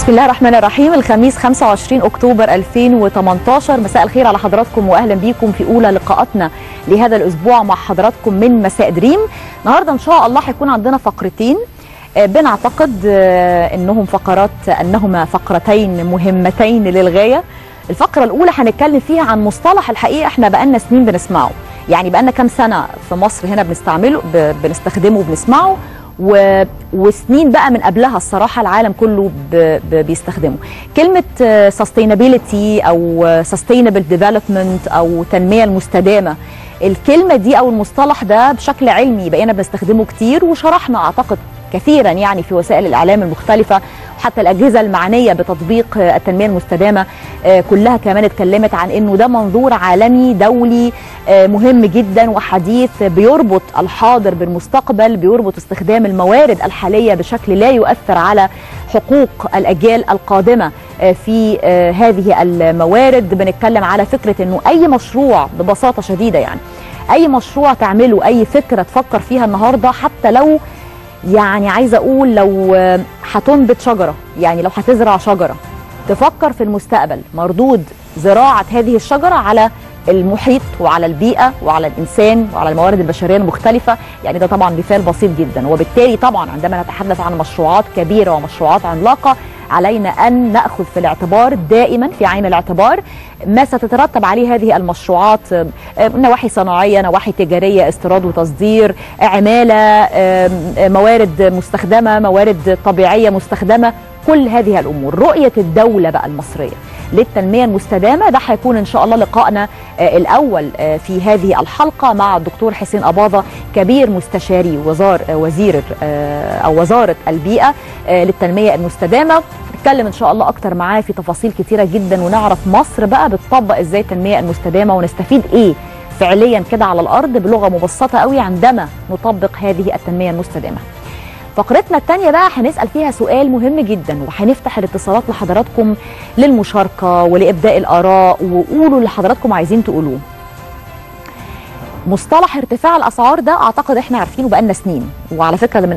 بسم الله الرحمن الرحيم. الخميس 25 أكتوبر 2018. مساء الخير على حضراتكم وأهلا بيكم في أولى لقاءاتنا لهذا الأسبوع مع حضراتكم من مساء دريم. النهاردة إن شاء الله هيكون عندنا فقرتين بنعتقد أنهما فقرتين مهمتين للغاية. الفقرة الأولى هنتكلم فيها عن مصطلح الحقيقة احنا بقالنا سنين بنسمعه، يعني بقالنا كام سنة في مصر هنا بنستخدمه وبنسمعه، وسنين بقى من قبلها الصراحة العالم كله بيستخدمه. كلمة sustainability أو sustainable development أو تنمية المستدامة، الكلمة دي أو المصطلح ده بشكل علمي بقينا بنستخدمه كتير، وشرحنا أعتقد كثيرا يعني في وسائل الإعلام المختلفة، وحتى الأجهزة المعنية بتطبيق التنمية المستدامة كلها كمان اتكلمت عن إنه ده منظور عالمي دولي مهم جدا وحديث، بيربط الحاضر بالمستقبل، بيربط استخدام الموارد الحالية بشكل لا يؤثر على حقوق الأجيال القادمة في هذه الموارد. بنتكلم على فكرة إنه أي مشروع ببساطة شديدة، يعني أي مشروع تعمله، أي فكرة تفكر فيها النهاردة، حتى لو يعني عايزة أقول لو هتنبت شجرة، يعني لو هتزرع شجرة، تفكر في المستقبل مردود زراعة هذه الشجرة على المحيط وعلى البيئة وعلى الإنسان وعلى الموارد البشرية المختلفة. يعني ده طبعا مثال بسيط جدا، وبالتالي طبعا عندما نتحدث عن مشروعات كبيرة ومشروعات عملاقة علينا أن نأخذ في الاعتبار دائما، في عين الاعتبار، ما ستترتب عليه هذه المشروعات، نواحي صناعية، نواحي تجارية، استيراد وتصدير، عمالة، موارد مستخدمة، موارد طبيعية مستخدمة، كل هذه الأمور. رؤية الدولة بقى المصرية للتنمية المستدامة، ده هيكون إن شاء الله لقائنا الأول في هذه الحلقة مع الدكتور حسين أباظة، كبير مستشاري وزارة البيئة للتنمية المستدامة. نتكلم إن شاء الله أكتر معاه في تفاصيل كتيرة جدا، ونعرف مصر بقى بتطبق إزاي التنمية المستدامة، ونستفيد إيه فعليا كده على الأرض بلغة مبسطة قوي عندما نطبق هذه التنمية المستدامة. فقرتنا الثانية بقى هنسأل فيها سؤال مهم جدا، وهنفتح الاتصالات لحضراتكم للمشاركة ولإبداء الآراء، وقولوا اللي حضراتكم عايزين تقولوه. مصطلح ارتفاع الأسعار ده أعتقد احنا عارفينه بقالنا سنين، وعلى فكرة ده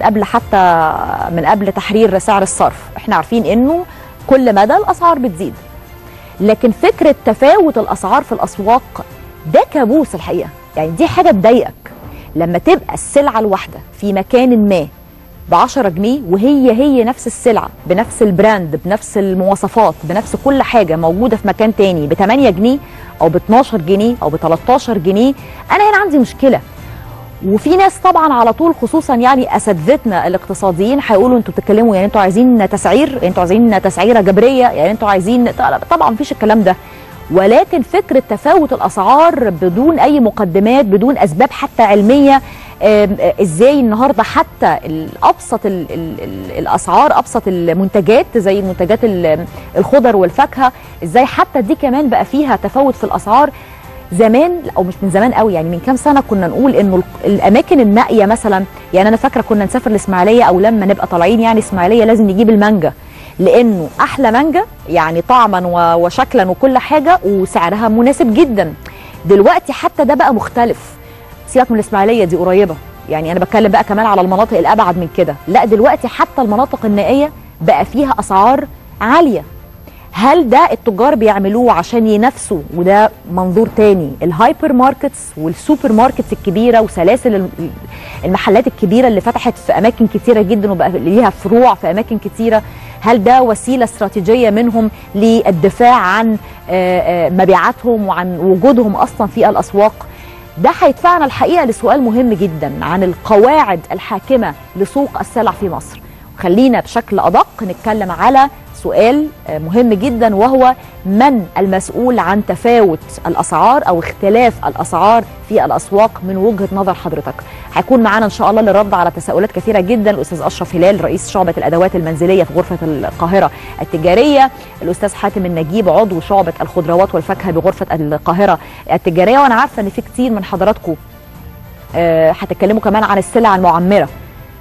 من قبل تحرير سعر الصرف، احنا عارفين انه كل مدى الأسعار بتزيد. لكن فكرة تفاوت الأسعار في الأسواق ده كابوس الحقيقة، يعني دي حاجة تضايقك لما تبقى السلعة الواحدة في مكان ما ب10 جنيه، وهي نفس السلعة بنفس البراند بنفس المواصفات بنفس كل حاجة موجودة في مكان تاني ب8 جنيه أو ب12 جنيه أو ب13 جنيه. أنا هنا عندي مشكلة. وفي ناس طبعا على طول، خصوصا يعني أساتذتنا الاقتصاديين، هيقولوا انتوا بتتكلموا يعني انتوا عايزين تسعير، انتوا عايزين تسعيرة جبرية، يعني انتوا عايزين، طبعا مفيش الكلام ده. ولكن فكرة تفاوت الأسعار بدون أي مقدمات، بدون أسباب حتى علمية، ازاي النهارده حتى الابسط الاسعار، ابسط المنتجات زي منتجات الخضر والفاكهه، ازاي حتى دي كمان بقى فيها تفاوت في الاسعار. زمان، او مش من زمان قوي، يعني من كام سنه كنا نقول انه الاماكن النائيه مثلا، يعني انا فاكره كنا نسافر الاسماعيليه، او لما نبقى طالعين يعني اسماعيليه لازم نجيب المانجا، لانه احلى مانجا يعني طعما وشكلا وكل حاجه، وسعرها مناسب جدا. دلوقتي حتى ده بقى مختلف. سيبك من الاسماعيليه دي قريبه، يعني انا بتكلم بقى كمان على المناطق الابعد من كده، لا دلوقتي حتى المناطق النائيه بقى فيها اسعار عاليه. هل ده التجار بيعملوه عشان ينافسوا؟ وده منظور تاني، الهايبر ماركتس والسوبر ماركتس الكبيره وسلاسل المحلات الكبيره اللي فتحت في اماكن كتيره جدا وبقى ليها فروع في اماكن كتيره، هل ده وسيله استراتيجيه منهم للدفاع عن مبيعاتهم وعن وجودهم اصلا في الاسواق؟ ده هيدفعنا الحقيقة لسؤال مهم جدا عن القواعد الحاكمة لسوق السلع في مصر. خلينا بشكل أدق نتكلم على سؤال مهم جدا، وهو من المسؤول عن تفاوت الأسعار أو اختلاف الأسعار في الأسواق من وجهة نظر حضرتك؟ هيكون معانا إن شاء الله للرد على تساؤلات كثيرة جدا الأستاذ أشرف هلال، رئيس شعبة الأدوات المنزلية في غرفة القاهرة التجارية، الأستاذ حاتم النجيب، عضو شعبة الخضروات والفاكهة بغرفة القاهرة التجارية. وأنا عارفة إن في كتير من حضراتكم هتتكلموا كمان عن السلع المعمرة،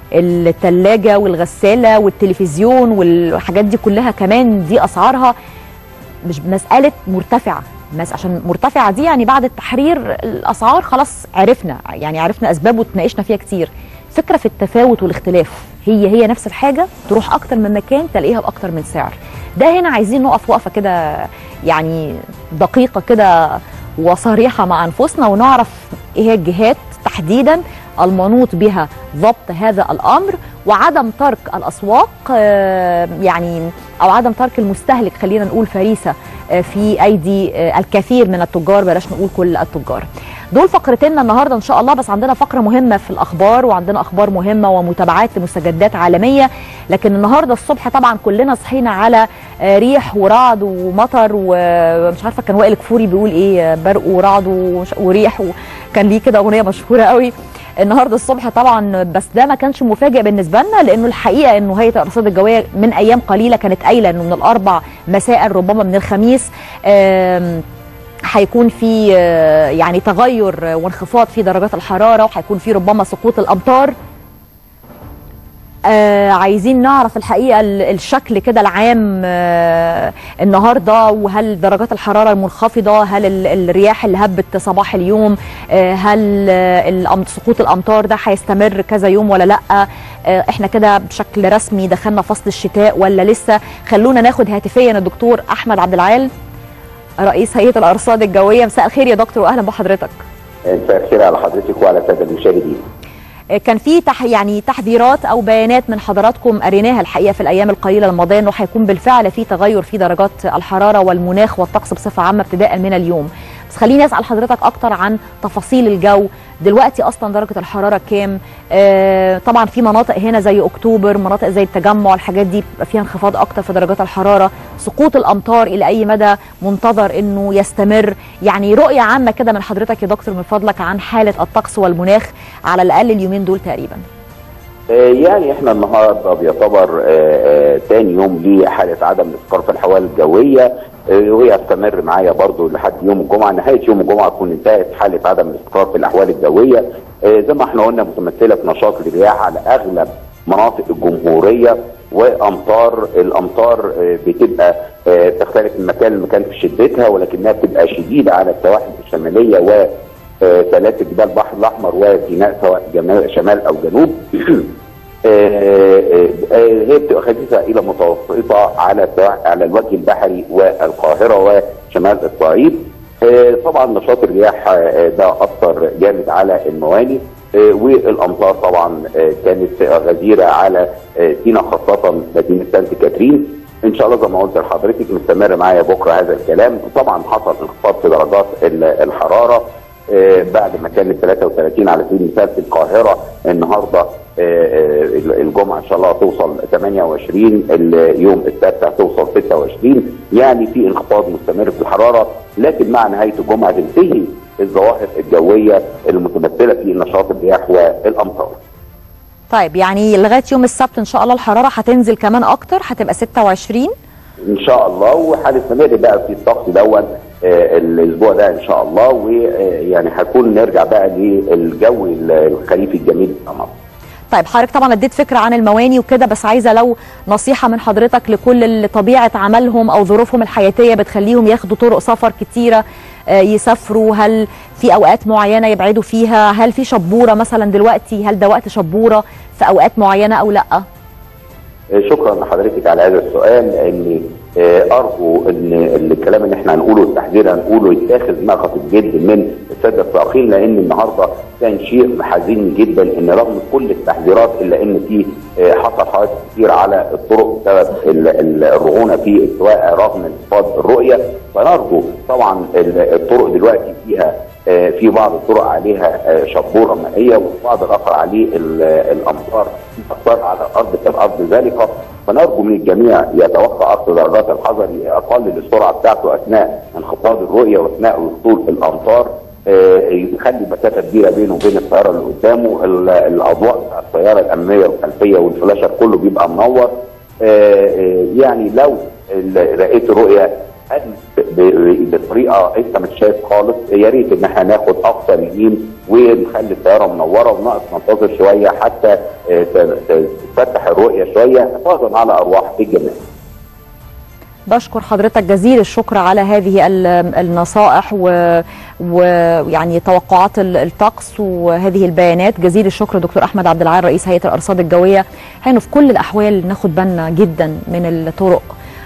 الثلاجة والغسالة والتلفزيون والحاجات دي كلها، كمان دي أسعارها مش مسألة مرتفعة، عشان مرتفعة دي يعني بعد التحرير الأسعار خلاص عرفنا أسبابه وتناقشنا فيها كتير. الفكره في التفاوت والاختلاف، هي نفس الحاجه تروح اكتر من مكان تلاقيها باكتر من سعر. ده هنا عايزين نقف وقفه كده يعني دقيقه كده وصريحه مع انفسنا، ونعرف ايه هي الجهات تحديدا المنوط بها ضبط هذا الامر، وعدم ترك الاسواق يعني او عدم ترك المستهلك، خلينا نقول فريسه في ايدي الكثير من التجار، بلاش نقول كل التجار. دول فقرتنا النهارده ان شاء الله، بس عندنا فقره مهمه في الاخبار، وعندنا اخبار مهمه ومتابعات لمستجدات عالميه. لكن النهارده الصبح طبعا كلنا صحينا على ريح ورعد ومطر، ومش عارفه كان وائل كفوري بيقول ايه، برق ورعد وريح، وكان ليه كده اغنيه مشهوره قوي النهارده الصبح طبعا. بس ده ما كانش مفاجئ بالنسبه لنا، لانه الحقيقه انه هيئه الارصاد الجويه من ايام قليله كانت قايله انه من الاربع مساء ربما من الخميس هيكون في يعني تغير وانخفاض في درجات الحراره، وهيكون في ربما سقوط الامطار. عايزين نعرف الحقيقه الشكل كده العام النهارده، وهل درجات الحراره المنخفضه، هل الرياح اللي هبت صباح اليوم، هل سقوط الامطار ده هيستمر كذا يوم ولا لا؟ احنا كده بشكل رسمي دخلنا فصل الشتاء ولا لسه؟ خلونا ناخد هاتفيا الدكتور احمد عبد العال رئيس هيئه الارصاد الجويه. مساء الخير يا دكتور واهلا بحضرتك. مساء الخير على حضرتك وعلى الساده المشاهدين. كان في يعني تحذيرات او بيانات من حضراتكم قريناها الحقيقه في الايام القليله الماضيه انه هيكون بالفعل في تغير في درجات الحراره والمناخ والطقس بصفه عامه ابتداء من اليوم. بس خليني اسال حضرتك اكتر عن تفاصيل الجو. دلوقتي اصلا درجه الحراره كام؟ طبعا في مناطق هنا زي اكتوبر، مناطق زي التجمع، الحاجات دي بيبقى فيها انخفاض اكتر في درجات الحراره. سقوط الامطار الى اي مدى منتظر انه يستمر؟ يعني رؤيه عامه كده من حضرتك يا دكتور من فضلك عن حاله الطقس والمناخ على الاقل اليومين دول تقريبا. يعني احنا النهارده بيعتبر ثاني يوم لحاله عدم الاستقرار في الاحوال الجويه، ويستمر معايا برضو لحد يوم الجمعه. نهايه يوم الجمعه تكون انتهت حاله عدم الاستقرار في الاحوال الجويه، زي ما احنا قلنا متمثله في نشاط الرياح على اغلب مناطق الجمهوريه، الامطار بتبقى تختلف من مكان لمكان في شدتها، ولكنها بتبقى شديده على السواحل الشماليه وسلاسل جبال البحر الاحمر وسيناء سواء شمال او جنوب. هي بتبقى خفيفه الى متوسطه على الوجه البحري والقاهره وشمال الصعيد. طبعا نشاط الرياح ده اثر جامد على الموانئ، والامطار طبعا كانت غزيره على سيناء خاصه مدينه سانت كاترين. ان شاء الله زي ما قلت لحضرتك مستمر معايا بكره هذا الكلام. طبعا حصل انخفاض في درجات الحراره بعد ما كانت 33 على سبيل المثال في القاهره، النهارده الجمعه ان شاء الله توصل 28، اليوم السبت هتوصل 26. يعني في انخفاض مستمر في الحراره، لكن مع نهايه الجمعه تنتهي الظواهر الجويه المتمثله في نشاط الرياح والامطار. طيب يعني لغايه يوم السبت ان شاء الله الحراره هتنزل كمان اكتر، هتبقى 26 ان شاء الله، وهنستمر بقى في الطقس دوت الاسبوع ده ان شاء الله، ويعني هنكون نرجع بقى للجو الخريفي الجميل بتاع مصر. طيب حضرتك طبعا اديت فكره عن المواني وكده، بس عايزه لو نصيحه من حضرتك لكل اللي طبيعه عملهم او ظروفهم الحياتيه بتخليهم ياخدوا طرق سفر كتيره يسافروا، هل في اوقات معينه يبعدوا فيها؟ هل في شبوره مثلا دلوقتي؟ هل ده وقت شبوره في اوقات معينه او لا؟ شكرا لحضرتك على هذا السؤال، لان ارجو ان الكلام اللي احنا هنقوله والتحذير هنقوله يتاخذ نقطه الجد من الساده السائقين، لان النهارده كان شيء حزين جدا ان رغم كل التحذيرات الا ان في حصل حوادث كتير على الطرق بسبب الرعونه في السواقه رغم انخفاض الرؤيه. فنرجو طبعا الطرق دلوقتي فيها في بعض الطرق عليها شبوره مائيه، والبعض الاخر عليه الامطار على الارض كالارض ذلك. فنرجو من الجميع يتوقع اقصى درجات الحذر، يقلل السرعه بتاعته اثناء انخفاض الرؤيه واثناء وصول الامطار، يخلي مسافه كبيره بينه وبين السياره اللي قدامه. الاضواء بتاع السياره الاماميه والخلفيه والفلاشر كله بيبقى منور. يعني لو لقيت الرؤيه بطريقه انت مش شايف خالص، يا ريت ان احنا ناخد اقصى اليمين ونخلي السياره منوره، وناقص ننتظر شويه حتى تفتح الرؤيه شويه حفاظا على ارواح الجميع. بشكر حضرتك جزيل الشكر على هذه النصائح ويعني توقعات الطقس وهذه البيانات. جزيل الشكر دكتور احمد عبد العال رئيس هيئه الارصاد الجويه. حين في كل الاحوال ناخد بالنا جدا من الطرق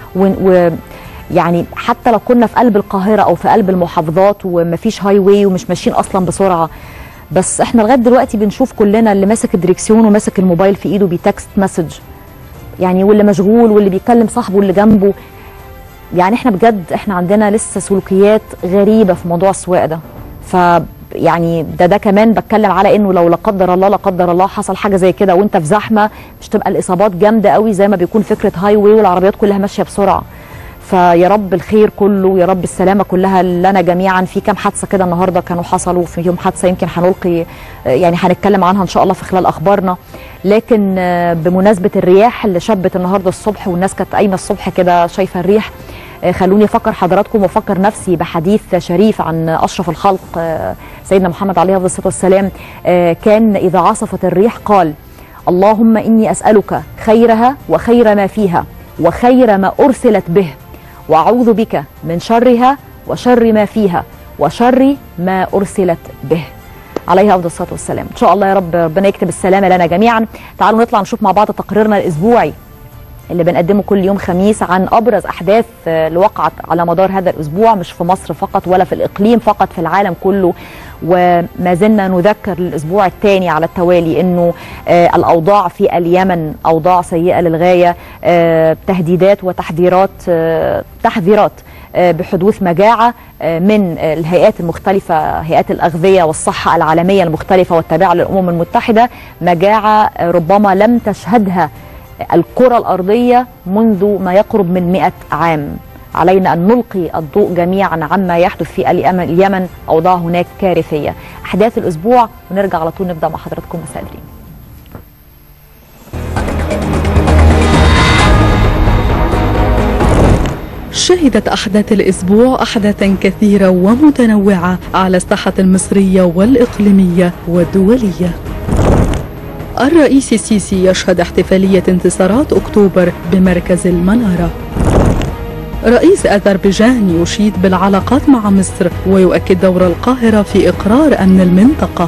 ويعني حتى لو كنا في قلب القاهره او في قلب المحافظات ومفيش هاي واي ومش ماشيين اصلا بسرعه، بس احنا لغايه دلوقتي بنشوف كلنا اللي ماسك الدريكسيون وماسك الموبايل في ايده بيتكست مسج يعني، واللي مشغول واللي بيكلم صاحبه اللي جنبه. يعني احنا بجد احنا عندنا لسه سلوكيات غريبه في موضوع السواقه ده. يعني ده كمان بتكلم على انه لو لا قدر الله حصل حاجه زي كده وانت في زحمه، مش تبقى الاصابات جامده قوي زي ما بيكون فكره هاي واي والعربيات كلها ماشيه بسرعه. فيا رب الخير كله، يا رب السلامه كلها لنا جميعا. في كام حادثه كده النهارده كانوا حصلوا، في يوم حادثه يمكن هنلقي يعني هنتكلم عنها ان شاء الله في خلال اخبارنا. لكن بمناسبه الرياح اللي شبت النهارده الصبح والناس كانت قايمه الصبح كده شايفه الريح، خلوني افكر حضراتكم وافكر نفسي بحديث شريف عن اشرف الخلق سيدنا محمد عليه الصلاه والسلام. كان اذا عصفت الريح قال: اللهم اني اسالك خيرها وخير ما فيها وخير ما ارسلت به، واعوذ بك من شرها وشر ما فيها وشر ما ارسلت به. عليه افضل الصلاه والسلام. ان شاء الله يا رب ربنا يكتب السلامه لنا جميعا. تعالوا نطلع نشوف مع بعض تقريرنا الاسبوعي اللي بنقدمه كل يوم خميس عن ابرز احداث اللي وقعت على مدار هذا الاسبوع، مش في مصر فقط ولا في الاقليم فقط، في العالم كله. وما زلنا نذكر للاسبوع الثاني على التوالي انه الاوضاع في اليمن اوضاع سيئه للغايه. تهديدات وتحذيرات تحذيرات بحدوث مجاعه من الهيئات المختلفه، هيئات الاغذيه والصحه العالميه المختلفه والتابعه للامم المتحده. مجاعه ربما لم تشهدها الكرة الأرضية منذ ما يقرب من 100 عام. علينا أن نلقي الضوء جميعا عما يحدث في اليمن. أوضاع هناك كارثية. أحداث الأسبوع ونرجع على طول نبدأ مع حضراتكم. مساء الخير. شهدت أحداث الأسبوع أحداثا كثيرة ومتنوعة على الساحة المصرية والإقليمية والدولية. الرئيس السيسي يشهد احتفالية انتصارات أكتوبر بمركز المنارة. رئيس أذربيجان يشيد بالعلاقات مع مصر ويؤكد دور القاهرة في إقرار أمن المنطقة.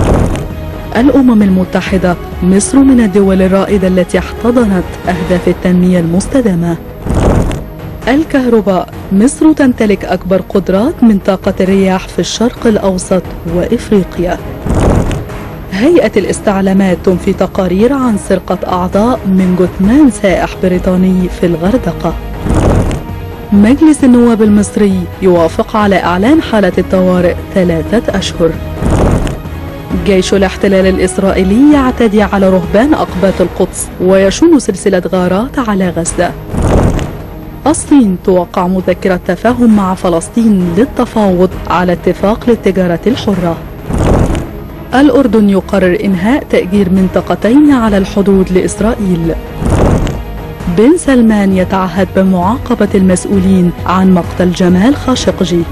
الأمم المتحدة: مصر من الدول الرائدة التي احتضنت أهداف التنمية المستدامة. الكهرباء: مصر تمتلك أكبر قدرات من طاقة الرياح في الشرق الأوسط وإفريقيا. هيئة الاستعلامات تنفي تقارير عن سرقة أعضاء من جثمان سائح بريطاني في الغردقة. مجلس النواب المصري يوافق على إعلان حالة الطوارئ 3 أشهر. جيش الاحتلال الإسرائيلي يعتدي على رهبان أقباط القدس ويشن سلسلة غارات على غزة. الصين توقع مذكرة تفاهم مع فلسطين للتفاوض على اتفاق للتجارة الحرة. الأردن يقرر إنهاء تأجير منطقتين على الحدود لإسرائيل. بن سلمان يتعهد بمعاقبة المسؤولين عن مقتل جمال خاشقجي.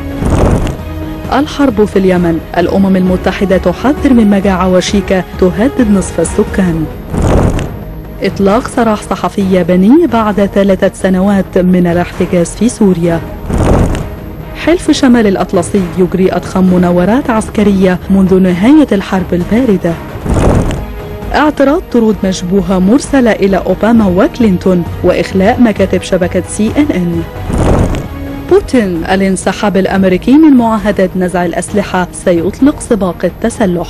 الحرب في اليمن: الأمم المتحدة تحذر من مجاعة وشيكة تهدد نصف السكان. إطلاق سراح صحفي ياباني بعد 3 سنوات من الاحتجاز في سوريا. حلف شمال الأطلسي يجري أضخم مناورات عسكرية منذ نهاية الحرب الباردة. اعتراض طرود مشبوهة مرسلة إلى أوباما وكلينتون وإخلاء مكاتب شبكة CNN. بوتين: الانسحاب الأمريكي من معاهدة نزع الأسلحة سيطلق سباق التسلح.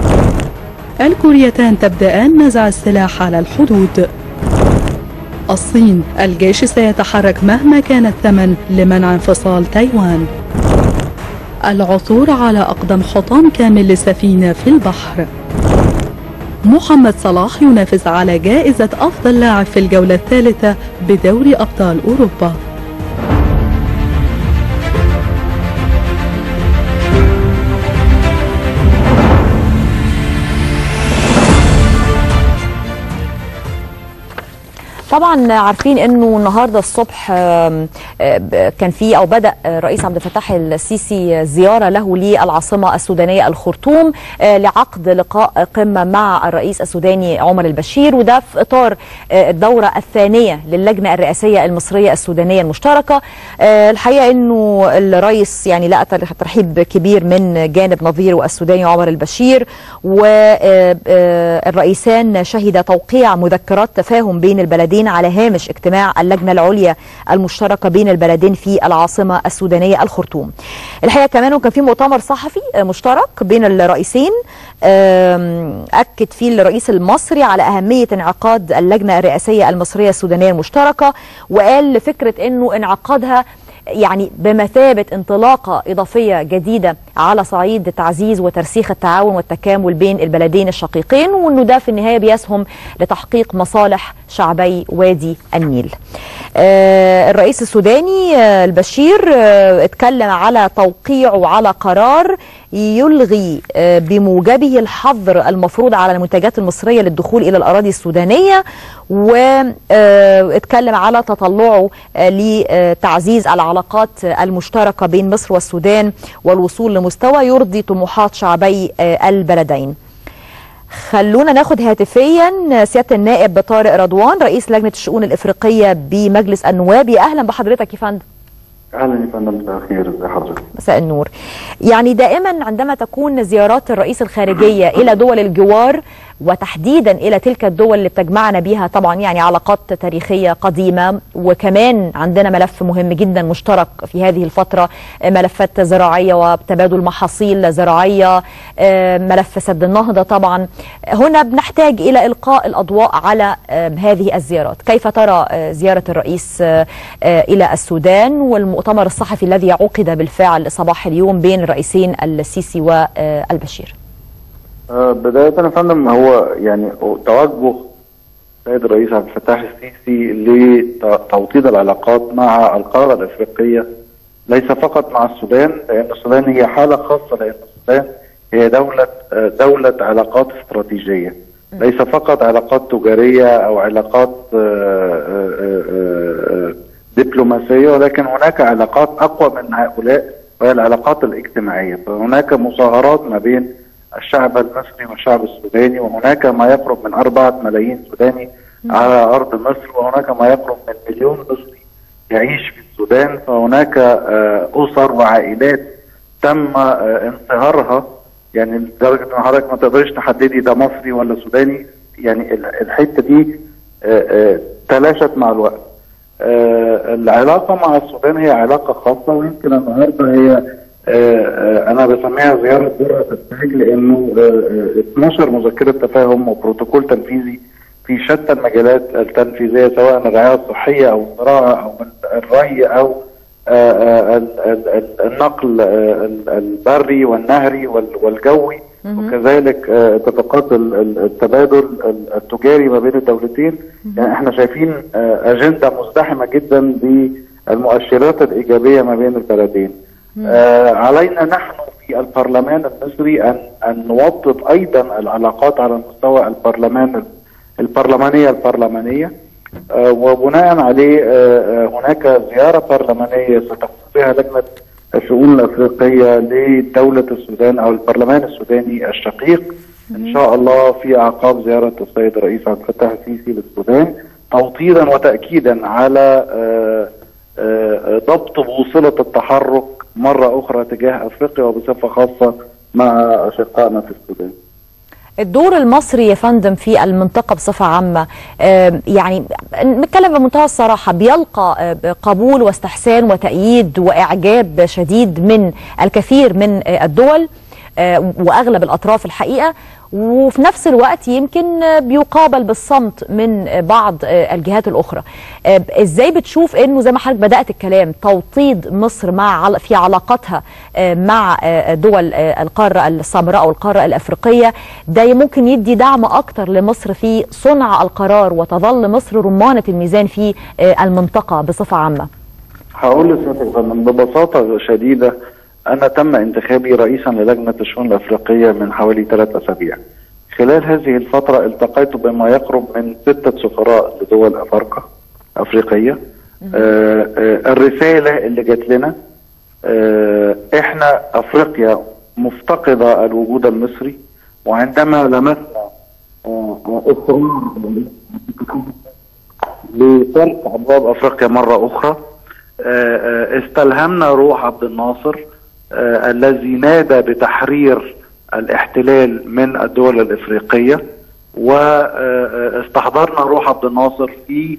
الكوريتان تبدأان نزع السلاح على الحدود. الصين: الجيش سيتحرك مهما كان الثمن لمنع انفصال تايوان. العثور على أقدم حطام كامل لسفينة في البحر. محمد صلاح ينافس على جائزة أفضل لاعب في الجولة الثالثة بدوري أبطال أوروبا. طبعا عارفين انه النهارده الصبح كان في او بدأ الرئيس عبد الفتاح السيسي زيارة له للعاصمة السودانية الخرطوم لعقد لقاء قمة مع الرئيس السوداني عمر البشير، وده في اطار الدورة الثانية للجنة الرئاسية المصرية السودانية المشتركة. الحقيقة انه الرئيس يعني لقى ترحيب كبير من جانب نظيره السوداني عمر البشير، والرئيسان شهد توقيع مذكرات تفاهم بين البلدين على هامش اجتماع اللجنة العليا المشتركة بين البلدين في العاصمة السودانية الخرطوم. الحقيقة كمان كان في مؤتمر صحفي مشترك بين الرئيسين أكد فيه الرئيس المصري على أهمية انعقاد اللجنة الرئاسية المصرية السودانية المشتركة، وقال فكرة أنه انعقادها يعني بمثابة انطلاقة إضافية جديدة على صعيد تعزيز وترسيخ التعاون والتكامل بين البلدين الشقيقين، وأنه ده في النهاية بيسهم لتحقيق مصالح شعبي وادي النيل. الرئيس السوداني البشير اتكلم على توقيعه على قرار يلغي بموجبه الحظر المفروض على المنتجات المصرية للدخول إلى الأراضي السودانية، واتكلم على تطلعه لتعزيز العلاقات المشتركة بين مصر والسودان والوصول لمستوى يرضي طموحات شعبي البلدين. خلونا ناخد هاتفيا سيادة النائب طارق رضوان رئيس لجنة الشؤون الإفريقية بمجلس النواب. أهلا بحضرتك يا فندم. اهلا يا فندم، مساء الخير، ازي حضرتك؟ مساء النور. يعني دائما عندما تكون زيارات الرئيس الخارجيه الى دول الجوار وتحديدا الى تلك الدول اللي بتجمعنا بيها طبعا يعني علاقات تاريخيه قديمه، وكمان عندنا ملف مهم جدا مشترك في هذه الفتره، ملفات زراعيه وتبادل محاصيل زراعيه، ملف سد النهضه. طبعا هنا بنحتاج الى القاء الاضواء على هذه الزيارات. كيف ترى زياره الرئيس الى السودان والمؤتمر الصحفي الذي عقد بالفعل صباح اليوم بين الرئيسين السيسي والبشير؟ بداية يا فندم، هو يعني توجه السيد الرئيس عبد الفتاح السيسي لتوطيد العلاقات مع القارة الأفريقية ليس فقط مع السودان، لأن السودان هي حالة خاصة، لأن السودان هي دولة علاقات استراتيجية، ليس فقط علاقات تجارية أو علاقات دبلوماسية، ولكن هناك علاقات أقوى من هؤلاء وهي العلاقات الاجتماعية. فهناك مصاهرات ما بين الشعب المصري والشعب السوداني، وهناك ما يقرب من 4 ملايين سوداني على أرض مصر، وهناك ما يقرب من 1 مليون مصري يعيش في السودان. فهناك أسر وعائلات تم انصهارها، يعني لدرجة أن حضرتك ما تقدرش تحددي ده مصري ولا سوداني، يعني الحتة دي تلاشت مع الوقت. العلاقة مع السودان هي علاقة خاصة، ويمكن النهارده هي أنا بسميها زيارة درة التاج، لأنه 12 مذكرة تفاهم وبروتوكول تنفيذي في شتى المجالات التنفيذية، سواء الرعاية الصحية أو الزراعة أو الري أو النقل البري والنهري والجوي، وكذلك اتفاقات التبادل التجاري ما بين الدولتين. يعني احنا شايفين أجندة مزدحمة جدا بالمؤشرات الإيجابية ما بين البلدين. علينا نحن في البرلمان المصري أن نوطد أيضا العلاقات على المستوى البرلمانية، وبناء عليه هناك زيارة برلمانية ستقوم بها لجنة الشؤون الأفريقية لدولة السودان أو البرلمان السوداني الشقيق إن شاء الله في أعقاب زيارة السيد الرئيس عبد الفتاح السيسي للسودان، توطيدا وتأكيدا على ضبط بوصلة التحرك مرة أخرى تجاه أفريقيا وبصفة خاصة مع أشقائنا في السودان. الدور المصري يا فندم في المنطقة بصفة عامة، يعني نتكلم بمنتهى الصراحة، بيلقى قبول واستحسان وتأييد وإعجاب شديد من الكثير من الدول وأغلب الأطراف الحقيقة، وفي نفس الوقت يمكن بيقابل بالصمت من بعض الجهات الأخرى. إزاي بتشوف إنه زي ما حضرتك بدأت الكلام توطيد مصر في علاقتها مع دول القارة السمراء أو القارة الأفريقية ده ممكن يدي دعم أكتر لمصر في صنع القرار وتظل مصر رمانة الميزان في المنطقة بصفة عامة؟ هقول لسيادتك ببساطة شديدة، أنا تم انتخابي رئيسا للجنة الشؤون الأفريقية من حوالي 3 أسابيع. خلال هذه الفترة التقيت بما يقرب من 6 سفراء لدول أفريقية. الرسالة اللي جات لنا احنا أفريقيا مفتقدة الوجود المصري، وعندما لمسنا إصرار لفتح أبواب أفريقيا مرة أخرى استلهمنا روح عبد الناصر الذي نادى بتحرير الاحتلال من الدول الإفريقية، واستحضرنا روح عبد الناصر في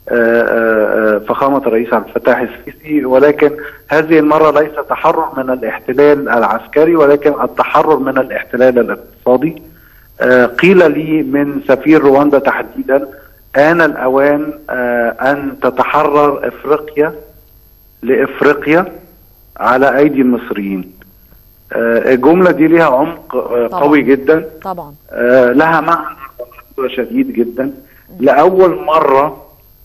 فخامة الرئيس عبد الفتاح السيسي، ولكن هذه المرة ليس تحرر من الاحتلال العسكري ولكن التحرر من الاحتلال الاقتصادي. قيل لي من سفير رواندا تحديدا آن الأوان أن تتحرر إفريقيا لإفريقيا على أيدي المصريين. الجملة دي لها عمق قوي جدا طبعا، لها معنى شديد جدا. لأول مرة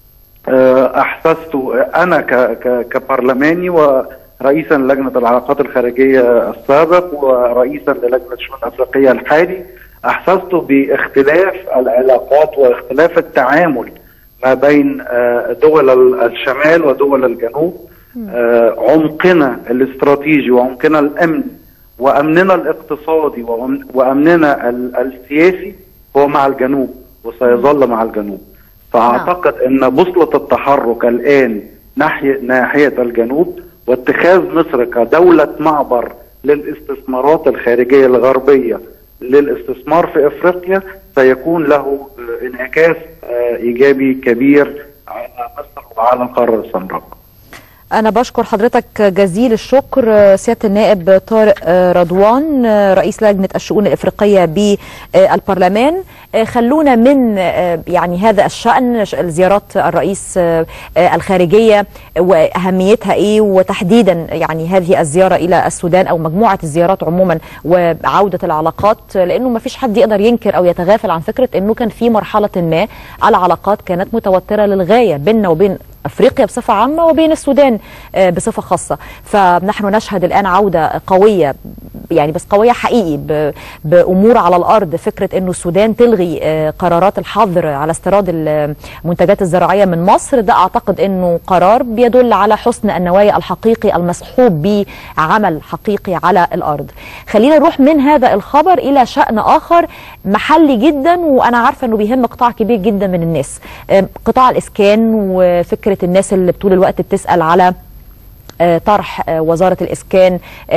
أحسست أنا كبرلماني ورئيسا للجنة العلاقات الخارجية السابق ورئيسا للجنة الشؤون الأفريقية الحالي، أحسست باختلاف العلاقات واختلاف التعامل ما بين دول الشمال ودول الجنوب. عمقنا الاستراتيجي وعمقنا الأمني وأمننا الاقتصادي وأمننا السياسي هو مع الجنوب وسيظل مع الجنوب. فأعتقد أن بوصلة التحرك الآن ناحية الجنوب، واتخاذ مصر كدولة معبر للاستثمارات الخارجية الغربية للاستثمار في أفريقيا سيكون له انعكاس إيجابي كبير على مصر وعلى القارة السمراء. أنا بشكر حضرتك جزيل الشكر سيادة النائب طارق رضوان رئيس لجنة الشؤون الإفريقية بالبرلمان. خلونا من يعني هذا الشأن، زيارات الرئيس الخارجية وأهميتها إيه، وتحديدا يعني هذه الزيارة إلى السودان أو مجموعة الزيارات عموما وعودة العلاقات، لأنه ما فيش حد يقدر ينكر أو يتغافل عن فكرة أنه كان في مرحلة ما العلاقات كانت متوترة للغاية بيننا وبين أفريقيا بصفة عامة وبين السودان بصفة خاصة. فنحن نشهد الآن عودة قوية، يعني بس قوية حقيقي بأمور على الأرض. فكرة أنه السودان تلغي قرارات الحظر على استيراد المنتجات الزراعية من مصر، ده أعتقد أنه قرار بيدل على حسن النوايا الحقيقي المصحوب بعمل حقيقي على الأرض. خلينا نروح من هذا الخبر إلى شأن آخر محلي جدا، وأنا عارفة أنه بيهم قطاع كبير جدا من الناس، قطاع الإسكان، وفكرة الناس اللي طول الوقت بتسأل على طرح وزارة الإسكان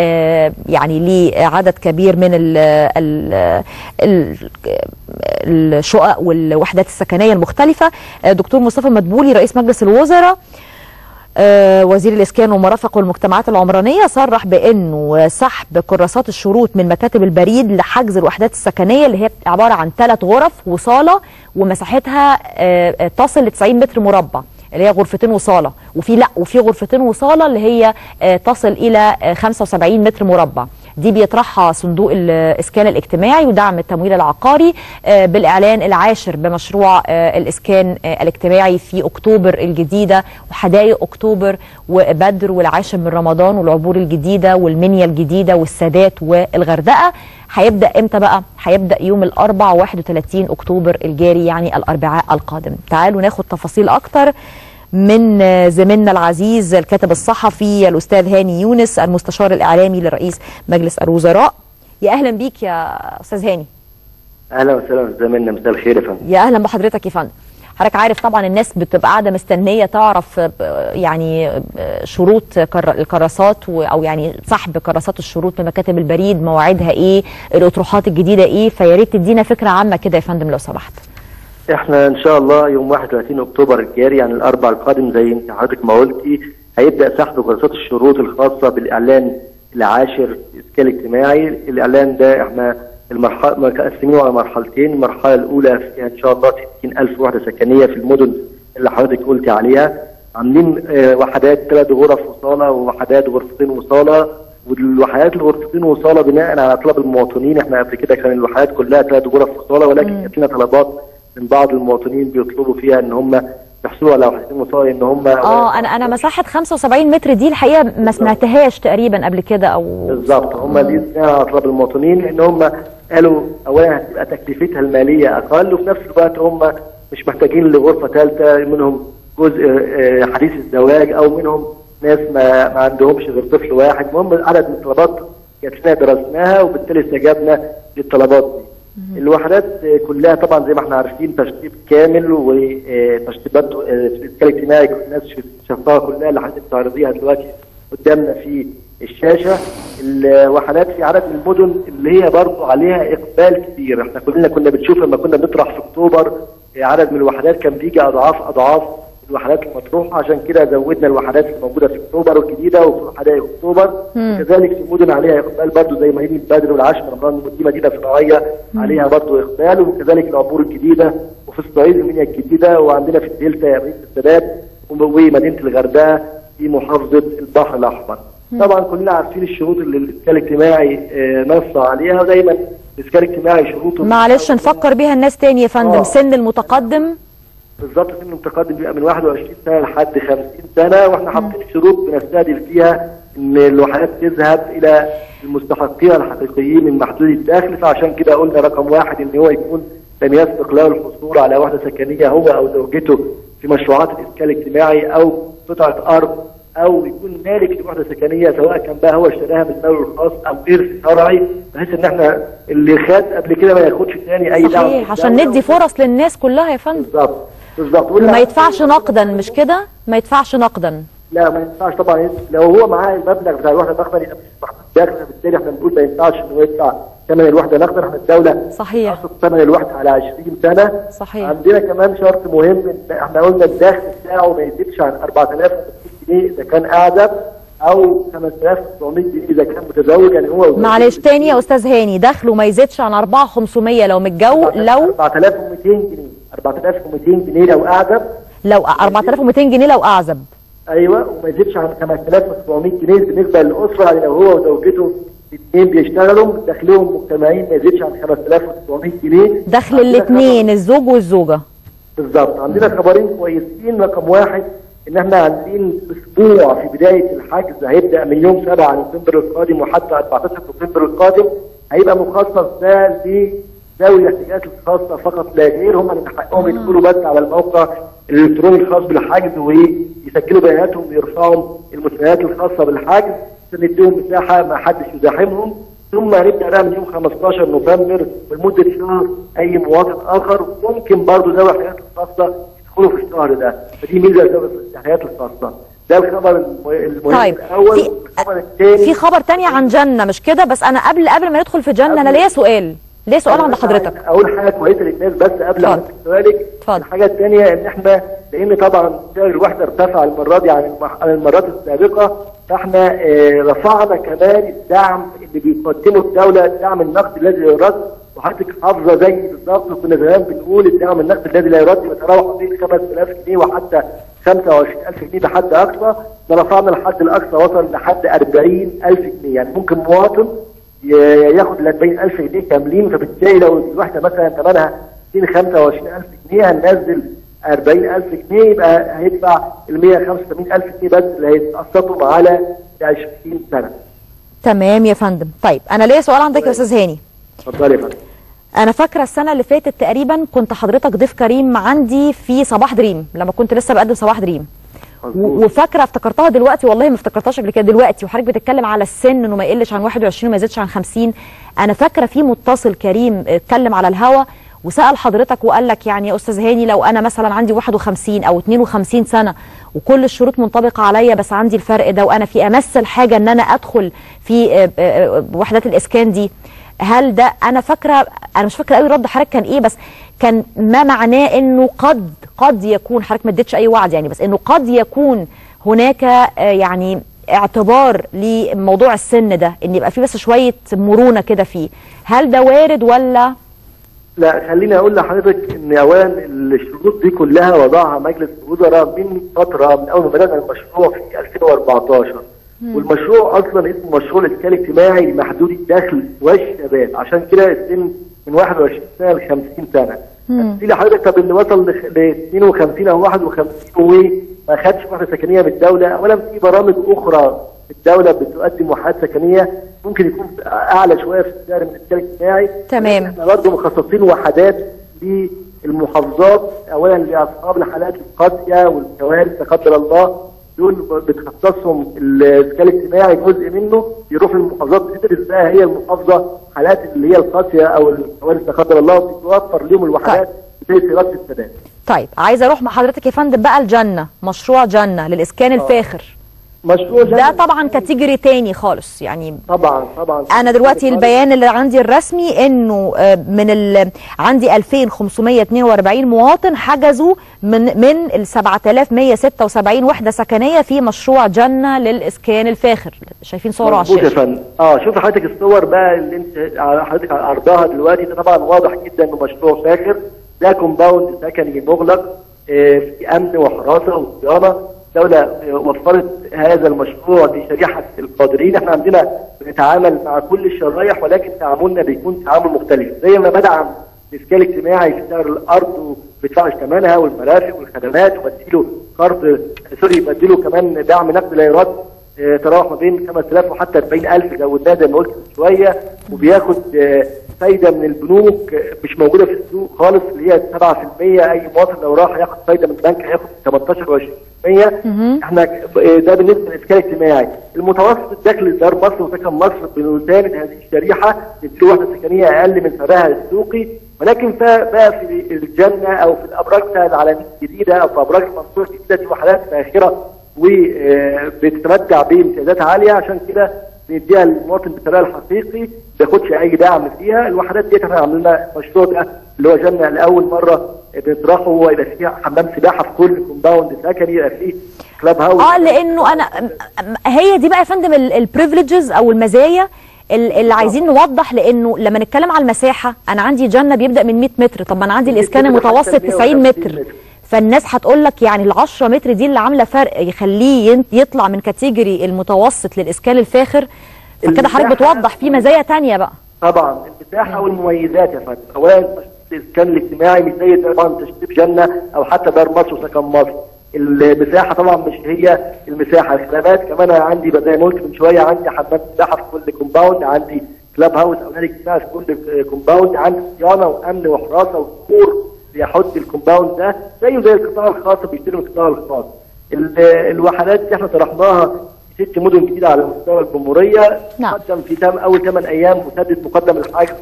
يعني لعدد كبير من الشقق والوحدات السكنية المختلفة. دكتور مصطفى مدبولي رئيس مجلس الوزراء وزير الإسكان ومرافق والمجتمعات العمرانية صرح بأنه سحب كراسات الشروط من مكاتب البريد لحجز الوحدات السكنية اللي هي عبارة عن 3 غرف وصالة ومساحتها تصل ل 90 متر مربع، اللي هي غرفتين وصالة، وفي غرفتين وصالة اللي هي تصل إلى 75 متر مربع. دي بيطرحها صندوق الإسكان الاجتماعي ودعم التمويل العقاري بالإعلان العاشر بمشروع الإسكان الاجتماعي في أكتوبر الجديدة وحدائق أكتوبر وبدر والعاشر من رمضان والعبور الجديدة والمنيا الجديدة والسادات والغردقة. هيبدأ امتى بقى؟ هيبدأ يوم الأربعاء 31 أكتوبر الجاري، يعني الأربعاء القادم. تعالوا ناخد تفاصيل أكتر من زميلنا العزيز الكاتب الصحفي الأستاذ هاني يونس المستشار الإعلامي لرئيس مجلس الوزراء. يا أهلا بيك يا أستاذ هاني. أهلا وسهلا زميلنا، مساء الخير يا فندم. يا أهلا بحضرتك يا فندم. حضرتك عارف طبعا الناس بتبقى قاعده مستنيه تعرف يعني شروط الكراسات او يعني سحب كراسات الشروط من مكاتب البريد، مواعيدها ايه، الاطروحات الجديده ايه، فيا ريت تدينا فكره عامه كده يا فندم لو سمحت. احنا ان شاء الله يوم 31 اكتوبر الجاري يعني الاربعاء القادم زي انت حضرتك ما قلتي هيبدا سحب كراسات الشروط الخاصه بالاعلان العاشر الاسكان الاجتماعي. الاعلان ده احنا المرحله مقسمينه على مرحلتين. المرحله الاولى فيها ان شاء الله 60,000 وحده سكنيه في المدن اللي حضرتك قلتي عليها. عاملين وحدات 3 غرف وصاله ووحدات غرفتين وصاله، والوحدات الغرفتين وصاله بناء على طلب المواطنين. احنا قبل كده كان الوحدات كلها 3 غرف وصاله، ولكن كانت لنا طلبات من بعض المواطنين بيطلبوا فيها ان هم يحصلوا على وحدتين وصاله ان هم انا مساحه 75 متر دي الحقيقه ما سمعتهاش تقريبا قبل كده او بالظبط. هم دي على طلب المواطنين ان هم قالوا اولا هتبقى تكلفتها الماليه اقل، وفي نفس الوقت هم مش محتاجين لغرفه ثالثه، منهم جزء حديث الزواج او منهم ناس ما عندهمش غير طفل واحد. المهم عدد من الطلبات كانت احنا درسناها وبالتالي استجبنا للطلبات دي. الوحدات كلها طبعا زي ما احنا عارفين تشطيب كامل وتشطيبات اسكان اجتماعي، كل الناس شافوها كلها اللي حضرتك بتعرضيها دلوقتي قدامنا في الشاشه. الوحدات في عدد من المدن اللي هي برضه عليها اقبال كبير، احنا كلنا كنا بنشوف لما كنا بنطرح في اكتوبر عدد من الوحدات كان بيجي اضعاف الوحدات المطروحه، عشان كده زودنا الوحدات اللي موجوده في اكتوبر والجديده وفي حدائق اكتوبر. كذلك في مدن عليها اقبال برضه زي مدينه بدر والعاشر من رمضان، دي مدينه صناعيه عليها برضه اقبال، وكذلك العبور الجديده وفي الصعيد المنيا الجديده، وعندنا في الدلتا مدينه السادات ومدينه الغردقه في محافظه البحر الاحمر. طبعا كلنا عارفين الشروط اللي الاسكان الاجتماعي نص عليها، ودايما الاسكان الاجتماعي شروطه معلش نفكر بيها الناس تاني يا فندم. سن المتقدم بالظبط، سن المتقدم بيبقى من 21 سنه لحد 50 سنه، واحنا حاطين شروط بنستهدف فيها ان الوحدات تذهب الى المستحقين الحقيقيين من محدود الدخل. فعشان كده قلنا رقم واحد ان هو يكون لم يسبق له الحصول على وحده سكنيه هو او زوجته في مشروعات الاسكان الاجتماعي، او قطعه ارض، او يكون مالك لوحده سكنيه سواء كان بقى هو اشتراها من ماله الخاص او ارث شرعي، بحيث ان احنا اللي خد قبل كده ما ياخدش ثاني اي دعم. صحيح، عشان ندي فرص للناس كلها يا فندم. بالظبط. وما يدفعش نقدا، مش كده؟ ما يدفعش نقدا. لا ما ينفعش طبعا، لو هو معاه المبلغ بتاع الوحده نقدا يبقى مش محدود داخل، بالتالي احنا بنقول ما ينفعش انه يدفع ثمن الوحده نقدا. احنا الدوله صحيح تحط ثمن الوحده على 20 سنه. صحيح. عندنا كمان شرط مهم، ان احنا قلنا الدخل بتاعه ما يزيدش عن 4200 جنيه اذا كان اعزب، او 5900 جنيه اذا كان متزوج. يعني هو معلش تاني يا استاذ هاني، دخله ما يزيدش عن 4500 لو متجوز، لو 4200 جنيه 4200 جنيه لو اعزب، لو 4200 جنيه لو اعزب. ايوه، وما يزيدش عن 5700 جنيه بالنسبه للاسره. يعني لو هو وزوجته الاثنين بيشتغلوا دخلهم مجتمعين ما يزيدش عن 5700 جنيه دخل الاثنين الزوج والزوجه. بالظبط. عندنا خبرين كويسين. رقم واحد ان احنا عاملين اسبوع في بدايه الحجز هيبدا من يوم 7 نوفمبر القادم وحتى 14 نوفمبر القادم، هيبقى مخصص ده لذوي الاحتياجات الخاصه فقط لا غير. هم اللي حقهم يدخلوا بس على الموقع الالكتروني الخاص بالحجز ويسجلوا بياناتهم ويرفعوا المستندات الخاصه بالحجز عشان نديهم مساحه ما حدش يزاحمهم. ثم هنبدا بقى من يوم 15 نوفمبر ولمده شهر اي مواطن اخر ممكن برضه ذوي الاحتياجات الخاصه يدخلوا في الشهر ده، فدي ميزه ذوي الاحتياجات الخاصه. ده الخبر المهم. طيب الاول. الخبر الثاني في خبر ثاني عن جنه، مش كده؟ بس انا قبل ما ندخل في جنه انا ليا سؤال عند حضرتك. اول حاجه كويسه للناس بس قبل ما ندخل سؤالك. الحاجه الثانيه ان احنا لان طبعا سعر الوحده ارتفع المره دي عن المرات السابقه، فاحنا رفعنا كمان الدعم اللي بيقدمه الدوله، الدعم النقدي الذي لا يرد. وحضرتك حافظه زي بالظبط، وكنا زمان بنقول الدعم النقدي الذي لا يرد بيتراوح بين 5000 جنيه وحتى 25000 جنيه بحد اقصى. رفعنا الحد الاقصى وصل لحد 40000 جنيه، يعني ممكن مواطن ياخد ال 40000 جنيه كاملين. فبالتالي لو الوحده مثلا ثمنها 225,000 جنيه هننزل 40,000 جنيه، يبقى هيدفع ال 185,000 جنيه بس اللي هيتقسطوا على 20 سنه. تمام يا فندم. طيب انا ليا سؤال عندك يا استاذ هاني. اتفضلي يا فندم. انا فاكره السنه اللي فاتت تقريبا كنت حضرتك ضيف كريم عندي في صباح دريم لما كنت لسه بقدم صباح دريم، وفاكره افتكرتها دلوقتي، والله ما افتكرتهاش قبل كده دلوقتي، وحضرتك بتتكلم على السن انه ما يقلش عن 21 وما يزيدش عن 50. انا فاكره في متصل كريم اتكلم على الهوا وسال حضرتك وقال لك يعني يا استاذ هاني لو انا مثلا عندي 51 او 52 سنه وكل الشروط منطبقه عليا بس عندي الفرق ده وانا في امس الحاجه ان انا ادخل في وحدات الاسكان دي، هل ده انا فاكره، انا مش فاكره قوي رد حضرتك كان ايه، بس كان ما معناه انه قد يكون حضرتك ما اديتش اي وعد يعني، بس انه قد يكون هناك يعني اعتبار لموضوع السن ده ان يبقى فيه بس شويه مرونه كده فيه، هل ده وارد ولا؟ لا خليني اقول لحضرتك ان اولا الشروط دي كلها وضعها مجلس الوزراء من فتره، من اول ما بدانا المشروع في 2014. والمشروع اصلا اسمه مشروع الاسكان الاجتماعي لمحدود الدخل والشباب، عشان كده السن من 21 سنه ل 50 سنه. قلت لي حضرتك طب اللي وصل ل 52 او 51 وما خدش وحده سكنيه من الدوله، اولا في برامج اخرى الدوله بتقدم وحدات سكنيه ممكن يكون اعلى شويه في السعر من الاسكان الاجتماعي. تمام. احنا برضه مخصصين وحدات للمحافظات، اولا لاصحاب الحالات القاسيه والكوارث لا قدر الله، دول بتخصصهم الاسكان الاجتماعي جزء منه يروح للمحافظات بتدرس بقى هي المحافظه حالات اللي هي القاسيه او الكوارث لا قدر الله، وبتوفر لهم الوحدات زي سيارات السداد. طيب عايزه اروح مع حضرتك يا فندم بقى الجنه، مشروع جنه للاسكان الفاخر. مشروع ده طبعا كاتيجوري تاني خالص يعني. طبعا انا دلوقتي البيان اللي عندي الرسمي انه عندي 2542 مواطن حجزوا من ال 7176 وحده سكنيه في مشروع جنه للاسكان الفاخر. شايفين صوره على الشاشه؟ يا فندم. شوف حضرتك الصور بقى اللي انت حضرتك عرضها دلوقتي، ده طبعا واضح جدا انه مشروع فاخر، ده كومباوند سكني مغلق في امن وحراسه وصيانه. الدولة وفرت هذا المشروع لشريحة القادرين. احنا عندنا بنتعامل مع كل الشرايح، ولكن تعاملنا بيكون تعامل مختلف. زي ما بدعم الاسكان الاجتماعي في سعر الارض وبيدفعش ثمنها والمرافق والخدمات، وبديله قرض بديله كمان دعم نقد لا يرد تراوح ما بين 5000 وحتى 40000 زودناه زي ما قلت من شويه، وبياخد فايده من البنوك مش موجوده في السوق خالص اللي هي 7%. اي مواطن لو راح ياخد فايده من البنك هياخد 18 و20%. احنا ده بالنسبه للاسكان الاجتماعي. المتوسط الدخل دار مصر وسكن مصر بنساند هذه الشريحه نديله وحده سكنيه اقل من سعرها السوقي، ولكن بقى في الجنه او في الابراج العالميه الجديده او في ابراج المنصوره الجديده دي وحدات فاخره وبتتمتع بامتيازات عاليه، عشان كده بنديها للمواطن بسعرها الحقيقي ما بياخدش اي دعم فيها. الوحدات دي احنا عملنا المشروع ده اللي هو جنة لاول مره بنطرحه، ويبقى فيه حمام سباحه في كل كومباوند سكني، يبقى فيه كلاب هاوس. لانه انا هي دي بقى يا فندم البريفليجز او المزايا اللي عايزين نوضح، لانه لما نتكلم على المساحه انا عندي جنة بيبدا من 100 متر، طب ما انا عندي الاسكان المتوسط 90 متر. فالناس هتقول لك يعني ال10 متر دي اللي عامله فرق يخليه يطلع من كاتيجوري المتوسط للاسكان الفاخر. فكده حضرتك بتوضح في مزايا ثانيه بقى. طبعا المساحه والمميزات يا فندم. اولا الاسكان الاجتماعي مش زي طبعا تشطيب جنه او حتى دار مصر وسكن مصر. المساحه طبعا مش هي المساحه، الخدمات كمان انا عندي زي ما قلت من شويه، عندي حمام سباحه في كل كومباوند، عندي كلاب هاوس او نادي اجتماعي في كل كومباوند، عندي صيانه وامن وحراسه ودكتور بيحط الكومباوند ده زيه زي القطاع الخاص بيشتري من القطاع الخاص. الوحدات دي احنا طرحناها في 6 مدن جديده على مستوى الجمهوريه. نعم. قدم في اول 8 ايام مسدد مقدم الحجز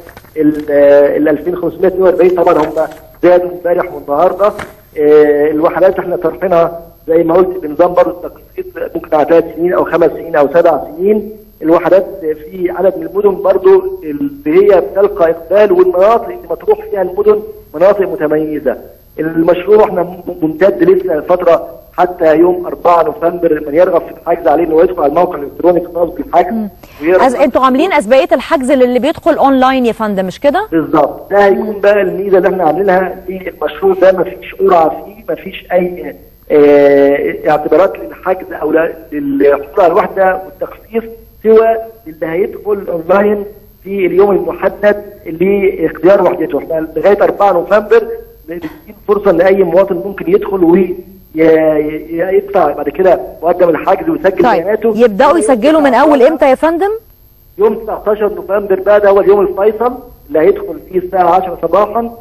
ال 2542. طبعا هم زادوا امبارح والنهارده. الوحدات احنا طرحينها زي ما قلت بنظام برضه التقسيط، ممكن على 3 سنين او 5 سنين او 7 سنين. الوحدات في عدد من المدن برضه اللي هي بتلقى اقبال، والمناطق اللي مطروح فيها المدن مناطق متميزه. المشروع احنا ممتد لسه فتره حتى يوم 4 نوفمبر، من يرغب في الحجز عليه انه يدخل على الموقع الالكتروني الخاص بالحجز. انتوا عاملين اسبقيه الحجز اللي بيدخل اونلاين يا فندم مش كده؟ بالظبط. ده هيكون بقى الميزه اللي احنا عاملينها في المشروع ده، ما فيش قرعه فيه، ما فيش اي اعتبارات للحجز او للحصول على الوحده والتخصيص، سوى اللي هيدخل اونلاين في اليوم المحدد لاختيار وحدته. احنا لغايه 4 نوفمبر ندي فرصه لاي مواطن ممكن يدخل ويدفع بعد كده مقدم الحجز ويسجل بياناته. يبداوا يسجلوا من اول امتى يا فندم؟ يوم 19 نوفمبر بقى، ده هو اليوم الفيصل اللي هيدخل فيه الساعه 10 صباحا.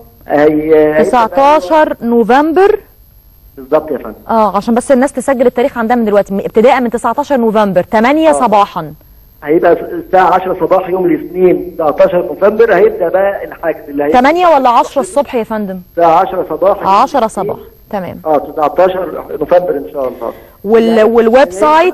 19 نوفمبر بالظبط يا فندم. عشان بس الناس تسجل التاريخ عندها من دلوقتي، ابتداء من 19 نوفمبر 8 صباحا. هيبقى الساعه 10 صباح يوم الاثنين 19 نوفمبر هيبدا بقى الحجز اللي هيبقى 8 ولا 10 الصبح يا فندم؟ الساعه 10 صباح. 10 صباح تمام. 19 نوفمبر ان شاء الله. والويب سايت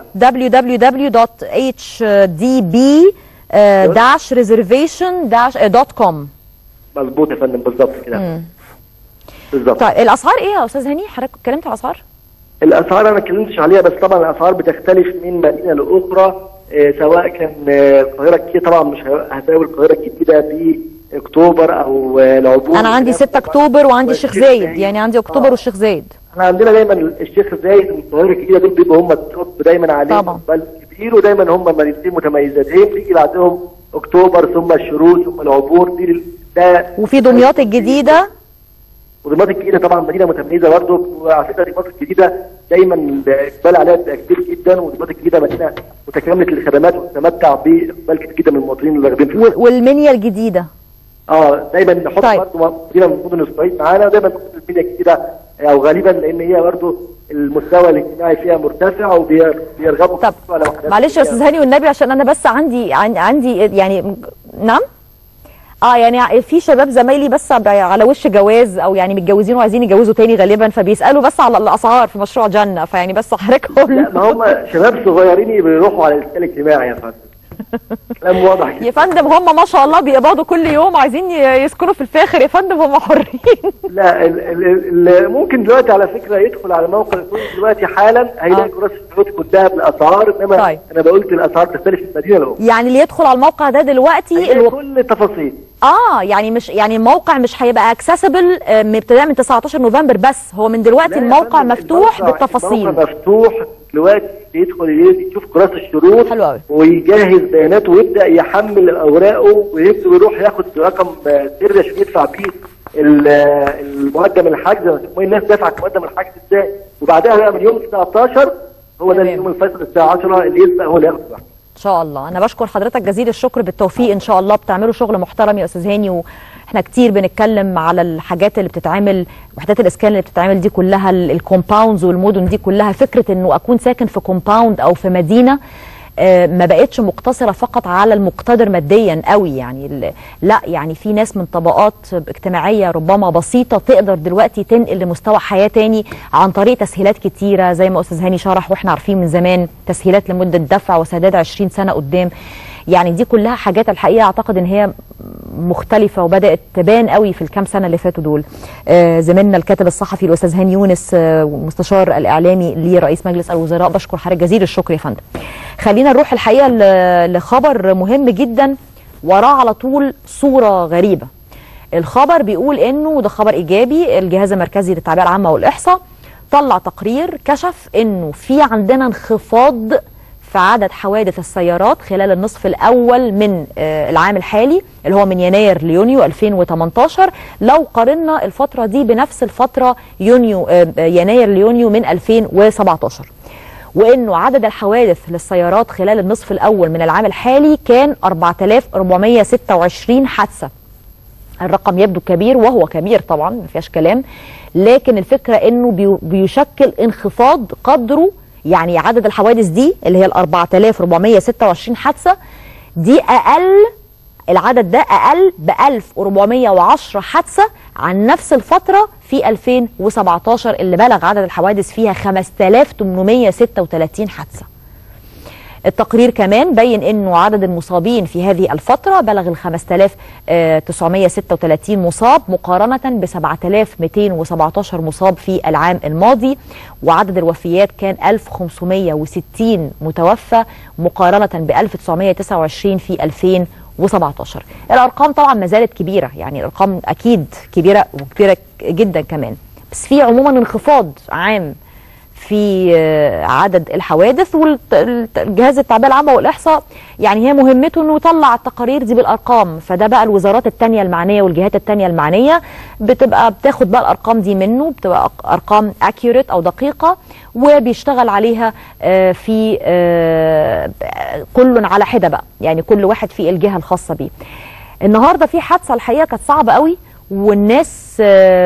www.hdb-reservation.com. مظبوط يا فندم، بالظبط كده. بالظبط. طيب الاسعار ايه يا استاذ هاني؟ حضرتك اتكلمت على الاسعار؟ الاسعار انا ما اتكلمتش عليها، بس طبعا الاسعار بتختلف من مدينه لاخرى. سواء كان القاهره الجديده، طبعا مش هساوي القاهره الجديده في اكتوبر او العبور. انا عندي 6 اكتوبر وعندي الشيخ زايد، يعني عندي اكتوبر والشيخ زايد. احنا عندنا دايما الشيخ زايد والقاهره الجديده دول بيبقوا هم التوب دايما عليهم اقبال كبير، ودايما هم مدينتين متميزتين. بيجي بعدهم اكتوبر ثم الشروق ثم العبور. دي ده وفي دمياط الجديده ودمياط الجديده طبعا مدينه متميزه برضه، وعلى فكره دمياط الجديده دايما الاقبال عليها بيبقى كبير جدا، ودمياط الجديده مدينه متكامله الخدمات وتتمتع باقبال كبير جدا من المواطنين اللي راغبين فيها. والمنيا الجديده دايما نحط برضه مدينه من مدن الصعيد معانا، ودايما نحط المنيا الجديده او غالبا لان هي برضه المستوى الاجتماعي فيها مرتفع وبيرغبوا. طب معلش يا استاذ هاني والنبي، عشان انا بس عندي يعني نعم يعني في شباب زمايلي بس على وش جواز او يعني متجوزين وعايزين يتجوزوا تاني غالبا، فبيسالوا بس على الاسعار في مشروع جنه، فيعني بس حضرتك لا ما هم شباب صغيرين بيروحوا على الاسكان الاجتماعي يا فندم. كلام واضح يا فندم، هم ما شاء الله بيقبضوا كل يوم، عايزين يسكنوا في الفاخر يا فندم، هم حرين. لا ممكن دلوقتي على فكره يدخل على موقع دلوقتي حالا هيلاقي كراسي البيوت كلها بالاسعار، انما طيب. انا بقولت الاسعار تختلف من مدينه لاخرى. يعني اللي يدخل على الموقع ده دلوقتي كل التفاصيل يعني مش يعني الموقع مش هيبقى اكسسبل ابتداء من 19 نوفمبر، بس هو من دلوقتي الموقع مفتوح بالتفاصيل. الموقع مفتوح دلوقتي، يدخل يشوف كراسه الشروط حلو قوي، ويجهز بياناته ويبدا يحمل اوراقه ويروح ياخد رقم سري عشان يدفع بيه المقدم الحجز. الناس دفعت مقدم الحجز ازاي؟ وبعدها بقى من يوم 19 هو ده اليوم الفيصل الساعه 10 اللي يسبق هو اللي ياخد الحجز. ان شاء الله. انا بشكر حضرتك جزيل الشكر، بالتوفيق ان شاء الله، بتعملوا شغل محترم يا استاذ هاني، واحنا كتير بنتكلم على الحاجات اللي بتتعمل، وحدات الاسكان اللي بتتعمل دي كلها، الكومباوندز والمدن دي كلها. فكره انه اكون ساكن في كومباوند او في مدينه ما بقتش مقتصره فقط على المقتدر ماديا قوي، يعني لا، يعني في ناس من طبقات اجتماعيه ربما بسيطه تقدر دلوقتي تنقل لمستوى حياه تاني عن طريق تسهيلات كتيره زي ما استاذ هاني شرح، واحنا عارفين من زمان تسهيلات لمده دفع وسداد 20 سنه قدام. يعني دي كلها حاجات الحقيقه اعتقد ان هي مختلفه وبدات تبان قوي في الكام سنه اللي فاتوا دول. زميلنا الكاتب الصحفي الاستاذ هاني يونس، مستشار الاعلامي لرئيس مجلس الوزراء، بشكر حضرتك جزيل الشكر يا فندم. خلينا نروح الحقيقه لخبر مهم جدا وراه على طول صوره غريبه. الخبر بيقول انه، وده خبر ايجابي، الجهاز المركزي للتعبئه العامه والاحصاء طلع تقرير كشف انه في عندنا انخفاض في عدد حوادث السيارات خلال النصف الأول من العام الحالي اللي هو من يناير ليونيو 2018 لو قارنا الفترة دي بنفس الفترة يناير ليونيو من 2017، وإنه عدد الحوادث للسيارات خلال النصف الأول من العام الحالي كان 4426 حادثة. الرقم يبدو كبير، وهو كبير طبعا ما فيهاش كلام، لكن الفكرة إنه بيشكل انخفاض قدره، يعني عدد الحوادث دي اللي هي ال 4426 حادثة دي أقل، العدد ده أقل ب 1410 حادثة عن نفس الفترة في 2017 اللي بلغ عدد الحوادث فيها 5836 حادثة. التقرير كمان بين انه عدد المصابين في هذه الفترة بلغ ال 5936 مصاب مقارنة ب 7217 مصاب في العام الماضي، وعدد الوفيات كان 1560 متوفى مقارنة ب 1929 في 2017. الارقام طبعا ما زالت كبيرة، يعني الارقام اكيد كبيرة وكبيرة جدا كمان، بس في عموما انخفاض عام في عدد الحوادث. والجهاز التعبئه العامه والاحصاء يعني هي مهمته انه يطلع التقارير دي بالارقام، فده بقى الوزارات الثانيه المعنيه والجهات الثانيه المعنيه بتبقى بتاخد بقى الارقام دي منه، بتبقى ارقام اكيوريت او دقيقه، وبيشتغل عليها في كل على حده بقى، يعني كل واحد في الجهه الخاصه بيه. النهارده في حادثه الحقيقه كانت صعبه قوي، والناس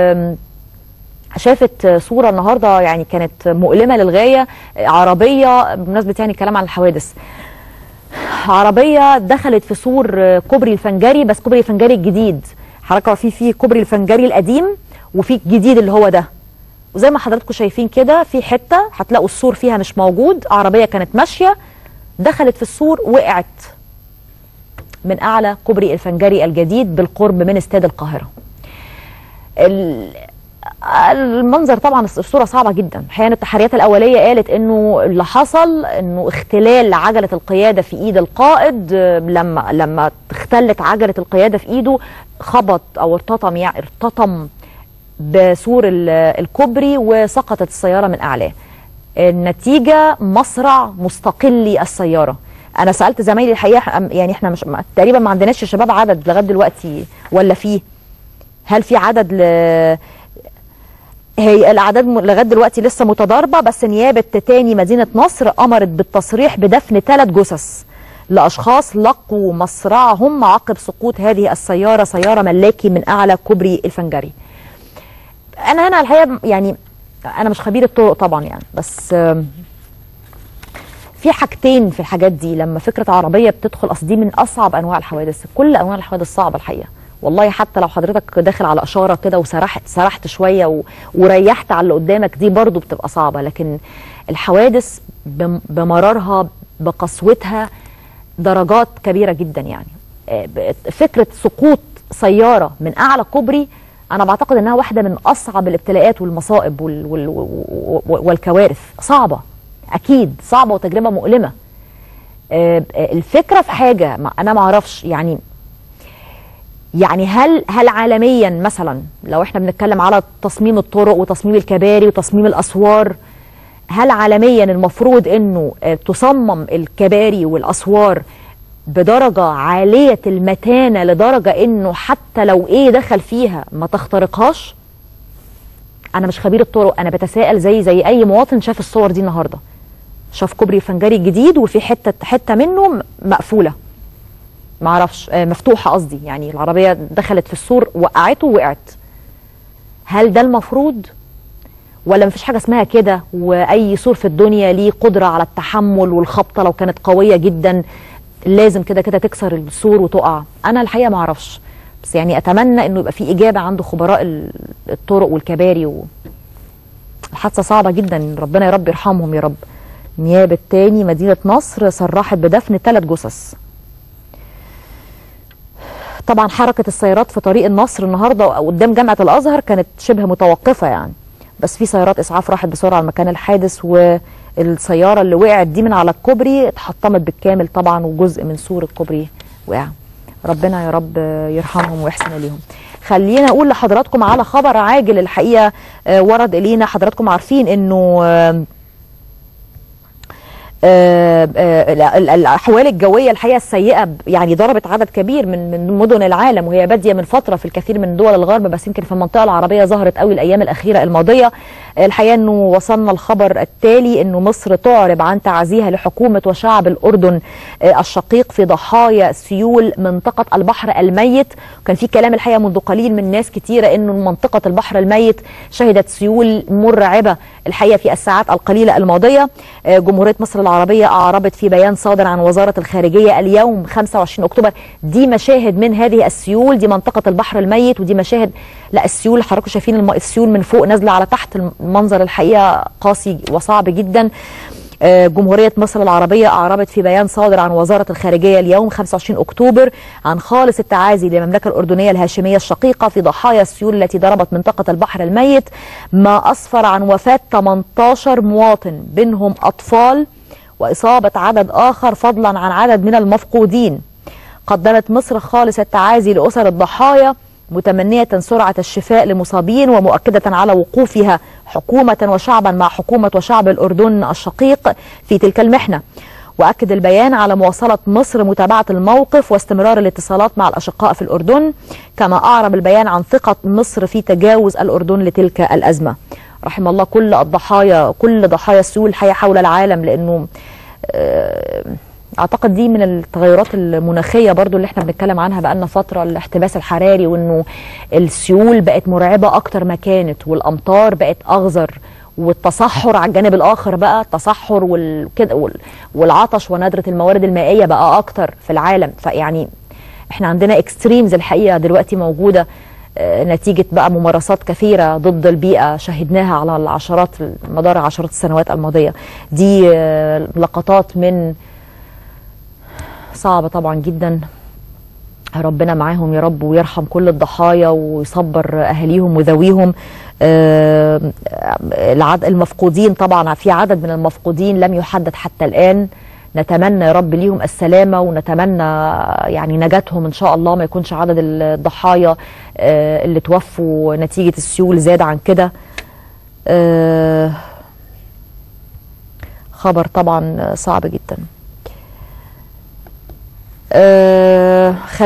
شافت صورة النهاردة يعني كانت مؤلمة للغاية. عربية، بمناسبة يعني الكلام عن الحوادث، عربية دخلت في سور كوبري الفنجري، بس كوبري الفنجري الجديد، حركة فيه كوبري الفنجري القديم وفي الجديد اللي هو ده، وزي ما حضراتكم شايفين كده في حتة هتلاقوا السور فيها مش موجود، عربية كانت ماشية دخلت في السور وقعت من أعلى كوبري الفنجري الجديد بالقرب من استاد القاهرة. المنظر طبعا الصورة صعبة جدا. احيانا التحريات الأولية قالت انه اللي حصل انه اختلال عجلة القيادة في ايد القائد، لما اختلت عجلة القيادة في ايده خبط او ارتطم بسور الكوبري وسقطت السيارة من اعلاه. النتيجة مصرع مستقلي السيارة. انا سألت زمايلي الحقيقة، يعني احنا مش تقريبا ما عندناش يا شباب عدد لغاية دلوقتي، ولا فيه؟ هل في عدد هي الاعداد لغايه دلوقتي لسه متضاربه، بس نيابه تاني مدينه نصر امرت بالتصريح بدفن 3 جثث لاشخاص لقوا مصرعهم عقب سقوط هذه السياره، سياره ملاكي من اعلى كوبري الفنجري. انا هنا الحقيقه يعني انا مش خبير الطرق طبعا يعني، بس في حاجتين في الحاجات دي. لما فكره عربيه بتدخل، اصل دي من اصعب انواع الحوادث، كل انواع الحوادث صعبه الحقيقه والله. حتى لو حضرتك داخل على اشاره كده وسرحت شويه وريحت على اللي قدامك، دي برضو بتبقى صعبه. لكن الحوادث بمرارها بقسوتها درجات كبيره جدا يعني. فكره سقوط سياره من اعلى كوبري انا بعتقد انها واحده من اصعب الابتلاءات والمصائب والكوارث. صعبه اكيد، صعبه وتجربه مؤلمه. الفكره في حاجه انا ما اعرفش يعني هل عالميا مثلا لو احنا بنتكلم على تصميم الطرق وتصميم الكباري وتصميم الاسوار، هل عالميا المفروض انه تصمم الكباري والاسوار بدرجه عاليه المتانه لدرجه انه حتى لو ايه دخل فيها ما تخترقهاش؟ انا مش خبير الطرق، انا بتساءل زي اي مواطن شاف الصور دي النهارده، شاف كوبري فنجري جديد وفي حته منه مقفوله، معرفش مفتوحه قصدي، يعني العربيه دخلت في السور وقعته ووقعت. هل ده المفروض ولا مفيش حاجه اسمها كده، واي سور في الدنيا ليه قدره على التحمل، والخبطه لو كانت قويه جدا لازم كده تكسر السور وتقع؟ انا الحقيقه ما اعرفش، بس يعني اتمنى انه يبقى في اجابه عنده خبراء الطرق والكباري. الحادثه صعبه جدا، ربنا يا رب يرحمهم يا رب. نيابه تاني مدينه نصر صرحت بدفن 3 جثث. طبعا حركه السيارات في طريق النصر النهارده قدام جامعه الازهر كانت شبه متوقفه يعني، بس في سيارات اسعاف راحت بسرعه لمكان الحادث، والسياره اللي وقعت دي من على الكوبري اتحطمت بالكامل طبعا، وجزء من سور الكوبري وقع. ربنا يا رب يرحمهم ويحسن اليهم. خلينا اقول لحضراتكم على خبر عاجل الحقيقه ورد الينا. حضراتكم عارفين انه الاحوال الجويه الحقيقه السيئه يعني ضربت عدد كبير من مدن العالم، وهي باديه من فتره في الكثير من دول الغرب، بس يمكن في المنطقه العربيه ظهرت قوي الايام الاخيره الماضيه. الحقيقه انه وصلنا الخبر التالي انه مصر تعرب عن تعزيها لحكومه وشعب الاردن الشقيق في ضحايا سيول منطقه البحر الميت. كان في كلام الحقيقه منذ قليل من ناس كتيره انه منطقه البحر الميت شهدت سيول مرعبه الحقيقه في الساعات القليله الماضيه. جمهوريه مصر العربيه اعربت في بيان صادر عن وزاره الخارجيه اليوم 25 اكتوبر دي مشاهد من هذه السيول، دي منطقه البحر الميت ودي مشاهد. لا السيول حضراتكم شايفين السيول من فوق نازله على تحت، المنظر الحقيقه قاسي وصعب جدا. جمهورية مصر العربية أعربت في بيان صادر عن وزارة الخارجية اليوم 25 أكتوبر عن خالص التعازي للمملكة الأردنية الهاشمية الشقيقة في ضحايا السيول التي ضربت منطقة البحر الميت، ما أسفر عن وفاة 18 مواطن بينهم أطفال وإصابة عدد آخر فضلا عن عدد من المفقودين. قدمت مصر خالص التعازي لأسر الضحايا متمنية سرعة الشفاء للمصابين، ومؤكدة على وقوفها حكومة وشعبا مع حكومة وشعب الأردن الشقيق في تلك المحنة. وأكد البيان على مواصلة مصر متابعة الموقف واستمرار الاتصالات مع الأشقاء في الأردن، كما أعرب البيان عن ثقة مصر في تجاوز الأردن لتلك الأزمة. رحم الله كل الضحايا، كل ضحايا السيول الحياة حول العالم، لأنه اعتقد دي من التغيرات المناخيه برضو اللي احنا بنتكلم عنها بقالنا فتره، الاحتباس الحراري، وانه السيول بقت مرعبه اكتر ما كانت، والامطار بقت اغزر، والتصحر على الجانب الاخر بقى التصحر والعطش وندره الموارد المائيه بقى اكتر في العالم. فيعني احنا عندنا اكستريمز الحقيقه دلوقتي موجوده نتيجه بقى ممارسات كثيره ضد البيئه شهدناها على مدار عشرات السنوات الماضيه. دي لقطات من صعبة طبعا جدا، ربنا معاهم يا رب ويرحم كل الضحايا ويصبر أهاليهم وذويهم. المفقودين طبعا في عدد من المفقودين لم يحدد حتى الآن، نتمنى يا رب ليهم السلامة ونتمنى يعني نجاتهم إن شاء الله، ما يكونش عدد الضحايا اللي توفوا نتيجة السيول زاد عن كده. خبر طبعا صعب جدا.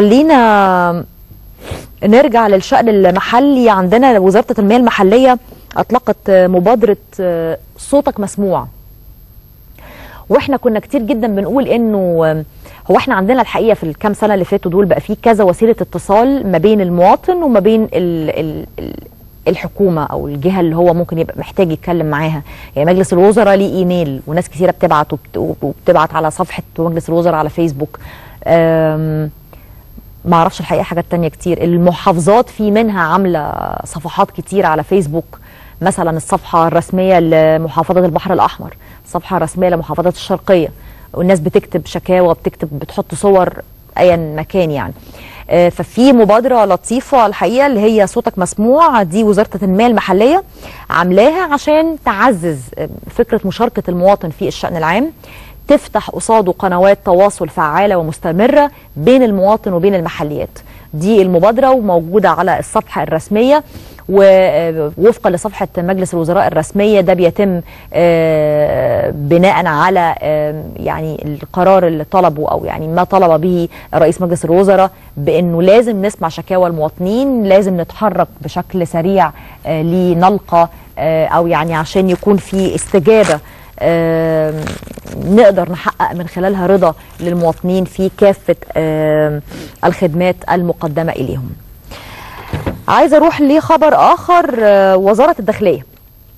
خلينا نرجع للشأن المحلي. عندنا وزارة التنمية المحلية اطلقت مبادره صوتك مسموع. واحنا كنا كتير جدا بنقول انه هو احنا عندنا الحقيقه في الكام سنه اللي فاتوا دول بقى في كذا وسيله اتصال ما بين المواطن وما بين الحكومه او الجهه اللي هو ممكن يبقى محتاج يتكلم معاها. يعني مجلس الوزراء ليه ايميل وناس كثيره بتبعت وبتبعت على صفحه مجلس الوزراء على فيسبوك. ما اعرفش الحقيقه حاجات تانية كتير. المحافظات في منها عامله صفحات كتير على فيسبوك، مثلا الصفحه الرسميه لمحافظه البحر الاحمر، الصفحه الرسميه لمحافظه الشرقيه، والناس بتكتب شكاوى، بتحط صور ايا مكان يعني. ففي مبادره لطيفه الحقيقه اللي هي صوتك مسموع، دي وزاره التنميه المحليه عاملاها عشان تعزز فكره مشاركه المواطن في الشأن العام، تفتح قصاده قنوات تواصل فعالة ومستمرة بين المواطن وبين المحليات. دي المبادرة وموجودة على الصفحة الرسمية، ووفقا لصفحة مجلس الوزراء الرسمية ده بيتم بناء على يعني القرار اللي طلبه أو يعني ما طلب به رئيس مجلس الوزراء بأنه لازم نسمع شكاوى المواطنين، لازم نتحرك بشكل سريع لنلقى أو يعني عشان يكون في استجابة نقدر نحقق من خلالها رضا للمواطنين في كافة الخدمات المقدمة إليهم. عايزة أروح لخبر آخر، وزارة الداخلية.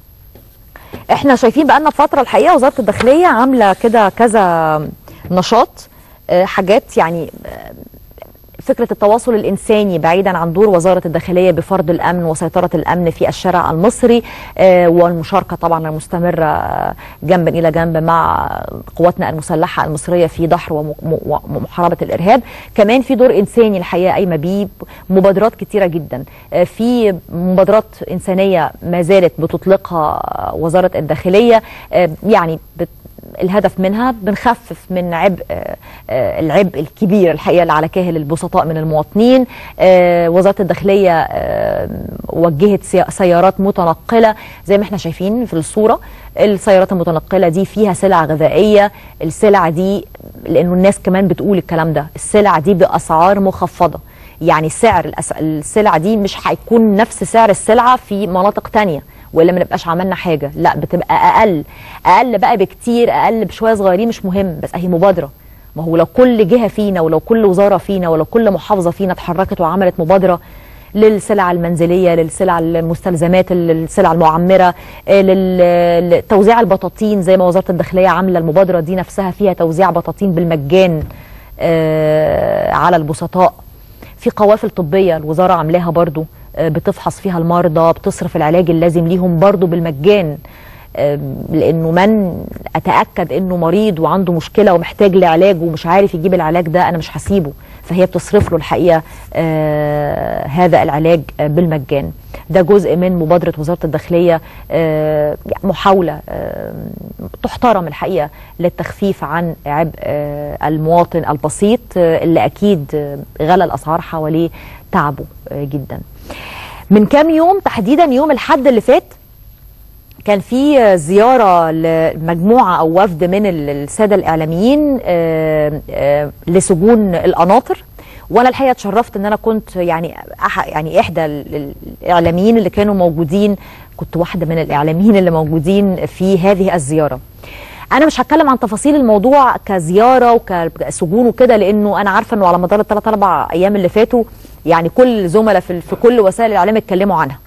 احنا شايفين بقالنا فترة الحقيقة وزارة الداخلية عاملة كده كذا نشاط، حاجات يعني فكرة التواصل الإنساني بعيدا عن دور وزارة الداخلية بفرض الأمن وسيطرة الأمن في الشارع المصري، والمشاركة طبعا المستمرة جنبا إلى جنب مع قواتنا المسلحة المصرية في دحر ومحاربة الإرهاب. كمان في دور إنساني الحقيقة قايمة بيه مبادرات كتيرة جدا، في مبادرات إنسانية ما زالت بتطلقها وزارة الداخلية، يعني الهدف منها بنخفف من العبء الكبير الحقيقة اللي على كاهل البسطاء من المواطنين. وزارة الداخلية وجهت سيارات متنقلة زي ما احنا شايفين في الصورة. السيارات المتنقلة دي فيها سلع غذائية، السلع دي لأنه الناس كمان بتقول الكلام ده، السلع دي بأسعار مخفضة، يعني سعر السلع دي مش هيكون نفس سعر السلعة في مناطق تانية ولا ما نبقاش عملنا حاجه، لا بتبقى اقل بقى بكتير، اقل بشويه صغيرين مش مهم، بس اهي مبادره. ما هو لو كل جهه فينا ولو كل وزاره فينا ولو كل محافظه فينا اتحركت وعملت مبادره للسلع المنزليه، للسلع المستلزمات، للسلع المعمره، لتوزيع البطاطين زي ما وزاره الداخليه عامله المبادره دي نفسها فيها توزيع بطاطين بالمجان على البسطاء. في قوافل طبيه الوزاره عاملاها برضو بتفحص فيها المرضى، بتصرف العلاج اللازم ليهم برضو بالمجان، لانه من اتاكد انه مريض وعنده مشكله ومحتاج لعلاج ومش عارف يجيب العلاج ده انا مش هسيبه، فهي بتصرف له الحقيقه هذا العلاج بالمجان. ده جزء من مبادره وزاره الداخليه، محاوله تحترم الحقيقه للتخفيف عن عبء المواطن البسيط اللي اكيد غلى الاسعار حواليه تعبه جدا. من كام يوم تحديدا يوم الحد اللي فات كان في زيارة لمجموعة أو وفد من السادة الإعلاميين لسجون القناطر، وأنا الحقيقة اتشرفت إن أنا كنت يعني إحدى الإعلاميين اللي كانوا موجودين، كنت واحدة من الإعلاميين اللي موجودين في هذه الزيارة. أنا مش هتكلم عن تفاصيل الموضوع كزيارة وكسجون وكده، لأنه أنا عارفة إنه على مدار ال3 4 أيام اللي فاتوا يعني كل زملاء في كل وسائل الإعلام اتكلموا عنها.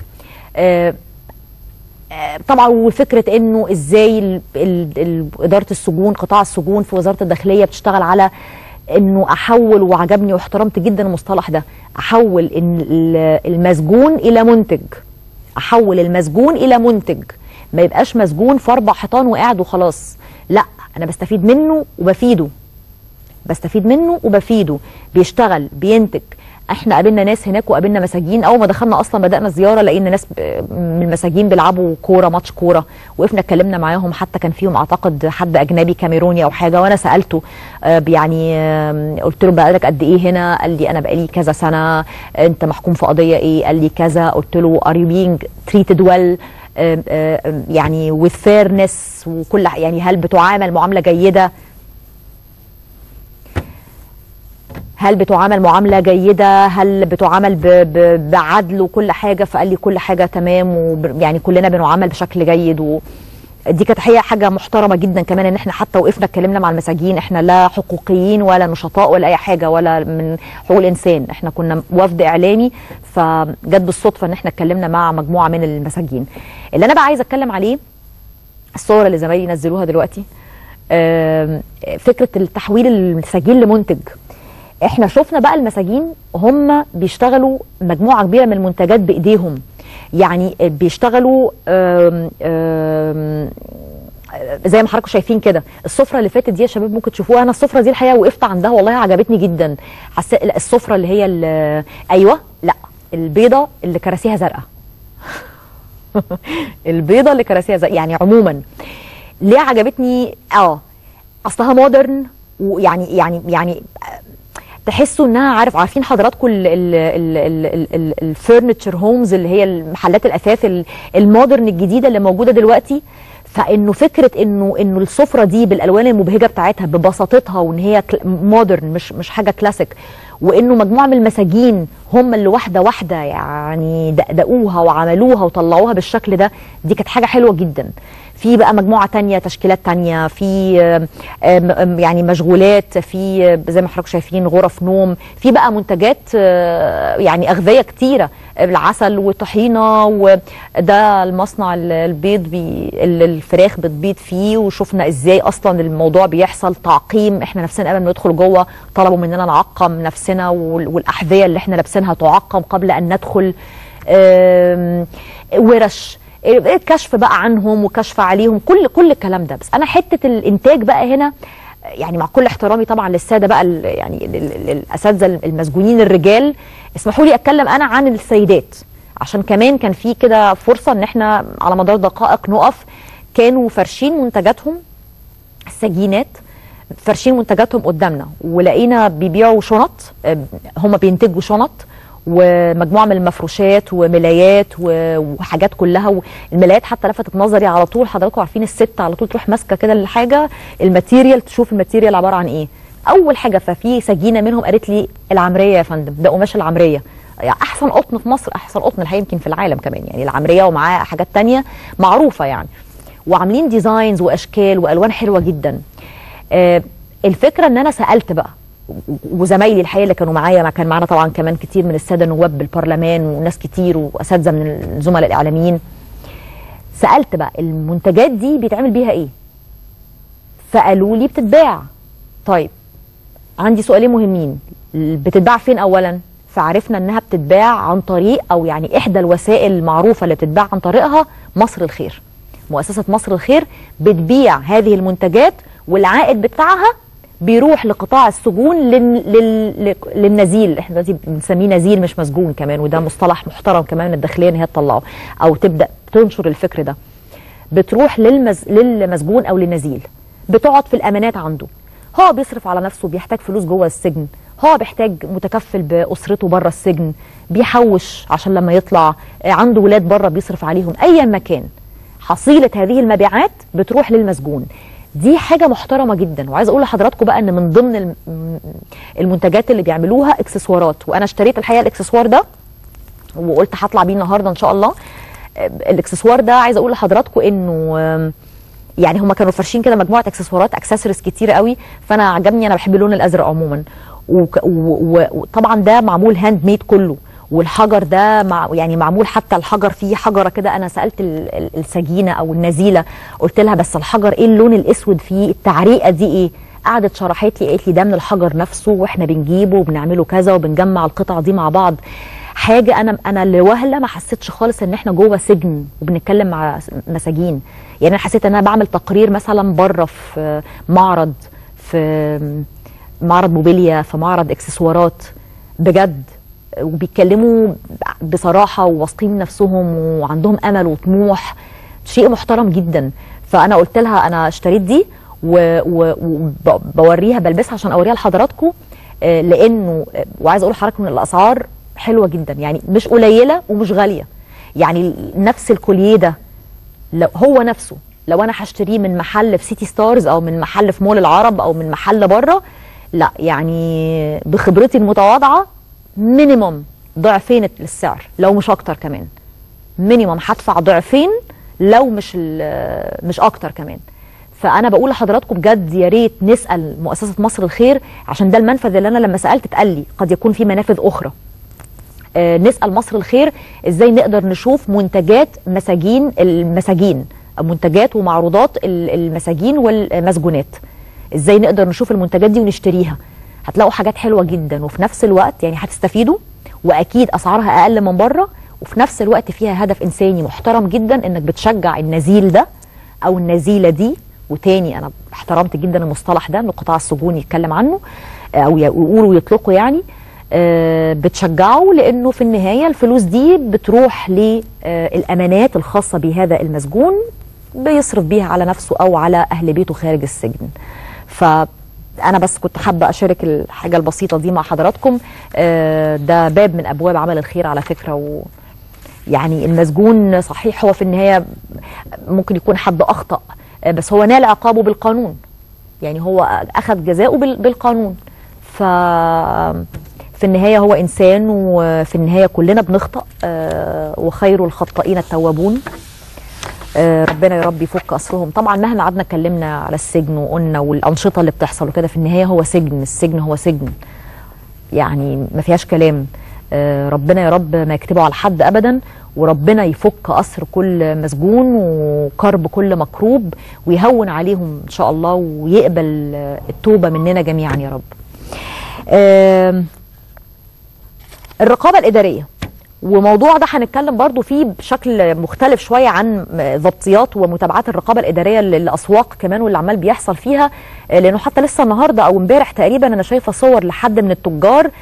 طبعا وفكرة انه ازاي ادارة السجون، قطاع السجون في وزارة الداخلية بتشتغل على انه احول، وعجبني واحترمت جدا المصطلح ده، احول المسجون الى منتج، احول المسجون الى منتج، ما يبقاش مسجون في 4 حيطان وقاعد وخلاص، لا انا بستفيد منه وبفيده، بيشتغل بينتج. احنا قابلنا ناس هناك وقابلنا مساجين، اول ما دخلنا اصلا بدأنا الزيارة لقينا ناس من المساجين بيلعبوا كورة، ماتش كورة، وقفنا اتكلمنا معاهم، حتى كان فيهم اعتقد حد اجنبي كاميروني او حاجة، وانا سألته يعني قلت له بقالك قد ايه هنا؟ قال لي انا بقالي كذا سنة. انت محكوم في قضية ايه؟ قال لي كذا. قلت له are you being treated well يعني with fairness وكل يعني هل بتعامل معاملة جيدة؟ هل بتعامل معامله جيده، هل بتعامل بعدل وكل حاجه؟ فقال لي كل حاجه تمام، يعني كلنا بنعامل بشكل جيد. دي كانت حاجه محترمه جدا كمان، ان احنا حتى وقفنا اتكلمنا مع المساجين، احنا لا حقوقيين ولا نشطاء ولا اي حاجه ولا من حقوق الانسان، احنا كنا وفد اعلامي، فجت بالصدفه ان احنا اتكلمنا مع مجموعه من المساجين. اللي انا بقى عايزه اتكلم عليه الصور اللي زمايلي نزلوها دلوقتي، فكره التحويل المساجين لمنتج. احنا شفنا بقى المساجين هم بيشتغلوا مجموعه كبيره من المنتجات بايديهم، يعني بيشتغلوا زي ما حضراتكم شايفين كده. السفره اللي فاتت دي يا شباب ممكن تشوفوها، انا السفره دي الحقيقه وقفت عندها والله عجبتني جدا. السفره اللي هي ايوه لا البيضه اللي كراسيها زرقاء البيضه اللي كراسيها زرقاء. يعني عموما ليه عجبتني؟ اصلها مودرن، ويعني تحسوا انها عارفين حضراتكم الفرنتشر هومز اللي هي المحلات الاثاث المودرن الجديده اللي موجوده دلوقتي. فانه فكره انه السفره دي بالالوان المبهجه بتاعتها ببساطتها، وان هي مودرن مش حاجه كلاسيك، وانه مجموعه من المساجين هم اللي واحده واحده يعني دقدقوها وعملوها وطلعوها بالشكل ده، دي كانت حاجه حلوه جدا. في بقى مجموعه تانية، تشكيلات تانية، في يعني مشغولات، في زي ما حضراتكم شايفين غرف نوم، في بقى منتجات يعني اغذيه كتيره، العسل والطحينه، وده المصنع البيض اللي الفراخ بتبيض فيه، وشفنا ازاي اصلا الموضوع بيحصل تعقيم. احنا نفسنا قبل ما ندخل جوه طلبوا مننا نعقم نفسنا، والاحذيه اللي احنا لابسينها تعقم قبل ان ندخل. ورش كشف بقى عنهم وكشف عليهم، كل الكلام ده. بس انا حته الانتاج بقى هنا، يعني مع كل احترامي طبعا للساده بقى يعني الاساتذه المسجونين الرجال، اسمحوا لي اتكلم انا عن السيدات، عشان كمان كان في كده فرصه ان احنا على مدار دقائق نقف. كانوا فرشين منتجاتهم، السجينات فرشين منتجاتهم قدامنا، ولقينا بيبيعوا شنط، هم بينتجوا شنط ومجموعه من المفروشات وملايات وحاجات كلها. والملايات حتى لفتت نظري على طول، حضراتكم عارفين الست على طول تروح ماسكه كده الحاجه الماتيريال، تشوف الماتيريال عباره عن ايه. اول حاجه ففي سجينه منهم قالت لي العمريه يا فندم، ده قماش العمريه، يعني احسن قطن في مصر، احسن قطن الحقيقه يمكن في العالم كمان، يعني العمريه ومعاه حاجات تانية معروفه يعني، وعاملين ديزاينز واشكال والوان حلوه جدا. الفكره ان انا سالت بقى، وزمايلي الحقيقه اللي كانوا معايا، ما كان معانا طبعا كمان كتير من الساده النواب بالبرلمان وناس كتير واساتذه من الزملاء الاعلاميين، سالت بقى المنتجات دي بيتعمل بيها ايه؟ فقالوا لي بتتباع. طيب عندي سؤالين مهمين، بتتباع فين اولا؟ فعرفنا انها بتتباع عن طريق، او يعني احدى الوسائل المعروفه اللي بتتباع عن طريقها مصر الخير. مؤسسه مصر الخير بتبيع هذه المنتجات، والعائد بتاعها بيروح لقطاع السجون للنزيل. احنا دلوقتي بنسميه نزيل مش مسجون كمان، وده مصطلح محترم كمان من الداخليه ان هي تطلعه او تبدا تنشر الفكر ده. بتروح للمسجون او للنزيل، بتقعد في الامانات عنده، هو بيصرف على نفسه، بيحتاج فلوس جوه السجن، هو بيحتاج متكفل باسرته بره السجن، بيحوش عشان لما يطلع، عنده ولاد بره بيصرف عليهم، ايا ما كان حصيله هذه المبيعات بتروح للمسجون. دي حاجه محترمه جدا. وعايز اقول لحضراتكم بقى ان من ضمن المنتجات اللي بيعملوها اكسسوارات، وانا اشتريت الحقيقه الاكسسوار ده وقلت هطلع بيه النهارده ان شاء الله. الاكسسوار ده عايز اقول لحضراتكم انه يعني هم كانوا فرشين كده مجموعه اكسسوارات، اكسسوارز كتيره قوي، فانا عجبني، انا بحب اللون الازرق عموما، وطبعا ده معمول هاند ميد كله، والحجر ده يعني معمول، حتى الحجر فيه حجره كده. انا سالت السجينه او النزيله، قلت لها بس الحجر ايه اللون الاسود فيه، التعريقه دي ايه؟ قعدت شرحت لي، قالت لي ده من الحجر نفسه، واحنا بنجيبه وبنعمله كذا وبنجمع القطع دي مع بعض. حاجه انا لوهله ما حسيتش خالص ان احنا جوه سجن وبنتكلم مع مساجين. يعني انا حسيت ان انا بعمل تقرير مثلا بره في معرض موبيليا، في معرض اكسسوارات بجد، وبيتكلموا بصراحه وواثقين نفسهم وعندهم امل وطموح، شيء محترم جدا. فانا قلت لها انا اشتريت دي وبوريها بلبسها عشان اوريها لحضراتكم، لانه وعايز اقول لحضراتكم ان الاسعار حلوه جدا، يعني مش قليله ومش غاليه. يعني نفس الكوليه ده هو نفسه لو انا هشتريه من محل في سيتي ستارز او من محل في مول العرب او من محل بره لا يعني بخبرتي المتواضعه مينيموم ضعفين السعر لو مش اكتر كمان. مينيموم هدفع ضعفين لو مش اكتر كمان. فانا بقول لحضراتكم بجد يا ريت نسال مؤسسه مصر الخير، عشان ده المنفذ اللي انا لما سالت اتقال لي قد يكون في منافذ اخرى. نسال مصر الخير ازاي نقدر نشوف منتجات المساجين، منتجات ومعروضات المساجين والمسجونات، ازاي نقدر نشوف المنتجات دي ونشتريها. هتلاقوا حاجات حلوه جدا، وفي نفس الوقت يعني هتستفيدوا، واكيد اسعارها اقل من بره، وفي نفس الوقت فيها هدف انساني محترم جدا، انك بتشجع النزيل ده او النزيله دي. وتاني انا احترمت جدا المصطلح ده ان القطاع السجوني يتكلم عنه او يقولوا ويطلقوا، يعني بتشجعه، لانه في النهايه الفلوس دي بتروح للامانات الخاصه بهذا المسجون بيصرف بيها على نفسه او على اهل بيته خارج السجن. فانا بس كنت حابه اشارك الحاجه البسيطه دي مع حضراتكم. ده باب من ابواب عمل الخير على فكره. يعني المسجون صحيح هو في النهايه ممكن يكون حد اخطأ، بس هو نال عقابه بالقانون، يعني هو اخذ جزاؤه بالقانون. في النهايه هو انسان، وفي النهايه كلنا بنخطأ، وخير الخطائين التوابون. ربنا يا رب يفك اسرهم. طبعا مهما قعدنا اتكلمنا على السجن وقلنا والانشطه اللي بتحصل وكده، في النهايه هو سجن، السجن هو سجن، يعني ما فيهاش كلام. ربنا يا رب ما يكتبه على حد ابدا، وربنا يفك اسر كل مسجون وكرب كل مكروب، ويهون عليهم ان شاء الله، ويقبل التوبه مننا جميعا يا رب. الرقابه الاداريه، وموضوع ده هنتكلم برضو فيه بشكل مختلف شويه عن ضبطيات ومتابعات الرقابه الاداريه للاسواق كمان واللي عمال بيحصل فيها، لانه حتى لسه النهارده او امبارح تقريبا انا شايفه صور لحد من التجار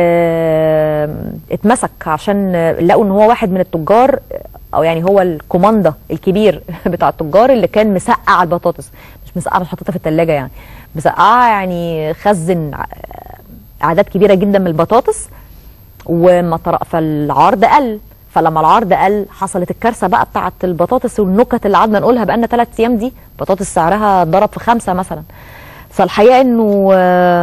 اتمسك عشان لقوا ان هو واحد من التجار، او يعني هو الكوماندا الكبير بتاع التجار اللي كان مسقع البطاطس، مش مسقع مش حاططها في الثلاجه، يعني مسقعه، يعني خزن اعداد كبيره جدا من البطاطس. فالعرض قل، فلما العرض قل حصلت الكارثه بقى بتاعت البطاطس والنكت اللي قعدنا نقولها بقالنا 3 ايام دي. بطاطس سعرها ضرب في 5 مثلا. فالحقيقه انه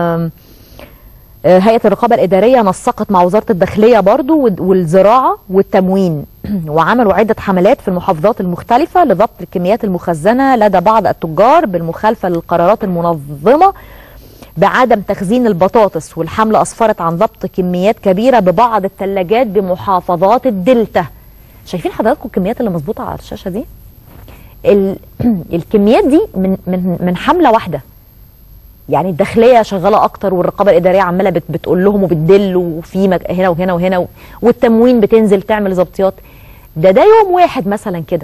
هيئه الرقابه الاداريه نسقت مع وزاره الداخليه برضو والزراعه والتموين، وعملوا عده حملات في المحافظات المختلفه لضبط الكميات المخزنه لدى بعض التجار بالمخالفه للقرارات المنظمه بعدم تخزين البطاطس. والحملة أسفرت عن ضبط كميات كبيرة ببعض الثلاجات بمحافظات الدلتا. شايفين حضراتكم الكميات اللي مظبوطة على الشاشة دي؟ الكميات دي من حملة واحدة. يعني الداخلية شغالة أكتر، والرقابة الإدارية عمالة بتقول لهم وبتدل، وفي هنا وهنا وهنا، والتموين بتنزل تعمل ضبطيات. ده يوم واحد مثلا كده.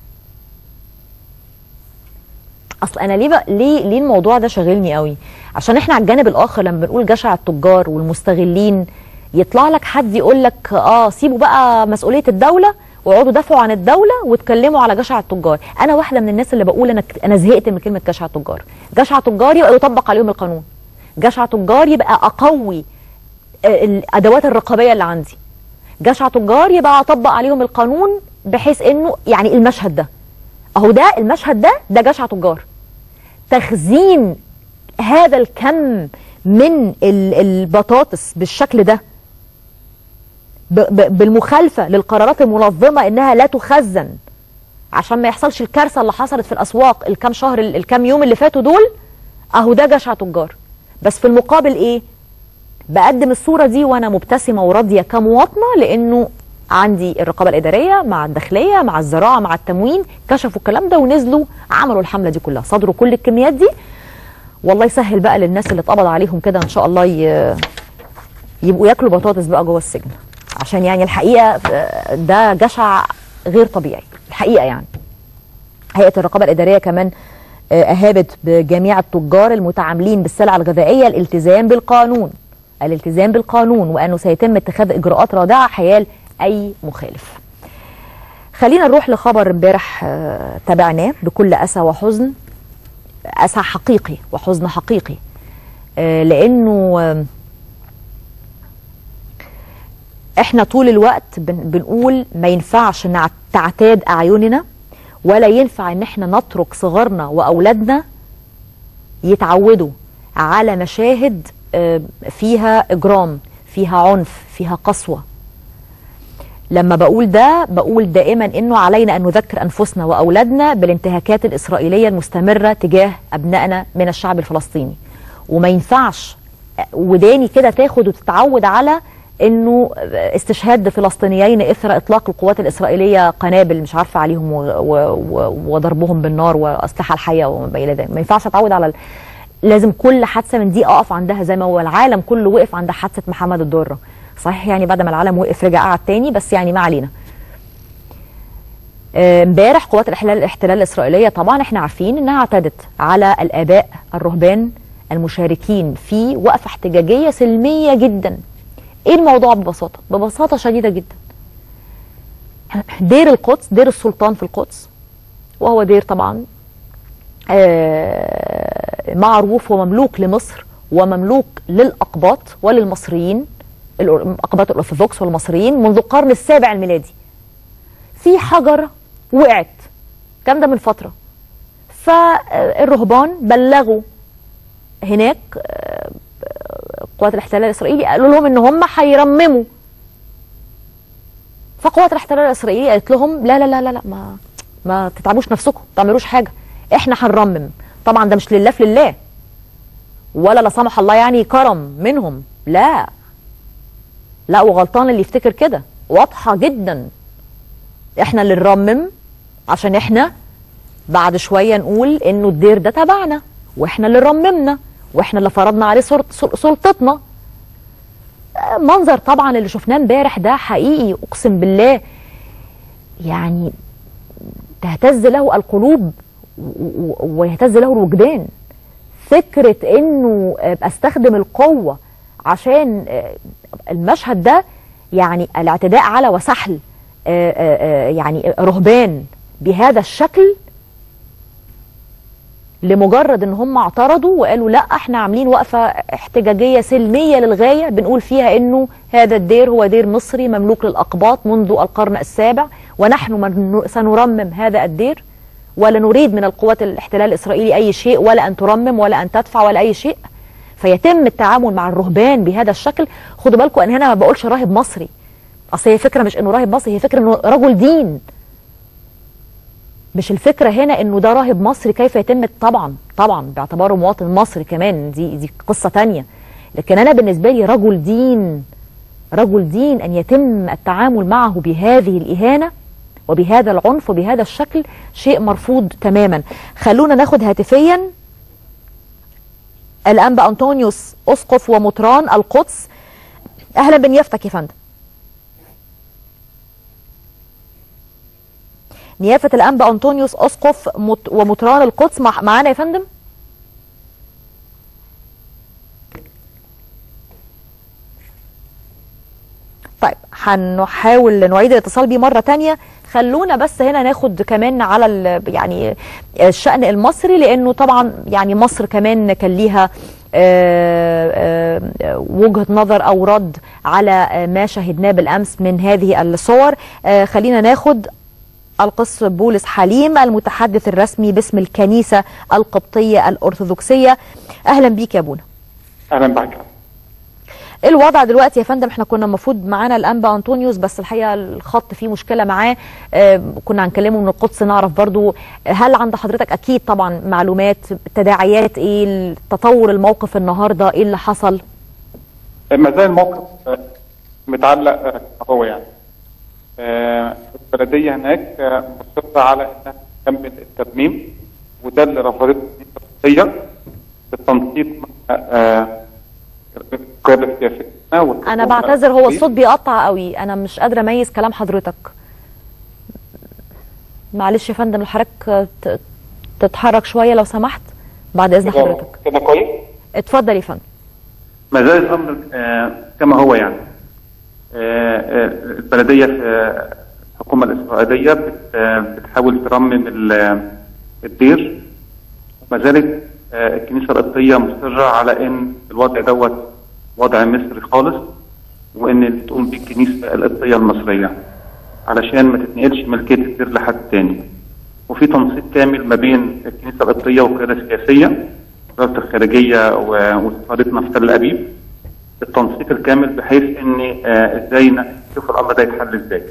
اصل انا ليه الموضوع ده شاغلني قوي؟ عشان احنا على الجانب الاخر لما بنقول جشع التجار والمستغلين، يطلع لك حد يقول لك سيبوا بقى مسؤوليه الدوله واقعدوا دافعوا عن الدوله واتكلموا على جشع التجار. انا واحده من الناس اللي بقول انا زهقت من كلمه جشع التجار. جشع التجار يبقى يطبق عليهم القانون. جشع التجار يبقى اقوي الادوات الرقابيه اللي عندي. جشع التجار يبقى اطبق عليهم القانون، بحيث انه يعني المشهد ده اهو، ده المشهد ده جشع تجار. تخزين هذا الكم من البطاطس بالشكل ده بالمخالفة للقرارات المنظمة انها لا تخزن، عشان ما يحصلش الكارثة اللي حصلت في الاسواق الكام شهر الكام يوم اللي فاتوا دول. اهو ده جشع تجار. بس في المقابل ايه؟ بقدم الصورة دي وانا مبتسمة وراضية كمواطنة، لانه عندي الرقابة الإدارية مع الداخلية مع الزراعة مع التموين كشفوا الكلام ده ونزلوا عملوا الحملة دي كلها، صدروا كل الكميات دي. والله يسهل بقى للناس اللي اتقبض عليهم كده ان شاء الله يبقوا ياكلوا بطاطس بقى جوه السجن، عشان يعني الحقيقة ده جشع غير طبيعي الحقيقة. يعني هيئة الرقابة الإدارية كمان أهابت بجميع التجار المتعاملين بالسلع الغذائية الالتزام بالقانون، وأنه سيتم اتخاذ إجراءات رادعة حيال أي مخالف. خلينا نروح لخبر امبارح تابعناه بكل أسى وحزن، أسى حقيقي وحزن حقيقي، لأنه احنا طول الوقت بنقول ما ينفعش تعتاد أعيننا، ولا ينفع ان احنا نترك صغارنا وأولادنا يتعودوا على مشاهد فيها إجرام، فيها عنف، فيها قسوة. لما بقول ده بقول دائما إنه علينا أن نذكر أنفسنا وأولادنا بالانتهاكات الإسرائيلية المستمرة تجاه أبنائنا من الشعب الفلسطيني. وما ينفعش وداني كده تاخد وتتعود على انه استشهاد فلسطينيين اثر اطلاق القوات الاسرائيليه قنابل مش عارفه عليهم وضربهم بالنار واسلحه الحيه وما الى ذلك. ما ينفعش اتعود على لازم كل حادثه من دي اقف عندها زي ما هو العالم كله وقف عند حادثه محمد الدره. صحيح يعني بعد ما العالم وقف رجع قعد تاني، بس يعني ما علينا. امبارح قوات الاحتلال الاسرائيليه طبعا احنا عارفين انها اعتدت على الاباء الرهبان المشاركين في وقفه احتجاجيه سلميه جدا. ايه الموضوع ببساطه شديده جدا؟ دير القدس، دير السلطان في القدس، وهو دير طبعا معروف ومملوك لمصر ومملوك للاقباط وللمصريين، الاقباط الارثوذكس والمصريين منذ القرن السابع الميلادي. في حجره وقعت، الكلام ده من فتره، فالرهبان بلغوا هناك قوات الاحتلال الاسرائيلي، قالوا لهم ان هم هيرمموا. فقوات الاحتلال الاسرائيلي قالت لهم لا لا لا لا, لا ما تتعبوش نفسكم، ما تعملوش حاجه، احنا هنرمم. طبعا ده مش لله في لله، ولا لا سمح الله يعني كرم منهم، لا لا، وغلطان اللي يفتكر كده، واضحه جدا. احنا اللي نرمم عشان احنا بعد شويه نقول انه الدير ده تبعنا، واحنا اللي رممنا، واحنا اللي فرضنا عليه سلطتنا. منظر طبعا اللي شفناه امبارح ده حقيقي اقسم بالله يعني تهتز له القلوب ويهتز له الوجدان. فكرة انه استخدم القوة عشان المشهد ده، يعني الاعتداء على وسحل يعني رهبان بهذا الشكل لمجرد ان هم اعترضوا وقالوا لا احنا عاملين وقفة احتجاجية سلمية للغاية بنقول فيها انه هذا الدير هو دير مصري مملوك للاقباط منذ القرن السابع، ونحن سنرمم هذا الدير، ولا نريد من القوات الاحتلال الاسرائيلي اي شيء، ولا ان ترمم ولا ان تدفع ولا اي شيء. فيتم التعامل مع الرهبان بهذا الشكل. خدوا بالكم ان هنا ما بقولش راهب مصري، اصل هي فكرة مش انه راهب مصري، هي فكرة انه رجل دين. مش الفكرة هنا انه ده راهب مصري كيف يتم، طبعا باعتباره مواطن مصري كمان دي قصة تانية. لكن انا بالنسبة لي رجل دين ان يتم التعامل معه بهذه الاهانة وبهذا العنف وبهذا الشكل شيء مرفوض تماما. خلونا ناخد هاتفيا الانبا انطونيوس اسقف ومطران القدس. اهلا بنيافتك يا فندم. نيافة الأنبا أنطونيوس أسقف ومطران القدس معانا يا فندم؟ طيب هنحاول نعيد الاتصال بيه مرة تانية. خلونا بس هنا ناخد كمان على يعني الشأن المصري، لأنه طبعا يعني مصر كمان كان ليها وجهة نظر أو رد على ما شاهدناه بالأمس من هذه الصور. خلينا ناخد القس بولس حليم المتحدث الرسمي باسم الكنيسة القبطية الأرثوذكسية. أهلا بيك يا ابونا. أهلا بك. الوضع دلوقتي يا فندم، احنا كنا المفروض معانا الأنبا أنطونيوس بس الحقيقة الخط فيه مشكلة معاه، كنا هنكلمه من القدس نعرف برضو هل عند حضرتك أكيد طبعا معلومات تداعيات ايه تطور الموقف النهاردة، ايه اللي حصل؟ ما زال الموقف متعلق هو يعني البلدية هناك مصرة على انها تكمل الترميم، وده اللي رفضته القيادة بالتنسيق مع القيادة السياسية. انا بعتذر هو الصوت بيقطع قوي، انا مش قادرة اميز كلام حضرتك. معلش يا فندم حضرتك تتحرك شوية لو سمحت بعد اذن حضرتك. كده كويس؟ اتفضل يا فندم. ما زال الامر كما هو يعني. البلدية في الحكومة الإسرائيلية بتحاول ترمم الدير، وما زالت الكنيسة القبطية مصرة على ان الوضع دوت وضع مصري خالص، وان اللي تقوم بيه الكنيسة القبطية المصرية علشان ما تتنقلش ملكية الدير لحد تاني. وفي تنسيق كامل ما بين الكنيسة القبطية والقيادة السياسية وزاره الخارجيه وسفارتنا في تل ابيب التنسيق الكامل، بحيث ان ازاي نشوف الامر ده يتحل ازاي.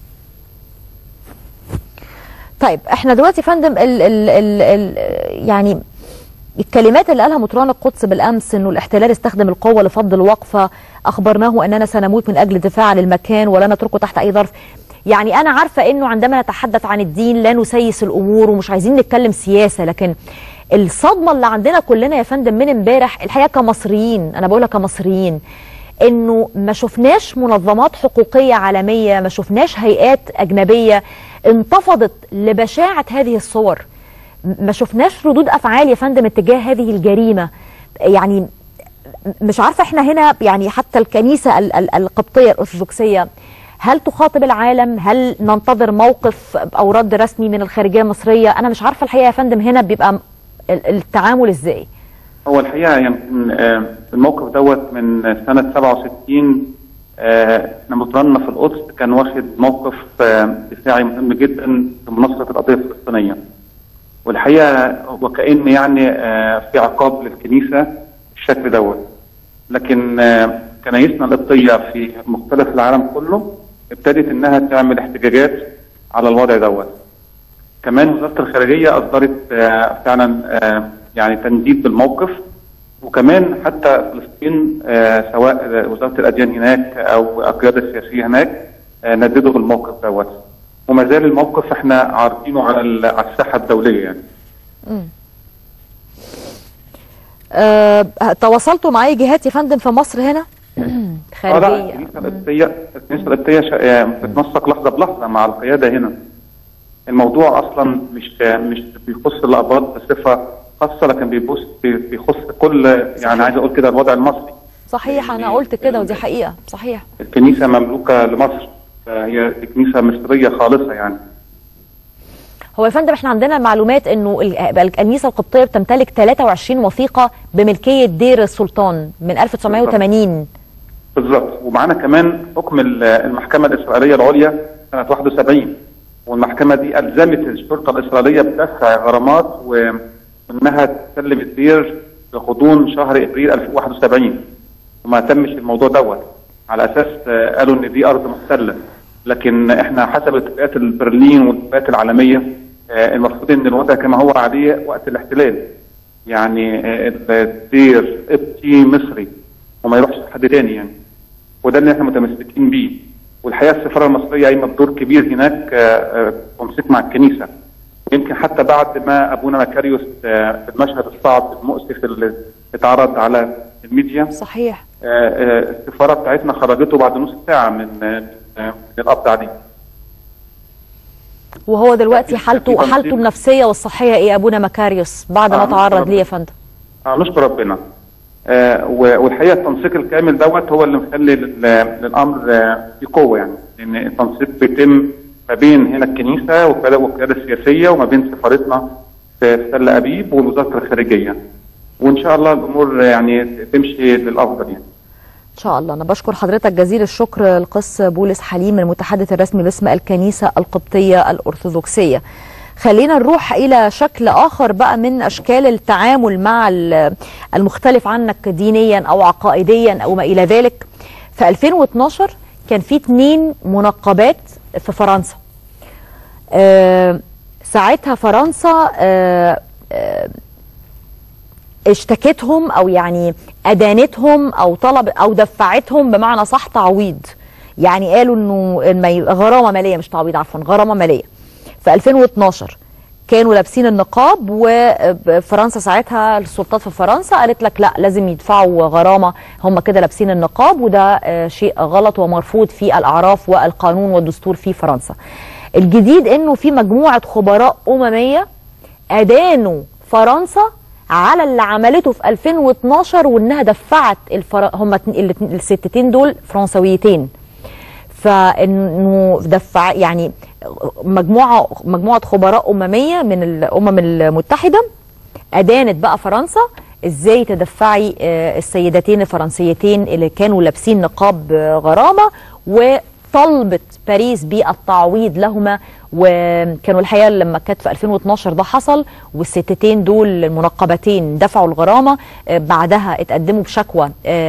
طيب احنا دلوقتي يا فندم يعني الكلمات اللي قالها مطران القدس بالامس انه الاحتلال استخدم القوه لفض الوقفه، اخبرناه اننا سنموت من اجل الدفاع عن المكان ولا نتركه تحت اي ظرف. يعني انا عارفه انه عندما نتحدث عن الدين لا نسيس الامور ومش عايزين نتكلم سياسه، لكن الصدمه اللي عندنا كلنا يا فندم من امبارح الحقيقه كمصريين، انا بقولها كمصريين، انه ما شفناش منظمات حقوقيه عالميه، ما شفناش هيئات اجنبيه انتفضت لبشاعه هذه الصور، ما شفناش ردود افعال يا فندم اتجاه هذه الجريمه. يعني مش عارفه احنا هنا يعني حتى الكنيسه القبطيه الارثوذكسيه هل تخاطب العالم؟ هل ننتظر موقف او رد رسمي من الخارجيه المصريه؟ انا مش عارفه الحقيقه يا فندم هنا بيبقى التعامل ازاي؟ هو الحقيقه يمكن الموقف دوت من سنه 67 احنا مطرنا في القدس كان واخد موقف دفاعي مهم جدا في مناصره القضيه الفلسطينيه. والحقيقه وكأن يعني في عقاب للكنيسه بالشكل دوت. لكن كنايسنا القبطيه في مختلف العالم كله ابتدت انها تعمل احتجاجات على الوضع دوت. كمان وزاره الخارجيه اصدرت فعلا يعني تنديد بالموقف، وكمان حتى فلسطين سواء وزاره الاديان هناك او القياده السياسيه هناك نددوا بالموقف دوت، وما زال الموقف احنا عارضينه على الساحه الدوليه يعني. تواصلتوا مع اي جهات يا فندم في مصر هنا؟ خارجيه. الكنيسه القبطيه بتنسق لحظه بلحظه مع القياده هنا. الموضوع اصلا مش بيخص الاباط بصفه خاصه، لكن بيخص كل يعني عايز اقول كده الوضع المصري. صحيح، انا قلت كده ودي حقيقه صحيح. الكنيسه مملوكه لمصر، فهي كنيسه مصريه خالصه يعني. هو يا فندم احنا عندنا معلومات انه الكنيسه القبطيه بتمتلك 23 وثيقه بملكيه دير السلطان من 1980. بالظبط، ومعانا كمان حكم المحكمه الاسرائيليه العليا سنه 71، والمحكمه دي الزمت الشرطه الاسرائيليه بدفع غرامات وانها تسلم الدير لغضون شهر ابريل 2071، وما تمش الموضوع دوت على اساس قالوا ان دي ارض محتله. لكن احنا حسب اتفاقات برلين والاتفاقات العالميه المفروض ان الوضع كما هو عليه وقت الاحتلال، يعني الدير قبطي مصري وما يروحش لحد تاني يعني، وده اللي احنا متمسكين بيه. والحقيقه السفاره المصريه قايمه بدور كبير هناك تنسيق مع الكنيسه، يمكن حتى بعد ما ابونا مكاريوس في المشهد الصعب المؤسف اللي اتعرض على الميديا صحيح السفاره بتاعتنا خرجته بعد نص ساعه من القبض عليه. وهو دلوقتي حالته النفسيه والصحيه ايه ابونا مكاريوس بعد ما تعرض ليه يا فندم؟ نشكر ربنا. والحقيقه التنسيق الكامل دوت هو اللي مخلي الامر في قوه يعني، لان التنسيق بيتم ما بين هنا الكنيسه والقياده السياسيه وما بين سفارتنا في تل ابيب ووزاره الخارجيه، وان شاء الله الامور يعني تمشي للافضل يعني. ان شاء الله. انا بشكر حضرتك جزيل الشكر القس بولس حليم المتحدث الرسمي باسم الكنيسه القبطيه الارثوذكسيه. خلينا نروح الى شكل اخر بقى من اشكال التعامل مع المختلف عنك دينيا او عقائديا او ما الى ذلك. في 2012 كان في 2 منقبات في فرنسا. ساعتها فرنسا اشتكتهم او يعني ادانتهم او طلب او دفعتهم بمعنى صح تعويض، يعني قالوا انه غرامه ماليه مش تعويض عفوا غرامه ماليه. في 2012 كانوا لابسين النقاب، وفرنسا ساعتها السلطات في فرنسا قالت لك لا لازم يدفعوا غرامه، هم كده لابسين النقاب وده شيء غلط ومرفوض في الاعراف والقانون والدستور في فرنسا. الجديد انه في مجموعه خبراء امميه ادانوا فرنسا على اللي عملته في 2012 وانها دفعت هم الستتين دول فرنسويتين، فانه دفع يعني مجموعه خبراء امميه من الامم المتحده ادانت بقى فرنسا ازاي تدفعي السيدتين الفرنسيتين اللي كانوا لابسين نقاب غرامه، طلبت باريس بالتعويض لهما، وكانوا الحقيقه لما كانت في 2012 ده حصل، والستتين دول المنقبتين دفعوا الغرامه. بعدها اتقدموا بشكوى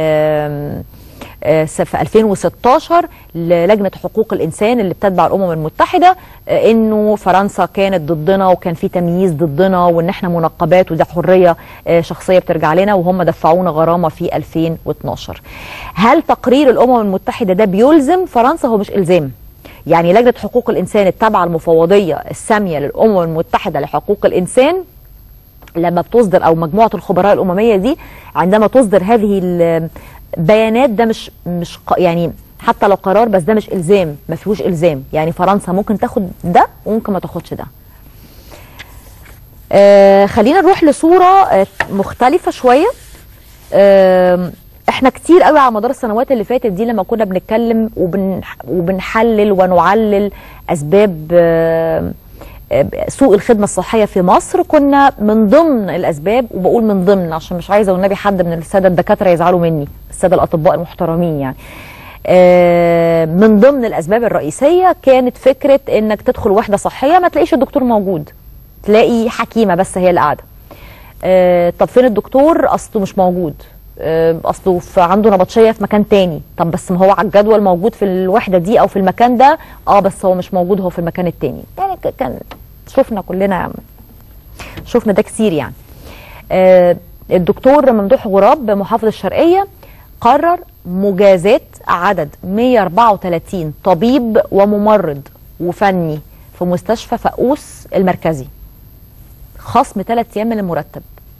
في 2016 للجنة حقوق الإنسان اللي بتتبع الأمم المتحدة، إنه فرنسا كانت ضدنا وكان في تمييز ضدنا وإن إحنا منقبات وده حرية شخصية بترجع لنا، وهم دفعونا غرامة في 2012. هل تقرير الأمم المتحدة ده بيلزم فرنسا؟ هو مش إلزام. يعني لجنة حقوق الإنسان التابعة المفوضية السامية للأمم المتحدة لحقوق الإنسان لما بتصدر، أو مجموعة الخبراء الأممية دي عندما تصدر هذه بيانات، ده مش يعني حتى لو قرار، بس ده مش الزام، ما فيهوش الزام. يعني فرنسا ممكن تاخد ده وممكن ما تاخدش ده. خلينا نروح لصوره مختلفه شويه. احنا كتير قوي على مدار السنوات اللي فاتت دي لما كنا بنتكلم وبنحلل ونعلل اسباب سوء الخدمه الصحيه في مصر، كنا من ضمن الاسباب، وبقول من ضمن عشان مش عايزه والنبي حد من الساده الدكاتره يزعلوا مني، الساده الاطباء المحترمين، يعني من ضمن الاسباب الرئيسيه كانت فكره انك تدخل وحده صحيه ما تلاقيش الدكتور موجود، تلاقي حكيمه بس هي اللي قاعده. طب فين الدكتور؟ اصله مش موجود، اصله عنده نبطشيه في مكان تاني. طب بس ما هو على الجدول موجود في الوحده دي او في المكان ده، بس هو مش موجود، هو في المكان التاني. يعني كان شفنا كلنا، شفنا ده كتير يعني. الدكتور ممدوح غراب محافظ الشرقيه قرر مجازات عدد 134 طبيب وممرض وفني في مستشفى فقوس المركزي، خصم 3 أيام من المرتب.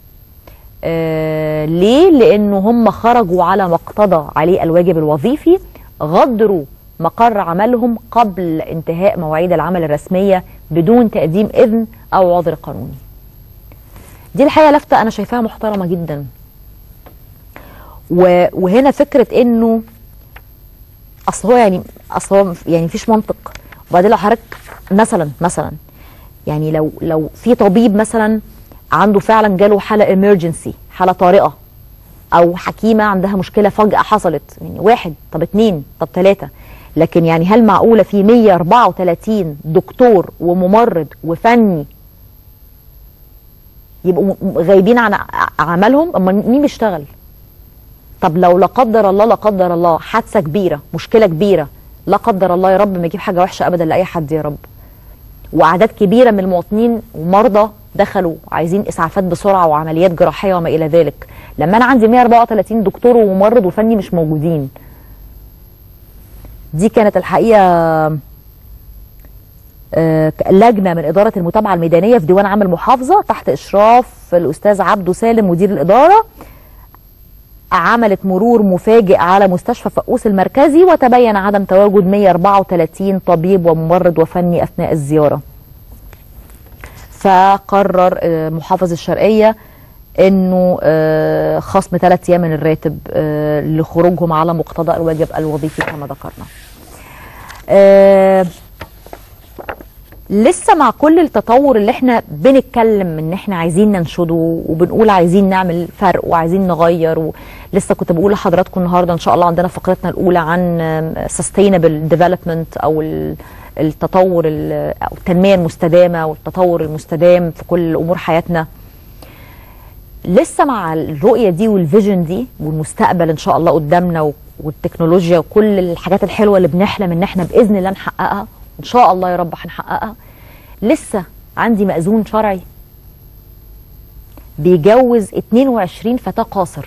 ليه؟ لأنه هم خرجوا على ما اقتضى عليه الواجب الوظيفي، غادروا مقر عملهم قبل انتهاء مواعيد العمل الرسمية بدون تقديم إذن أو عذر قانوني. دي الحقيقة لفتة أنا شايفاها محترمة جدا. وهنا فكرة إنه أصل هو يعني مفيش منطق. وبعدين لو حضرتك مثلا يعني لو في طبيب مثلا عنده فعلا جاله حالة emergency، حالة طارئة، أو حكيمة عندها مشكلة فجأة حصلت، يعني 1 طب 2 طب 3، لكن يعني هل معقولة في 134 دكتور وممرض وفني يبقوا غايبين عن عملهم؟ أما مين بيشتغل؟ طب لو لا قدر الله حادثة كبيرة، مشكلة كبيرة، لا قدر الله يا رب ما يجيب حاجة وحشة أبدا لأي حد يا رب، وأعداد كبيرة من المواطنين ومرضى دخلوا عايزين إسعافات بسرعة وعمليات جراحية وما إلى ذلك، لما أنا عندي 134 دكتور وممرض وفني مش موجودين. دي كانت الحقيقة لجنة من إدارة المتابعة الميدانية في ديوان عام المحافظة تحت إشراف الأستاذ عبده سالم مدير الإدارة، عملت مرور مفاجئ على مستشفى فقوس المركزي، وتبين عدم تواجد 134 طبيب وممرض وفني أثناء الزيارة. فقرر محافظ الشرقية انه خصم 3 أيام من الراتب لخروجهم على مقتضى الواجب الوظيفي كما ذكرنا. لسه مع كل التطور اللي احنا بنتكلم ان احنا عايزين ننشده وبنقول عايزين نعمل فرق وعايزين نغير، ولسه كنت بقول لحضراتكم النهارده ان شاء الله عندنا فقرتنا الاولى عن sustainable development او التطور او التنميه المستدامه والتطور المستدام في كل امور حياتنا. لسه مع الرؤيه دي والفيجن دي والمستقبل ان شاء الله قدامنا والتكنولوجيا وكل الحاجات الحلوه اللي بنحلم ان احنا باذن الله نحققها، ان شاء الله يا رب هنحققها. لسه عندي مأذون شرعي بيجوز 22 فتاة قاصر.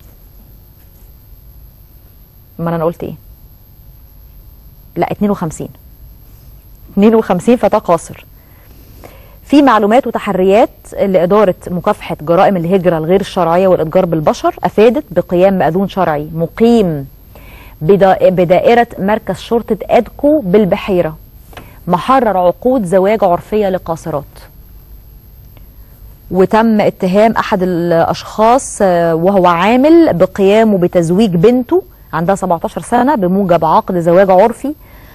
ما انا قلت ايه؟ لا 52 فتاة قاصر. في معلومات وتحريات لإدارة مكافحة جرائم الهجرة الغير الشرعية والإتجار بالبشر أفادت بقيام مأذون شرعي مقيم بدائرة مركز شرطة أدكو بالبحيرة محرر عقود زواج عرفية لقاصرات، وتم اتهام أحد الأشخاص وهو عامل بقيامه بتزويج بنته عندها 17 سنة بموجب عقد زواج عرفي.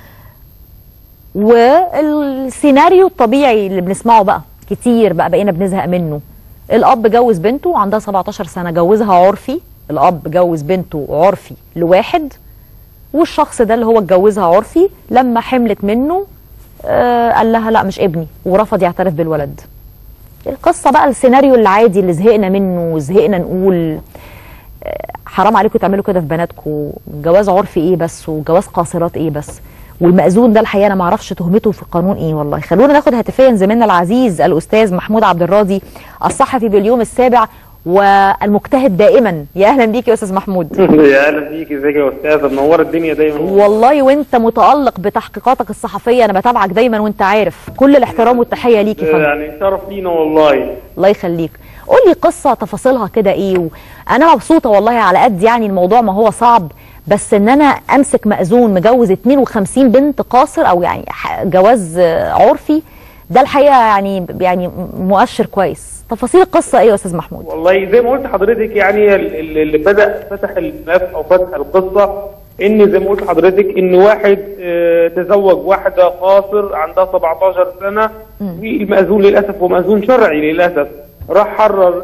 والسيناريو الطبيعي اللي بنسمعه بقى كتير بقى بقينا بنزهق منه، الأب جوز بنته عندها 17 سنة جوزها عرفي، الأب جوز بنته عرفي لواحد والشخص ده اللي هو اتجوزها عرفي لما حملت منه قال لها لا مش ابني، ورفض يعترف بالولد. القصه بقى السيناريو العادي اللي زهقنا منه، وزهقنا نقول حرام عليكم تعملوا كده في بناتكم، جواز عرفي ايه بس، وجواز قاصرات ايه بس، والمأذون ده الحقيقه انا ما اعرفش تهمته في القانون ايه والله. خلونا ناخد هاتفيا زميلنا العزيز الاستاذ محمود عبد الراضي الصحفي باليوم السابع والمجتهد دائما. يا اهلا بيك يا استاذ محمود. يا اهلا بيك، ازيك يا استاذه؟ منور الدنيا دايما والله، وانت متالق بتحقيقاتك الصحفيه، انا بتابعك دايما وانت عارف. كل الاحترام والتحيه ليك يا فندم. يعني شرف لينا والله. الله يخليك. قول لي قصه تفاصيلها كده ايه. انا مبسوطه والله على قد يعني الموضوع ما هو صعب، بس ان انا امسك مأذون مجوز 52 بنت قاصر او يعني جواز عرفي، ده الحقيقه يعني مؤشر كويس. تفاصيل القصه ايه يا استاذ محمود؟ والله زي ما قلت حضرتك، يعني اللي فتح الملف او فتح القصه ان زي ما قلت حضرتك ان واحد تزوج واحده قاصر عندها 17 سنه، والمأذون للاسف هو مأذون شرعي للاسف، راح حرر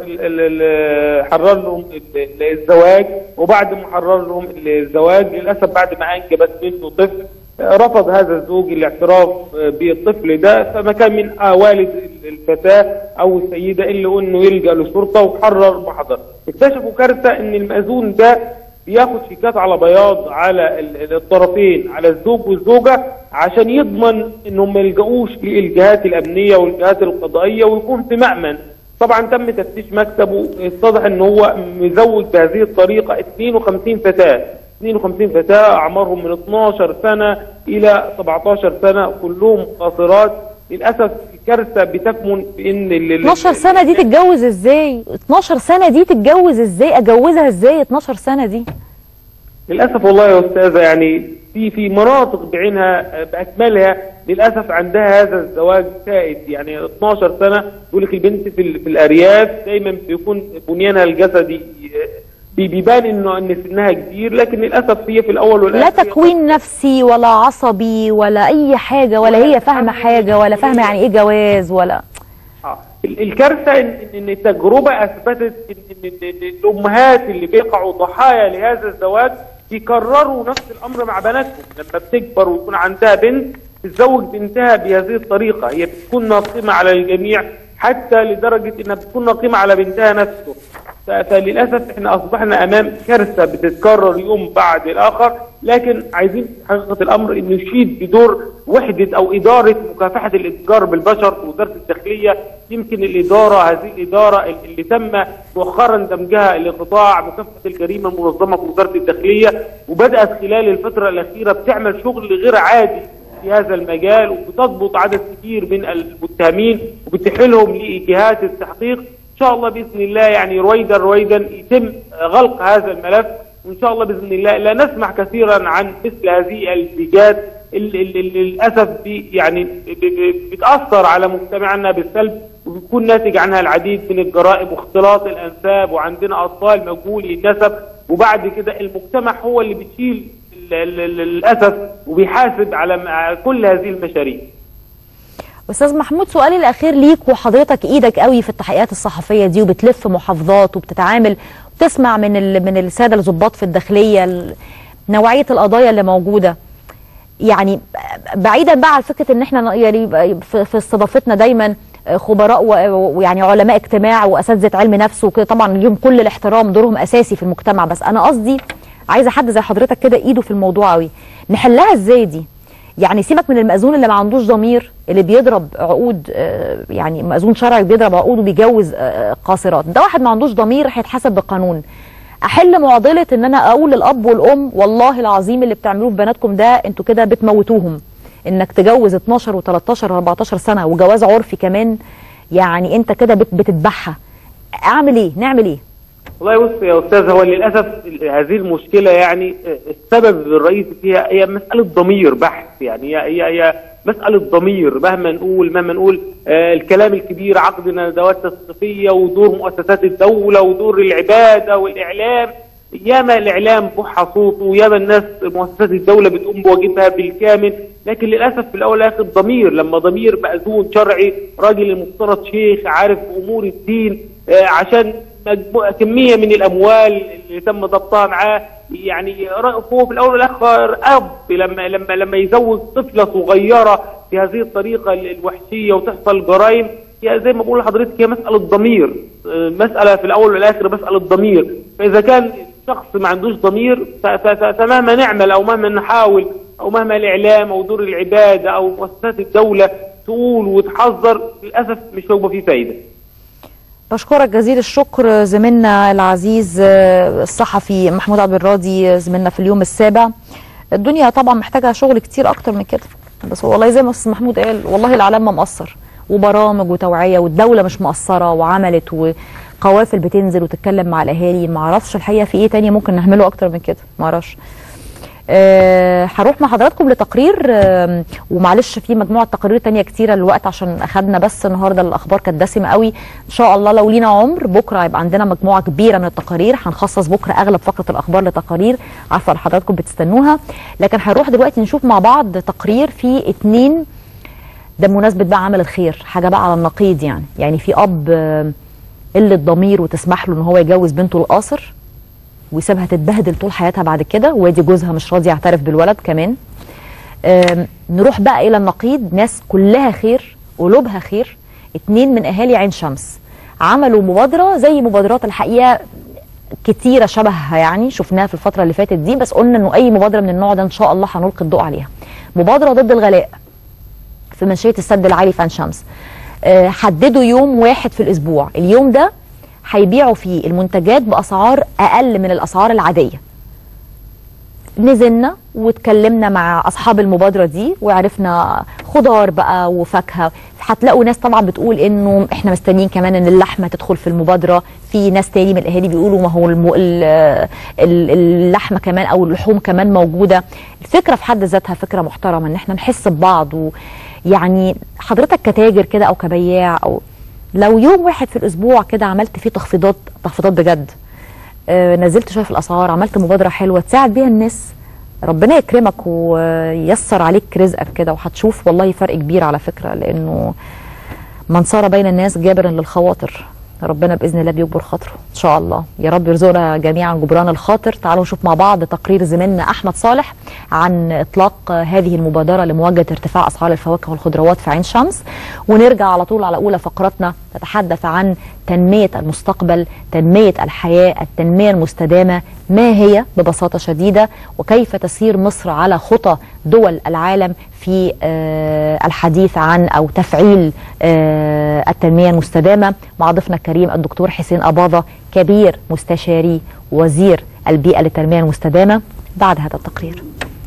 لهم الزواج، وبعد ما حرر لهم الزواج للاسف بعد ما انجبت منه طفل رفض هذا الزوج الاعتراف بالطفل ده، فما كان من والد الفتاه او السيده الا انه يلجا للشرطه وحرر محضر. اكتشفوا كارثه ان المأذون ده بياخد شيكات على بياض على الطرفين، على الزوج والزوجه، عشان يضمن انهم ما يلجأوش للجهات الامنيه والجهات القضائيه ويكون في مأمن. طبعا تم تفتيش مكتبه، اتضح ان هو مزوج بهذه الطريقه 52 فتاه، 52 فتاه اعمارهم من 12 سنه الى 17 سنه، كلهم قاصرات. للاسف الكارثه بتكمن في ان 12 سنه دي تتجوز ازاي؟ 12 سنه دي تتجوز ازاي؟ اجوزها ازاي 12 سنه دي؟ للاسف والله يا استاذه، يعني في مناطق بعينها باكملها للاسف عندها هذا الزواج سائد. يعني 12 سنه يقول لك البنت في الارياف دايما بيكون بنيانها الجسدي بيبان ان سنها كبير، لكن للاسف هي في الاول والاخر لا تكوين نفسي ولا عصبي ولا اي حاجه، ولا هي فاهمه حاجه، ولا فاهمه يعني ايه جواز ولا الكارثه ان التجربه اثبتت ان الامهات اللي بيقعوا ضحايا لهذا الزواج بيكرروا نفس الامر مع بناتهم. لما بتكبر ويكون عندها بنت تتزوج بنتها بهذه الطريقه، هي بتكون ناقمه على الجميع، حتى لدرجه انها بتكون ناقمه على بنتها نفسه. فللاسف احنا اصبحنا امام كارثه بتتكرر يوم بعد الاخر. لكن عايزين حقيقه الامر ان نشيد بدور وحده او اداره مكافحه الاتجار بالبشر في وزاره الداخليه. يمكن هذه الاداره اللي تم مؤخرا دمجها لقطاع مكافحه الجريمه المنظمه في وزاره الداخليه، وبدات خلال الفتره الاخيره بتعمل شغل غير عادي في هذا المجال، وبتضبط عدد كبير من المتهمين وبتحيلهم لجهات التحقيق. ان شاء الله باذن الله يعني رويدا يتم غلق هذا الملف، وان شاء الله باذن الله لا نسمع كثيرا عن مثل هذه الزيجات اللي للاسف يعني بتاثر على مجتمعنا بالسلب، وبيكون ناتج عنها العديد من الجرائم واختلاط الانساب، وعندنا اطفال مجهولي النسب، وبعد كده المجتمع هو اللي بيشيل للاسف وبيحاسب على كل هذه المشاريع. استاذ محمود، سؤالي الاخير ليك، وحضرتك ايدك قوي في التحقيقات الصحفيه دي وبتلف محافظات وبتتعامل وبتسمع من الساده الضباط في الداخليه نوعيه القضايا اللي موجوده، يعني بعيدا بقى عن فكره ان احنا يعني في استضافتنا دايما خبراء ويعني علماء اجتماع واساتذه علم نفس وكده، طبعا ليهم كل الاحترام، دورهم اساسي في المجتمع، بس انا قصدي عايزه حد زي حضرتك كده ايده في الموضوع قوي. نحلها ازاي دي؟ يعني سيبك من المأذون اللي ما عندوش ضمير، اللي بيضرب عقود، يعني مأذون شرعي بيضرب عقود وبيجوز قاصرات، ده واحد ما عندوش ضمير هيتحاسب بالقانون. احل معضله ان انا اقول للاب والام والله العظيم اللي بتعملوه في بناتكم ده انتوا كده بتموتوهم، انك تجوز 12 و13 و14 سنه وجواز عرفي كمان، يعني انت كده بتذبحها. اعمل ايه؟ نعمل ايه؟ والله بص يا استاذ، هو للاسف هذه المشكله يعني السبب الرئيسي فيها هي مساله ضمير بحت. يعني هي مساله ضمير. مهما نقول الكلام الكبير، عقد ندوات تثقيفيه، ودور مؤسسات الدوله، ودور العباده والاعلام. ياما الاعلام بوحى صوته، وياما الناس مؤسسات الدوله بتقوم بواجبها بالكامل، لكن للاسف في الاول والاخر ضمير. لما ضمير مأذون شرعي، راجل المفترض شيخ عارف امور الدين، عشان كميه من الاموال اللي تم ضبطها معاه يعني هو في الاول والاخر اب لما يزوج طفله صغيره بهذه الطريقه الوحشيه وتحصل جرائم، هي زي ما بقول لحضرتك هي مساله ضمير، مساله في الاول والاخر مساله ضمير. فاذا كان شخص ما عندوش ضمير فمهما نعمل او مهما نحاول او مهما الاعلام او دور العباده او مؤسسات الدوله تقول وتحذر، للاسف مش هيبقى فيه فايده. بشكرك جزيل الشكر زميلنا العزيز الصحفي محمود عبد الراضي، زميلنا في اليوم السابع. الدنيا طبعا محتاجه شغل كتير اكتر من كده، بس والله زي ما استاذ محمود قال والله الاعلام ما مقصر، وبرامج وتوعيه، والدوله مش مقصره وعملت وقوافل بتنزل وتتكلم مع الاهالي. ما اعرفش الحقيقه في ايه تاني ممكن نعمله اكتر من كده، ما اعرفش. هروح مع حضراتكم لتقرير، ومعلش في مجموعه تقارير تانية كتيره الوقت عشان اخدنا، بس النهارده الاخبار كانت دسمه قوي. ان شاء الله لو لينا عمر بكره هيبقى عندنا مجموعه كبيره من التقارير، هنخصص بكره اغلب فقره الاخبار لتقارير، عارفه حضراتكم بتستنوها. لكن هنروح دلوقتي نشوف مع بعض تقرير في 2 ده بمناسبه بقى عمل الخير، حاجه بقى على النقيض يعني في اب قله ضمير وتسمح له ان هو يجوز بنته القاصر ويسيبها تتبهدل طول حياتها بعد كده، وادي جوزها مش راضي يعترف بالولد كمان. نروح بقى الى النقيض، ناس كلها خير قلوبها خير. 2 من اهالي عين شمس عملوا مبادره زي مبادرات الحقيقه كتيره شبهها يعني شفناها في الفتره اللي فاتت دي، بس قلنا انه اي مبادره من النوع ده ان شاء الله هنلقي الضوء عليها. مبادره ضد الغلاء في منشيه السد العالي في عين شمس. حددوا يوم واحد في الاسبوع، اليوم ده هيبيعوا فيه المنتجات بأسعار أقل من الأسعار العادية. نزلنا واتكلمنا مع أصحاب المبادرة دي وعرفنا خضار بقى وفاكهة. هتلاقوا ناس طبعا بتقول إنه إحنا مستنيين كمان إن اللحمة تدخل في المبادرة، في ناس تاني من الأهالي بيقولوا ما هو اللحمة كمان أو اللحوم كمان موجودة. الفكرة في حد ذاتها فكرة محترمة إن إحنا نحس ببعض، ويعني حضرتك كتاجر كده أو كبياع أو لو يوم واحد في الاسبوع كده عملت فيه تخفيضات بجد، نزلت شويه في الاسعار، عملت مبادره حلوه تساعد بيها الناس، ربنا يكرمك وييسر عليك رزقك كده، وهتشوف والله فرق كبير على فكره، لانه من صار بين الناس جابرا للخواطر، ربنا باذن الله بيجبر خاطره ان شاء الله. يا رب يرزقنا جميعا جبران الخاطر. تعالوا نشوف مع بعض تقرير زميلنا احمد صالح عن اطلاق هذه المبادره لمواجهه ارتفاع اسعار الفواكه والخضروات في عين شمس، ونرجع على طول على اولى فقراتنا تتحدث عن تنميه المستقبل، تنميه الحياه، التنميه المستدامه ما هي ببساطه شديده، وكيف تسير مصر على خطى دول العالم في الحديث عن او تفعيل التنميه المستدامه، مع ضيفنا الكريم الدكتور حسين أباظة كبير مستشاري وزير البيئه للتنميه المستدامه بعد هذا التقرير.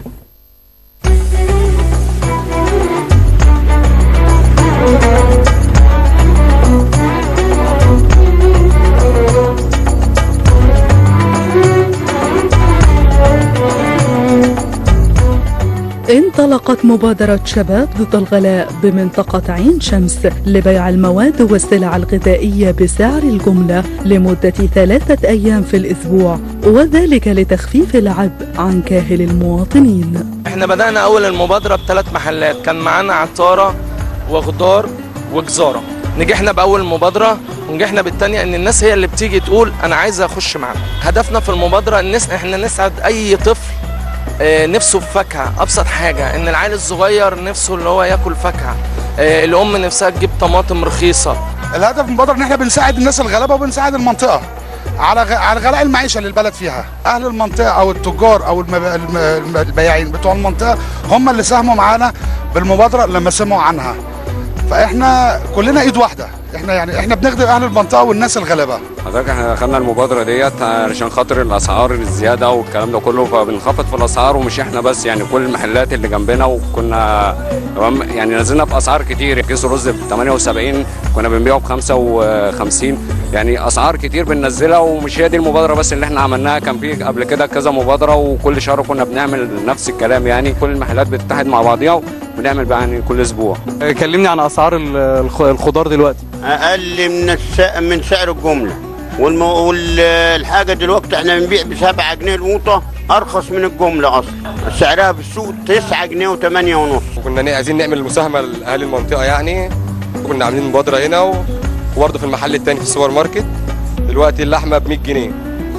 انطلقت مبادرة شباب ضد الغلاء بمنطقة عين شمس لبيع المواد والسلع الغذائية بسعر الجملة لمدة 3 أيام في الأسبوع، وذلك لتخفيف العبء عن كاهل المواطنين. احنا بدأنا أول المبادرة ب3 محلات، كان معانا عطارة وخضار وجزارة. نجحنا بأول مبادرة ونجحنا بالتانية ان الناس هي اللي بتيجي تقول أنا عايزة أخش معانا. هدفنا في المبادرة ان احنا نسعد أي طفل نفسه في فاكهه، ابسط حاجه ان العيل الصغير نفسه اللي هو ياكل فاكهه، الام نفسها تجيب طماطم رخيصه. الهدف من المبادره ان احنا بنساعد الناس الغلابه وبنساعد المنطقه على غلاء المعيشه للبلد فيها. اهل المنطقه او التجار او البياعين بتوع المنطقه هم اللي ساهموا معانا بالمبادره لما سمعوا عنها، فاحنا كلنا ايد واحده، احنا بنخدم اهل المنطقه والناس الغلابه. حضرتك احنا دخلنا المبادره ديت علشان خاطر الاسعار الزياده والكلام ده كله، فبنخفض في الاسعار، ومش احنا بس يعني كل المحلات اللي جنبنا، وكنا يعني نزلنا في اسعار كتير. كيس الرز ب 78 كنا بنبيعه ب 55، يعني اسعار كتير بننزلها. ومش هي دي المبادره بس اللي احنا عملناها، كان في قبل كده كذا مبادره، وكل شهر كنا بنعمل نفس الكلام، يعني كل المحلات بتتحد مع بعضيها وبنعمل بقى يعني كل اسبوع. كلمني عن اسعار الخضار دلوقتي. اقل من سعر الجمله، والحاجه دلوقتي احنا بنبيع ب7 جنيه الموطه، ارخص من الجمله اصلا. سعرها في السوق 9 جنيه و8 ونص. كنا عايزين نعمل مساهمه لاهل المنطقه، يعني كنا عاملين مبادره هنا وبرضه في المحل الثاني في السوبر ماركت. دلوقتي اللحمه ب 100 جنيه،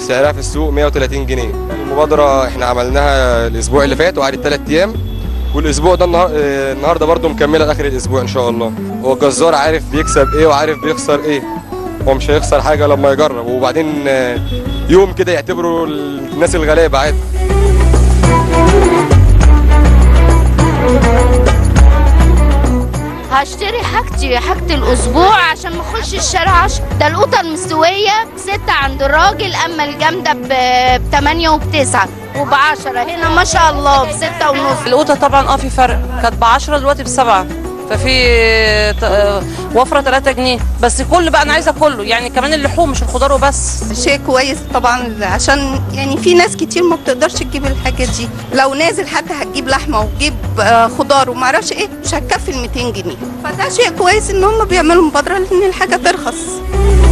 سعرها في السوق 130 جنيه. المبادره احنا عملناها الاسبوع اللي فات وقعدت 3 ايام، والاسبوع ده النهارده برده مكمله لاخر الاسبوع ان شاء الله. هو الجزار عارف بيكسب ايه وعارف بيخسر ايه، هو مش هيخسر حاجه لما يجرب، وبعدين يوم كده يعتبروا الناس الغلابه عادي. هشتري حاجة الأسبوع عشان ما اخش الشارع. ده القوطة المستوية ب6 عند الراجل، أما الجامدة ب8 وب9 وب10. هنا ما شاء الله ب6.5. القوطة طبعا في فرق، كانت ب10 دلوقتي ب7، ففي وفرة 3 جنيه بس. كل بقى أنا عايزة كله، يعني كمان اللحوم مش الخضار وبس. شيء كويس طبعا، عشان يعني في ناس كتير ما بتقدرش تجيب الحاجة دي. لو نازل حتى هتجيب لحمة وتجيب خضار وما اعرفش ايه، مش هتكفي ال 200 جنيه. فده شيء كويس ان هم بيعملوا مبادرة ان الحاجة ترخص.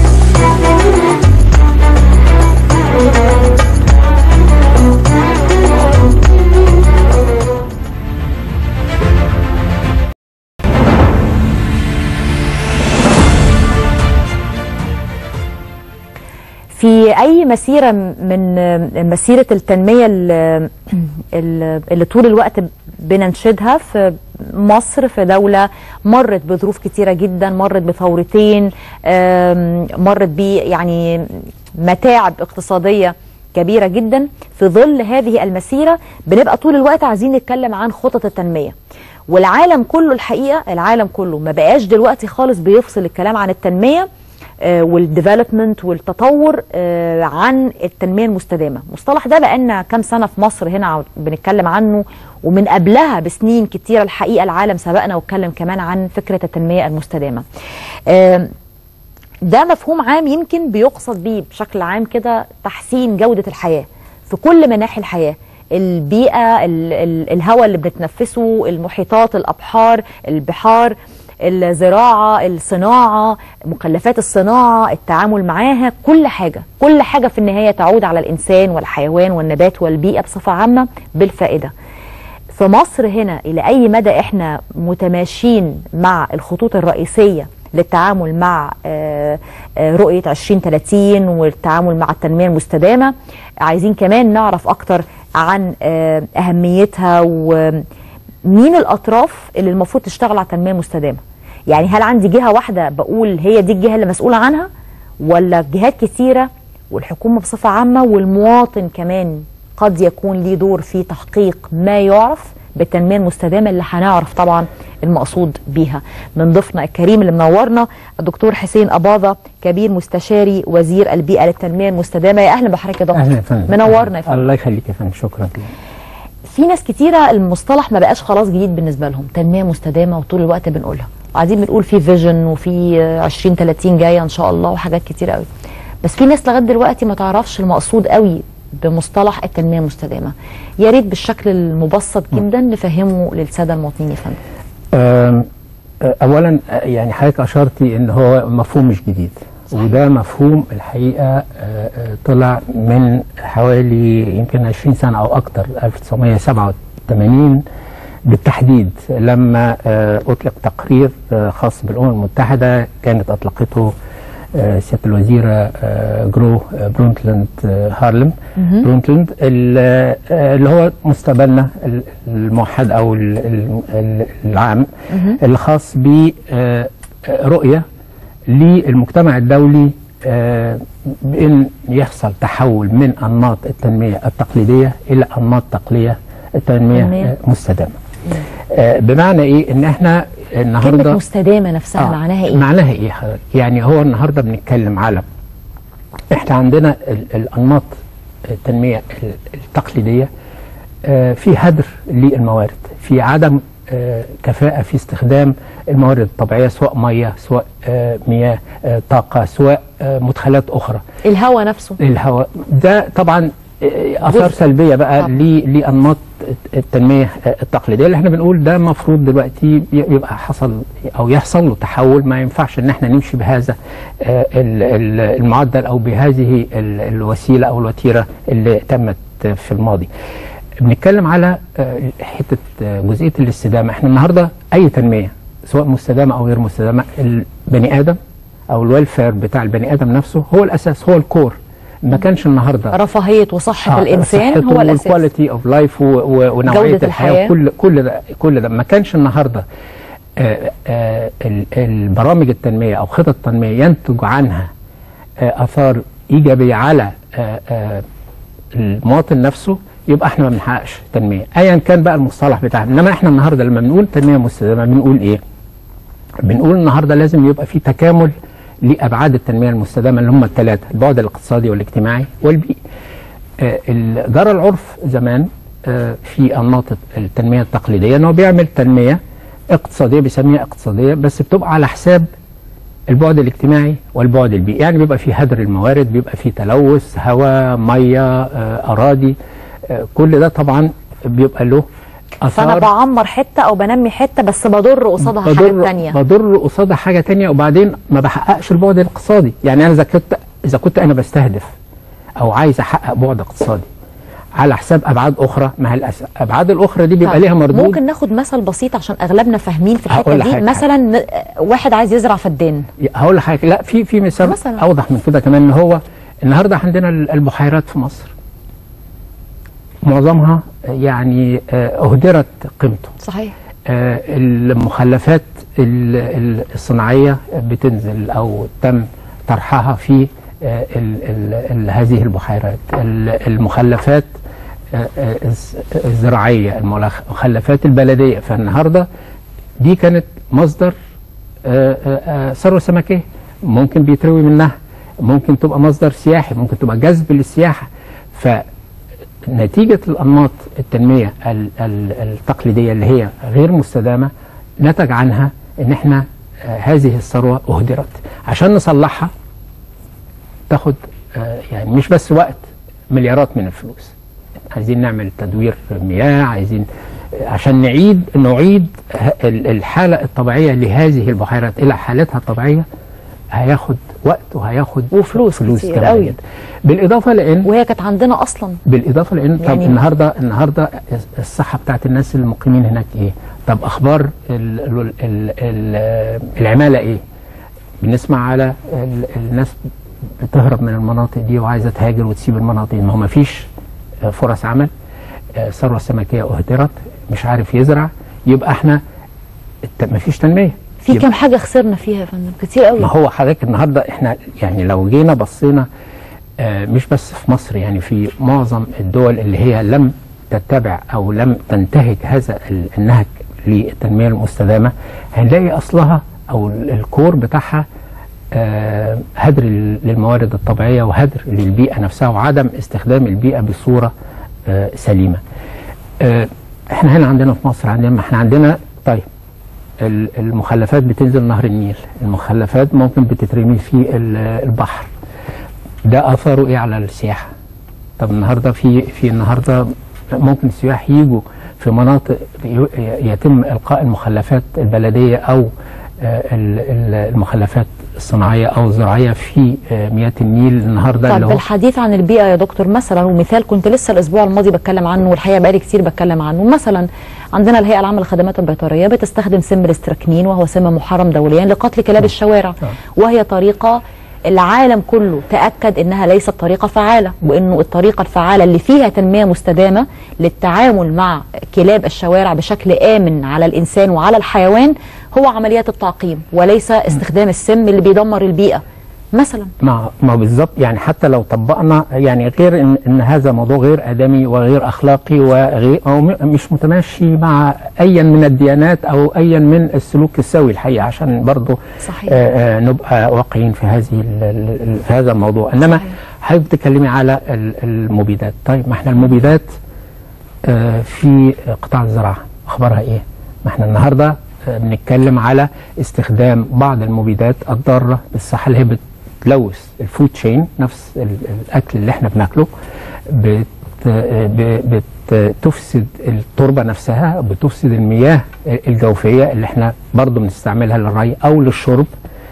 في أي مسيرة من مسيرة التنمية اللي طول الوقت بننشدها في مصر، في دولة مرت بظروف كتيرة جدا، مرت بثورتين، مرت يعني متاعب اقتصادية كبيرة جدا، في ظل هذه المسيرة بنبقى طول الوقت عايزين نتكلم عن خطط التنمية. والعالم كله الحقيقة، العالم كله ما بقاش دلوقتي خالص بيفصل الكلام عن التنمية والديفلوبمنت والتطور عن التنمية المستدامة. المصطلح ده بقالنا كام سنة في مصر هنا بنتكلم عنه، ومن قبلها بسنين كتيرة الحقيقة العالم سبقنا واتكلم كمان عن فكرة التنمية المستدامة. ده مفهوم عام يمكن بيقصد بيه بشكل عام كده تحسين جودة الحياة في كل مناحي الحياة، البيئة، الهواء اللي بنتنفسه، المحيطات، الأبحار، البحار، الزراعة، الصناعة، مكلفات الصناعة، التعامل معاها، كل حاجة في النهاية تعود على الإنسان والحيوان والنبات والبيئة بصفة عامة بالفائدة. في مصر هنا إلى أي مدى إحنا متماشين مع الخطوط الرئيسية للتعامل مع رؤية 2030 والتعامل مع التنمية المستدامة؟ عايزين كمان نعرف أكتر عن أهميتها ومين الأطراف اللي المفروض تشتغل على التنمية المستدامة. يعني هل عندي جهة واحدة بقول هي دي الجهة اللي مسؤولة عنها، ولا جهات كثيرة والحكومة بصفة عامة والمواطن كمان قد يكون ليه دور في تحقيق ما يعرف بالتنمية المستدامة اللي هنعرف طبعا المقصود بيها؟ من ضيفنا الكريم اللي منورنا الدكتور حسين أباظة، كبير مستشاري وزير البيئة للتنمية المستدامة. يا أهلا بحضرتك يا دكتور. أهلا يا فندم. منورنا يا فندم. الله يخليك يا فندم، شكرا. في ناس كتيرة المصطلح ما بقاش خلاص جديد بالنسبة لهم، تنمية مستدامة، وطول الوقت بنقولها، وقاعدين بنقول في فيجن وفي 2030 جاية إن شاء الله وحاجات كتيرة قوي، بس في ناس لغاية دلوقتي ما تعرفش المقصود قوي بمصطلح التنمية المستدامة. يا ريت بالشكل المبسط جدا نفهمه للسادة المواطنين يا فندم. أولا يعني حضرتك أشرتي إن هو مفهوم مش جديد، وده مفهوم الحقيقة طلع من حوالي يمكن 20 سنة أو أكتر، 1987 بالتحديد، لما أطلق تقرير خاص بالأمم المتحدة كانت أطلقته سيادة الوزيرة جرو برونتلاند هارلم برونتلاند، اللي هو مستقبلنا الموحد أو العام اللي خاص برؤية للمجتمع الدولي بأن يحصل تحول من أنماط التنمية التقليدية إلى أنماط تنمية مستدامة. بمعنى إيه؟ إن إحنا النهارده كلمة مستدامة نفسها معناها إيه؟ معناها إيه حضرتك؟ يعني هو النهارده بنتكلم على إحنا عندنا الأنماط التنمية التقليدية في هدر للموارد، في عدم كفاءة في استخدام الموارد الطبيعية، سواء مياه، سواء مياه، طاقة، سواء مدخلات أخرى. الهواء نفسه، الهواء ده طبعا آثار سلبية بقى لأنماط التنمية التقليدية اللي احنا بنقول ده مفروض دلوقتي يبقى حصل أو يحصل له تحول. ما ينفعش إن احنا نمشي بهذا المعدل أو بهذه الوسيلة أو الوتيرة اللي تمت في الماضي. بنتكلم على حتة جزئية الاستدامة. احنا النهاردة أي تنمية سواء مستدامة أو غير مستدامة، البني آدم أو الويلفير بتاع البني آدم نفسه هو الأساس، هو الكور. ما كانش النهارده رفاهيه وصحه الانسان هو الاساس، والكواليتي اوف لايف ونوعيه الحياه، كل ده ما كانش النهارده البرامج التنميه او خطط التنميه ينتج عنها اثار ايجابيه على المواطن نفسه، يبقى احنا ما بنحققش تنميه ايا كان بقى المصطلح بتاعنا. انما احنا النهارده لما بنقول تنميه مستدامه بنقول ايه؟ بنقول النهارده لازم يبقى في تكامل لابعاد التنميه المستدامه اللي هم الثلاثه: البعد الاقتصادي والاجتماعي والبيئي. جرى العرف زمان في انماط التنميه التقليديه انه بيعمل تنميه اقتصاديه بيسميها اقتصاديه، بس بتبقى على حساب البعد الاجتماعي والبعد البيئي، يعني بيبقى في هدر الموارد، بيبقى في تلوث هواء، ميه، اراضي، كل ده طبعا بيبقى له اثار. فانا بعمر حته او بنمي حته بس بضر قصادها حاجه ثانيه، بضر قصادها حاجه ثانيه، وبعدين ما بحققش البعد الاقتصادي. يعني انا اذا كنت انا بستهدف او عايز احقق بعد اقتصادي على حساب ابعاد اخرى، ما هي الابعاد الاخرى دي بيبقى ليها مردود. ممكن ناخد مثل بسيط عشان اغلبنا فاهمين في الحته دي. مثلا واحد عايز يزرع فدان، هقول لحضرتك لا في مثال اوضح من كده كمان، ان هو النهارده عندنا البحيرات في مصر معظمها يعني اهدرت قيمته. صحيح. المخلفات الصناعيه بتنزل او تم طرحها في هذه البحيرات، المخلفات الزراعيه، المخلفات البلديه. فالنهارده دي كانت مصدر ثروه سمكيه، ممكن بيتروي منها، ممكن تبقى مصدر سياحي، ممكن تبقى جذب للسياحه. فنتيجه الانماط التنميه التقليديه اللي هي غير مستدامه نتج عنها ان احنا هذه الثروه اهدرت. عشان نصلحها تاخد يعني مش بس وقت، مليارات من الفلوس. عايزين نعمل تدوير مياه، عايزين عشان نعيد الحالة الطبيعية لهذه البحيرات إلى حالتها الطبيعية، هياخد وقت وهياخد وفلوس كتير قوي. بالإضافة لأن وهي كانت عندنا أصلا. بالإضافة لأن يعني طب النهاردة الصحة بتاعت الناس المقيمين هناك إيه؟ طب أخبار العمالة إيه؟ بنسمع على الناس بتهرب من المناطق دي وعايزه تهاجر وتسيب المناطق دي، ما هو ما فيش فرص عمل، الثروه السمكيه اهدرت، مش عارف يزرع، يبقى احنا ما فيش تنميه. في كام حاجه خسرنا فيها يا فندم كتير قوي. ما هو حضرتك النهارده احنا يعني لو جينا بصينا مش بس في مصر، يعني في معظم الدول اللي هي لم تتبع او لم تنتهج هذا النهج للتنميه المستدامه، هنلاقي اصلها او الكور بتاعها هدر للموارد الطبيعية وهدر للبيئة نفسها وعدم استخدام البيئة بصورة سليمة. احنا هنا عندنا في مصر احنا طيب المخلفات بتنزل نهر النيل، المخلفات ممكن بتترمي في البحر، ده اثاره ايه على السياحة؟ طب النهارده النهارده ممكن السياح يجوا في مناطق يتم القاء المخلفات البلدية او المخلفات الصناعيه او الزراعيه في مياه النيل النهارده. طب بالحديث عن البيئه يا دكتور، مثلا ومثال كنت لسه الاسبوع الماضي بتكلم عنه، والحقيقه بقالي كتير بتكلم عنه. مثلا عندنا الهيئه العامه للخدمات البيطريه بتستخدم سم الاستراكنين، وهو سم محرم دوليا لقتل كلاب الشوارع، وهي طريقه العالم كله تأكد انها ليست طريقة فعالة، وانه الطريقة الفعالة اللي فيها تنمية مستدامة للتعامل مع كلاب الشوارع بشكل آمن على الانسان وعلى الحيوان هو عمليات التعقيم، وليس استخدام السم اللي بيدمر البيئة مثلا. ما بالظبط، يعني حتى لو طبقنا، يعني غير ان هذا موضوع غير ادمي وغير اخلاقي وغير او مش متماشي مع ايا من الديانات او ايا من السلوك السوي الحقيقه، عشان برضه نبقى واقعيين في هذا الموضوع. انما حضرتك بتتكلمي على المبيدات. طيب ما احنا المبيدات في قطاع الزراعه اخبارها ايه؟ ما احنا النهارده بنتكلم على استخدام بعض المبيدات الضاره بالصحه اللي هي بتلوث الفود تشين، نفس الاكل اللي احنا بناكله، بتفسد التربه نفسها، بتفسد المياه الجوفيه اللي احنا برضو بنستعملها للري او للشرب.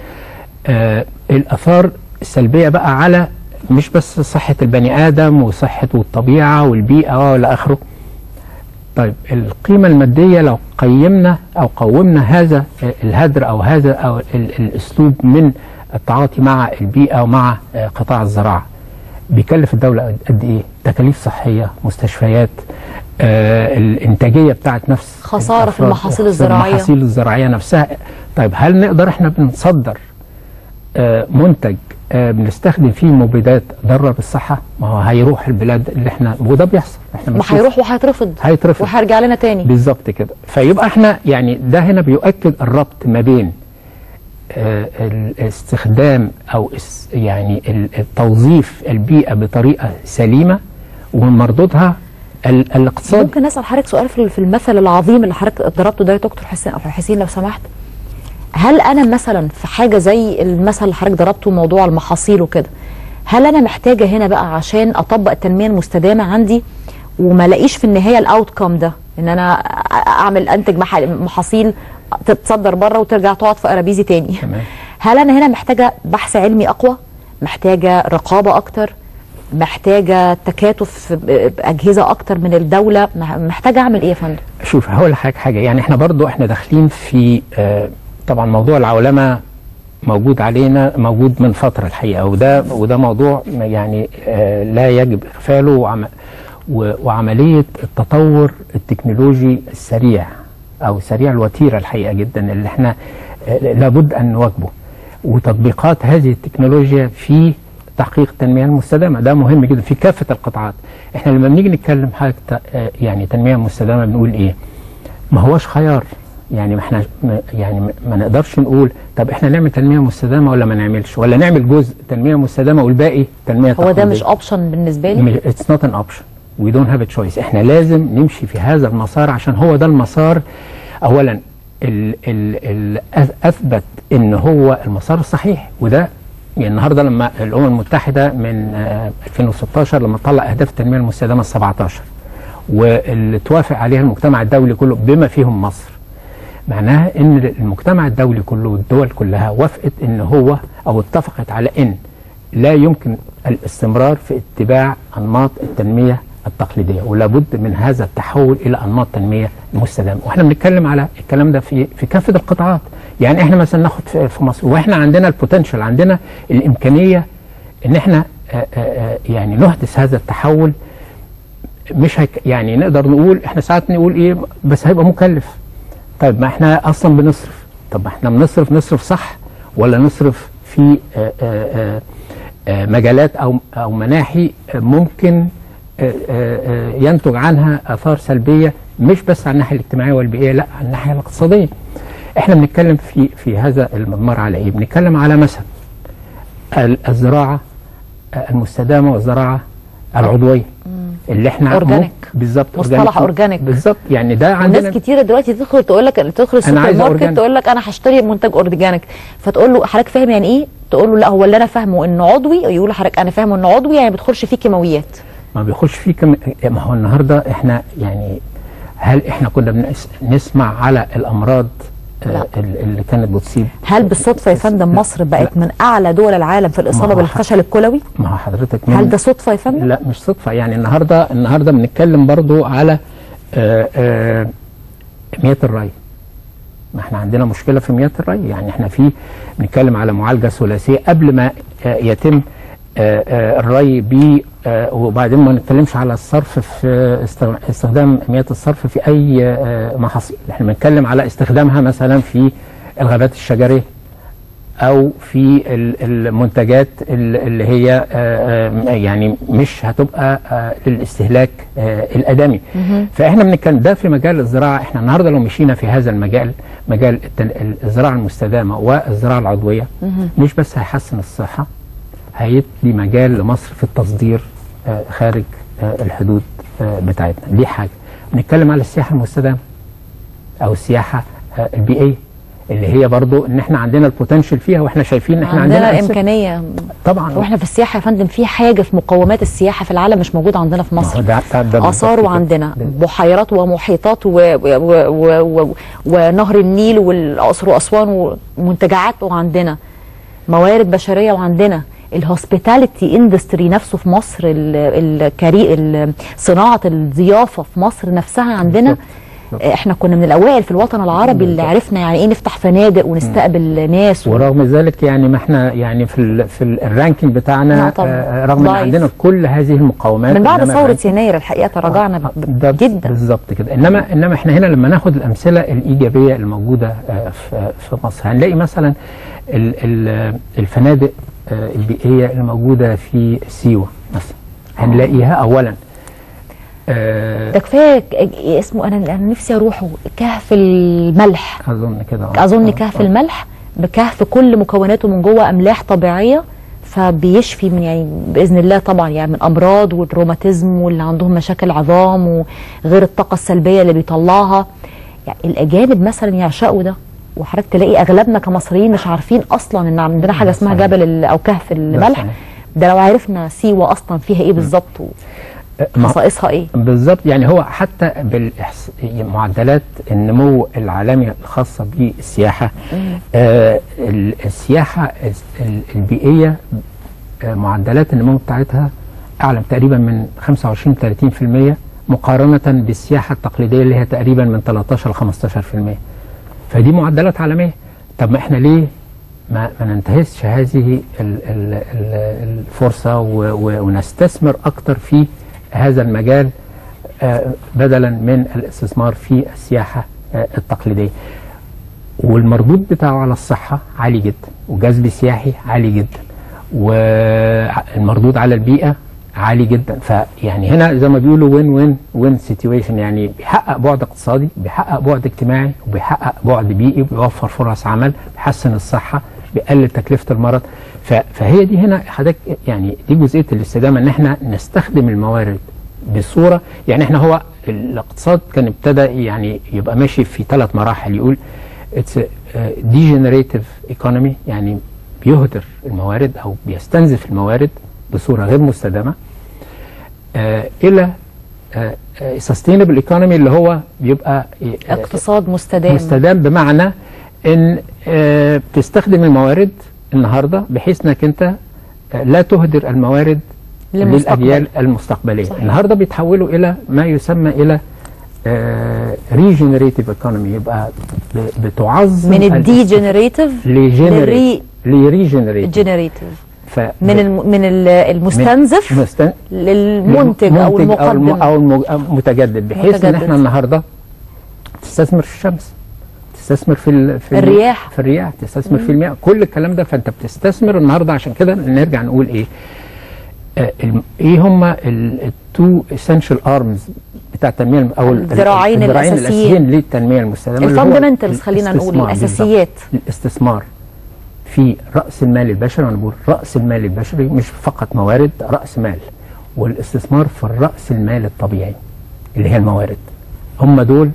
الاثار السلبيه بقى على مش بس صحه البني ادم وصحه والطبيعه والبيئه والى اخره. طيب القيمة المادية لو قومنا هذا الهدر أو هذا أو الأسلوب من التعاطي مع البيئة ومع قطاع الزراعة، بيكلف الدوله قد ايه؟ تكاليف صحيه، مستشفيات، الانتاجيه بتاعت نفس خساره في المحاصيل الزراعيه، المحاصيل الزراعيه نفسها. طيب هل نقدر احنا بنصدر منتج بنستخدم فيه مبيدات ضاره بالصحه؟ ما هو هيروح البلاد اللي احنا، وده بيحصل، احنا ما هيروح وهيترفض وهيرجع لنا تاني. بالظبط كده. فيبقى احنا يعني ده هنا بيؤكد الربط ما بين الاستخدام او يعني التوظيف البيئه بطريقه سليمه ومردودها الاقتصادي. ممكن اسال حضرتك سؤال في المثل العظيم اللي حضرتك ضربته ده يا دكتور حسين لو سمحت؟ هل انا مثلا في حاجه زي المثل اللي حضرتك ضربته موضوع المحاصيل وكده، هل انا محتاجه هنا بقى عشان اطبق التنميه المستدامه عندي وما الاقيش في النهايه الاوتكم ده ان انا انتج محاصيل تتصدر بره وترجع تقعد في ارابيزي تاني؟ تمام. هل انا هنا محتاجه بحث علمي اقوى، محتاجه رقابه اكتر، محتاجه تكاتف باجهزه اكتر من الدوله، محتاجه اعمل ايه يا فندم؟ شوف هقول لحضرتك حاجه، يعني احنا برضو احنا داخلين في طبعا موضوع العولمه موجود من فتره الحقيقه، وده موضوع يعني لا يجب اغفاله، وعمليه التطور التكنولوجي السريع او سريع الوتيره الحقيقه جدا اللي احنا لابد ان نواكبه، وتطبيقات هذه التكنولوجيا في تحقيق التنميه المستدامه ده مهم جدا في كافه القطاعات. احنا لما بنيجي نتكلم حاجه يعني تنميه مستدامه بنقول ايه؟ ما هوش خيار، يعني ما احنا يعني ما نقدرش نقول طب احنا نعمل تنميه مستدامه ولا ما نعملش، ولا نعمل جزء تنميه مستدامه والباقي تنميه تقليديه. هو ده مش اوبشن بالنسبه لي؟ اتس نوت ان اوبشن، وي دونت هاف ا تشويس. احنا لازم نمشي في هذا المسار عشان هو ده المسار اولا اثبت ان هو المسار الصحيح. وده يعني النهارده لما الامم المتحده من 2016 لما طلع اهداف التنميه المستدامه ال17 واللي توافق عليها المجتمع الدولي كله بما فيهم مصر، معناها ان المجتمع الدولي كله والدول كلها وافقت ان هو او اتفقت على ان لا يمكن الاستمرار في اتباع انماط التنميه التقليديه، ولا بد من هذا التحول الى انماط تنميه مستدامه. واحنا بنتكلم على الكلام ده في كافه القطاعات. يعني احنا مثلا ناخد في مصر، واحنا عندنا البوتنشال، عندنا الامكانيه ان احنا يعني نحدث هذا التحول. مش يعني نقدر نقول احنا ساعات نقول ايه بس هيبقى مكلف. طيب ما احنا اصلا بنصرف، طب ما احنا نصرف صح ولا نصرف في مجالات او مناحي ممكن ينتج عنها اثار سلبيه مش بس على الناحيه الاجتماعيه والبيئيه، لا على الناحيه الاقتصاديه. احنا بنتكلم في هذا المضمار على ايه؟ بنتكلم على مثلا الزراعه المستدامه والزراعه العضويه اللي احنا اورجانيك بالظبط، مصطلح اورجانيك بالظبط. يعني ده عندنا ناس كتيره دلوقتي تدخل السوبر ماركت تقول لك انا هشتري منتج اورجانيك، فتقول له حضرتك فاهم يعني ايه؟ تقول له لا هو اللي انا فاهمه انه عضوي، يقول لحضرتك انا فاهمه انه عضوي يعني ما بيدخلش فيه كيماويات. ما بيخش فيه ما هو النهارده احنا يعني هل احنا كنا بنسمع على الامراض اللي كانت بتصيب؟ هل بالصدفه يا فندم مصر بقت من اعلى دول العالم في الاصابه بالفشل الكلوي؟ ما هو حضرتك هل ده صدفه يا فندم؟ لا مش صدفه. يعني النهارده بنتكلم برضو على مياه الري. ما احنا عندنا مشكله في مياه الري، يعني احنا بنتكلم على معالجه ثلاثيه قبل ما يتم الري وبعدين ما نتكلمش على الصرف في استخدام مياه الصرف في اي محاصيل. احنا بنتكلم على استخدامها مثلا في الغابات الشجريه او في المنتجات اللي هي يعني مش هتبقى للاستهلاك الادمي. فاحنا بنتكلم ده في مجال الزراعه. احنا النهارده لو مشينا في هذا المجال، مجال الزراعه المستدامه والزراعه العضويه، مش بس هيحسن الصحه، هيدي مجال لمصر في التصدير خارج الحدود بتاعتنا. دي حاجه. بنتكلم على السياحه المستدامه او السياحه البيئيه اللي هي برضو ان احنا عندنا البوتنشال فيها، واحنا شايفين ان احنا عندنا امكانيه طبعا. واحنا في السياحه يا فندم في حاجه في مقومات السياحه في العالم مش موجوده عندنا في مصر. اثار وعندنا بحيرات ومحيطات ونهر النيل والاقصر واسوان ومنتجعات، وعندنا موارد بشريه، وعندنا الهوسبيتاليتي اندستري نفسه في مصر، صناعه الضيافه في مصر نفسها عندنا احنا كنا من الاوائل في الوطن العربي اللي عرفنا يعني ايه نفتح فنادق ونستقبل ناس ورغم ذلك يعني ما احنا يعني في الرانكينج بتاعنا رغم ان عندنا كل هذه المقاومات من بعد ثوره يناير الحقيقه تراجعنا جدا بالظبط كده. انما احنا هنا لما ناخد الامثله الايجابيه الموجوده في مصر هنلاقي مثلا الفنادق البيئيه الموجوده في سيوه مثلا هنلاقيها اولا ده كفايه اسمه انا نفسي اروحه كهف الملح اظن كده اظن كهف الملح بكهف كل مكوناته من جوه املاح طبيعيه فبيشفي من يعني باذن الله طبعا يعني من امراض والروماتيزم واللي عندهم مشاكل عظام وغير الطاقه السلبيه اللي بيطلعها. يعني الاجانب مثلا يعشقوا ده وحضرتك تلاقي اغلبنا كمصريين مش عارفين اصلا ان عندنا حاجه اسمها جبل او كهف الملح. ده لو عرفنا سيوه اصلا فيها ايه بالظبط خصائصها ايه بالظبط. يعني هو حتى بالمعدلات النمو العالمي الخاصه بالسياحه السياحه البيئيه معدلات النمو بتاعتها اعلى تقريبا من 25-30% مقارنه بالسياحه التقليديه اللي هي تقريبا من 13-15%. فدي معدلات عالميه. طب ما احنا ليه ما ننتهزش هذه الفرصه ونستثمر اكتر في هذا المجال بدلا من الاستثمار في السياحة التقليدية. والمردود بتاعه على الصحة عالي جدا وجذب سياحي عالي جدا والمردود على البيئة عالي جدا. فيعني هنا زي ما بيقولوا وين سيتويشن، يعني بيحقق بعد اقتصادي بيحقق بعد اجتماعي وبيحقق بعد بيئي وبيوفر فرص عمل بيحسن الصحة بيقلل تكلفة المرض. فهي دي هنا حضرتك يعني دي جزئية الاستدامة ان احنا نستخدم الموارد بصورة يعني احنا هو الاقتصاد كان ابتدى يعني يبقى ماشي في 3 مراحل. يقول it's degenerative economy يعني بيهدر الموارد او بيستنزف الموارد بصورة غير مستدامة الى sustainable economy اللي هو بيبقى اقتصاد مستدام بمعنى ان بتستخدم الموارد النهارده بحيث انك انت لا تهدر الموارد للاجيال المستقبليه. صحيح. النهارده بيتحولوا الى ما يسمى الى ريجنريتيف ايكونومي يبقى بتعظم من الديجنريتيف لريجنريتيف من المستنزف للمنتج او المقدم او المتجدد بحيث ان احنا النهارده تستثمر في الشمس تستثمر في الرياح تستثمر في المياه كل الكلام ده. فانت بتستثمر النهارده. عشان كده نرجع نقول ايه ايه هما التو اسينشال ارمز بتاع التنميه او الذراعين الاساسيين للتنميه المستدامه الفاندمنتالز خلينا نقول الاساسيات. الاستثمار في راس المال البشري. وانا بقول راس المال البشري مش فقط موارد راس مال والاستثمار في الراس المال الطبيعي اللي هي الموارد. هم دول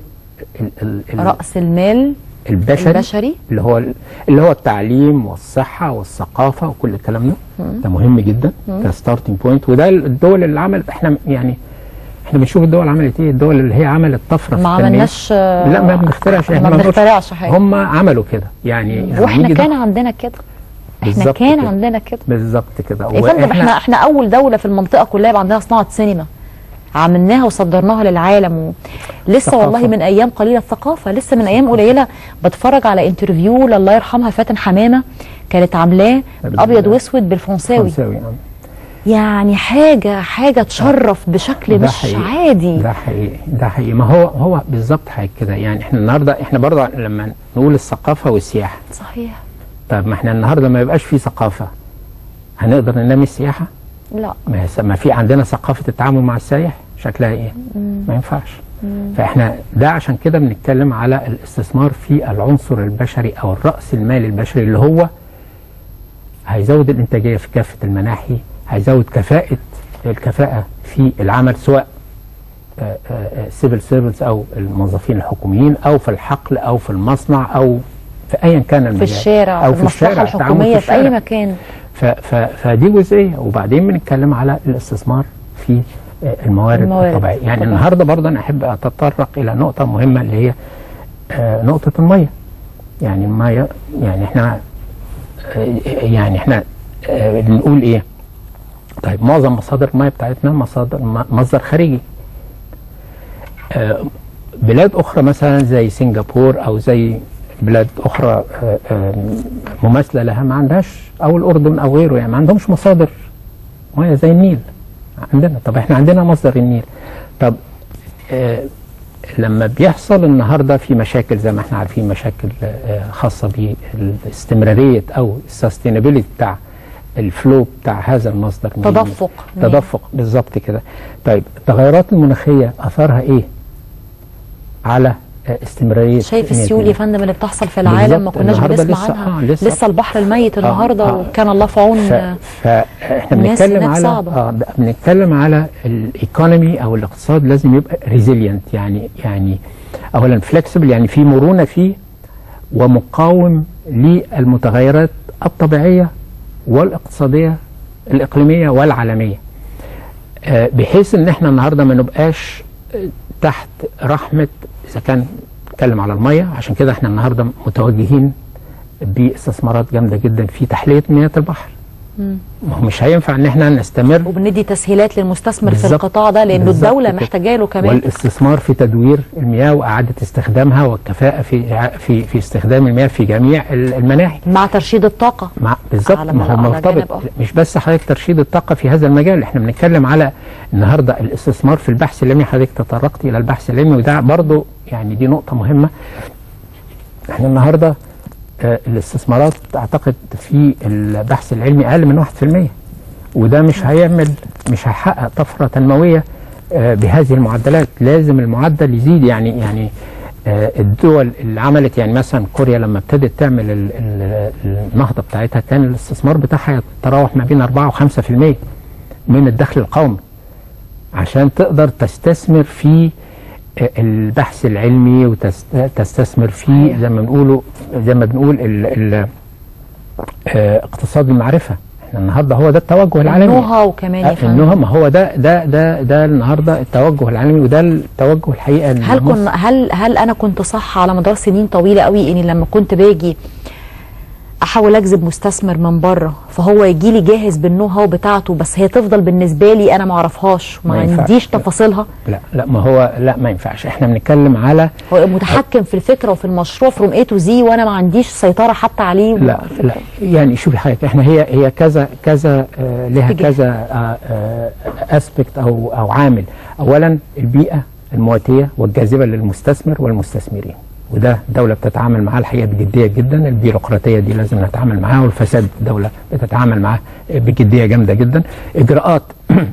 رأس المال البشري اللي هو التعليم والصحة والثقافة وكل الكلام ده. ده مهم جدا كستارتنج بوينت. وده الدول اللي عملت احنا بنشوف الدول عملت ايه. الدول اللي هي عملت طفرة في التنمية. ما عملناش لا ما بنخترعش حاجة. هم عملوا كده يعني واحنا كان عندنا كده. احنا كان عندنا كده بالظبط كده. يا فندم احنا اول دولة في المنطقة كلها يبقى عندها صناعة سينما عملناها وصدرناها للعالم لسه والله من ايام قليله الثقافه لسه من ايام قليله بتفرج على انترفيو لله يرحمها فاتن حمامه كانت عاملاه ابيض واسود بالفرنساوي يعني حاجه تشرف بشكل مش عادي. ده حقيقي ما هو بالظبط حاجه كده. يعني احنا النهارده احنا برضه لما نقول الثقافه والسياحه صحيح. طب ما احنا النهارده ما يبقاش في ثقافه هنقدر ننمي السياحه؟ لا ما في عندنا ثقافة التعامل مع السائح شكلها ايه؟ ما ينفعش. فاحنا ده عشان كده بنتكلم على الاستثمار في العنصر البشري او الرأس المال البشري اللي هو هيزود الانتاجية في كافة المناحي هيزود الكفاءة في العمل سواء سيفل سيرفنتس او الموظفين الحكوميين او في الحقل او في المصنع او في ايا كان المجال في الشارع او في المصلحة الحكومية في اي مكان. فدي جزئيه. وبعدين بنتكلم على الاستثمار في الموارد الطبيعيه. يعني النهارده برضه انا احب اتطرق الى نقطه مهمه اللي هي نقطه الميه. يعني الميه يعني احنا بنقول ايه؟ طيب معظم مصادر الميه بتاعتنا مصدر خارجي. بلاد اخرى مثلا زي سنغافور او زي بلاد اخرى مماثله لها ما عندهاش، او الاردن او غيره، يعني ما عندهمش مصادر ميه زي النيل عندنا. طب احنا عندنا مصدر النيل. طب لما بيحصل النهارده في مشاكل زي ما احنا عارفين، مشاكل خاصه بالاستمراريه او السستينابيلتي بتاع الفلو بتاع هذا المصدر، تدفق بالظبط كده. طيب التغيرات المناخيه اثرها ايه على استمراريه؟ شايف السيول يا فندم اللي بتحصل في العالم ما كناش بنسمع عنها. لسه البحر الميت النهارده وكان الله في عون فاحنا بنتكلم على بنتكلم على الايكونومي او الاقتصاد لازم يبقى ريزيلينت، يعني اولا فلكسبل، يعني في مرونه فيه، ومقاوم للمتغيرات الطبيعيه والاقتصاديه الاقليميه والعالميه، بحيث ان احنا النهارده ما نبقاش تحت رحمه. اذا كان نتكلم على الميه، عشان كده احنا النهارده متوجهين باستثمارات جامده جدا في تحليه مياه البحر. ما هو مش هينفع ان احنا نستمر، وبندي تسهيلات للمستثمر في القطاع ده لانه الدوله محتاجه له كمان، والاستثمار في تدوير المياه واعاده استخدامها والكفاءه في استخدام المياه في جميع المناحي، مع ترشيد الطاقه. بالظبط، ما هو مرتبط. مش بس حضرتك ترشيد الطاقه في هذا المجال، احنا بنتكلم على النهارده الاستثمار في البحث العلمي. حضرتك تطرقت الى البحث العلمي، وده برضه يعني دي نقطه مهمه. احنا النهارده الاستثمارات اعتقد في البحث العلمي اقل من 1%، وده مش هيحقق طفره تنمويه بهذه المعدلات. لازم المعدل يزيد. يعني الدول اللي عملت، يعني مثلا كوريا لما ابتدت تعمل النهضه بتاعتها كان الاستثمار بتاعها يتراوح ما بين 4 و5% من الدخل القومي، عشان تقدر تستثمر في البحث العلمي وتستثمر في زي ما بنقول اقتصاد المعرفة. احنا النهارده هو ده التوجه العالمي. النهى وكمان يا فندم. النهى، ما هو ده النهارده التوجه العالمي، وده التوجه الحقيقه. هل انا كنت صح على مدار سنين طويله قوي اني لما كنت باجي احاول اجذب مستثمر من بره فهو يجي لي جاهز بالنو-هاو بتاعته، بس هي تفضل بالنسبه لي انا ما اعرفهاش وما عنديش تفاصيلها؟ ما ينفعش. احنا بنتكلم على هو متحكم في الفكره وفي المشروع فروم اي تو زي، وانا ما عنديش سيطره حتى عليه. لا يعني شوفي حضرتك، احنا هي كذا لها كذا اسبكت او عامل. اولا البيئه المواتيه والجاذبه للمستثمر والمستثمرين، وده الدولة بتتعامل معاه الحقيقة بجدية جدا. البيروقراطية دي لازم نتعامل معاها، والفساد الدولة بتتعامل معاه بجدية جامدة جدا. إجراءات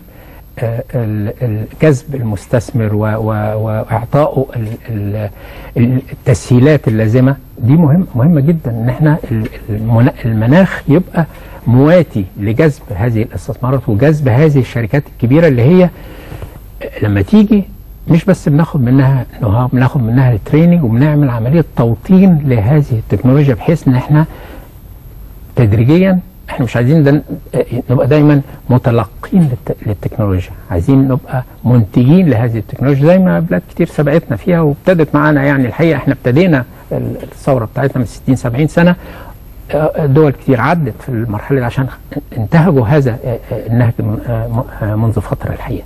جذب المستثمر وإعطائه التسهيلات اللازمة دي مهمة جدا، إن احنا المناخ يبقى مواتي لجذب هذه الاستثمارات وجذب هذه الشركات الكبيرة اللي هي لما تيجي مش بس بناخد منها بناخد منها التريننج، وبنعمل عمليه توطين لهذه التكنولوجيا، بحيث ان احنا تدريجيا، احنا مش عايزين نبقى دايما متلقين للتكنولوجيا، عايزين نبقى منتجين لهذه التكنولوجيا زي ما بلاد كتير سبقتنا فيها وابتدت معانا. يعني الحقيقه احنا ابتدينا الثوره بتاعتنا من 60-70 سنه، دول كتير عدت في المرحله دي عشان انتهجوا هذا النهج منذ فتره الحقيقه.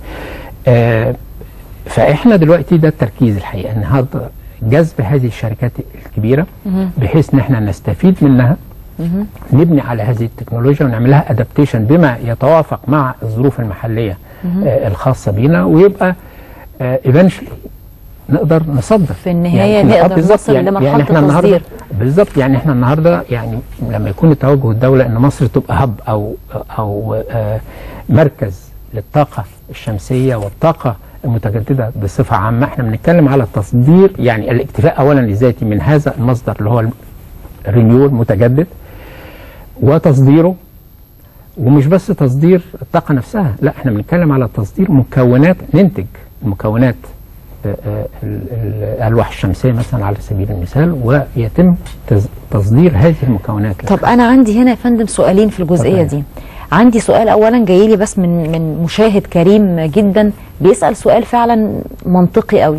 فاحنا دلوقتي ده التركيز الحقيقه، ان جذب هذه الشركات الكبيره بحيث ان احنا نستفيد منها، نبني على هذه التكنولوجيا ونعملها ادابتيشن بما يتوافق مع الظروف المحليه الخاصه بينا، ويبقى ايفنشلي نقدر نصدر في النهايه، يعني نقدر نوصل لمرحله التصدير. بالظبط. يعني احنا النهارده يعني لما يكون التوجه الدوله ان مصر تبقى هب او مركز للطاقه الشمسيه والطاقه المتجدده بصفه عامه، احنا بنتكلم على تصدير، يعني الاكتفاء اولا الذاتي من هذا المصدر اللي هو الرينيول متجدد، وتصديره. ومش بس تصدير الطاقه نفسها، لا احنا بنتكلم على تصدير مكونات، ننتج مكونات الالواح الشمسيه مثلا على سبيل المثال، ويتم تصدير هذه المكونات. طب انا عندي هنا يا فندم سؤالين في الجزئيه دي. عندي سؤال اولا جاي لي بس من مشاهد كريم جدا بيسال سؤال فعلا منطقي قوي،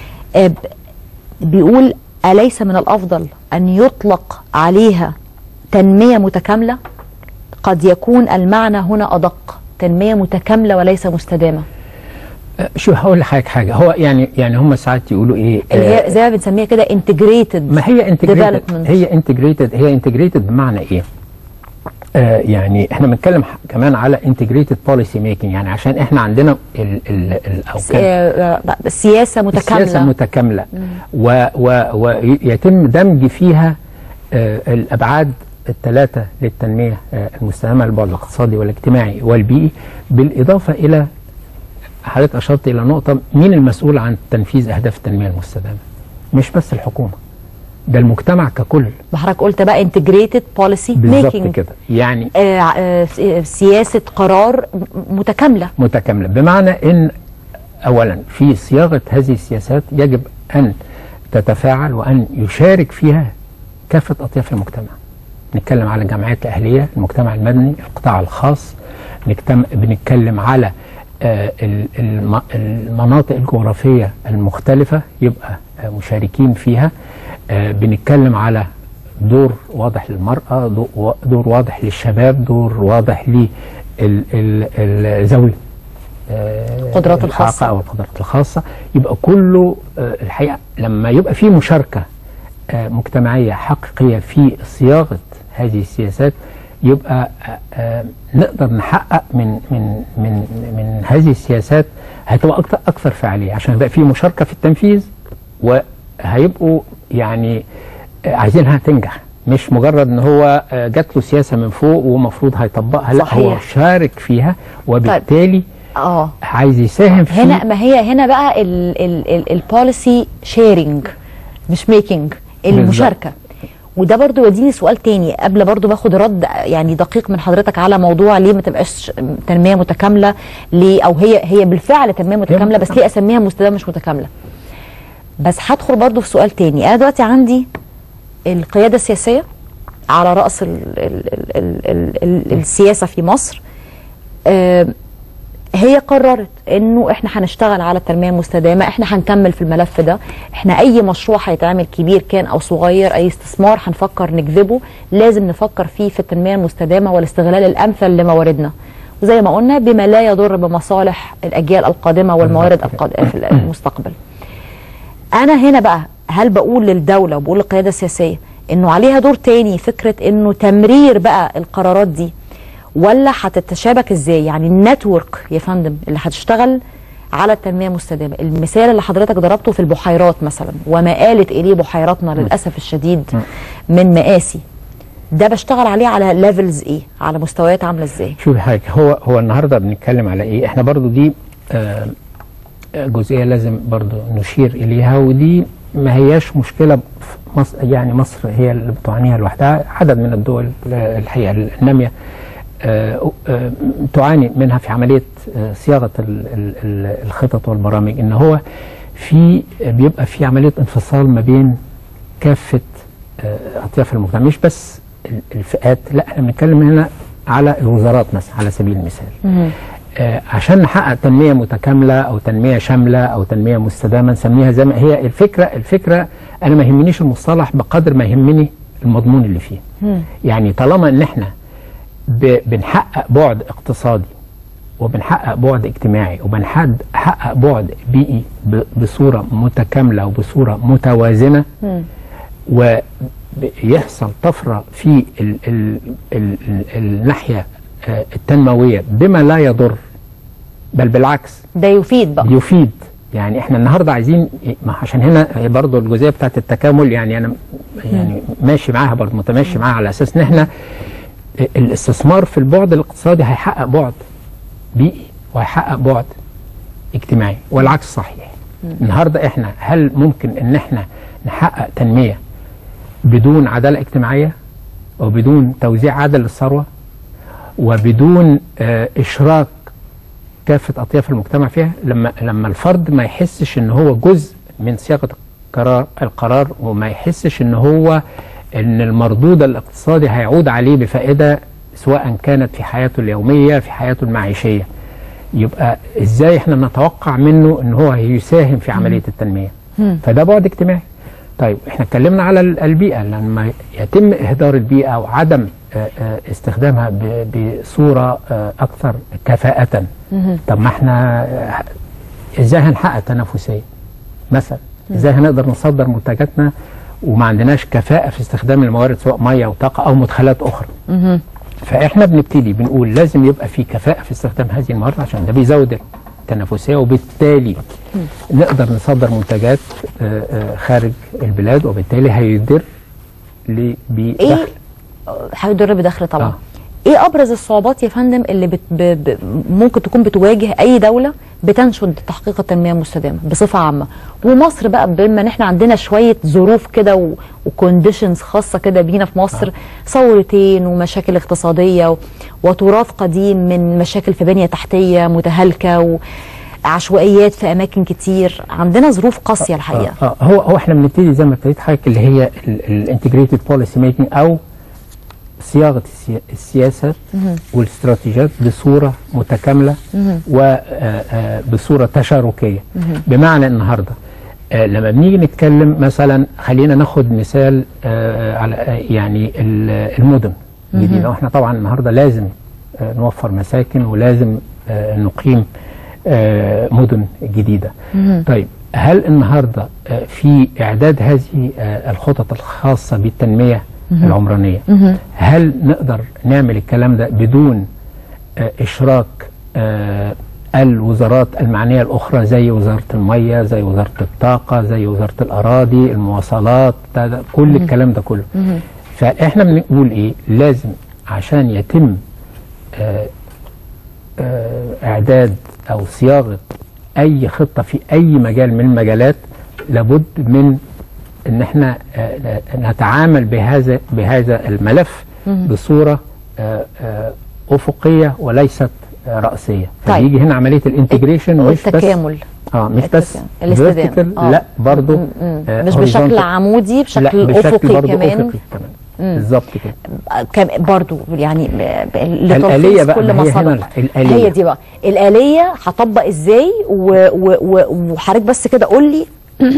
بيقول: اليس من الافضل ان يطلق عليها تنميه متكامله؟ قد يكون المعنى هنا ادق، تنميه متكامله وليس مستدامه. شو هقول لحضرتك حاجه، هو يعني هم ساعات يقولوا ايه اللي هي زي ما بنسميها كده انتجريتد. ما هي انتجريتد، هي انتجريتد بمعنى ايه؟ يعني احنا بنتكلم كمان على انتجريتد بوليسي ميكنج، يعني عشان احنا عندنا سياسه متكامله. سياسه متكامله ويتم دمج فيها الابعاد الثلاثه للتنميه المستدامه، البعد الاقتصادي والاجتماعي والبيئي، بالاضافه الى حضرتك اشرت الى نقطه، مين المسؤول عن تنفيذ اهداف التنميه المستدامه؟ مش بس الحكومه، ده المجتمع ككل. حضرتك قلت بقى انتجريتد بوليسي ميكنج بالظبط كده، يعني سياسه قرار متكامله. بمعنى ان اولا في صياغه هذه السياسات يجب ان تتفاعل وان يشارك فيها كافه اطياف المجتمع. نتكلم على الجمعيات الاهليه، المجتمع المدني، القطاع الخاص، بنتكلم على المناطق الجغرافيه المختلفه يبقى مشاركين فيها. بنتكلم على دور واضح للمرأة، دور واضح للشباب، دور واضح لذوي القدرات الخاصة أو القدرات الخاصة. يبقى كله الحقيقة لما يبقى في مشاركة مجتمعية حقيقية في صياغة هذه السياسات، يبقى نقدر نحقق من هذه السياسات، هتبقى أكثر فعالية، عشان يبقى في مشاركة في التنفيذ، وهيبقوا يعني عايزينها تنجح، مش مجرد ان هو جات له سياسه من فوق ومفروض هيطبقها. لا، هو شارك فيها وبالتالي عايز يساهم فيها. هنا ما هي هنا بقى البوليسي شيرنج مش ميكنج، المشاركه. وده برضو يوديني سؤال تاني قبل برضو باخد رد يعني دقيق من حضرتك على موضوع ليه ما تبقاش تنميه متكامله، ليه او هي بالفعل تنميه متكامله بس ليه اسميها مستدامه مش متكامله. بس هدخل برضو في سؤال تاني. انا دلوقتي عندي القياده السياسيه على راس السياسه في مصر، هي قررت انه احنا هنشتغل على التنميه المستدامه، احنا هنكمل في الملف ده، احنا اي مشروع هيتعمل كبير كان او صغير، اي استثمار هنفكر نجذبه لازم نفكر فيه في التنميه المستدامه والاستغلال الامثل لمواردنا، وزي ما قلنا بما لا يضر بمصالح الاجيال القادمه والموارد في المستقبل. انا هنا بقى هل بقول للدوله وبقول للقياده السياسيه انه عليها دور تاني، فكره انه تمرير بقى القرارات دي، ولا هتتشابك ازاي؟ يعني النتورك يا فندم اللي هتشتغل على التنميه المستدامه، المثال اللي حضرتك ضربته في البحيرات مثلا وما آلت اليه بحيراتنا للاسف الشديد من مآسي، ده بشتغل عليه على ليفلز ايه؟ على مستويات عامله ازاي؟ شوفي حاجه، هو النهارده بنتكلم على ايه؟ احنا برضو دي جزئيه لازم برضو نشير اليها، ودي ما هياش مشكله في مصر، يعني مصر هي اللي بتعانيها لوحدها، عدد من الدول الحقيقه الناميه تعاني منها في عمليه صياغه الخطط والبرامج، ان هو بيبقى في عمليه انفصال ما بين كافه اطياف المجتمع، مش بس الفئات، لا احنا بنتكلم هنا على الوزارات مثلا على سبيل المثال. عشان نحقق تنميه متكامله او تنميه شامله او تنميه مستدامه نسميها زي ما هي. الفكره انا ما يهمنيش المصطلح بقدر ما يهمني المضمون اللي فيه. يعني طالما ان احنا بنحقق بعد اقتصادي وبنحقق بعد اجتماعي وبنحقق بعد بيئي بصوره متكامله وبصوره متوازنه، ويحصل طفره في الناحيه التنمويه بما لا يضر، بل بالعكس ده يفيد بقى. يفيد. يعني احنا النهارده عايزين، عشان هنا برضو الجزئيه بتاعت التكامل، يعني انا يعني ماشي معاها برضو، متماشي معاها على اساس ان احنا الاستثمار في البعد الاقتصادي هيحقق بعد بيئي وهيحقق بعد اجتماعي، والعكس صحيح. النهارده احنا هل ممكن ان احنا نحقق تنميه بدون عداله اجتماعيه وبدون توزيع عادل للثروه وبدون اشراك كافه اطياف المجتمع فيها؟ لما الفرد ما يحسش ان هو جزء من صياغه القرار وما يحسش ان هو ان المردود الاقتصادي هيعود عليه بفائده سواء كانت في حياته اليوميه في حياته المعيشيه، يبقى ازاي احنا نتوقع منه ان هو يساهم في عمليه التنميه؟ فده بعد اجتماعي. طيب احنا اتكلمنا على البيئه، لما يتم اهدار البيئه او عدم استخدامها بصوره اكثر كفاءه، طب ما احنا ازاي هنحقق تنافسيه مثلا؟ ازاي هنقدر نصدر منتجاتنا وما عندناش كفاءه في استخدام الموارد سواء ميه او طاقه او مدخلات اخرى؟ فاحنا بنبتدي بنقول لازم يبقى في كفاءه في استخدام هذه الموارد عشان ده بيزود التنافسيه، وبالتالي نقدر نصدر منتجات خارج البلاد، وبالتالي هيدر بدخل. هيدر بدخل طبعا. ايه ابرز الصعوبات يا فندم اللي ممكن تكون بتواجه اي دوله بتنشد تحقيق التنميه المستدامه بصفه عامه، ومصر بقى بما ان احنا عندنا شويه ظروف كده وكونديشنز خاصه كده بينا في مصر، ثورتين ومشاكل اقتصاديه وتراث قديم من مشاكل في بنيه تحتيه متهالكه وعشوائيات في اماكن كتير، عندنا ظروف قاسيه الحقيقه. هو احنا بنبتدي زي ما ابتديت حضرتك اللي هي الانتجريتد بوليسي ميكنج او صياغه السياسات والاستراتيجيات بصوره متكامله وبصوره تشاركيه. بمعنى النهارده لما بنيجي نتكلم مثلا، خلينا ناخد مثال على يعني المدن الجديده، واحنا طبعا النهارده لازم نوفر مساكن ولازم نقيم مدن جديده. طيب هل النهارده في اعداد هذه الخطط الخاصه بالتنميه العمرانيه، هل نقدر نعمل الكلام ده بدون اشراك الوزارات المعنيه الاخرى زي وزاره الميه، زي وزاره الطاقه، زي وزاره الاراضي، المواصلات، ده كل الكلام ده كله؟ فاحنا بنقول ايه؟ لازم عشان يتم اعداد او صياغه اي خطه في اي مجال من المجالات، لابد من ان احنا نتعامل بهذا الملف بصوره افقيه وليست راسيه. طيب. فيجي هنا عمليه الانتجريشن مش التكامل مش بس الاستدامه، لا برضو مش بشكل عمودي، بشكل افقي كمان. بالظبط كده برضو يعني الآلية بقى كل ما سبق. هي دي بقى الآلية هطبق ازاي، وحضرتك بس كده قول لي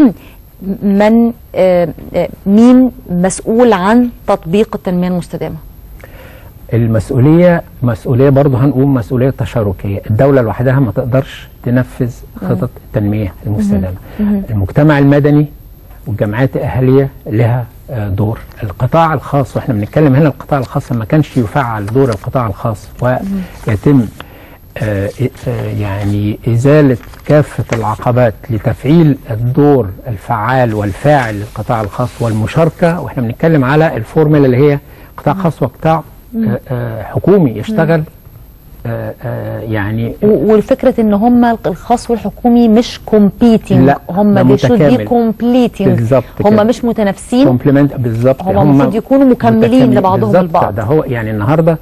مين مسؤول عن تطبيق التنمية المستدامة؟ المسؤولية برضه هنقول مسؤولية تشاركية. الدولة لوحدها ما تقدرش تنفذ خطط التنمية المستدامة. المجتمع المدني والجمعيات الأهلية لها دور. القطاع الخاص، واحنا بنتكلم هنا القطاع الخاص ما كانش يفعل دور القطاع الخاص ويتم يعني إزالة كافة العقبات لتفعيل الدور الفعال والفاعل للقطاع الخاص والمشاركة. واحنا بنتكلم على الفورمولا اللي هي قطاع خاص وقطاع حكومي يشتغل يعني. والفكرة ان هم الخاص والحكومي مش كومبيتنج، هم بيشود كومبليتنج، هم مش متنافسين، بالظبط، هم المفروض يكونوا مكملين لبعضهم البعض. ده هو يعني النهارده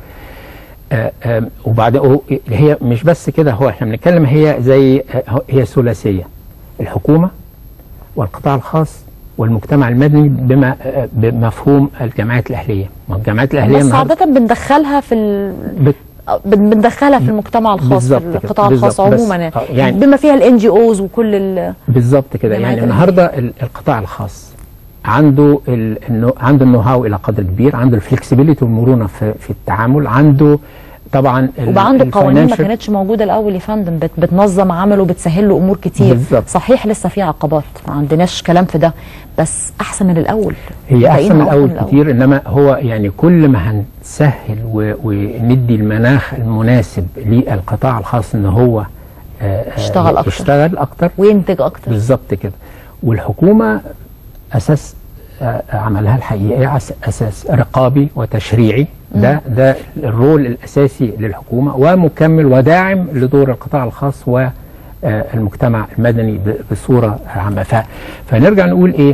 وبعد هي مش بس كده، هو احنا بنتكلم هي ثلاثيه: الحكومه والقطاع الخاص والمجتمع المدني بمفهوم الجمعيات الاهليه. ما الجمعيات الاهليه بس عاده بندخلها في بندخلها في المجتمع الخاص، في القطاع الخاص عموما يعني بما فيها الان جي اوز وكل بالظبط كده. يعني النهارده القطاع الخاص عنده النو هاو الى قدر كبير، عنده الفلكسبيليتي والمرونه في التعامل، عنده طبعا وبقى عنده قوانين ما كانتش موجوده الاول يا فندم بتنظم عمله وبتسهل له امور كتير. بالزبط. صحيح لسه في عقبات، ما عندناش كلام في ده، بس احسن من الاول. هي احسن من الاول كتير، انما هو يعني كل ما هنسهل وندي المناخ المناسب للقطاع الخاص ان هو يشتغل اكتر وينتج اكتر. بالظبط كده. والحكومه اساس عملها الحقيقي اساس رقابي وتشريعي، ده الرول الاساسي للحكومه، ومكمل وداعم لدور القطاع الخاص والمجتمع المدني بصوره عامه. فنرجع نقول ايه؟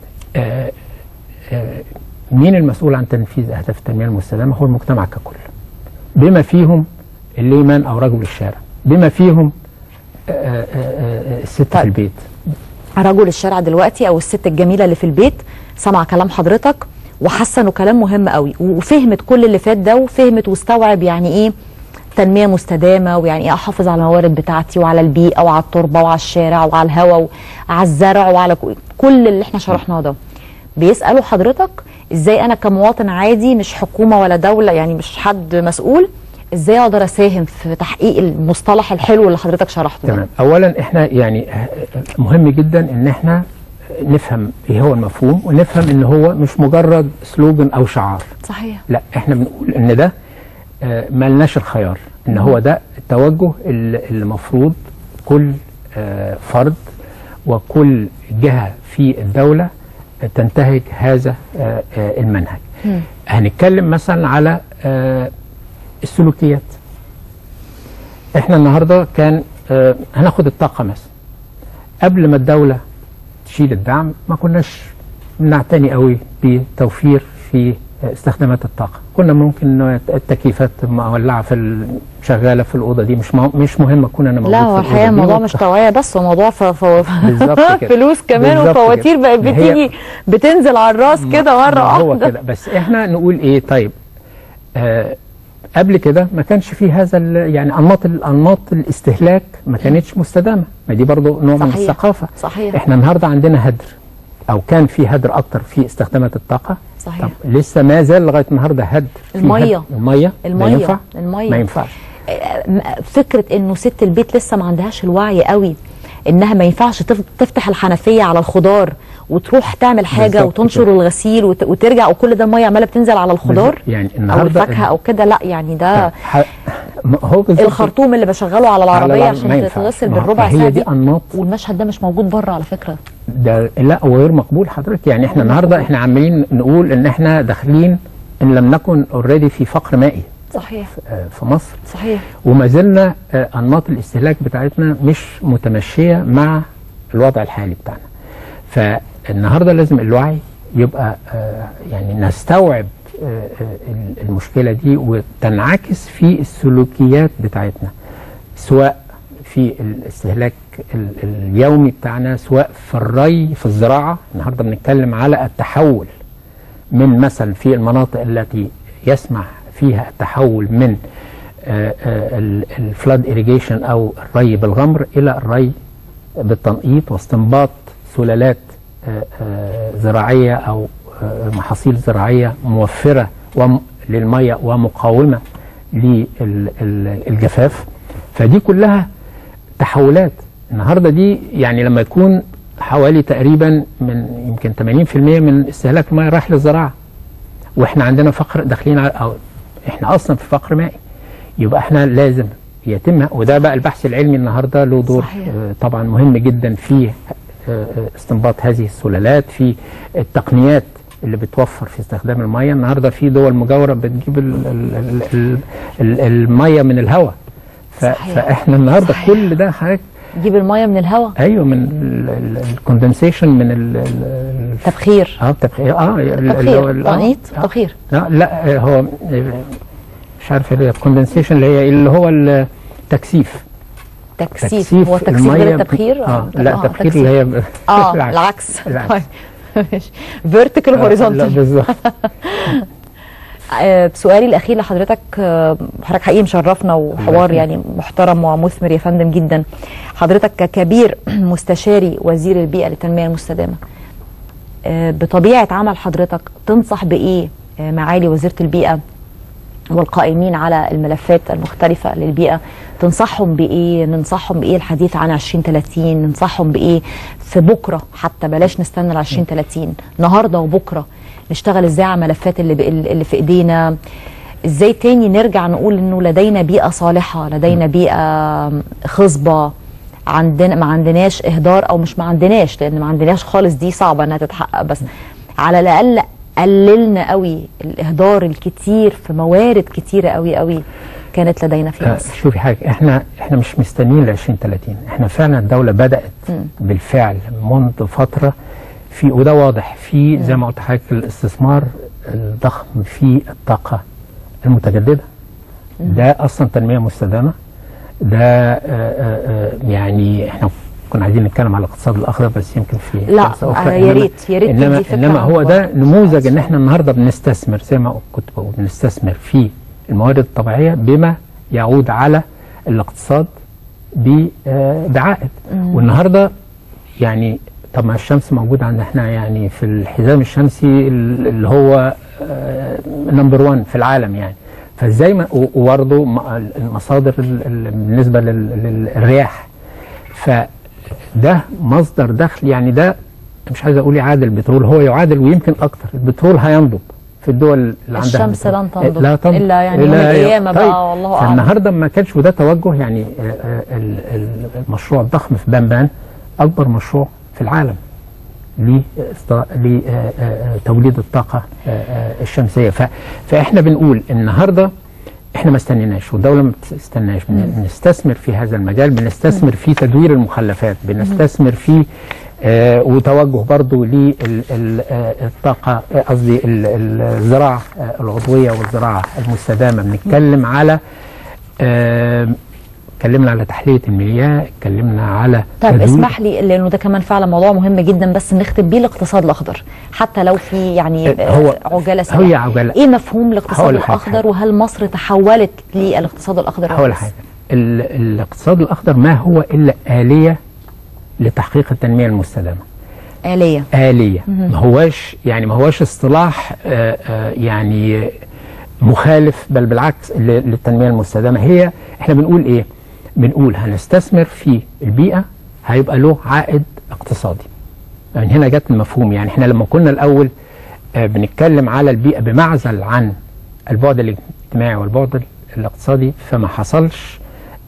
مين المسؤول عن تنفيذ اهداف التنميه المستدامه؟ هو المجتمع ككل، بما فيهم الليمان او رجل الشارع، بما فيهم الست في البيت. رجل الشارع دلوقتي او الست الجميله اللي في البيت سمع كلام حضرتك وحاسه انه كلام مهم قوي، وفهمت كل اللي فات ده، وفهمت واستوعب يعني ايه تنميه مستدامه، ويعني ايه احافظ على الموارد بتاعتي وعلى البيئه وعلى التربه وعلى الشارع وعلى الهواء وعلى الزرع وعلى كل اللي احنا شرحناه ده. بيسالوا حضرتك ازاي انا كمواطن عادي مش حكومه ولا دوله، يعني مش حد مسؤول، ازاي اقدر اساهم في تحقيق المصطلح الحلو اللي حضرتك شرحته؟ تمام. اولا احنا يعني مهم جدا ان احنا نفهم ايه هو المفهوم، ونفهم ان هو مش مجرد سلوجن او شعار. صحيح. لا، احنا بنقول ان ده ملناش الخيار، ان هو ده التوجه اللي المفروض كل فرد وكل جهة في الدولة تنتهج هذا المنهج. هنتكلم مثلا على السلوكيات. احنا النهارده كان هناخد الطاقة مثلا، قبل ما الدولة تشيل الدعم ما كناش بنعتني قوي بتوفير في استخدامات الطاقة. كنا ممكن التكييفات مولعة شغالة في الأوضة دي مش مهم أكون أنا موجود. لا، هو الحقيقة الموضوع مش توعية بس، هو موضوع فلوس كمان، وفواتير بقت بتيجي بتنزل على الراس كده مرة واحدة. هو كده، بس احنا نقول ايه؟ طيب قبل كده ما كانش فيه هذا يعني انماط الاستهلاك ما كانتش مستدامة، ما دي برضو نوع من الثقافة. صحيح. احنا النهارده عندنا هدر، او كان في هدر اكتر في استخدامات الطاقة. صحيح. طب لسه ما زال لغايه النهارده هدر. الميه ما ينفع. ما ينفعش. فكره انه ست البيت لسه ما عندهاش الوعي قوي انها ما ينفعش تفتح الحنفيه على الخضار وتروح تعمل حاجه وتنشر كده الغسيل وترجع، وكل ده الميه عماله بتنزل على الخضار يعني او الفاكهه او كده. لا يعني ده هو الخرطوم اللي بشغله على العربيه عشان تتغسل بالربع ساعه دي أنماط. والمشهد ده مش موجود بره على فكره. ده لا، وغير مقبول حضرتك. يعني احنا النهارده احنا عمالين نقول ان احنا داخلين ان لم نكن اوريدي في فقر مائي. صحيح. في مصر. صحيح. وما زلنا انماط الاستهلاك بتاعتنا مش متمشيه مع الوضع الحالي بتاعنا. فالنهارده لازم الوعي يبقى يعني نستوعب المشكله دي وتنعكس في السلوكيات بتاعتنا، سواء في الاستهلاك اليومي بتاعنا، سواء في الري، في الزراعه. النهارده بنتكلم على التحول من مثلا في المناطق التي يسمح فيها التحول من الفلاد إيريجيشن او الري بالغمر الى الري بالتنقيط واستنباط سلالات زراعيه او محاصيل زراعيه موفره للميه ومقاومه للجفاف. فدي كلها تحولات. النهارده دي يعني لما يكون حوالي تقريبا من يمكن 80% من استهلاك الميه رايح للزراعه، واحنا عندنا فقر داخلين او احنا اصلا في فقر مائي، يبقى احنا لازم يتم. وده بقى البحث العلمي النهارده له دور طبعا مهم جدا في استنباط هذه السلالات، في التقنيات اللي بتوفر في استخدام الميه. النهارده في دول مجاوره بتجيب الميه من الهواء. فاحنا النهارده كل ده حضرتك تجيب الميه من الهواء. ايوه، من الكوندنسيشن، من التبخير. التبخير تنقيط تبخير. لا هو مش عارف الكوندنسيشن اللي هو التكثيف. تكثيف هو التكثيف غير التبخير؟ لا التبخير اللي هي العكس. فيرتيكال هوريزونتال. لا بالظبط. سؤالي الاخير لحضرتك، حضرتك حقيقي مشرفنا وحوار يعني محترم ومثمر يا فندم جدا. حضرتك ككبير مستشاري وزير البيئه للتنميه المستدامه، بطبيعه عمل حضرتك تنصح بايه معالي وزيره البيئه والقائمين على الملفات المختلفه للبيئه؟ تنصحهم بايه؟ ننصحهم بايه الحديث عن 2030؟ ننصحهم بايه في بكره؟ حتى بلاش نستنى ل 2030، النهارده وبكره نشتغل ازاي على الملفات اللي في ايدينا؟ ازاي تاني نرجع نقول انه لدينا بيئه صالحه، لدينا بيئه خصبه، ما عندناش اهدار، او مش ما عندناش، لان ما عندناش خالص دي صعبه انها تتحقق، بس على الاقل قللنا قوي الاهدار الكتير في موارد كتيره قوي كانت لدينا في مصر. شوفي حاجه، احنا مش مستنيين ل 2030، احنا فعلا الدوله بدات بالفعل منذ فتره في، وده واضح في زي ما قلت لحضرتك الاستثمار الضخم في الطاقه المتجدده. ده اصلا تنميه مستدامه. ده يعني احنا كنا عايزين نتكلم على الاقتصاد الاخضر بس يمكن في لا يا ريت انما هو ده نموذج ان احنا النهارده بنستثمر زي ما كنت بقول، بنستثمر في الموارد الطبيعيه بما يعود على الاقتصاد بعائد. والنهارده يعني طب ما الشمس موجوده عندنا احنا يعني في الحزام الشمسي اللي هو نمبر 1 في العالم يعني. فازاي وبرضه المصادر بالنسبه للرياح، فده مصدر دخل. يعني ده مش عايز اقول يعادل البترول، هو يعادل ويمكن اكتر. البترول هينضب في الدول اللي عندها الشمس لن تنضب لا تنضب الا يعني يوم القيامه بقى، والله اعلم. فالنهارده ما كانش وده توجه. يعني المشروع الضخم في بنبان اكبر مشروع في العالم لتوليد الطاقه الشمسيه. فاحنا بنقول النهارده احنا ما استنيناش والدوله ما بتستناش، بنستثمر في هذا المجال، بنستثمر في تدوير المخلفات، بنستثمر في وتوجه برضو للطاقه، قصدي الزراعه العضويه والزراعه المستدامه. بنتكلم على اتكلمنا على تحليه المياه، اتكلمنا على طيب اسمح لي لانه ده كمان فعلا موضوع مهم جدا، بس نختم بيه الاقتصاد الاخضر حتى لو في يعني عجاله سريعه. هي عجاله. ايه مفهوم الاقتصاد الاخضر وهل مصر تحولت للاقتصاد الاخضر؟ هقول حاجه. الاقتصاد الاخضر ما هو الا آلية لتحقيق التنميه المستدامه. آلية. ما هواش اصطلاح يعني مخالف، بل بالعكس للتنميه المستدامه. هي احنا بنقول ايه؟ بنقول هنستثمر في البيئه هيبقى له عائد اقتصادي. يعني هنا جت المفهوم. يعني احنا لما كنا الاول بنتكلم على البيئه بمعزل عن البعد الاجتماعي والبعد الاقتصادي، فما حصلش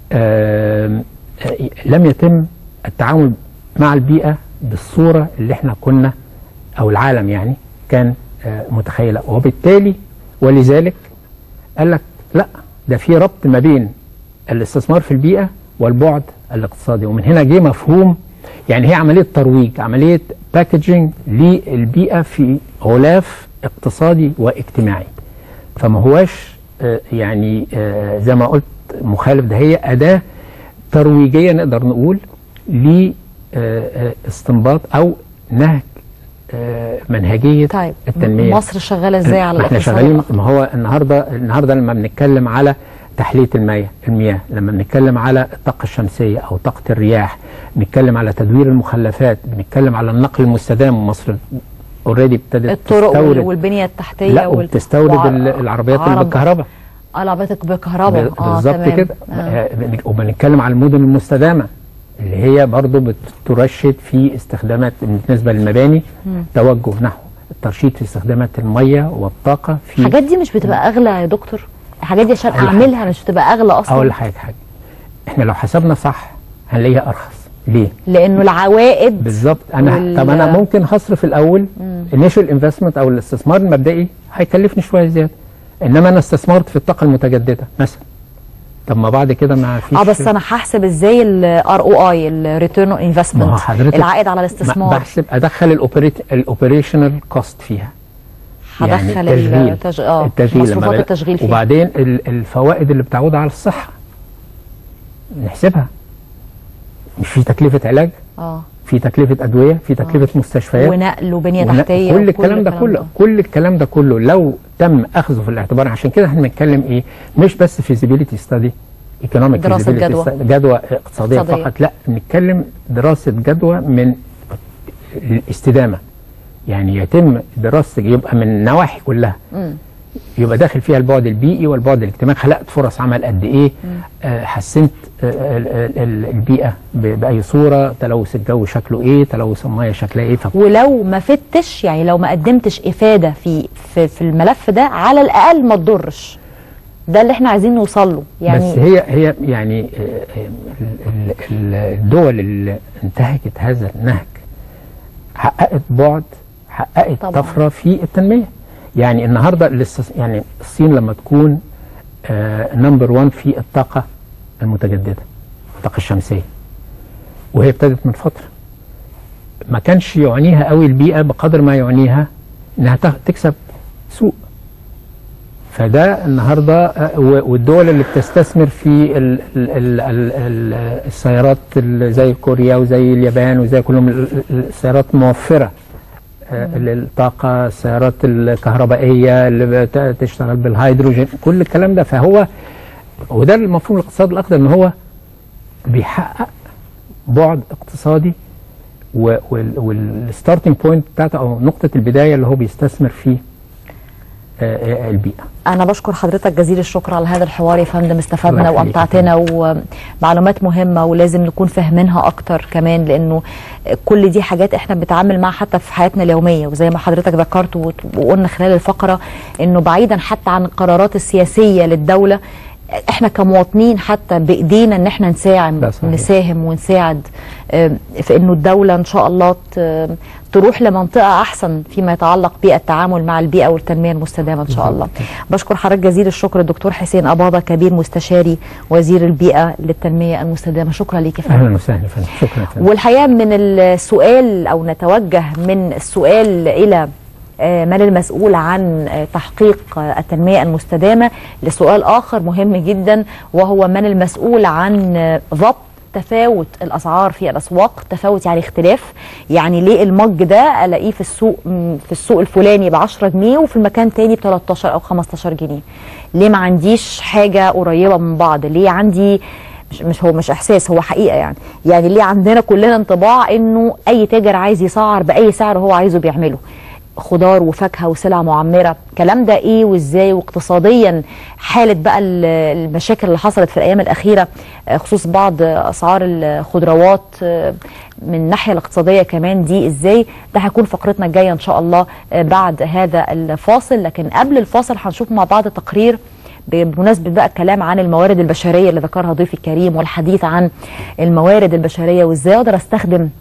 لم يتم التعامل مع البيئه بالصوره اللي احنا كنا او العالم يعني كان متخيله، وبالتالي ولذلك قال لك لا، ده في ربط ما بين الاستثمار في البيئه والبعد الاقتصادي. ومن هنا جه مفهوم، يعني هي عمليه ترويج، عمليه باكجينج للبيئه في غلاف اقتصادي واجتماعي. فما هواش يعني زي ما قلت مخالف، ده هي اداه ترويجيه نقدر نقول لاستنباط او نهج منهجيه طيب التنميه. مصر شغاله ازاي على احنا شغالين. ما هو النهارده لما بنتكلم على تحليه المياه، لما بنتكلم على الطاقه الشمسيه او طاقه الرياح، بنتكلم على تدوير المخلفات، بنتكلم على النقل المستدام. مصر اوريدي ابتدت الطرق والبنيه التحتيه لا وبتستورد العربيات اللي بالكهرباء. العربيات بالكهرباء بالظبط كده. وبنتكلم على المدن المستدامه اللي هي برضو بترشد في استخدامات بالنسبه للمباني، توجه نحو الترشيد في استخدامات الميه والطاقه. في الحاجات دي مش بتبقى اغلى يا دكتور؟ الحاجات دي عشان اعملها مش بتبقى اغلى اصلا؟ اقول حاجه احنا لو حسبنا صح هنلاقيها ارخص. ليه؟ لانه العوائد بالظبط. طب انا ممكن هصرف الاول انيشال انفستمنت او الاستثمار المبدئي هيكلفني شويه زياده، انما انا استثمرت في الطاقه المتجدده مثلا، طب ما بعد كده ما فيش. بس انا هحسب ازاي الROI الريتيرن اون انفستمنت، العائد على الاستثمار؟ بحسب ادخل الاوبريشنال كوست فيها، هدخل يعني مصروفات التشغيل فيها، وبعدين الفوائد اللي بتعود على الصحه نحسبها. مش في تكلفه علاج، في تكلفه ادويه، في تكلفه مستشفيات ونقل وبنيه تحتيه، كل الكلام ده كله. كل الكلام ده كله لو تم اخذه في الاعتبار. عشان كده احنا بنتكلم ايه؟ مش بس فيزيبيليتي ستادي، ايكونوميك جدوى اقتصاديه فقط، لا، بنتكلم دراسه جدوى من الاستدامه. يعني يتم دراسه يبقى من النواحي كلها، يبقى داخل فيها البعد البيئي والبعد الاجتماعي. خلقت فرص عمل قد ايه؟ حسنت البيئة بأي صورة؟ تلوث الجو شكله ايه؟ تلوث المياه شكلها ايه؟ ولو ما فتش، يعني لو ما قدمتش إفادة في الملف ده، على الأقل ما تضرش. ده اللي احنا عايزين نوصل له. يعني بس هي يعني الدول اللي انتهكت هذا النهج حققت بعد، حققت طفرة في التنمية. يعني النهارده يعني الصين لما تكون نمبر 1 في الطاقه المتجدده، الطاقه الشمسيه، وهي ابتدت من فتره، ما كانش يعنيها قوي البيئه بقدر ما يعنيها انها تكسب سوق. فده النهارده والدول اللي بتستثمر في السيارات زي كوريا وزي اليابان وزي كلهم السيارات موفره للطاقة، السيارات الكهربائية اللي تشتغل بالهيدروجين، كل الكلام ده. فهو وده المفهوم الاقتصاد الأخضر، ان هو بيحقق بعد اقتصادي، والستارتنج بوينت بتاعته او نقطة البداية اللي هو بيستثمر في البيئة. أنا بشكر حضرتك جزيل الشكر على هذا الحوار يا فندم، استفدنا وأمتعتنا ومعلومات مهمة ولازم نكون فاهمينها أكتر كمان، لأنه كل دي حاجات إحنا بنتعامل معها حتى في حياتنا اليومية، وزي ما حضرتك ذكرت وقلنا خلال الفقرة إنه بعيدا حتى عن القرارات السياسية للدولة، احنا كمواطنين حتى بايدينا ان احنا نساهم ونساعد في انه الدولة ان شاء الله تروح لمنطقة احسن فيما يتعلق بالتعامل مع البيئة والتنمية المستدامة ان شاء الله. بشكر حضرتك جزيل الشكر الدكتور حسين أباضة، كبير مستشاري وزير البيئة للتنمية المستدامة. شكرا ليك يا فندم. اهلا وسهلا فندم. شكرا فندم. والحقيقة من السؤال او نتوجه من السؤال الى من المسؤول عن تحقيق التنمية المستدامة لسؤال آخر مهم جدا، وهو من المسؤول عن ضبط تفاوت الأسعار في الأسواق. تفاوت يعني اختلاف، يعني ليه المج ده ألاقيه في السوق الفلاني ب10 جنيه وفي المكان تاني ب13 أو 15 جنيه؟ ليه ما عنديش حاجة قريبة من بعض؟ ليه عندي مش احساس، هو حقيقه يعني ليه عندنا كلنا انطباع انه اي تاجر عايز يسعر باي سعر هو عايزه بيعمله؟ خضار وفاكهه وسلع معمره، الكلام ده ايه وازاي؟ واقتصاديا حاله بقى المشاكل اللي حصلت في الايام الاخيره خصوص بعض اسعار الخضروات من الناحيه الاقتصاديه كمان دي ازاي؟ ده هيكون فقرتنا الجايه ان شاء الله بعد هذا الفاصل. لكن قبل الفاصل هنشوف مع بعض تقرير بمناسبة بقى الكلام عن الموارد البشرية اللي ذكرها ضيفي الكريم، والحديث عن الموارد البشرية وازاي اقدر استخدم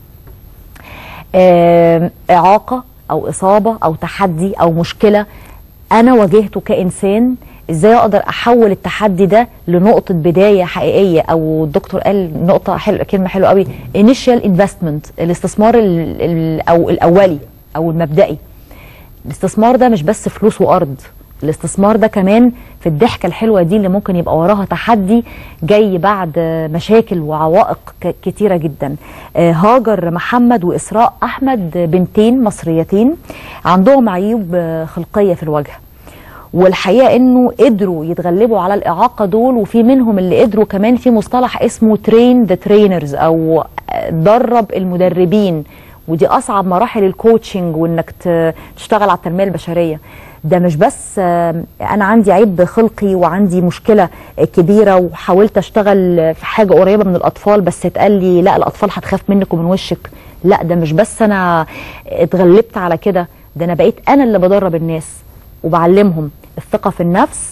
إعاقة أو إصابة أو تحدي أو مشكلة أنا واجهته كإنسان، ازاي اقدر احول التحدي ده لنقطة بداية حقيقية. او الدكتور قال نقطة كلمة حلوة قوي، initial investment، الاستثمار او الاولي او المبدئي. الاستثمار ده مش بس فلوس وارض، الاستثمار ده كمان في الضحكة الحلوة دي اللي ممكن يبقى وراها تحدي جاي بعد مشاكل وعوائق كتيرة جدا. هاجر محمد وإسراء أحمد بنتين مصريتين عندهم عيوب خلقية في الوجه، والحقيقة انه قدروا يتغلبوا على الإعاقة دول، وفي منهم اللي قدروا كمان في مصطلح اسمه train the trainers او درب المدربين، ودي أصعب مراحل الكوتشنج وانك تشتغل على التنمية البشرية. ده مش بس انا عندي عيب خلقي وعندي مشكله كبيره وحاولت اشتغل في حاجه قريبه من الاطفال بس اتقال لي لا الاطفال هتخاف منك ومن وشك. لا، ده مش بس انا اتغلبت على كده، ده انا بقيت انا اللي بدرب الناس وبعلمهم الثقه في النفس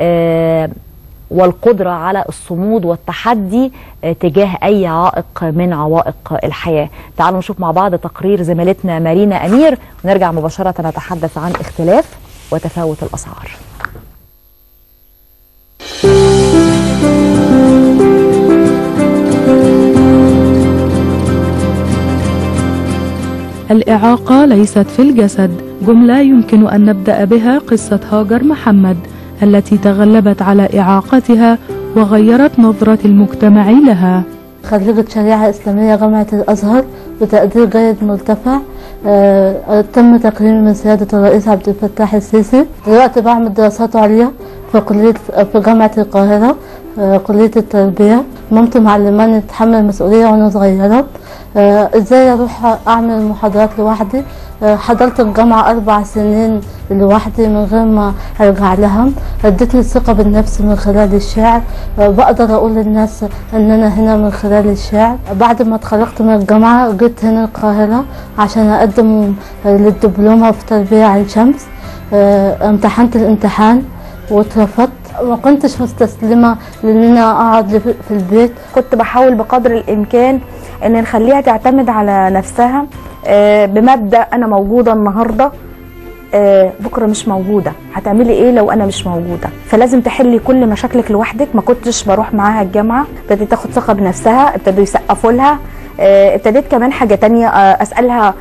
والقدره على الصمود والتحدي تجاه اي عائق من عوائق الحياه. تعالوا نشوف مع بعض تقرير زميلتنا مارينا امير ونرجع مباشره نتحدث عن اختلاف وتفاوت الأسعار. الإعاقة ليست في الجسد، جملة يمكن أن نبدأ بها قصة هاجر محمد التي تغلبت على إعاقتها وغيرت نظرة المجتمع لها. خريجة شريعة إسلامية جامعة الأزهر بتقدير جيد مرتفع، تم تكريمي من سيادة الرئيس عبد الفتاح السيسي. دلوقتي بعمل دراسات عليا في جامعة القاهرة، كلية التربية. مامتي معلماني تتحمل المسؤولية وأنا صغيرة. إزاي أروح أعمل محاضرات لوحدي. حضرت الجامعة 4 سنين لوحدي من غير ما أرجع لها. ادتني الثقة بالنفس من خلال الشعر، بقدر أقول للناس إن أنا هنا من خلال الشعر. بعد ما اتخرجت من الجامعة جيت هنا القاهرة عشان أقدم للدبلومة في تربية عين شمس. امتحنت الامتحان واترفضت. ما كنتش مستسلمة لأن أنا أقعد في البيت، كنت بحاول بقدر الإمكان إن نخليها تعتمد على نفسها بمبدأ أنا موجودة النهاردة، بكرة مش موجودة، هتعملي إيه لو أنا مش موجودة؟ فلازم تحلي كل مشاكلك لوحدك. ما كنتش بروح معاها الجامعة، ابتديت تاخد ثقة بنفسها، ابتدوا يسقفوا لها. ابتديت كمان حاجة تانية أسألها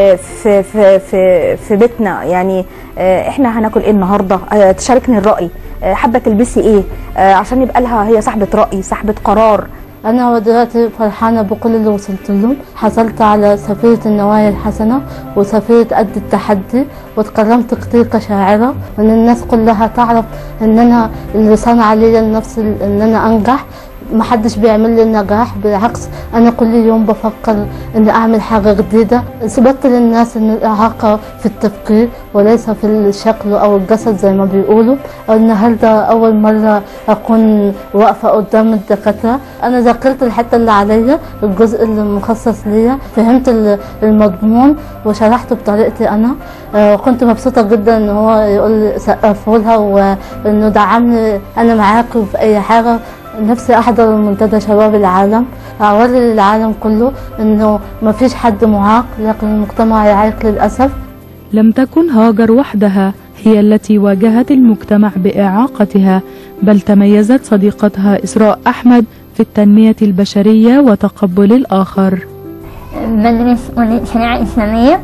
في بيتنا، يعني احنا هناكل ايه النهارده؟ تشاركني الرأي، حابة تلبسي ايه؟ عشان يبقى لها هي صاحبة رأي، صاحبة قرار. أنا دلوقتي فرحانة بكل اللي وصلت له. حصلت على سفيرة النوايا الحسنة وسفيرة قد التحدي، واتكرمت كتير كشاعرة، وإن الناس كلها تعرف إن أنا اللي صنع لي النفس إن أنا أنجح محدش بيعمل لي النجاح، بالعكس أنا كل يوم بفكر إني أعمل حاجة جديدة. أثبت للناس إن الإعاقة في التفكير وليس في الشكل أو الجسد زي ما بيقولوا. النهاردة أول مرة أكون واقفة قدام الدكاترة. أنا ذاكرت الحتة اللي عليا، الجزء اللي مخصص ليا، فهمت المضمون وشرحته بطريقتي أنا. كنت مبسوطة جدا إن هو يقول لي سقفوا لها وإنه دعمني أنا معاكم في أي حاجة. نفسي أحضر منتدى شباب العالم، أوري للعالم كله إنه ما فيش حد معاق، لكن المجتمع يعيق للأسف. لم تكن هاجر وحدها هي التي واجهت المجتمع بإعاقتها، بل تميزت صديقتها إسراء أحمد في التنمية البشرية وتقبل الآخر. بدرس كلية شريعة إسلامية.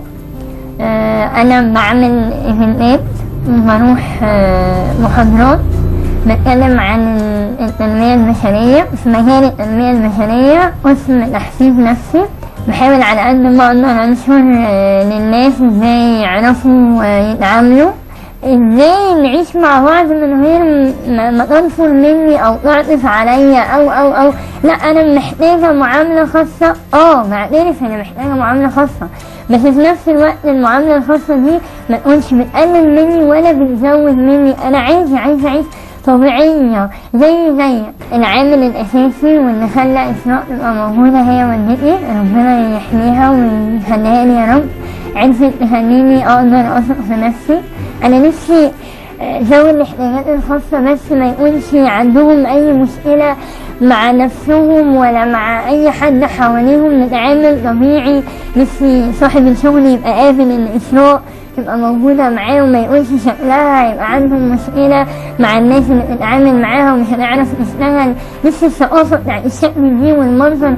أنا بعمل إيفنتات، بروح محاضرات بتكلم عن التنمية البشرية في مجال التنمية البشرية، قسم تحفيز نفسي. بحاول على قد ما أقدر أنشر للناس إزاي يعرفوا يتعاملوا، إزاي نعيش مع بعض من غير ما تنفر مني أو تعطف عليا أو لا، أنا محتاجة معاملة خاصة. بعترف أنا محتاجة معاملة خاصة، بس في نفس الوقت المعاملة الخاصة دي ما تكونش بتقلل مني ولا بتزود مني. أنا عايزة أعيش طبيعية زي العامل الأساسي واللي خلى إسراء تبقى موجودة هي والدتي، ربنا يحميها ويخليها لي يا رب. عرفت تخليني أقدر أثق في نفسي. أنا نفسي ذوي الاحتياجات الخاصة بس ما يكونش عندهم أي مشكلة مع نفسهم ولا مع أي حد حواليهم، نتعامل طبيعي. نفسي صاحب الشغل يبقى قابل إن إسراء تبقى موجودة معاه وما يقولش شكلها يبقى عندهم مشكلة مع الناس اللي بتتعامل معاها ومش هنعرف نشتغل. نفسي الثقافة بتاعت الشكل دي والمظهر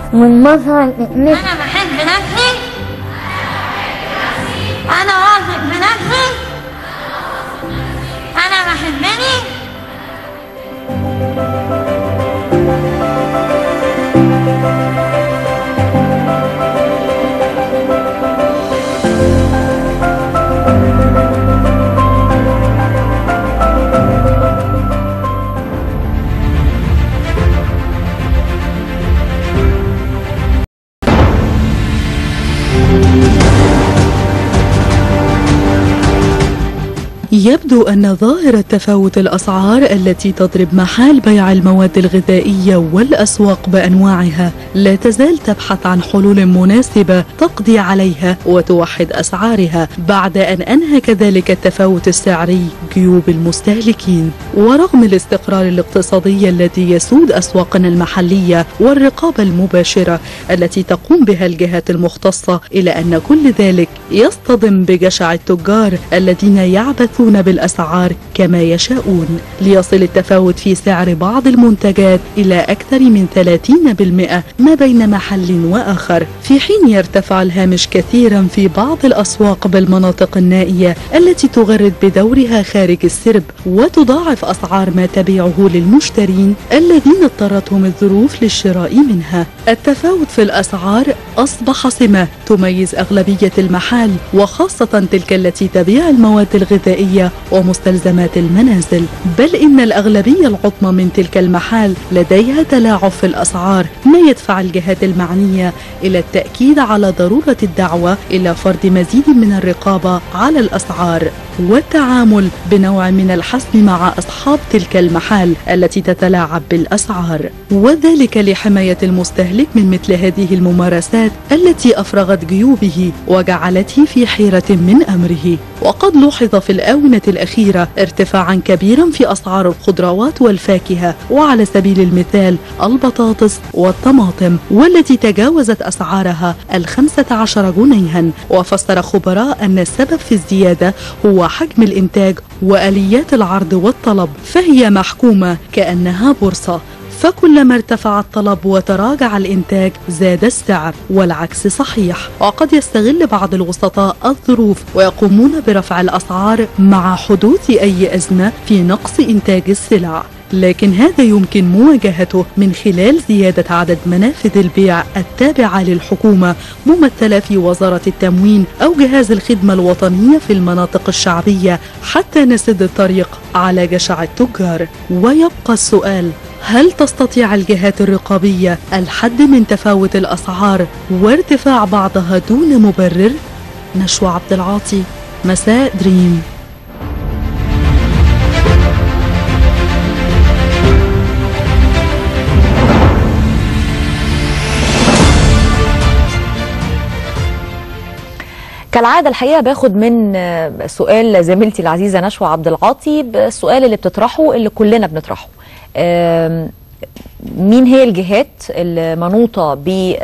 أنا بحب نفسي، أنا واثق بنفسي، أنا بحبني. يبدو أن ظاهرة تفاوت الأسعار التي تضرب محال بيع المواد الغذائية والأسواق بأنواعها لا تزال تبحث عن حلول مناسبة تقضي عليها وتوحد أسعارها، بعد أن أنهك ذلك التفاوت السعري جيوب المستهلكين. ورغم الاستقرار الاقتصادي الذي يسود أسواقنا المحلية والرقابة المباشرة التي تقوم بها الجهات المختصة، إلى أن كل ذلك يصطدم بجشع التجار الذين يعبثون بالأسعار كما يشاءون، ليصل التفاوت في سعر بعض المنتجات إلى أكثر من 30% ما بين محل وآخر، في حين يرتفع الهامش كثيرا في بعض الأسواق بالمناطق النائية التي تغرد بدورها خارج السرب وتضاعف أسعار ما تبيعه للمشترين الذين اضطرتهم الظروف للشراء منها. التفاوت في الأسعار أصبح سمة تميز أغلبية المحال، وخاصة تلك التي تبيع المواد الغذائية ومستلزمات المنازل، بل إن الأغلبية العظمى من تلك المحال لديها تلاعب في الأسعار، ما يدفع الجهات المعنية إلى التأكيد على ضرورة الدعوة إلى فرض مزيد من الرقابة على الأسعار والتعامل بنوع من الحسم مع أصحاب تلك المحال التي تتلاعب بالأسعار، وذلك لحماية المستهلك من مثل هذه الممارسات التي أفرغت جيوبه وجعلته في حيرة من أمره. وقد لوحظ في الآونة الأخيرة ارتفاعا كبيرا في أسعار الخضروات والفاكهة، وعلى سبيل المثال البطاطس والطماطم، والتي تجاوزت أسعارها 15 جنيها. وفسر خبراء أن السبب في الزيادة هو حجم الإنتاج وآليات العرض والطلب، فهي محكومة كأنها بورصة، فكلما ارتفع الطلب وتراجع الإنتاج زاد السعر، والعكس صحيح. وقد يستغل بعض الوسطاء الظروف ويقومون برفع الأسعار مع حدوث أي أزمة في نقص إنتاج السلع، لكن هذا يمكن مواجهته من خلال زيادة عدد منافذ البيع التابعة للحكومة ممثلة في وزارة التموين أو جهاز الخدمة الوطنية في المناطق الشعبية، حتى نسد الطريق على جشع التجار. ويبقى السؤال: هل تستطيع الجهات الرقابية الحد من تفاوت الأسعار وارتفاع بعضها دون مبرر؟ نشوى عبد العاطي، مساء دريم. كالعادة الحقيقة باخد من سؤال زميلتي العزيزة نشوى عبد العاطي بالسؤال اللي بتطرحه اللي كلنا بنطرحه. مين هي الجهات المنوطة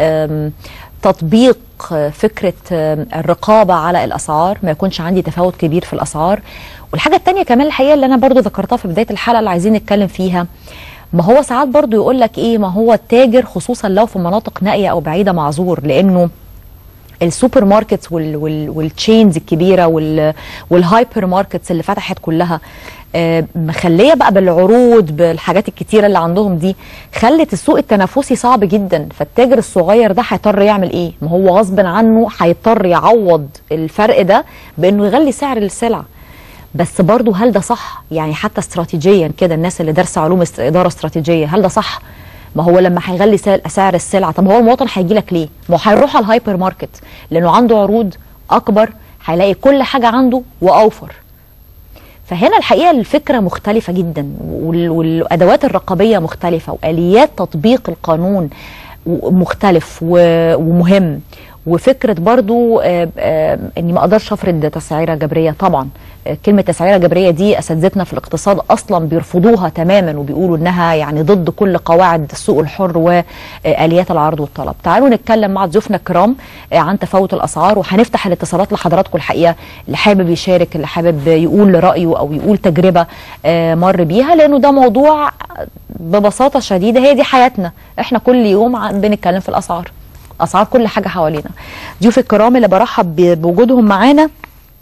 بتطبيق فكرة الرقابة على الأسعار، ما يكونش عندي تفاوت كبير في الأسعار؟ والحاجة التانية كمان الحقيقة اللي أنا برضو ذكرتها في بداية الحلقة اللي عايزين نتكلم فيها، ما هو ساعات برضو يقول لك إيه، ما هو التاجر خصوصا لو في مناطق نائية أو بعيدة معذور، لأنه السوبر ماركتس والتشينز الكبيره والهايبر ماركتس اللي فتحت كلها مخليه بقى بالعروض بالحاجات الكتيره اللي عندهم دي، خلت السوق التنافسي صعب جدا. فالتاجر الصغير ده هيضطر يعمل ايه؟ ما هو غصب عنه هيضطر يعوض الفرق ده بانه يغلي سعر السلعه. بس برضه هل ده صح؟ يعني حتى استراتيجيا كده الناس اللي دارسه علوم اداره استراتيجيه، هل ده صح؟ ما هو لما هيغلي سعر السلعه، طب هو المواطن هيجي لك ليه؟ ما هو هيروح على الهايبر ماركت لانه عنده عروض اكبر، هيلاقي كل حاجه عنده واوفر. فهنا الحقيقه الفكره مختلفه جدا، والادوات الرقابيه مختلفه، واليات تطبيق القانون مختلف ومهم. وفكره برضو اني ما اقدرش افرض تسعيره جبريه. طبعا كلمه تسعيره جبريه دي اساتذتنا في الاقتصاد اصلا بيرفضوها تماما، وبيقولوا انها يعني ضد كل قواعد السوق الحر واليات العرض والطلب. تعالوا نتكلم مع ضيوفنا الكرام عن تفاوت الاسعار، وهنفتح الاتصالات لحضراتكم الحقيقه، اللي حابب يشارك، اللي حابب يقول رايه او يقول تجربه مر بيها، لانه ده موضوع ببساطه شديده هي دي حياتنا، احنا كل يوم بنتكلم في الاسعار، اسعار كل حاجه حوالينا. ضيوف الكرام اللي برحب بوجودهم معانا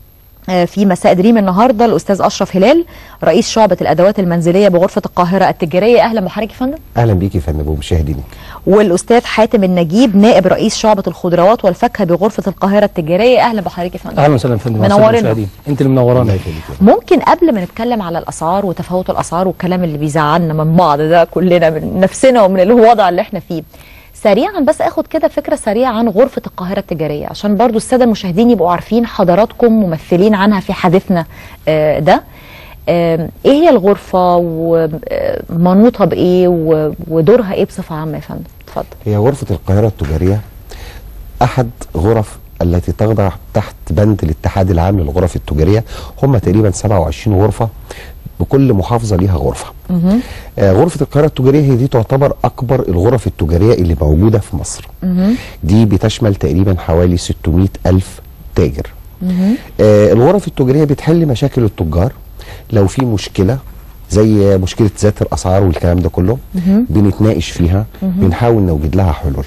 في مساء دريم النهارده، الاستاذ اشرف هلال رئيس شعبه الادوات المنزليه بغرفه القاهره التجاريه. اهلا بحضرتك يا فندم. اهلا بيكي يا فندم ومشاهدينك. والاستاذ حاتم النجيب نائب رئيس شعبه الخضروات والفاكهه بغرفه القاهره التجاريه. اهلا بحضرتك يا فندم. اهلا وسهلا يا فندم. منورنا. انت اللي منورانا. ممكن قبل ما نتكلم على الاسعار وتفاوت الاسعار والكلام اللي بيزعلنا من بعض ده كلنا من نفسنا ومن الوضع اللي احنا فيه، سريعا بس اخد كده فكره سريعه عن غرفه القاهره التجاريه، عشان برضو الساده المشاهدين يبقوا عارفين حضراتكم ممثلين عنها في حديثنا ده. ايه هي الغرفه ومنوطه بايه ودورها ايه بصفه عامه يا فندم؟ اتفضل. هي غرفه القاهره التجاريه احد غرف التي تخضع تحت بند الاتحاد العام للغرف التجاريه، هم تقريبا 27 غرفه، بكل محافظه ليها غرفه. غرفه القاهره التجاريه هي دي تعتبر اكبر الغرف التجاريه اللي موجوده في مصر. دي بتشمل تقريبا حوالي 600,000 تاجر. الغرف التجاريه بتحل مشاكل التجار لو في مشكله زي مشكله ذات الاسعار والكلام ده كله، بنتناقش فيها، بنحاول نوجد لها حلول.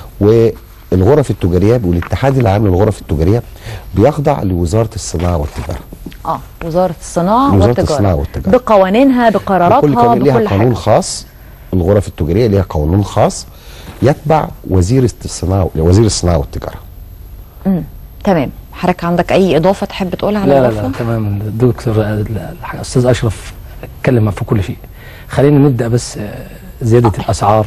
والغرف التجاريه والاتحاد العام للغرف التجاريه بيخضع لوزاره الصناعه والتجاره. وزاره الصناعه والتجاره بقوانينها بقراراتها بكل قانون ليها قانون خاص. الغرف التجاريه ليها قانون خاص يتبع وزير الصناعه والتجاره. تمام. حضرتك عندك اي اضافه تحب تقولها على الغرفه؟ لا تمام. الدكتور الاستاذ اشرف اتكلم في كل شيء. خلينا نبدا بس زياده الاسعار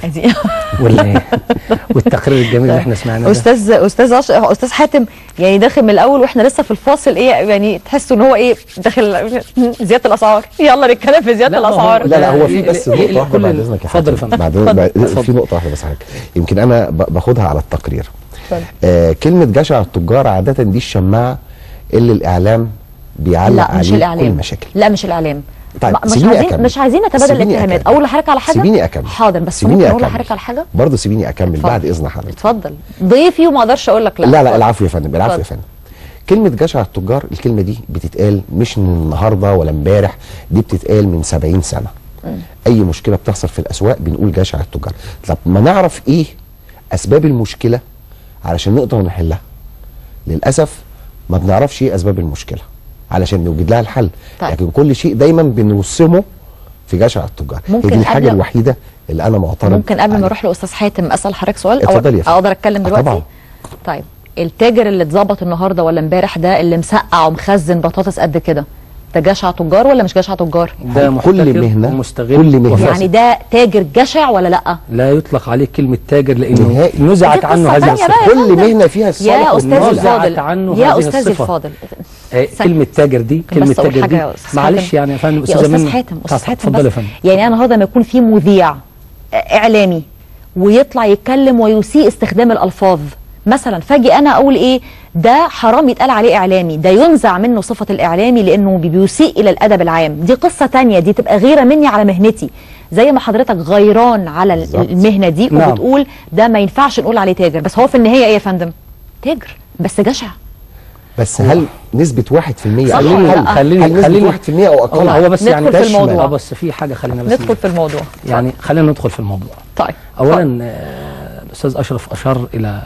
والتقرير الجميل اللي احنا سمعناه. استاذ حاتم يعني داخل من الاول واحنا لسه في الفاصل، ايه يعني تحسوا ان هو ايه داخل زياده الاسعار؟ يلا نتكلم في زياده الاسعار. لا هو في بس نقطه واحده بعد اذنك يا حاتم. اتفضل في نقطه واحده بس حضرتك، يمكن انا باخدها على التقرير. كلمه جشع التجار عاده دي الشماعه اللي الاعلام بيعلق عليه كل مشاكل. لا مش الاعلام. طيب مش عايزين نتبادل الاتهامات. اقول لحضرتك على حاجه؟ سيبيني اكمل. حاضر، بس ممكن اقول لحضرتك على حاجه؟ برضه سيبيني اكمل بعد اذن حضرتك. اتفضل. ضيفي وما اقدرش اقول لك لا. لا العفو يا فندم، العفو يا فندم. كلمه جشع التجار، الكلمه دي بتتقال مش من النهارده ولا امبارح، دي بتتقال من 70 سنه. اي مشكله بتحصل في الاسواق بنقول جشع التجار. طب ما نعرف ايه اسباب المشكله علشان نقدر نحلها. للاسف ما بنعرفش ايه اسباب المشكله علشان نوجد لها الحل. طيب. لكن كل شيء دايما بنوسمه في جشع التجار. هي دي الحاجه الوحيده اللي انا معترض. ممكن قبل ما اروح لاستاذ حاتم اسال حضرتك سؤال؟ اتفضل يا فندم. اقدر اتكلم دلوقتي؟ طبعا. طيب التاجر اللي اتظبط النهارده ولا امبارح ده اللي مسقع ومخزن بطاطس قد كده، جشع تجار ولا مش جشع تجار؟ ده كل مهنه مستغل يعني ده تاجر جشع ولا لا؟ لا يطلق عليه كلمه تاجر لانه نزعت عنه هذه الصفه. كل مهنه فيها الصالح والنزعت عنه يا استاذ الفاضل كلمه تاجر دي كلمه تاجر دي معلش يعني يا فندم استاذ حاتم اتفضل يا فندم. يعني انا النهارده لما يكون في مذيع اعلامي ويطلع يتكلم ويسيء استخدام الالفاظ مثلا، فاجي انا اقول ايه ده حرام يتقال عليه اعلامي، ده ينزع منه صفه الاعلامي لانه بيسيء الى الادب العام، دي قصه تانية، دي تبقى غيره مني على مهنتي. زي ما حضرتك غيران على المهنه دي وبتقول ده ما ينفعش نقول عليه تاجر، بس هو في النهايه ايه يا فندم؟ تاجر بس جشع. بس هل نسبة 1% خليني 1% او اقل؟ هو بس يعني ندخل في الموضوع. بس في حاجه خلينا بس ندخل في الموضوع. يعني خلينا ندخل في الموضوع. طيب اولا الاستاذ اشرف اشار الى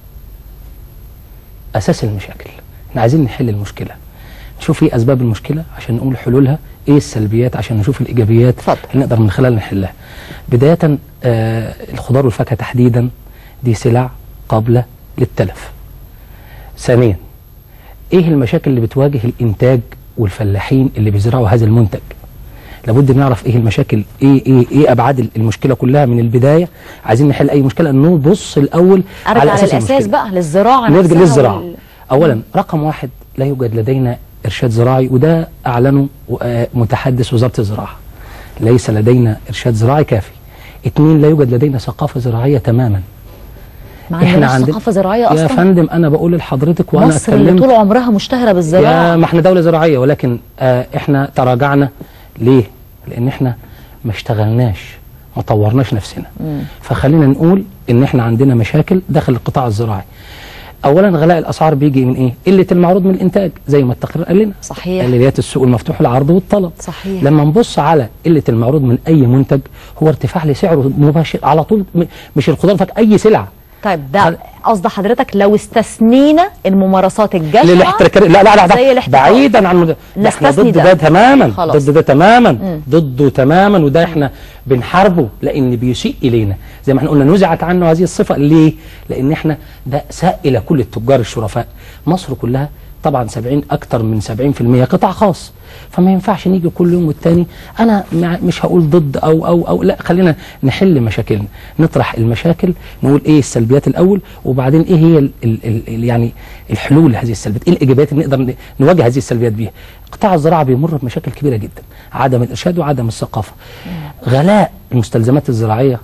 اساس المشاكل. احنا عايزين نحل المشكله، نشوف ايه اسباب المشكله عشان نقول حلولها، ايه السلبيات عشان نشوف الايجابيات اللي نقدر من خلالها نحلها. بدايه الخضار والفاكهه تحديدا دي سلع قابله للتلف. ثانيا ايه المشاكل اللي بتواجه الانتاج والفلاحين اللي بيزرعوا هذا المنتج؟ لابد نعرف ايه المشاكل، ايه ابعاد المشكله كلها من البدايه. عايزين نحل اي مشكله نبص الاول على اساس الاساس بقى للزراعه نرجع للزراعه. اولا رقم واحد لا يوجد لدينا ارشاد زراعي، وده اعلنه متحدث وزاره الزراعه. ليس لدينا ارشاد زراعي كافي. 2 لا يوجد لدينا ثقافه زراعيه تماما. احنا عندنا ثقافه زراعيه اصلا يا فندم. انا بقول لحضرتك وانا مصر اللي طول عمرها مشتهره بالزراعه. ما احنا دوله زراعيه، ولكن احنا تراجعنا. ليه؟ لان احنا ما اشتغلناش، ما طورناش نفسنا. فخلينا نقول ان احنا عندنا مشاكل داخل القطاع الزراعي. اولا غلاء الاسعار بيجي من ايه؟ قله المعروض من الانتاج زي ما التقرير قال لنا. صحيح. اليات السوق المفتوح العرض والطلب. صحيح. لما نبص على قله المعروض من اي منتج هو ارتفاع لسعره مباشر على طول، مش الخضار فك اي سلعه. طيب ده قصد حضرتك لو استثنينا الممارسات الجشعه لا بعيدا عن احنا ضد ده تماما، ضد ده تماما، ضده تماما، وده احنا بنحاربه لان بيسيء الينا. زي ما احنا قلنا نزعت عنه هذه الصفه. ليه؟ لان احنا ده ساء الى كل التجار الشرفاء. مصر كلها طبعا اكتر من 70% قطاع خاص، فما ينفعش نيجي كل يوم والتاني. انا مش هقول ضد او لا، خلينا نحل مشاكلنا، نطرح المشاكل، نقول ايه السلبيات الاول وبعدين ايه هي يعني الحلول لهذه السلبيات، ايه الايجابيات اللي نقدر نواجه هذه السلبيات بيها. قطاع الزراعه بيمر بمشاكل كبيره جدا، عدم الارشاد وعدم الثقافه. غلاء المستلزمات الزراعيه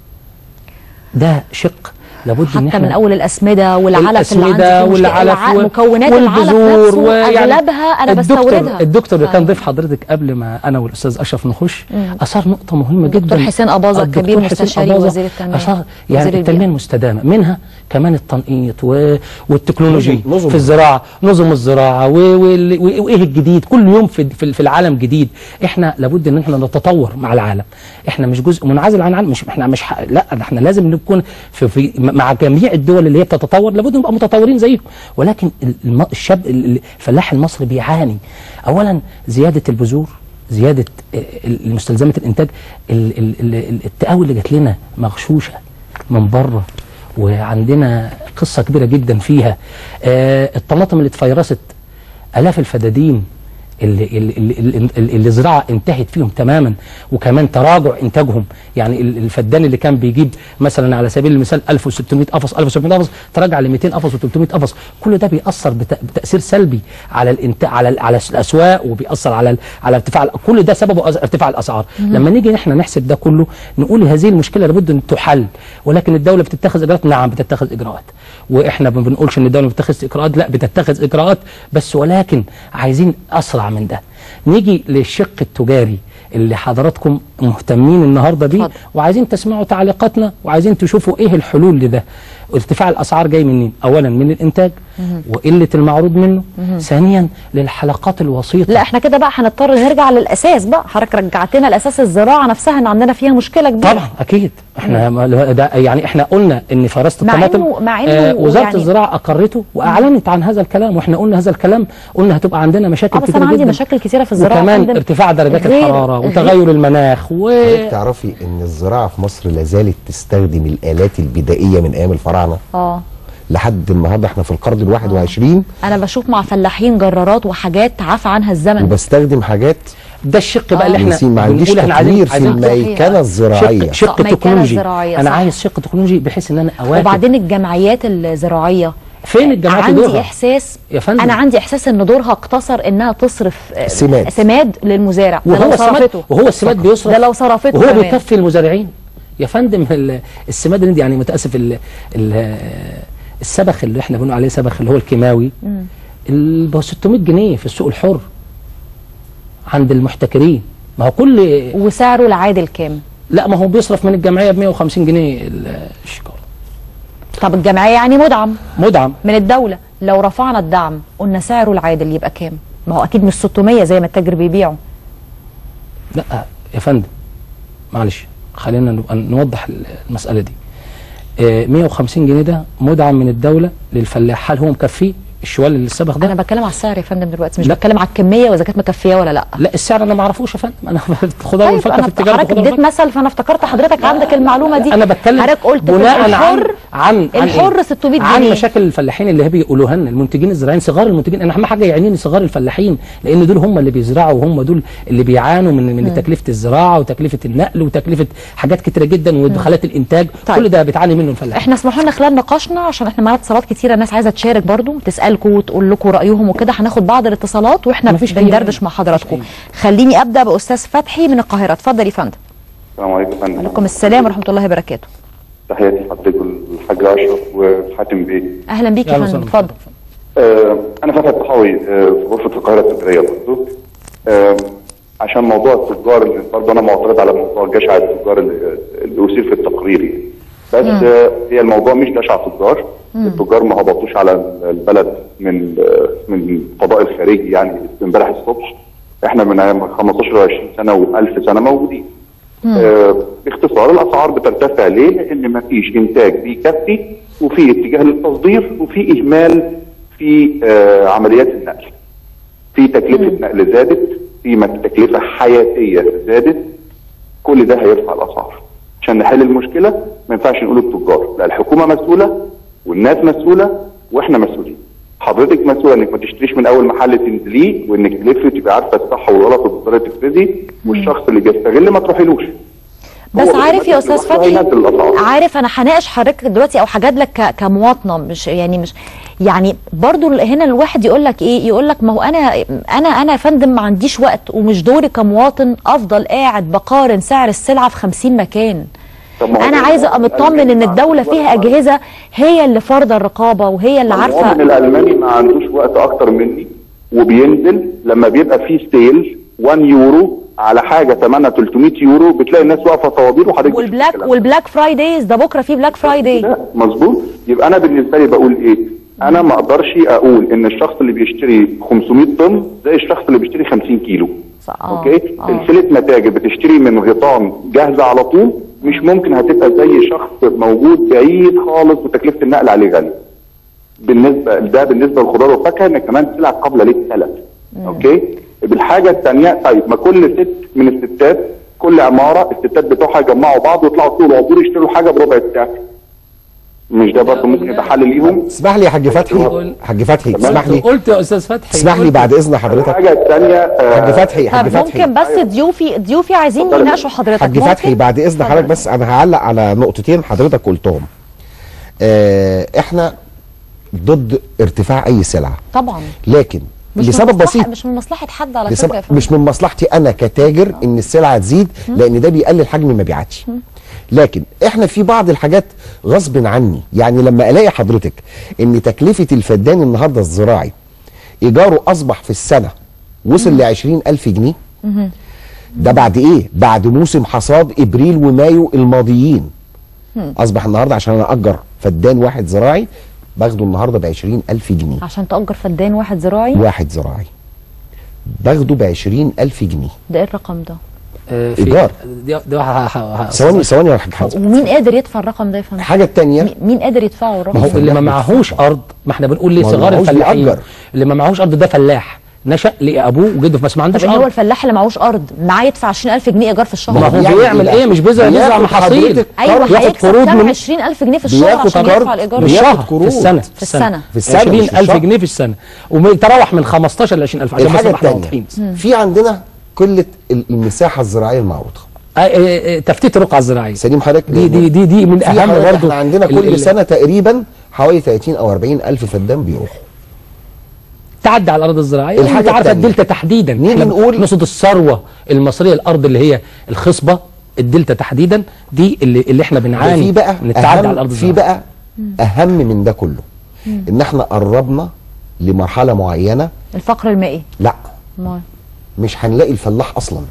ده شق لابد حتى ان احنا من اول الاسمده والعلف اللي عندي مكونات العلف نفسه اغلبها انا بستوردها. الدكتور اللي كان ضيف حضرتك قبل ما انا والاستاذ اشرف نخش اثار نقطه مهمه جدا. الدكتور حسين اباظه كبير مستشاري وزير التنميه، اثار يعني التنميه المستدامه، منها كمان التنقيط والتكنولوجي في الزراعه، نظم الزراعه وايه الجديد كل يوم في العالم جديد. احنا لابد ان احنا نتطور مع العالم. احنا مش جزء منعزل عن العالم، لا ده احنا لازم نكون في مع جميع الدول اللي هي بتتطور، لابد نبقى متطورين زيهم. ولكن الشاب الفلاح المصري بيعاني. اولا زياده البذور، زياده المستلزمات الانتاج، التقاوي اللي جات لنا مغشوشه من بره، وعندنا قصه كبيره جدا فيها. الطماطم اللي اتفيرست، الاف الفدادين اللي الزراعه انتهت فيهم تماما، وكمان تراجع انتاجهم. يعني الفدان اللي كان بيجيب مثلا على سبيل المثال 1600 قفص 1700 قفص تراجع ل 200 قفص و300 قفص. كل ده بيأثر بتأثير سلبي على على الاسواق، وبيأثر على ارتفاع، كل ده سببه ارتفاع الاسعار. لما نيجي احنا نحسب ده كله نقول هذه المشكله لابد ان تحل. ولكن الدوله بتتخذ اجراءات؟ نعم بتتخذ اجراءات، واحنا ما بنقولش ان الدوله بتتخذ اجراءات، لا بتتخذ اجراءات بس، ولكن عايزين اسرع من ده. نيجي للشق التجاري اللي حضراتكم مهتمين النهارده بيه، وعايزين تسمعوا تعليقاتنا، وعايزين تشوفوا ايه الحلول لده. ارتفاع الاسعار جاي منين؟ اولا من الانتاج وقله المعروض منه. ثانيا للحلقات الوسيطه. لا احنا كده بقى هنضطر نرجع للاساس بقى. حضرتك رجعتنا لاساس الزراعه نفسها، ان عندنا فيها مشكله كبيره. طبعا اكيد. احنا ده يعني احنا قلنا ان فراسه الطماطم مع إنه وزاره يعني الزراعه اقرته واعلنت عن هذا الكلام، واحنا قلنا هذا الكلام، قلنا هتبقى عندنا مشاكل كتير جدا. بس انا عندي مشاكل كتيره في الزراعه، وكمان ارتفاع درجات الحراره وتغير المناخ تعرفي ان الزراعه في مصر لا زالت تستخدم الالات البدائيه من ايام الفراعنه. لحد النهارده احنا في القرن ال21. انا بشوف مع فلاحين جرارات وحاجات عفى عنها الزمن، وبستخدم حاجات. ده الشق بقى اللي احنا ما عنديش تطوير في الميكنه الزراعيه. شق تكنولوجي. انا عايز شق تكنولوجي بحيث ان انا اواكب. وبعدين الجمعيات الزراعيه فين الجمعيات دورها؟ عندي احساس يا فندم، انا عندي احساس ان دورها اقتصر انها تصرف سماد للمزارع. وهو صرفته، وهو السماد بيصرف، ده لو صرفته وهو بيكفي المزارعين يا فندم. السماد اللي يعني متاسف السبخ اللي احنا بنقول عليه سبخ اللي هو الكيماوي ب 600 جنيه في السوق الحر عند المحتكرين. ما هو كل وسعره العادل كام؟ لا ما هو بيصرف من الجمعيه ب 150 جنيه الشكاره. طب الجمعيه يعني مدعم من الدوله. لو رفعنا الدعم قلنا سعره العادل يبقى كام؟ ما هو اكيد مش 600 زي ما التاجر بيبيعه. لا يا فندم معلش خلينا نوضح المساله دي. 150 جنيه ده مدعم من الدوله للفلاح. هل هو مكفيه الشوال اللي السبخ ده؟ انا بتكلم على السعر يا فندم دلوقتي، مش بتكلم على الكميه واذا كانت مكفيه ولا لا. لا السعر انا ما اعرفوش يا فندم، انا خضار والفاكهه في التجاره. حضرتك اديت مثل فانا افتكرت حضرتك عندك المعلومه دي. انا بتكلم حضرتك قلت بناء عن الحر 600 جنيه عن مشاكل الفلاحين اللي بيقولوها لنا المنتجين الزراعيين، صغار المنتجين. انا اهم حاجه يعنيني صغار الفلاحين، لان دول هم اللي بيزرعوا وهم دول اللي بيعانوا من تكلفه الزراعه وتكلفه النقل وتكلفه حاجات كتيره جدا ودخلات الانتاج. طيب. كل ده بيتعاني منه الفلاح. احنا اسمحوا لنا خلال نقاشنا عشان احنا معانا اتصالات كتيره، الناس عايزه تشارك برضو تسالكم وتقول لكم رايهم وكده. هناخد بعض الاتصالات واحنا بندردش مع حضراتكم. خليني ابدا باستاذ فتحي من القاهره. اتفضل يا فندم. السلام عليكم يا فندم. وعليكم السلام ورحمه الله وبركاته. تحياتي لحضرتك الحاج اشرف وحاتم بيه. اهلا بيك يا فندم، اتفضل. انا فتحي الطحاوي في غرفه القاهره التجاريه برضه. عشان موضوع التجار اللي برضه انا معترض على موضوع جشع التجار اللي اثير في التقرير يعني. بس هي الموضوع مش جشع تجار. التجار ما هبطوش على البلد من الفضاء الخارجي يعني امبارح الصبح. احنا من 15 و 20 سنه و1000 سنه موجودين. باختصار الاسعار بترتفع ليه؟ لان ما فيش انتاج بيكفي، وفي اتجاه للتصدير، وفي اهمال في عمليات النقل. في تكلفه نقل زادت، في تكلفه حياتيه زادت. كل ده هيرفع الاسعار. عشان نحل المشكله ما ينفعش نقول التجار، لا الحكومه مسؤوله والناس مسؤوله واحنا مسؤولين. حضرتك مسؤوله انك ما تشتريش من اول محل تنزليه، وانك تلفي تبقى عارفه الصح والغلط وتقدري تفرزي، والشخص اللي بيستغل ما تروحيلوش. بس عارف يا استاذ فتحي، عارف انا هناقش حضرتك دلوقتي او هجاد لك كمواطنه، مش يعني برضو هنا الواحد يقول لك ايه؟ يقول لك ما هو انا يا فندم ما عنديش وقت، ومش دوري كمواطن افضل قاعد بقارن سعر السلعه في 50 مكان. انا عايزه ابقى مطمن ان الدوله فيها اجهزه هي اللي فرض الرقابه وهي اللي عارفه. المواطن الالماني ما عندوش وقت اكتر مني، وبينزل لما بيبقى فيه ستيل 1 يورو على حاجه ثمنها 300 يورو بتلاقي الناس واقفه طوابير وحضرتك. والبلاك فرايدايز ده بكره فيه بلاك فرايداي. لا مظبوط. يبقى انا بالنسبه لي بقول ايه؟ انا ما اقدرش اقول ان الشخص اللي بيشتري 500 طن زي الشخص اللي بيشتري 50 كيلو. اوكي؟ سلسله متاجر بتشتري من غيطان جاهزه على طول مش ممكن هتبقى زي شخص موجود بعيد خالص وتكلفه النقل عليه غاليه. بالنسبه للخضار والفاكهه ان كمان سلع قابله للتلف. اوكي؟ بالحاجه الثانيه، طيب ما كل ست من الستات، كل عماره الستات بتوعها يجمعوا بعض ويطلعوا سوق العبور يشتروا حاجه بربع السعر. مش ده برضه ممكن يبقى حل ليهم؟ اسمح لي يا حاج فتحي، حاج فتحي اسمح لي. قلت يا استاذ فتحي، اسمح لي بعد اذن حضرتك. الحاجه الثانيه حاج فتحي، طب ممكن بس ضيوفي عايزين يناقشوا حضرتك. حاج فتحي بعد اذن حضرتك، بس انا هعلق على نقطتين حضرتك قلتهم. احنا ضد ارتفاع اي سلعه طبعا، لكن لسبب بسيط، مش من مصلحه حد على فكره. مش من مصلحتي انا كتاجر ان السلعه تزيد، لان ده بيقلل حجم المبيعات. لكن احنا في بعض الحاجات غصب عني، يعني لما الاقي حضرتك ان تكلفه الفدان النهارده الزراعي ايجاره اصبح في السنه وصل ل 20,000 جنيه. ده بعد ايه؟ بعد موسم حصاد ابريل ومايو الماضيين. اصبح النهارده عشان انا اجر فدان واحد زراعي باخده النهارده ب 20,000 جنيه. عشان تأجر فدان واحد زراعي باخده ب 20,000 جنيه. ده ايه الرقم ده؟ ايجار. ثواني يا حاج حازم. ومين قادر يدفع الرقم ده يا فندم؟ الحاجه الثانيه، مين قادر يدفعه الرقم؟ ما هو اللي ما معهوش ارض، ما احنا بنقول ليه صغار الفلاحين اللي ما معهوش ارض ده فلاح، نشأ لقى ابوه وجده بس ما عندوش طب هو ارض. الفلاح اللي معهوش ارض معاه يدفع 20000 جنيه ايجار في الشهر. ما هو بيعمل ايه؟ مش بيزرع محاصيل. ايوه ياخد هيكسب قروض كام؟ من 20000 جنيه في الشهر عشان يدفع الايجار. في الشهر، في السنه، في السنه 20000 جنيه في السنه، وبيتراوح من 15 ل 20000 عشان بس الحاجه نبقى واضحين. الثانيه في عندنا قله المساحه الزراعيه المعروضه. تفتيت الرقعه الزراعيه سليم حضرتك. دي من اهم برضه. احنا عندنا كل سنه تقريبا حوالي 30 او 40 الف فدان بيروحوا تعدي على الارض الزراعيه. الحاجه عارفه الدلتا تحديدا نيجي نقول نقصد الثروه المصريه، الارض اللي هي الخصبه، الدلتا تحديدا دي اللي احنا بنعاني في بقى من التعدي على الارض الزراعيه. في بقى اهم من ده كله ان احنا قربنا لمرحله معينه. الفقر المائي. لا ما مش هنلاقي الفلاح اصلا.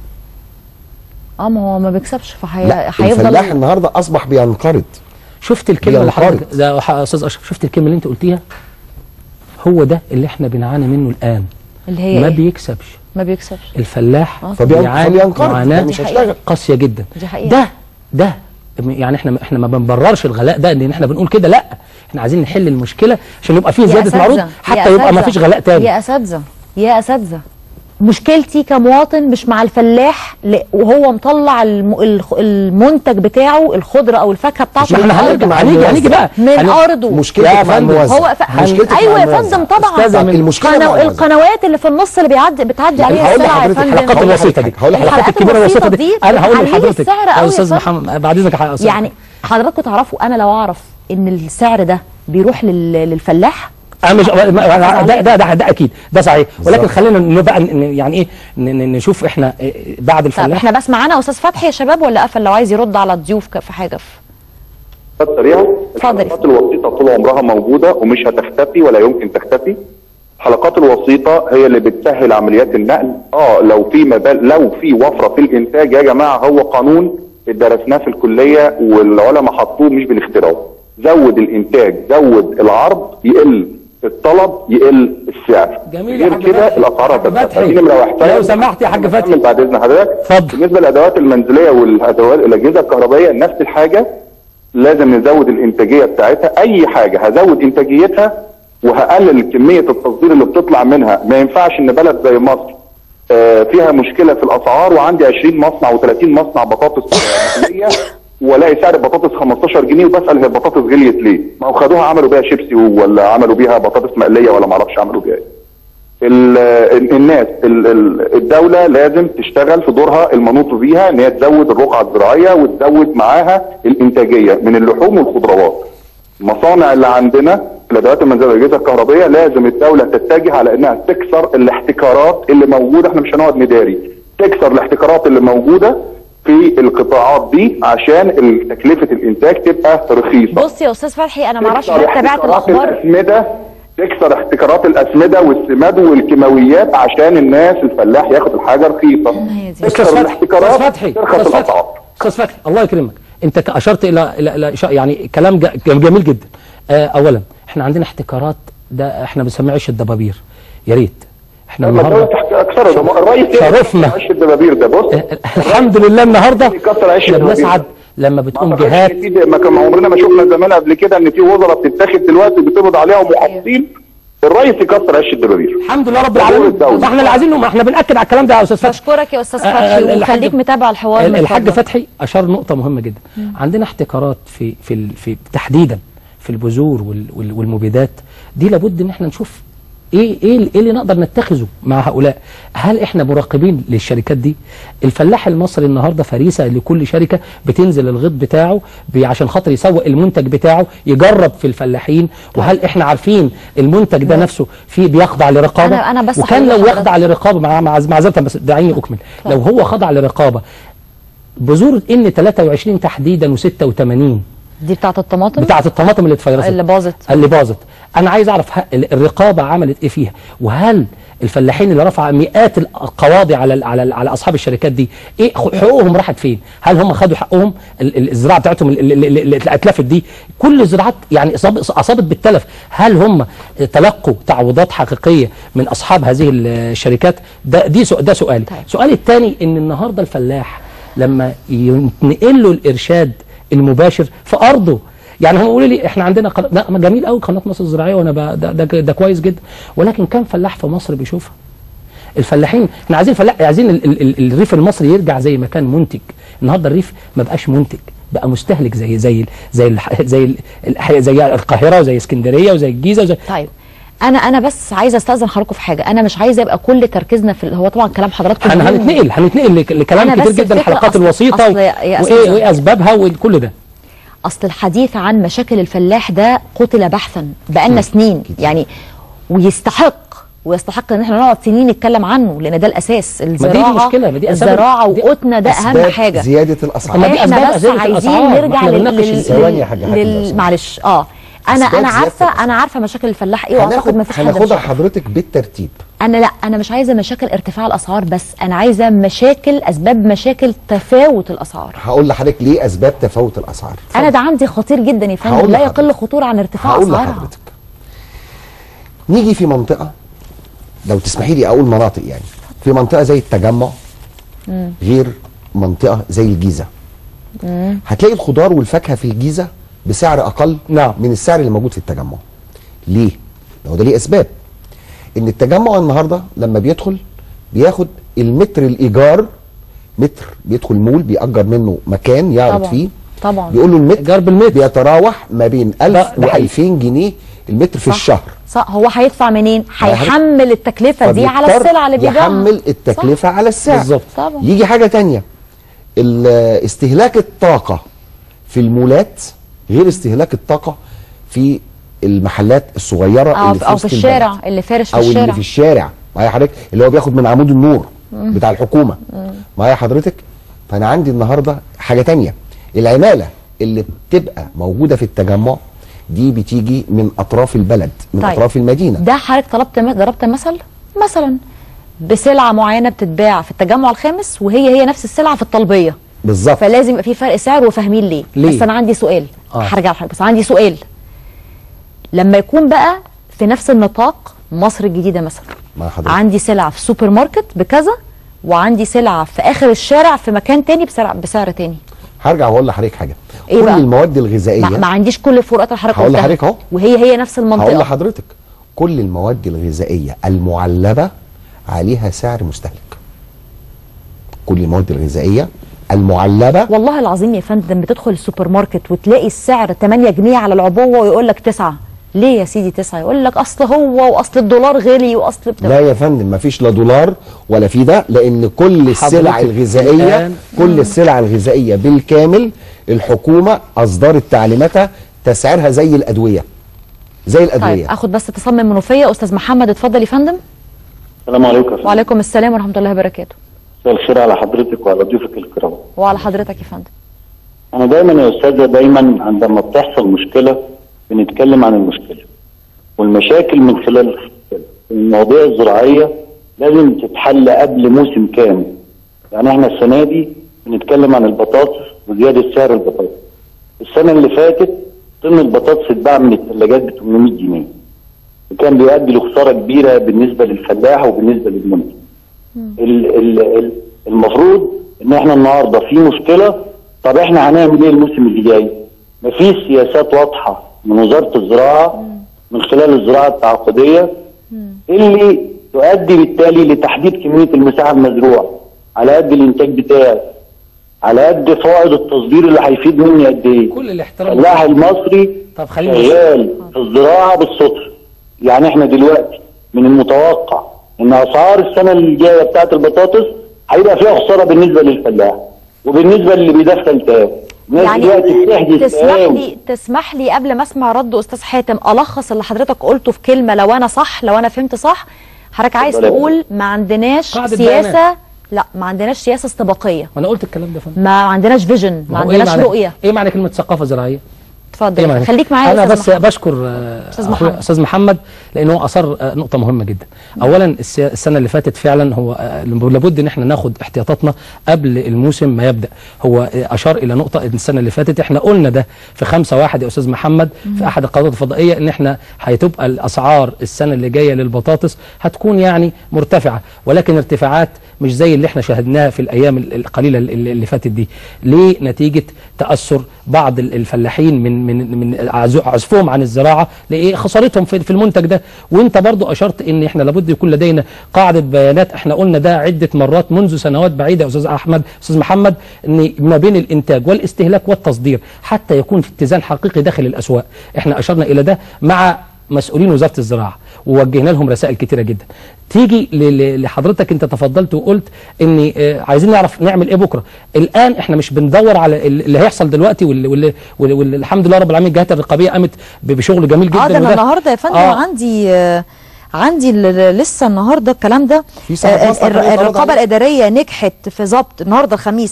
ما هو ما بيكسبش هيفضل الفلاح النهارده اصبح بينقرض. شفت الكلمه اللي حضرتك ده يا استاذ اشرف، شفت الكلمه اللي انت قلتيها؟ هو ده اللي احنا بنعاني منه الان، اللي هي ما بيكسبش. ما بيكسبش الفلاح فبيعاني معاناه قاسيه جدا. دي حقيقة. ده يعني احنا ما بنبررش الغلاء ده ان احنا بنقول كده، لا احنا عايزين نحل المشكله عشان يبقى فيه زياده معروض حتى يبقى ما فيش غلاء تاني. يا اساتذه مشكلتي كمواطن مش مع الفلاح وهو مطلع المنتج بتاعه، الخضره او الفاكهه بتاعته. احنا هنيجي بقى من ارضه. مشكلتك مع الموزع. هو ايوه يا فندم طبعا. القنوات اللي في النص اللي بتعدي عليها السلعه يا فندم. الحلقات الوسيطه دي، الحلقات الكبيره الوسيطه دي انا هقول لحضرتك يا استاذ محمد بعد اذنك يا استاذ. يعني حضراتكم تعرفوا انا لو اعرف ان السعر ده بيروح للفلاح مش ده اكيد ده صحيح، ولكن خلينا بقى يعني ايه نشوف احنا بعد الفلاح. احنا بس معانا استاذ فتحي يا شباب ولا قفل؟ لو عايز يرد على الضيوف في حاجه سريعه. الحلقات الوسيطه طول عمرها موجوده ومش هتختفي ولا يمكن تختفي. الحلقات الوسيطه هي اللي بتسهل عمليات النقل. لو في وفره في الانتاج يا جماعه، هو قانون درسناه في الكليه والعلماء حطوه مش بنخترعه. زود الانتاج، زود العرض، يقل الطلب، يقل السعر. جميل غير كده الاسعار هترتفع. لو سمحت يا حاج فتحي بعد اذن حضرتك. اتفضل. بالنسبه للادوات المنزليه والادوات الاجهزه الكهربائيه نفس الحاجه، لازم نزود الانتاجيه بتاعتها. اي حاجه هزود انتاجيتها وهقلل كميه التصدير اللي بتطلع منها. ما ينفعش ان بلد زي مصر فيها مشكله في الاسعار وعندي 20 مصنع و30 مصنع بطاطس مقليه والاقي سعر البطاطس 15 جنيه وبسال هي البطاطس غليت ليه؟ ما هو خدوها عملوا بيها شيبسي ولا عملوا بيها بطاطس مقليه ولا ما اعرفش عملوا بيها ايه. الناس الدوله لازم تشتغل في دورها المنوط بيها ان هي تزود الرقعه الزراعيه وتزود معاها الانتاجيه من اللحوم والخضروات. المصانع اللي عندنا الادوات المنزليه والاجهزه الكهربائيه لازم الدوله تتجه على انها تكسر الاحتكارات اللي موجوده. احنا مش هنقعد نداري، تكسر الاحتكارات اللي موجوده في القطاعات دي عشان تكلفه الانتاج تبقى رخيصه. بص يا استاذ فتحي انا ما اعرفش حضرتك تابعت الاخبار. تكسر احتكارات الاسمده والسماد والكيماويات عشان الناس الفلاح ياخد الحاجه رخيصه. تكسر الاحتكارات ترخص الاسعار. استاذ فتحي الله يكرمك، انت اشرت الى يعني كلام جميل جدا. اولا احنا عندنا احتكارات، ده احنا بنسميه عيش الدبابير. يا ريت احنا النهارده الرئيس شرفنا عيش الدبابير ده. بص الحمد لله النهارده احنا بنسعد لما بتكون جهات. ما عمرنا ما شفنا زمان قبل كده ان في وزراء بتتاخد دلوقتي بتقبض عليها ومحافظين. الرئيس يكسر عيش الدبابير. الحمد لله رب العالمين. فاحنا اللي عايزينه، احنا بناكد على الكلام ده يا استاذ فتحي. بشكرك يا استاذ فتحي وخليك متابع الحوار. الحاج فتحي اشار نقطه مهمه جدا. عندنا احتكارات في تحديدا في البذور والمبيدات دي، لابد ان احنا نشوف ايه اللي نقدر نتخذه مع هؤلاء. هل احنا مراقبين للشركات دي؟ الفلاح المصري النهارده فريسه لكل شركه بتنزل الغيط بتاعه عشان خاطر يسوق المنتج بتاعه، يجرب في الفلاحين. وهل احنا عارفين المنتج ده نفسه بيخضع لرقابه؟ أنا بس وكان لو يخضع لرقابه معذره بس دعيني اكمل. لو هو خضع لرقابه بذور ان 23 تحديدا و86 دي بتاعت الطماطم؟ بتاعت الطماطم اللي اتفيرست اللي باظت. انا عايز اعرف الرقابه عملت ايه فيها، وهل الفلاحين اللي رفع مئات القواضي على اصحاب الشركات دي ايه حقوقهم راحت فين؟ هل هم خدوا حقهم؟ الزراعه بتاعتهم اللي اتلفت دي، كل الزراعات يعني اصابت بالتلف، هل هم تلقوا تعويضات حقيقيه من اصحاب هذه الشركات؟ ده سؤالي. سؤالي الثاني ان النهارده الفلاح لما ينقل له الارشاد المباشر في ارضه، يعني هم يقولوا لي احنا عندنا جميل قوي قناه مصر الزراعيه وانا ده كويس جدا، ولكن كم فلاح في مصر بيشوفها؟ الفلاحين احنا عايزين عايزين الريف المصري يرجع زي ما كان منتج. النهارده الريف ما بقاش منتج، بقى مستهلك زي القاهره وزي اسكندريه وزي الجيزه طيب انا بس عايزه استاذن حضراتكم في حاجه. انا مش عايزه يبقى كل تركيزنا في هو طبعا كلام حضراتكم هنتنقل لكلام كتير جدا، الحلقات الوسيطه وايه اسبابها وكل ده. اصل الحديث عن مشاكل الفلاح ده قتل بحثا بقالنا سنين يعني، ويستحق ان احنا نقعد سنين نتكلم عنه، لان ده الاساس. الزراعه ما دي المشكله، ما دي الزراعه وقوتنا ده اهم حاجه. زياده الاسعار. احنا بس عايزين نرجع معلش انا عارفه مشاكل الفلاح ايه، واعتقد ما فيش حد هناخدها حضرتك بالترتيب. انا مش عايزه مشاكل ارتفاع الاسعار بس، انا عايزه اسباب مشاكل تفاوت الاسعار. هقول لحضرتك ليه اسباب تفاوت الاسعار. انا ده عندي خطير جدا يا فندم، لا يقل خطوره عن ارتفاع اسعارها. هقول لحضرتك نيجي في منطقه، لو تسمحي لي اقول مناطق يعني، في منطقه زي التجمع غير منطقه زي الجيزه. هتلاقي الخضار والفاكهه في الجيزه بسعر اقل من السعر اللي موجود في التجمع. ليه؟ هو ده ليه اسباب. ان التجمع النهارده لما بياخد المتر الايجار، متر بيدخل مول بيأجر منه مكان يعرض فيه طبعا، بيقول له المتر بيتراوح ما بين 1000 و2000 جنيه المتر في الشهر. صح. هو هيدفع منين؟ هيحمل التكلفه دي على السلعه اللي بيبيعها، يحمل التكلفه على السعر بالظبط. يجي حاجه ثانيه، استهلاك الطاقه في المولات غير استهلاك الطاقه في المحلات الصغيره اللي في الشارع، اللي فارش في الشارع، اللي في الشارع معايا حضرتك، اللي هو بياخد من عمود النور بتاع الحكومه معايا حضرتك. فانا عندي النهارده حاجه تانية، العماله اللي بتبقى موجوده في التجمع دي بتيجي من اطراف البلد، من اطراف المدينه. ده حضرتك ضربت مثلا بسلعه معينه بتتباع في التجمع الخامس وهي نفس السلعه في الطلبيه بالظبط، فلازم يبقى في فرق سعر وفاهمين ليه. بس انا عندي سؤال، هرجع لحضرتك بس عندي سؤال. لما يكون بقى في نفس النطاق مصر الجديده مثلا، عندي سلعه في سوبر ماركت بكذا وعندي سلعه في اخر الشارع في مكان تاني بسعر تاني، هرجع واقول لحضرتك حاجه. إيه كل بقى؟ المواد الغذائيه ما عنديش كل الفروقات اللي حضرتك قلتها، هقول لحضرتك اهو، وهي نفس المنطقه. هقول لحضرتك كل المواد الغذائيه المعلبه عليها سعر مستهلك. كل المواد الغذائيه المعلبه والله العظيم يا فندم بتدخل السوبر ماركت وتلاقي السعر 8 جنيه على العبوه ويقول لك 9. ليه يا سيدي 9؟ يقول لك اصل هو واصل الدولار غلي واصل لا يا فندم، ما فيش لا دولار ولا في ده، لان كل السلع الغذائيه السلع الغذائيه بالكامل الحكومه اصدرت تعليماتها تسعيرها زي الادويه. طيب اخد بس اتصال من منوفيه. استاذ محمد اتفضل يا فندم. السلام عليكم. وعليكم السلام ورحمه الله وبركاته. مساء الخير على حضرتك وعلى ضيوفك الكرام. وعلى حضرتك يا فندم. انا دايما يا استاذه، دايما عندما بتحصل مشكله بنتكلم عن المشكله والمشاكل من خلال المواضيع الزراعيه لازم تتحل قبل موسم كامل. يعني احنا السنه دي بنتكلم عن البطاطس وزياده سعر البطاطس. السنه اللي فاتت طن البطاطس اتباع من الثلاجات ب 800 جنيه وكان بيؤدي لخساره كبيره بالنسبه للفلاح وبالنسبه للمنتج. المفروض ان احنا النهارده في مشكله، طب احنا هنعمل ايه الموسم اللي جاي؟ مفيش سياسات واضحه من وزاره الزراعه من خلال الزراعه التعاقديه اللي تؤدي بالتالي لتحديد كميه المساحه المزروعه على قد الانتاج بتاعي، على قد فائض التصدير اللي هيفيد مني قد ايه. كل الاحترام. الفلاح المصري شغال في الزراعه بالسطر. يعني احنا دلوقتي من المتوقع ان اسعار السنه اللي جايه بتاعت البطاطس هيبقى فيها خساره بالنسبه للفلاح وبالنسبه اللي بيدخل تاو. يعني تسمح لي قبل ما اسمع رد استاذ حاتم الخص اللي حضرتك قلته في كلمه، لو انا فهمت صح. حضرتك عايز تقول ما عندناش سياسه، لا ما عندناش سياسه استباقيه. وانا قلت الكلام ده فندم. ما عندناش فيجن، ما عندناش رؤيه. ايه معنى كلمه ثقافه زراعيه؟ اتفضل خليك معايا. انا بس بشكر استاذ محمد لانه هو اثار نقطه مهمه جدا. اولا السنه اللي فاتت فعلا هو لابد ان احنا ناخد احتياطاتنا قبل الموسم ما يبدا. هو اشار الى نقطه السنه اللي فاتت احنا قلنا ده في 5/1 يا استاذ محمد في احد القنوات الفضائيه ان احنا هتبقى الاسعار السنه اللي جايه للبطاطس هتكون يعني مرتفعه، ولكن ارتفاعات مش زي اللي احنا شاهدناها في الايام القليله اللي فاتت دي. ليه؟ نتيجه تاثر بعض الفلاحين من عزفهم عن الزراعه لايه خسارتهم في المنتج ده. وانت برضو اشرت ان احنا لابد يكون لدينا قاعده بيانات، احنا قلنا ده عده مرات منذ سنوات بعيده يا استاذ محمد، ان ما بين الانتاج والاستهلاك والتصدير حتى يكون في اتزان حقيقي داخل الاسواق. احنا اشرنا الى ده مع مسؤولين وزاره الزراعه ووجهنا لهم رسائل كتيره جدا. تيجي لحضرتك انت تفضلت وقلت ان عايزين نعرف نعمل ايه بكره. الان احنا مش بندور على اللي هيحصل دلوقتي والحمد لله رب العالمين الجهات الرقابيه قامت بشغل جميل جدا. ده انا النهارده يا فندم عندي لسه النهارده الكلام ده الرقابه الاداريه نجحت في ضبط النهارده الخميس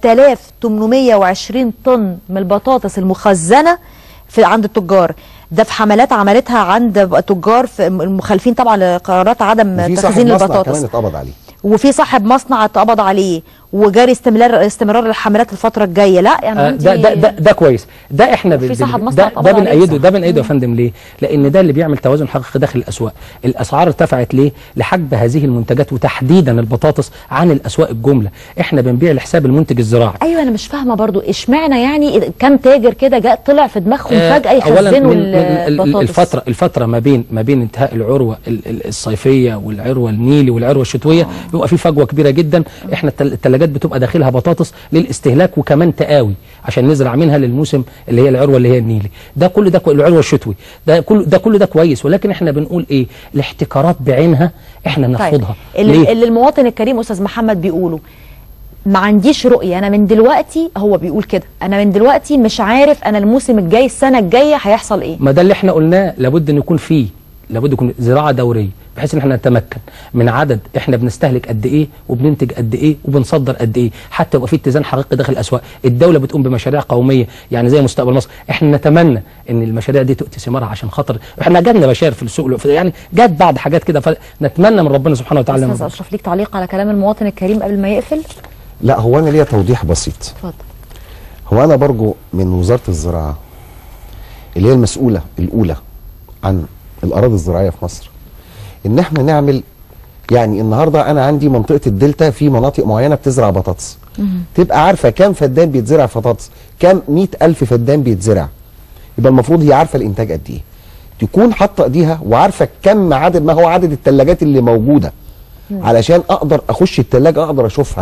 3820 طن من البطاطس المخزنه عند التجار. ده في حملات عملتها عند تجار في المخالفين طبعا لقرارات عدم تخزين البطاطس. كمان اتقبض عليه. وفي صاحب مصنع اتقبض عليه وجاري استمرار الحملات الفتره الجايه. لا يعني ده كويس. ده احنا ده بنأيده يا فندم. ليه؟ لان ده اللي بيعمل توازن حقيقي داخل الاسواق. الاسعار ارتفعت ليه؟ لحجب هذه المنتجات وتحديدا البطاطس عن الاسواق الجمله. احنا بنبيع لحساب المنتج الزراعي. ايوه انا مش فاهمه برضو اشمعنى يعني كم تاجر كده جاء طلع في دماغهم فجاه يخزنوا البطاطس. الفتره ما بين انتهاء العروه الصيفيه والعروه النيلي والعروه الشتويه بيبقى في فجوه كبيره جدا. احنا الثلاجات بتبقى داخلها بطاطس للاستهلاك وكمان تقاوي عشان نزرع منها للموسم اللي هي العروه اللي هي النيلي. ده كل ده العروه الشتوي كل ده كويس. ولكن احنا بنقول ايه؟ الاحتكارات بعينها احنا نرفضها. اللي المواطن الكريم استاذ محمد بيقوله ما عنديش رؤيه انا من دلوقتي، هو بيقول كده انا من دلوقتي مش عارف انا الموسم الجاي السنه الجايه هيحصل ايه. ما ده اللي احنا قلناه، لابد ان يكون زراعه دوريه بحيث ان احنا نتمكن من عدد احنا بنستهلك قد ايه وبننتج قد ايه وبنصدر قد ايه حتى يبقى في اتزان حقيقي داخل الاسواق. الدوله بتقوم بمشاريع قوميه يعني زي مستقبل مصر. احنا نتمنى ان المشاريع دي تؤتي ثمارها عشان خاطر احنا جاتنا مشاريع في السوق يعني جات بعض حاجات كده، فنتمنى من ربنا سبحانه وتعالى. استاذ اشرف ليك تعليق على كلام المواطن الكريم قبل ما يقفل؟ لا هو انا ليا توضيح بسيط. اتفضل. هو انا برجو من وزاره الزراعه اللي هي المسؤوله الاولى عن الاراضي الزراعيه في مصر ان احنا نعمل يعني النهارده انا عندي منطقه الدلتا في مناطق معينه بتزرع بطاطس، تبقى عارفه كام فدان بيتزرع بطاطس، كام 100,000 فدان بيتزرع، يبقى المفروض هي عارفه الانتاج قد ايه، تكون حاطه ايديها وعارفه كم عدد ما هو عدد الثلاجات اللي موجوده علشان اقدر اخش الثلاجه اقدر اشوفها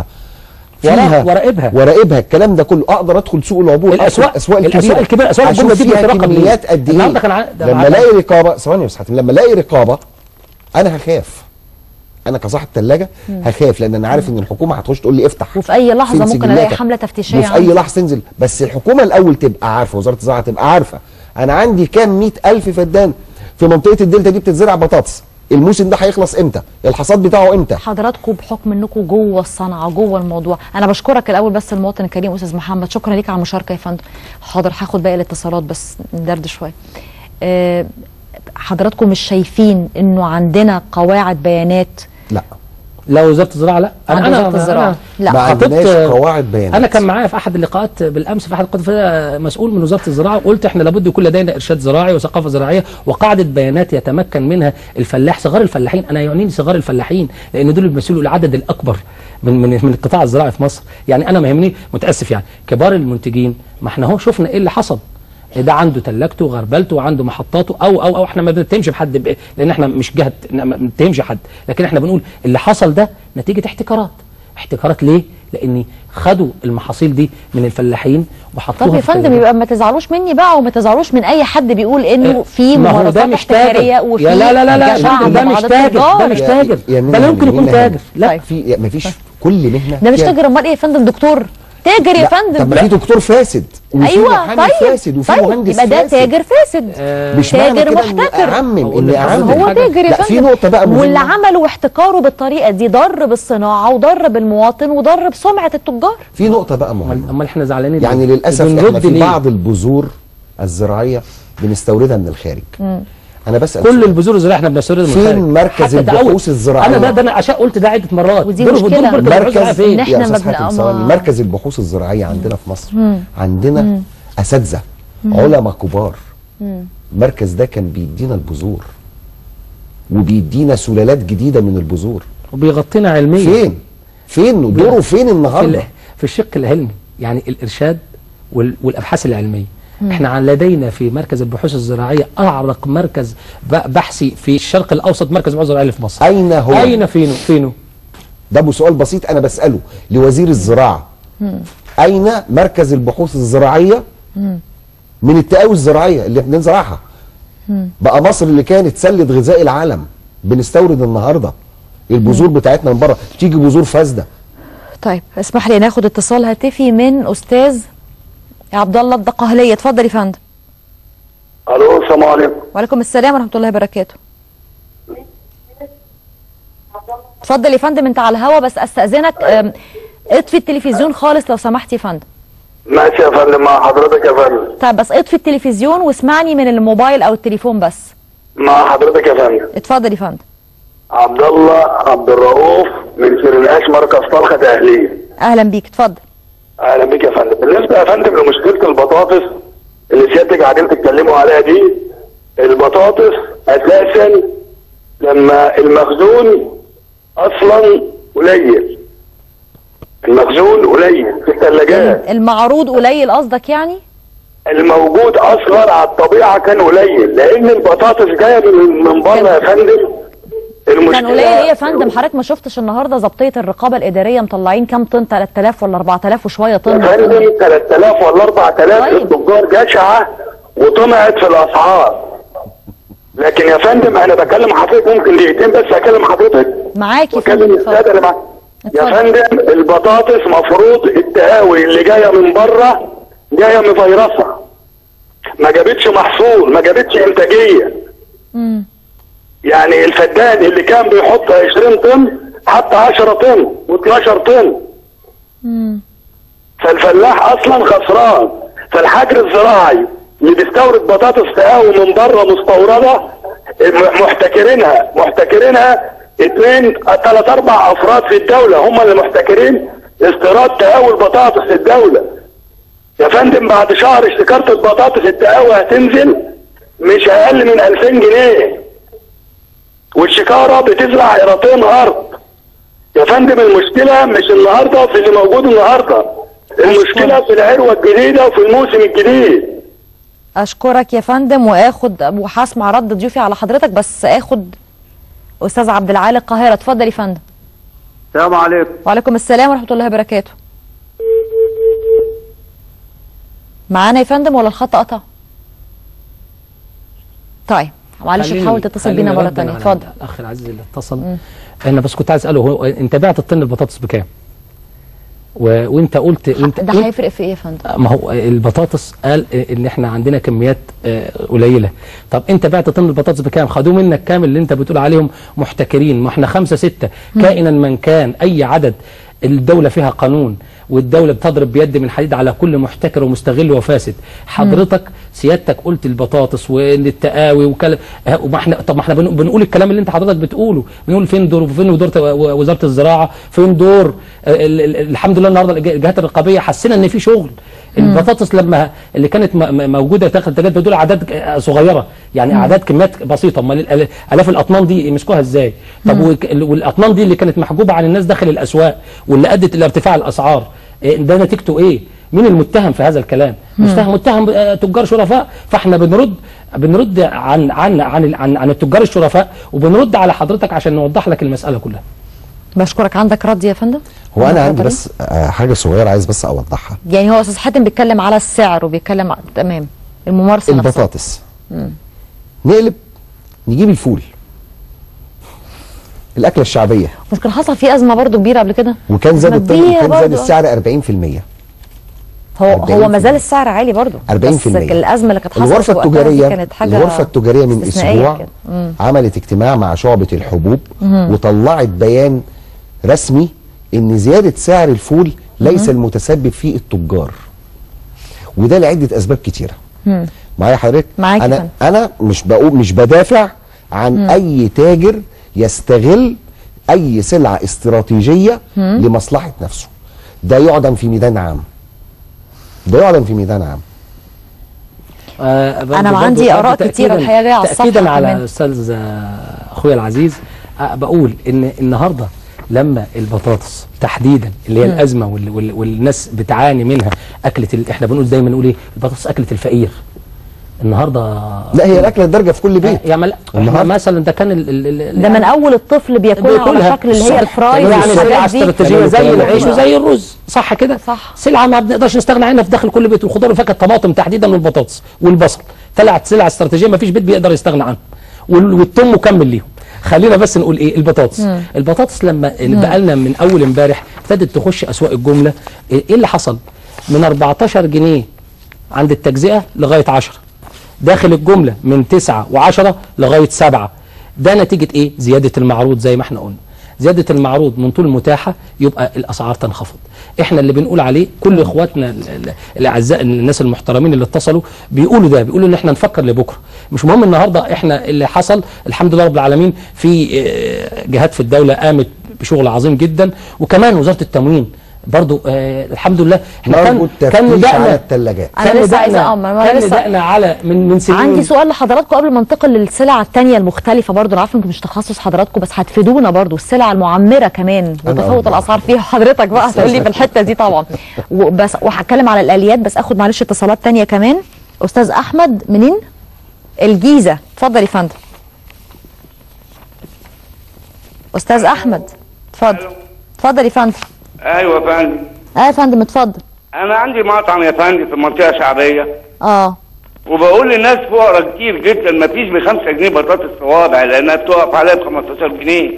وراقبها الكلام ده كله، اقدر ادخل سوق العبور الاسواق الكبيره اسواق الجمله دي برقم كميات قد ايه. لما الاقي رقابه ثواني يا استاذ حاتم، لما الاقي رقابه انا هخاف، انا كصاحب ثلاجه هخاف لان انا عارف ان الحكومه هتخش تقول لي افتح وفي اي لحظه ممكن الاقي حمله تفتيشيه وفي اي لحظه تنزل. بس الحكومه الاول تبقى عارفه، وزاره الزراعه تبقى عارفه انا عندي كام 100,000 فدان في منطقه الدلتا دي بتتزرع بطاطس، الموسم ده هيخلص امتى، الحصاد بتاعه امتى. حضراتكم بحكم انكم جوه الصنعه جوه الموضوع، انا بشكرك الاول بس المواطن الكريم استاذ محمد، شكرا ليك على المشاركه يا فندم. حاضر هاخد باقي الاتصالات بس ندرد شويه. حضراتكم مش شايفين انه عندنا قواعد بيانات؟ لا وزاره الزراعه لا ما عندناش قواعد بيانات. انا كان معايا في احد اللقاءات بالامس في احد اللقاءات مسؤول من وزاره الزراعه وقلت احنا لابد يكون لدينا ارشاد زراعي وثقافه زراعيه وقاعده بيانات يتمكن منها الفلاح صغار الفلاحين. انا يعنيني صغار الفلاحين لان دول بيمثلوا العدد الاكبر من القطاع الزراعي في مصر. يعني انا ما يهمني متاسف يعني كبار المنتجين، ما احنا اهو شفنا ايه اللي حصل، ده عنده تلاجته وغربلته وعنده محطاته او احنا ما بنتهمش بحد لان احنا مش جهه ما بنتهمش حد، لكن احنا بنقول اللي حصل ده نتيجه احتكارات ليه؟ لان خدوا المحاصيل دي من الفلاحين وحطوها. طب يا فندم يبقى ما تزعلوش مني بقى وما تزعلوش من اي حد بيقول انه في ممارسات احتكاريه وفي لا ده مش تاجر ده لا يمكن يكون تاجر. لا في ما فيش كل مهنه ده مش تاجر. امال ايه يا فندم؟ دكتور تاجر يا فندم. طب ما في دكتور فاسد ايوه فاسد وفي مهندس يبقى ده تاجر فاسد مش تاجر محتكر. هو تاجر يا فندم. في نقطه بقى مهمه، واللي عملوا احتكاره بالطريقه دي ضر بالصناعه وضر بالمواطن وضر بسمعه التجار. في نقطه بقى مهمه، امال احنا زعلانين يعني للاسف احنا في بعض البذور الزراعيه بنستوردها من الخارج. انا بسال كل البذور الزراعيه احنا بنستوردها من الخارج. فين مركز البحوث الزراعيه؟ انا عشان قلت ده عده مرات ودي مشكله. مركز ان احنا مركز البحوث الزراعيه عندنا في مصر عندنا اساتذه علماء كبار. المركز ده كان بيدينا البذور وبيدينا سلالات جديده من البذور وبيغطينا علميا. فين دوره فين النهارده؟ في الشق العلمي يعني الارشاد والابحاث العلميه. احنا لدينا في مركز البحوث الزراعيه اعرق مركز بحثي في الشرق الاوسط، مركز البحوث الزراعيه في مصر. اين هو؟ اين فينه؟ ده ابو سؤال بسيط انا بساله لوزير الزراعه. اين مركز البحوث الزراعيه من التقاوي الزراعيه اللي بنزرعها؟ بقى مصر اللي كانت سله غذاء العالم بنستورد النهارده البذور بتاعتنا من بره، تيجي بذور فاسده. طيب اسمح لي ناخد اتصال هاتفي من استاذ عبد الله الدقهليه. اتفضل يا فندم. الو السلام عليكم. وعليكم السلام ورحمه الله وبركاته. اتفضل يا فندم، انت على الهوا بس استاذنك اطفي التلفزيون خالص لو سمحت يا فندم. ماشي يا فندم، مع حضرتك يا فندم. طيب بس اطفي التلفزيون واسمعني من الموبايل او التليفون بس. مع حضرتك يا فندم. اتفضل يا فندم. عبد الله عبد الرؤوف من سرناش، مركز طلخه اهليه. اهلا بيك، اتفضل. اهلا بيك يا فندم. بالنسبه يا فندم لمشكله البطاطس اللي سيادتك قاعدين تتكلموا عليها دي، البطاطس اساسا لما المخزون اصلا قليل، المخزون قليل في الثلاجات، المعروض قليل قصدك يعني؟ الموجود اصغر على الطبيعه كان قليل، لان البطاطس جايه من بره يا فندم. كان قليل ايه يا فندم؟ حضرتك ما شفتش النهارده ضبطيه الرقابه الاداريه مطلعين كام طن؟ 3000 ولا 4000 وشويه طن يا فندم. 3000 ولا 4000. طيب. التجار جشعه وطمعت في الاسعار. لكن يا فندم انا بكلم حضرتك، ممكن دقيقتين بس اكلم حضرتك؟ معاك يا فندم. الساده اللي معاك يا فندم. البطاطس مفروض التهاوي اللي جايه من بره جايه مفيرصه، ما جابتش محصول، ما جابتش انتاجيه. يعني الفدان اللي كان بيحط 20 طن حط 10 طن و12 طن. فالفلاح اصلا خسران. فالحجر الزراعي اللي بيستورد بطاطس تقاوي من بره مستورده محتكرينها 2 3 4 افراد في الدوله هم اللي محتكرين استيراد تقاوي البطاطس في الدوله. يا فندم بعد شهر اشتكاره البطاطس التقاوي هتنزل مش اقل من 2000 جنيه، والشكاره بتزرع قيراطين ارض. يا فندم المشكله مش النهارده في اللي موجود النهارده، المشكله في العروه الجديده وفي الموسم الجديد. اشكرك يا فندم، وهسمع رد ضيوفي على حضرتك، بس اخد استاذ عبد العال القاهره. اتفضل يا فندم. السلام عليكم. وعليكم السلام ورحمه الله وبركاته. معانا يا فندم ولا الخط قطع؟ طيب معلش حاول تتصل بينا مره ثانيه. اتفضل. الاخ العزيز اللي اتصل، انا بس كنت عايز اساله، هو انت بعت الطن البطاطس بكام؟ وانت قلت ده هيفرق في ايه يا فندم؟ ما هو البطاطس قال ان احنا عندنا كميات قليله. طب انت بعت طن البطاطس بكام؟ خدوه منك كام اللي انت بتقول عليهم محتكرين؟ ما احنا 5 6 كائنا من كان اي عدد. الدوله فيها قانون، والدوله بتضرب بيد من حديد على كل محتكر ومستغل وفاسد. حضرتك سيادتك قلت البطاطس والتقاوي وكلام، طب ما احنا بنقول الكلام اللي انت حضرتك بتقوله، بنقول فين دور وزاره الزراعه، فين دور الحمد لله النهارده الجهات الرقابيه حسينا ان في شغل. البطاطس لما اللي كانت موجوده داخل الثلاجات بتقول اعداد صغيره، يعني اعداد كميات بسيطه، امال الاف الاطنان دي يمسكوها ازاي؟ طب والاطنان دي اللي كانت محجوبه عن الناس داخل الاسواق واللي ادت الى ارتفاع الاسعار، ده نتيجته ايه؟ مين المتهم في هذا الكلام؟ متهم تجار شرفاء. فاحنا بنرد عن التجار الشرفاء، وبنرد على حضرتك عشان نوضح لك المساله كلها. بشكرك. عندك رد يا فندم؟ هو انا عندي بس حاجه صغيره عايز بس اوضحها. يعني هو استاذ حاتم بيتكلم على السعر وبيتكلم تمام الممارسه نفسها. البطاطس نقلب نجيب الفول، الاكله الشعبيه، بس كان حصل فيه ازمه برضو كبيره قبل كده، وكان زاد السعر 40%. هو ما زال السعر عالي برضو 40%. بس الازمه اللي كانت حصلت الغرفه التجاريه كانت حاجه الغرفه التجاريه من اسبوع عملت اجتماع مع شعبه الحبوب وطلعت بيان رسمي ان زياده سعر الفول ليس المتسبب فيه التجار، وده لعده اسباب كتيره. معايا حضرتك؟ انا مش بدافع عن اي تاجر يستغل اي سلعه استراتيجيه لمصلحه نفسه، ده يعدم في ميدان عام، انا عندي اراء كتيره الحقيقه جايه على الصفحه. تاكيدا على استاذ اخويا العزيز، بقول ان النهارده لما البطاطس تحديدا اللي هي الازمه والناس بتعاني منها، اكله احنا بنقول دايما نقول ايه، البطاطس اكله الفقير. النهارده لا هي الاكله الدارجه في كل بيت. يعني مثلا ده كان ده من اول الطفل بياكلها على شكل اللي هي الفراي، يعني سلعه استراتيجيه زي العيش وزي الرز، صح كده؟ صح. سلعه ما بنقدرش نستغنى عنها في داخل كل بيت، الخضار والفاكهه، الطماطم تحديدا والبطاطس والبصل، طلعت سلعه استراتيجيه ما فيش بيت بيقدر يستغنى عنها، والثوم مكمل ليهم. خلينا بس نقول ايه البطاطس. البطاطس لما بقى لنا من اول امبارح ابتدت تخش اسواق الجمله، ايه اللي حصل؟ من 14 جنيه عند التجزئه لغايه 10، داخل الجمله من 9 و10 لغايه 7. ده نتيجه ايه؟ زياده المعروض زي ما احنا قلنا. زياده المعروض من طول المتاحه يبقى الاسعار تنخفض. احنا اللي بنقول عليه كل اخواتنا الاعزاء الناس المحترمين اللي اتصلوا بيقولوا ده، بيقولوا ان احنا نفكر لبكره، مش مهم النهارده. احنا اللي حصل الحمد لله رب العالمين في جهات في الدوله قامت بشغل عظيم جدا، وكمان وزاره التموين برضو الحمد لله. احنا كان على الثلاجات، انا لسه عايزه بدأنا على من سنين. عندي سؤال لحضراتكم قبل ما ننتقل للسلع الثانيه المختلفه، برضو انا عارفه انكم مش تخصص حضراتكم بس هتفيدونا برضو. السلع المعمره كمان وتفاوت الاسعار فيها، حضرتك بقى هتقول لي في الحته دي طبعا وبس، وهتكلم على الاليات. بس اخد معلش اتصالات ثانيه كمان. استاذ احمد منين؟ الجيزه، اتفضل يا فندم. استاذ احمد اتفضل يا فندم. ايوه يا فندم. يا فندم اتفضل. انا عندي مطعم يا فندم في منطقه شعبيه. وبقول للناس فقراء كتير جدا ما فيش ب5 جنيه بطاطس صوابع لانها بتقف عليها ب15 جنيه.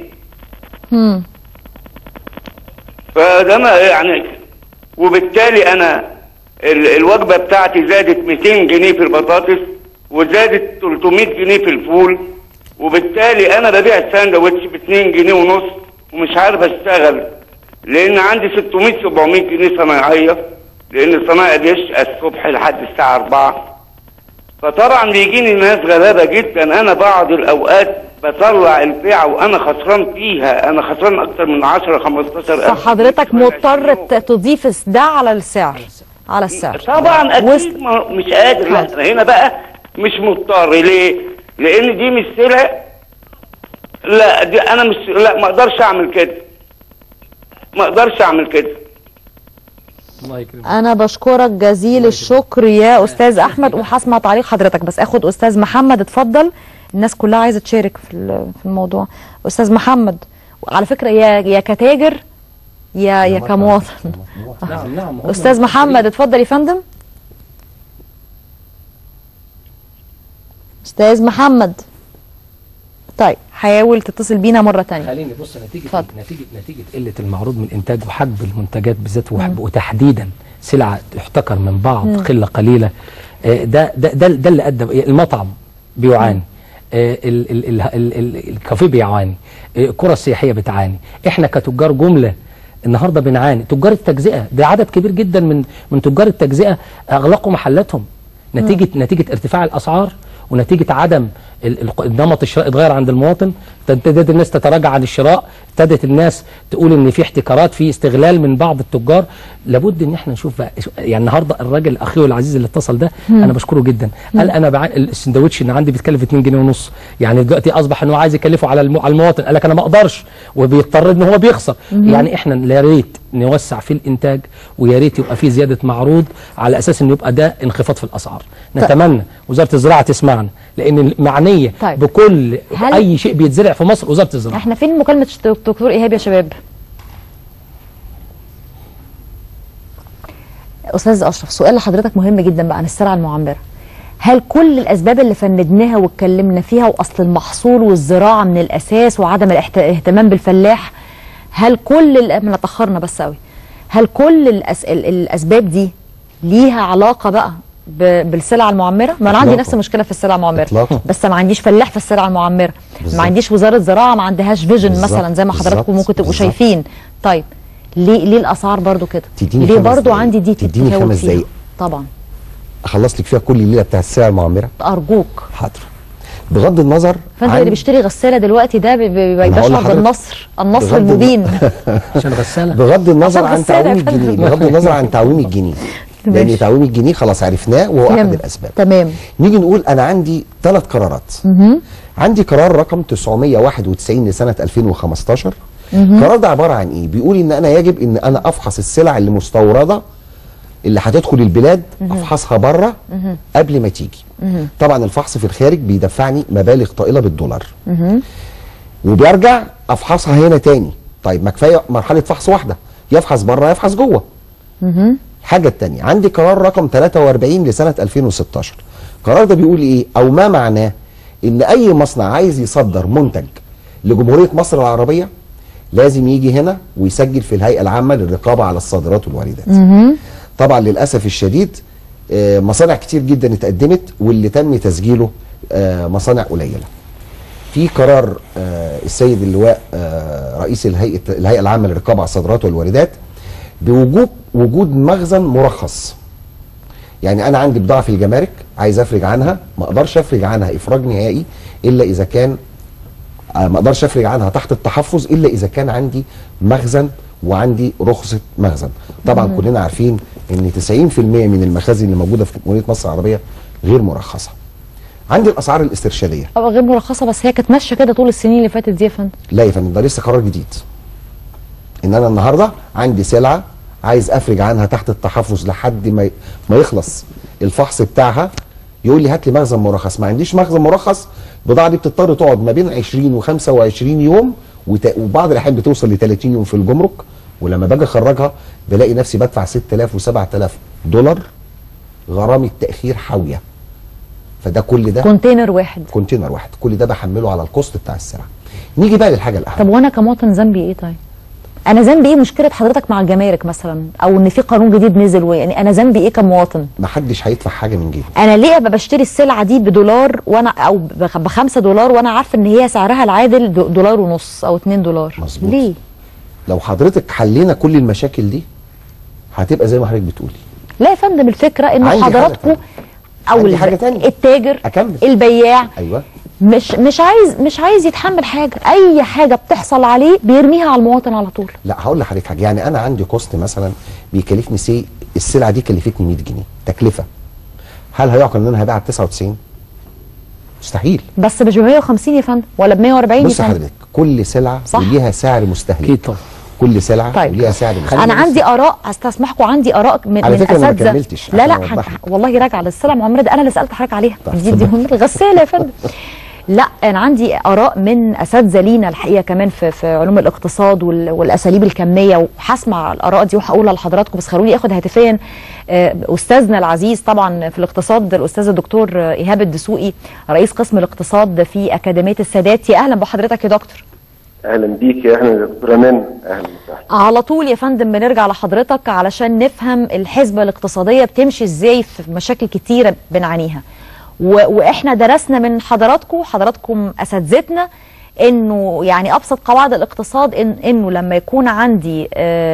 فده انا يعني، وبالتالي انا الوجبه بتاعتي زادت 200 جنيه في البطاطس وزادت 300 جنيه في الفول، وبالتالي انا ببيع الساندوتش ب2 جنيه ونص ومش عارف اشتغل لان عندي 600 700 جنيه صنايعيه، لان الصنايعي بيشقى الصبح لحد الساعه 4. فطبعا بيجيني ناس غلابه جدا، انا بعض الاوقات بطلع البيعه وانا خسران فيها، انا خسران اكتر من 10 15 ألف. فحضرتك مضطر تضيف ده على السعر، على السعر طبعا اكيد مش قادر. لا هنا بقى مش مضطر. ليه؟ لان دي مش سلع. لا دي انا مش، لا ما اقدرش اعمل كده، ما اقدرش اعمل كده. الله يكرمك. انا بشكرك جزيل الشكر يا استاذ احمد، وهسمع تعليق حضرتك بس اخد استاذ محمد. اتفضل، الناس كلها عايزه تشارك في الموضوع. استاذ محمد، على فكره يا كتاجر يا كمواطن. نعم. استاذ محمد اتفضل يا فندم. استاذ محمد، طيب حاول تتصل بينا مره ثانيه. خليني بص، نتيجه قله المعروض من انتاج وحجب المنتجات بالذات وتحديدا سلعه تحتكر من بعض قله قليله، ده اللي ادى. المطعم بيعاني، الكافيه بيعاني، القرى السياحيه بتعاني، احنا كتجار جمله النهارده بنعاني. تجار التجزئه ده عدد كبير جدا من تجار التجزئه اغلقوا محلاتهم نتيجه ارتفاع الاسعار ونتيجه عدم نمط الشراء اتغير عند المواطن. ابتدت الناس تتراجع عن الشراء، ابتدت الناس تقول ان في احتكارات، في استغلال من بعض التجار. لابد ان احنا نشوف بقى. يعني النهارده الراجل اخيه العزيز اللي اتصل ده انا بشكره جدا، قال انا السندوتش ان عندي بيتكلف 2 جنيه ونص، يعني دلوقتي اصبح ان هو عايز يكلفه على المواطن، قال لك انا ما اقدرش وبيضطر ان هو بيخسر. يعني احنا يا ريت نوسع في الانتاج، ويا ريت يبقى في زياده معروض على اساس ان يبقى ده انخفاض في الاسعار. نتمنى وزاره الزراعه تسمعنا، لان معنيه بكل اي شيء بيتزرع في مصر وزاره الزراعه. احنا فين مكالمه دكتور ايهاب يا شباب؟ استاذ اشرف، سؤال لحضرتك مهم جدا بقى عن السلع المعمره. هل كل الاسباب اللي فندناها واتكلمنا فيها، واصل المحصول والزراعه من الاساس وعدم الاهتمام بالفلاح، هل كل احنا اتاخرنا بس قوي، هل كل الاسباب دي ليها علاقه بقى بالسلع المعمره؟ ما انا عندي نفس المشكله في السلع المعمره، بس ما عنديش فلاح في السلع المعمره، ما عنديش وزاره زراعه ما عندهاش فيجن مثلا زي ما حضراتكم ممكن تبقوا شايفين. طيب ليه الاسعار برضو كده؟ ليه برضو عندي دي تديني 5 دقايق طبعا اخلص لك فيها كل الليله بتاع السلع المعمره؟ ارجوك. حاضر. بغض النظر فانت اللي بيشتري غساله دلوقتي ده بيشعر بالنصر، النصر المبين عشان غساله. بغض النظر عن تعويم الجنيه، بغض النظر عن تعويم الجنيه، لان تعويم الجنيه خلاص عرفناه وهو احد الاسباب. تمام. نيجي نقول انا عندي 3 قرارات. عندي قرار رقم 991 لسنه 2015، القرار ده عباره عن ايه؟ بيقول ان انا يجب ان انا افحص السلع اللي مستورده اللي هتدخل البلاد، افحصها بره قبل ما تيجي. طبعا الفحص في الخارج بيدفعني مبالغ طائله بالدولار، وبيرجع افحصها هنا تاني. طيب ما كفايه مرحله فحص واحده، يفحص بره يفحص جوه. الحاجه الثانيه عندي قرار رقم 43 لسنه 2016. القرار ده بيقول ايه او ما معناه؟ ان اي مصنع عايز يصدر منتج لجمهوريه مصر العربيه لازم يجي هنا ويسجل في الهيئه العامه للرقابه على الصادرات والواردات. طبعا للاسف الشديد مصانع كتير جدا اتقدمت واللي تم تسجيله مصانع قليله. في قرار السيد اللواء رئيس الهيئه العامه للرقابه على الصادرات والواردات بوجود مخزن مرخص. يعني انا عندي بضاعه في الجمارك عايز افرج عنها، ما اقدرش افرج عنها افراج نهائي الا اذا كان ما اقدرش افرج عنها تحت التحفظ الا اذا كان عندي مخزن وعندي رخصه مخزن. طبعا كلنا عارفين ان 90% من المخازن اللي موجوده في جمهوريه مصر العربيه غير مرخصه. عندي الاسعار الاسترشاديه غير مرخصه، بس هي كانت ماشيه كده طول السنين اللي فاتت دي يا فندم. لا يا فندم، ده لسه قرار جديد. ان انا النهارده عندي سلعه عايز افرج عنها تحت التحفظ لحد ما يخلص الفحص بتاعها، يقول لي هات لي مخزن مرخص. ما عنديش مخزن مرخص، البضاعه دي بتضطر تقعد ما بين 20 و25 يوم، وبعض الاحيان بتوصل ل 30 يوم في الجمرك، ولما باجي اخرجها بلاقي نفسي بدفع 6000 و7000 دولار غرامه تاخير حاويه. فده كل ده كونتينر واحد كل ده بحمله على الكوست بتاع السلعه. نيجي بقى للحاجه الاهم. طب وانا كمواطن ذنبي ايه؟ طيب انا ذنبي ايه؟ مشكله حضرتك مع الجمارك مثلا، او ان في قانون جديد نزل، يعني انا ذنبي ايه كمواطن؟ محدش هيدفع حاجه من جيبه. انا ليه ابقى بشتري السلعه دي بدولار وانا او ب5 دولار وانا عارفه ان هي سعرها العادل دولار ونص او 2 دولار؟ مظبوط. ليه؟ لو حضرتك حلينا كل المشاكل دي هتبقى زي ما حضرتك بتقولي. لا يا فندم، الفكره ان حضراتكم او التاجر البياع ايوه مش عايز يتحمل حاجه، اي حاجه بتحصل عليه بيرميها على المواطن على طول. لا هقول لحضرتك حاجه، يعني انا عندي كوست مثلا بيكلفني السلعه دي كلفتني 100 جنيه تكلفه. هل هيعقل ان انا هبيعها ب 99؟ مستحيل. بس مش ب 150 يا فندم ولا ب 140 يا فندم. بص حضرتك، كل سلعه وليها سعر مستهلك. اكيد طبعا. كل سلعه وليها سعر مستهلك. انا عندي اراء، استسمحكم، عندي اراء من على فكره اساتذه. ما كملتش. لا والله راجعه للسلع معمره، انا اللي سالت حضرتك عليها. دي غساله يا فندم. لا انا عندي اراء من اساتذه لينا الحقيقه كمان في علوم الاقتصاد والاساليب الكميه، وهسمع الاراء دي وهقولها لحضراتكم، بس خلوني اخد هاتفيا استاذنا العزيز طبعا في الاقتصاد الاستاذ الدكتور ايهاب الدسوقي، رئيس قسم الاقتصاد في اكاديميه السادات. يا اهلا بحضرتك يا دكتور. اهلا بيك يا اهلا يا دكتوره منى. اهلا وسهلا. على طول يا فندم بنرجع لحضرتك علشان نفهم الحسبه الاقتصاديه بتمشي ازاي في مشاكل كتيره بنعانيها، واحنا درسنا من حضراتكم اساتذتنا انه يعني ابسط قواعد الاقتصاد انه لما يكون عندي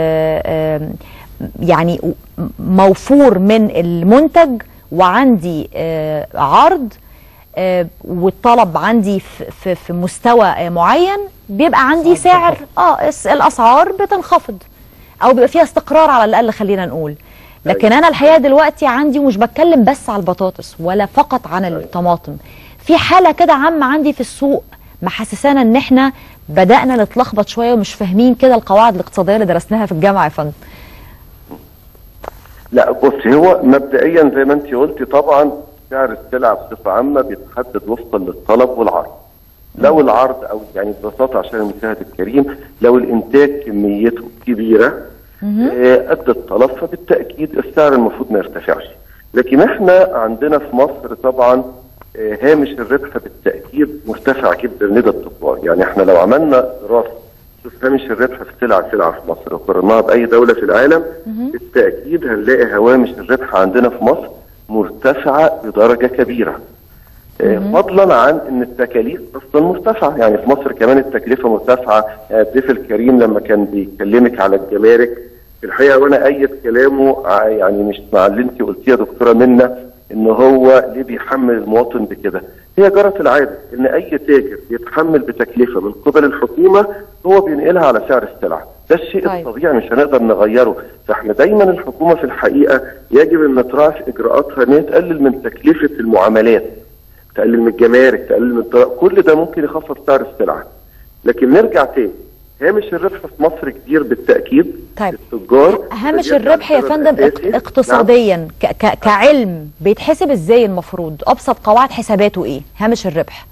يعني موفور من المنتج وعندي عرض والطلب عندي في مستوى معين، بيبقى عندي سعر الاسعار بتنخفض او بيبقى فيها استقرار على الاقل خلينا نقول. لكن انا الحقيقه دلوقتي عندي، ومش بتكلم بس على البطاطس ولا فقط عن الطماطم، في حاله كده عامه عندي في السوق محسسانا ان احنا بدانا نتلخبط شويه ومش فاهمين كده القواعد الاقتصاديه اللي درسناها في الجامعه يا فندم. لا بصي، هو مبدئيا زي ما انت قلتي طبعا سعر السلع بصفه عامه بيتحدد وفقا للطلب والعرض. لو العرض او يعني ببساطه عشان المشاهد الكريم، لو الانتاج كميته كبيره قد الطلب، فبالتاكيد السعر المفروض ما يرتفعش. لكن احنا عندنا في مصر طبعا هامش الربح بالتاكيد مرتفع جدا لدى التجار. يعني احنا لو عملنا دراسه شوف هامش الربح في سلعه في مصر وقارناها باي دوله في العالم، بالتاكيد هنلاقي هوامش الربح عندنا في مصر مرتفعه بدرجه كبيره. فضلا عن ان التكاليف اصلا مرتفعه، يعني في مصر كمان التكلفه مرتفعه. الضيف الكريم لما كان بيكلمك على الجمارك، في الحقيقه وانا ايد كلامه، يعني مش مع اللي انت قلتيه يا دكتوره منى ان هو ليه بيحمل المواطن بكده. هي جرت العاده ان اي تاجر يتحمل بتكلفه من قبل الحكومه هو بينقلها على سعر السلعه، ده الشيء الطبيعي مش هنقدر نغيره. فاحنا دايما الحكومه في الحقيقه يجب ان تراعي في اجراءاتها ان هي تقلل من تكلفه المعاملات، تقلل من الجمارك، تقلل من كل ده ممكن يخفض سعر السلعه. لكن نرجع تاني، هامش الربح في مصر كبير بالتاكيد. طيب التجار هامش الربح يا فندم اقتصاديا كعلم بيتحسب ازاي؟ المفروض ابسط قواعد حساباته ايه هامش الربح؟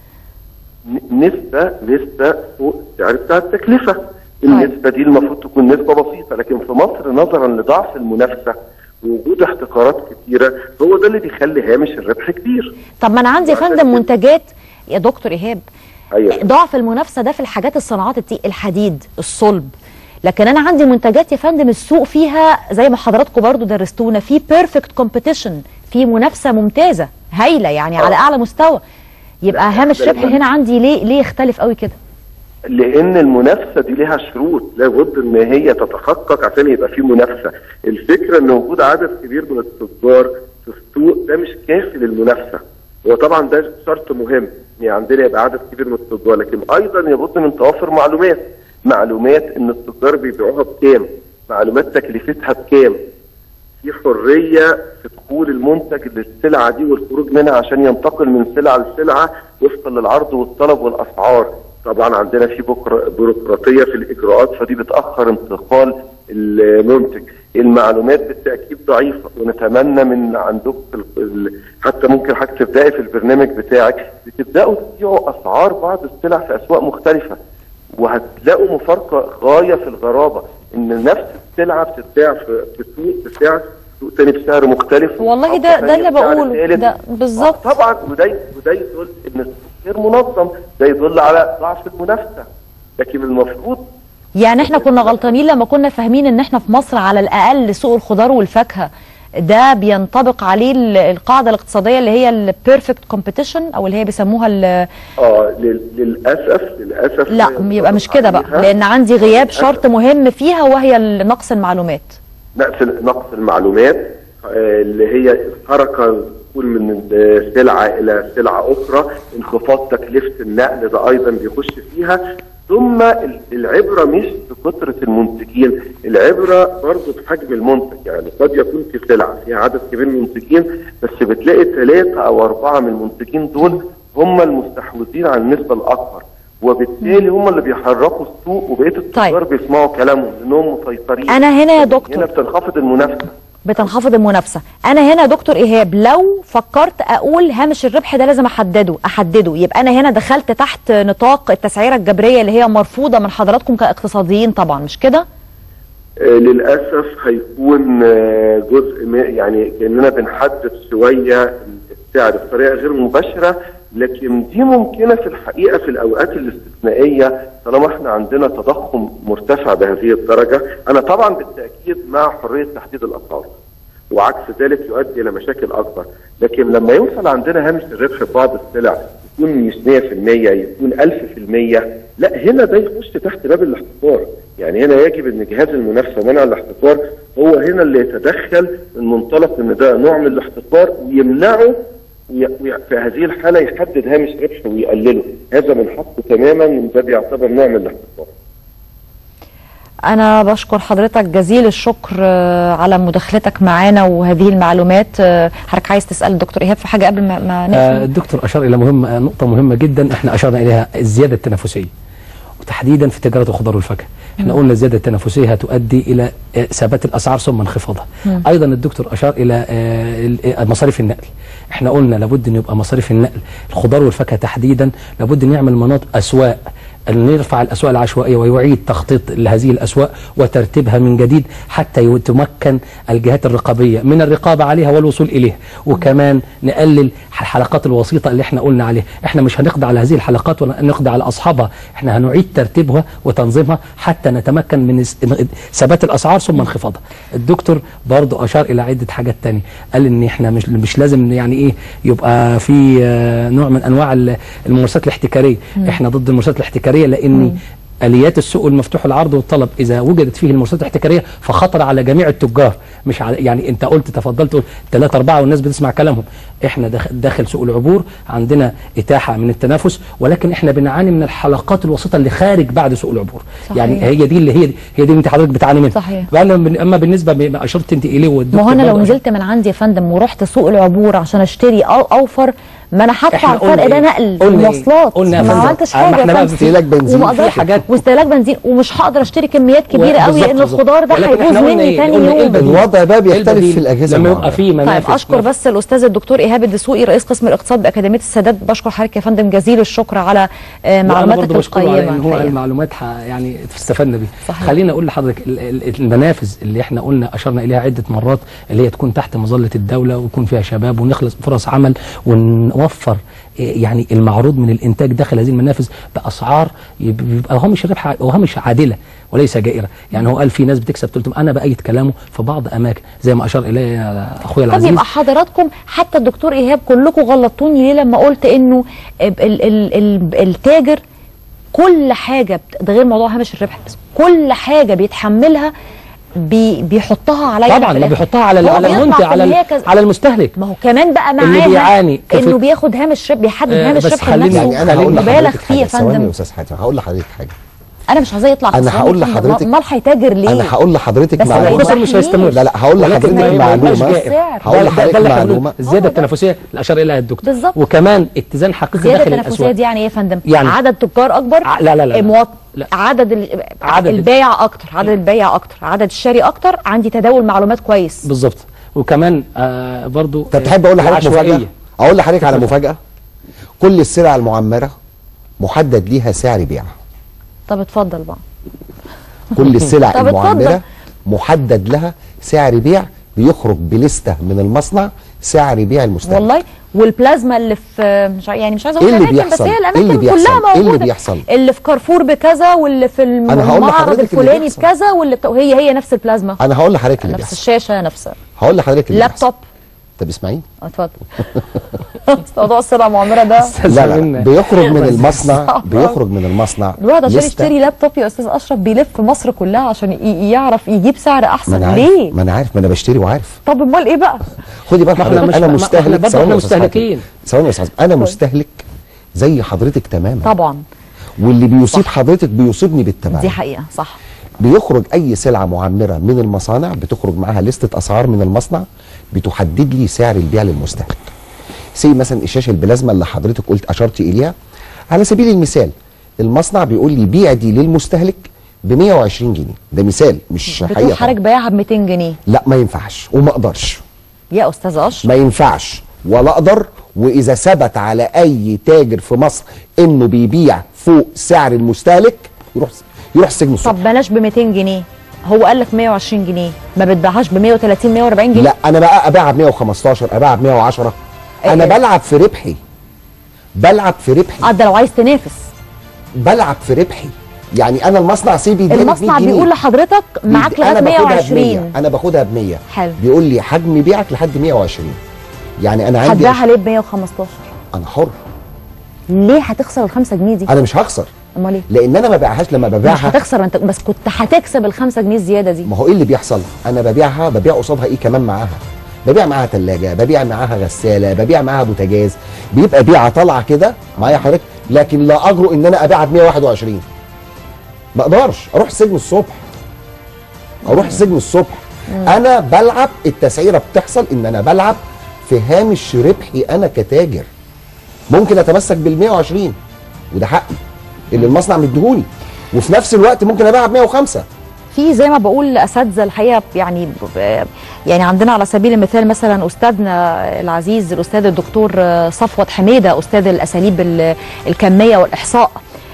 نسبة فوق السعر بتاع التكلفة. النسبة دي المفروض تكون نسبة بسيطة، لكن في مصر نظرا لضعف المنافسة ووجود احتكارات كتيرة هو ده اللي بيخلي هامش الربح كبير. طب ما انا عندي يا فندم منتجات يا دكتور ايهاب. أيوة. ضعف المنافسة ده في الحاجات الصناعات الحديد الصلب، لكن انا عندي منتجات يا فندم السوق فيها زي ما حضراتكم برضو درستونا في بيرفكت كومبيتيشن، في منافسة ممتازة هايلة يعني على اعلى مستوى. يبقى هامش ربح هنا عندي ليه يختلف قوي كده؟ لان المنافسه دي ليها شروط لابد ان هي تتحقق عشان يبقى في منافسه. الفكره ان وجود عدد كبير من التجار في السوق ده مش كافي للمنافسه. هو طبعا ده شرط مهم ان عندنا يبقى عدد كبير من التجار، لكن ايضا لابد من توافر معلومات ان التجار بيبيعوها بكام، معلومات تكلفتها بكام، في حريه في دخول المنتج للسلعه دي والخروج منها عشان ينتقل من سلعه لسلعه وفقا للعرض والطلب والاسعار. طبعا عندنا في بيروقراطيه في الاجراءات فدي بتاخر انتقال المنتج. المعلومات بالتاكيد ضعيفه، ونتمنى من عندكم حتى ممكن حضرتك تبداي في البرنامج بتاعك بتبداوا تبيعوا اسعار بعض السلع في اسواق مختلفه، وهتلاقوا مفارقه غايه في الغرابه ان نفس السلعه بتتباع في سوق بسعر، سوق تاني بسعر مختلف. والله ده اللي بقوله ده بالظبط. طبعا وده يدل ان السوق غير منظم، ده يدل على ضعف المنافسه. لكن المفروض يعني احنا كنا غلطانين لما كنا فاهمين ان احنا في مصر على الاقل سوق الخضار والفاكهه ده بينطبق عليه القاعده الاقتصاديه اللي هي البيرفكت كومبيتيشن او اللي هي بيسموها للاسف لا يبقى مش كده بقى، لان عندي غياب شرط مهم فيها وهي نقص المعلومات. نقص المعلومات اللي هي حركه تكون من سلعه الى سلعه اخرى، انخفاض تكلفه النقل ده ايضا بيخش فيها. ثم العبره مش بكثره المنتجين، العبره برضه بحجم المنتج. يعني قد يكون في سلعه فيها عدد كبير من المنتجين بس بتلاقي 3 أو 4 من المنتجين دول هم المستحوذين على النسبه الاكبر، وبالتالي هم اللي بيحركوا السوق وبقيه التجار بيسمعوا كلامهم لانهم مسيطرين. انا هنا يا دكتور هنا بتنخفض المنافسه. انا هنا يا دكتور ايهاب لو فكرت اقول هامش الربح ده لازم احدده يبقى انا هنا دخلت تحت نطاق التسعيره الجبريه اللي هي مرفوضه من حضراتكم كاقتصاديين طبعا، مش كده؟ للاسف هيكون جزء يعني كاننا بنحدد شويه السعر بطريقه غير مباشره، لكن دي ممكنه في الحقيقه في الاوقات الاستثنائيه طالما احنا عندنا تضخم مرتفع بهذه الدرجه. انا طبعا بالتاكيد مع حريه تحديد الاسعار، وعكس ذلك يؤدي الى مشاكل اكبر، لكن لما يوصل عندنا هامش الربح في بعض السلع يكون مش 100% يكون 1000%، لا هنا ده يخش تحت باب الاحتكار. يعني هنا يجب ان جهاز المنافسه ومنع الاحتكار هو هنا اللي يتدخل من منطلق ان ده نوع من الاحتكار ويمنعه، في هذه الحالة يحدد هامش ربحه ويقلله. هذا من حقه تماما، ده بيعتبر نوع من الاحتكار. أنا بشكر حضرتك جزيل الشكر على مداخلتك معانا وهذه المعلومات. حضرتك عايز تسأل الدكتور إيهاب في حاجة قبل ما نقفل؟ الدكتور أشار إلى نقطة مهمة جدا احنا أشرنا إليها، الزيادة التنافسية وتحديدا في تجارة الخضار والفاكهة. احنا قلنا الزيادة التنافسية هتؤدي إلى ثبات الأسعار ثم انخفاضها. أيضا الدكتور أشار إلى مصاريف النقل. احنا قلنا لابد أن يبقى مصاريف النقل الخضار والفاكهة تحديدا لابد أن يعمل مناطق أسواق، أن يرفع الأسواق العشوائية ويعيد تخطيط لهذه الأسواق وترتيبها من جديد حتى تمكن الجهات الرقابية من الرقابة عليها والوصول إليها، وكمان نقلل الحلقات الوسيطة اللي احنا قلنا عليها. احنا مش هنقضي على هذه الحلقات ولا نقضي على أصحابها، احنا هنعيد ترتيبها وتنظيمها حتى نتمكن من ثبات الأسعار ثم انخفاضها. الدكتور برضو أشار إلى عدة حاجات تانية، قال إن احنا مش لازم يعني إيه يبقى في نوع من أنواع الممارسات الاحتكارية. احنا ضد الممارسات الاحتكارية لأن اليات السوق المفتوح العرض والطلب اذا وجدت فيه الممارسات الاحتكاريه فخطر على جميع التجار، مش على يعني انت قلت تفضلت 3 4 والناس بتسمع كلامهم. احنا داخل سوق العبور عندنا اتاحه من التنافس، ولكن احنا بنعاني من الحلقات الوسيطه اللي خارج بعد سوق العبور. صحيح. يعني هي دي اللي انت حضرتك بتعاني منها. صحيح. اما بالنسبه ما اشرت انت اليه ما هو انا لو نزلت من عندي يا فندم ورحت سوق العبور عشان اشتري اوفر ما انا هدفع إحنا الفرق ده نقل مواصلات ما عملتش حاجه احنا بقى استهلاك بنزين في حاجات واستهلاك بنزين ومش هقدر اشتري كميات كبيره قوي لان الخضار ده هيبوظ مني تاني يوم. الوضع بقى بيختلف في الاجهزه لما يبقى في منافذ. طيب اشكر بس الاستاذ الدكتور ايهاب الدسوقي رئيس قسم الاقتصاد باكاديميه السادات. بشكر حضرتك يا فندم جزيل الشكر على معلوماتك القيمه. هو المعلومات يعني استفدنا بيها. خليني اقول لحضرتك المنافذ اللي احنا قلنا اشرنا اليها عده مرات اللي هي تكون تحت مظله الدوله ويكون فيها شباب ونخلص فرص عمل ونوفر يعني المعروض من الانتاج داخل هذه المنافذ باسعار بيبقى هامش ربح وهامش عادله وليس جائره. يعني هو قال في ناس بتكسب 300. انا بايد كلامه في بعض اماكن زي ما اشار اليه اخويا العزيز. طب يبقى حضراتكم حتى الدكتور ايهاب كلكم غلطوني ليه لما قلت انه التاجر كل حاجه ده غير موضوع هامش الربح بس كل حاجه بيتحملها بيحطها عليا طبعا ما بيحطها على المنتج على المستهلك. ما هو كمان بقى معاها بيعاني انه بياخد هامش ربح بيحدد هامش ربح لنفسه يعني انا هقول مبالغ فيه يا فندم. ثواني يا استاذ حاتم هقول لحضرتك حاجه. انا مش عايزاه يطلع انا هقول لحضرتك امال هيتاجر ليه؟ انا هقول لحضرتك معلومه مش هيستمر. لا هقول لحضرتك معلومه الزياده التنافسيه اللي اشار اليها الدكتور بالظبط. وكمان اتزان حقيقي داخل الاسواق. الزياده التنافسيه دي يعني ايه يا فندم؟ يعني عدد تجار اكبر لا. عدد البيع اكتر عدد الشاري اكتر عندي تداول معلومات كويس بالظبط. وكمان برضو طب تحب اقول لحضرتك مفاجاه؟ اقول لحضرتك على مفاجاه. كل السلع المعمره محدد ليها سعر بيع. طب اتفضل بقى. كل السلع المعمره محدد لها سعر بيع بيخرج بلسته من المصنع سعر بيع المستهلك. والله والبلازما اللي في مش عايزه اقول اماكن بس هي الاماكن اللي كلها موجوده. ايه اللي بيحصل؟ اللي في كارفور بكذا واللي في المعرض الفلاني بكذا واللي هي نفس البلازما. انا هقول لحضرتك اللي بيحصل نفس الشاشه نفسها. هقول لحضرتك اللي لابتوب. طب اسمعيني اتفضل. موضوع السلع المعمره ده لا بيخرج من المصنع الواحد عشان يشتري لابتوب يا استاذ اشرف بيلف مصر كلها عشان يعرف يجيب سعر احسن. ليه؟ ما انا عارف ما انا بشتري وعارف. طب امال ايه بقى؟ خدي بالك انا مستهلك. ثواني مستهلكين. ثواني يا استاذ انا مستهلك زي حضرتك تماما طبعا. واللي بيصيب حضرتك بيصيبني بالتبع. دي حقيقه صح. بيخرج اي سلعه معمره من المصانع بتخرج معاها لستة اسعار من المصنع بتحدد لي سعر البيع للمستهلك. زي مثلا الشاشه البلازما اللي حضرتك قلت اشرتي اليها على سبيل المثال المصنع بيقول لي بيع دي للمستهلك ب 120 جنيه. ده مثال مش حقيقه. بتقول حضرتك بايعها ب 200 جنيه. لا ما ينفعش وما اقدرش يا استاذ اشرف. ما ينفعش ولا اقدر. واذا ثبت على اي تاجر في مصر انه بيبيع فوق سعر المستهلك يروح السجن الصبح. طب بلاش ب 200 جنيه. هو قال لك 120 جنيه ما بتبيعهاش ب 130 140 جنيه؟ لا انا بقى ابيعها ب 115 ابيعها ب 110. انا بلعب في ربحي. ده لو عايز تنافس. بلعب في ربحي. يعني انا المصنع سيبي يديني المصنع بيقول لحضرتك معاك لغايه 120. انا باخدها ب 100. حلو. بيقول لي حجم بيعك لحد 120. يعني انا عندي هتبيعها ليه ب 115؟ انا حر. ليه هتخسر ال5 جنيه دي؟ انا مش هخسر. امال ايه؟ لان انا ما ببيعهاش. لما ببيعها مش هتخسر انت بس كنت هتكسب ال5 جنيه الزياده دي. ما هو ايه اللي بيحصل؟ انا ببيع قصادها ايه كمان معاها؟ ببيع معاها ثلاجه، ببيع معاها غساله، ببيع معاها بوتاجاز. بيبقى بيعه طالعه كده معايا حضرتك. لكن لا اجرؤ ان انا ابيعها ب 121. ما اقدرش. اروح السجن الصبح. انا بلعب. التسعيره بتحصل ان انا بلعب في هامش ربحي انا كتاجر. ممكن اتمسك بال 120 وده حقي اللي المصنع مديهوني وفي نفس الوقت ممكن ابيعها ب 105. في زي ما بقول اساتذه الحقيقه يعني عندنا على سبيل المثال مثلا استاذنا العزيز الاستاذ الدكتور صفوت حميده استاذ الاساليب الكميه والاحصاء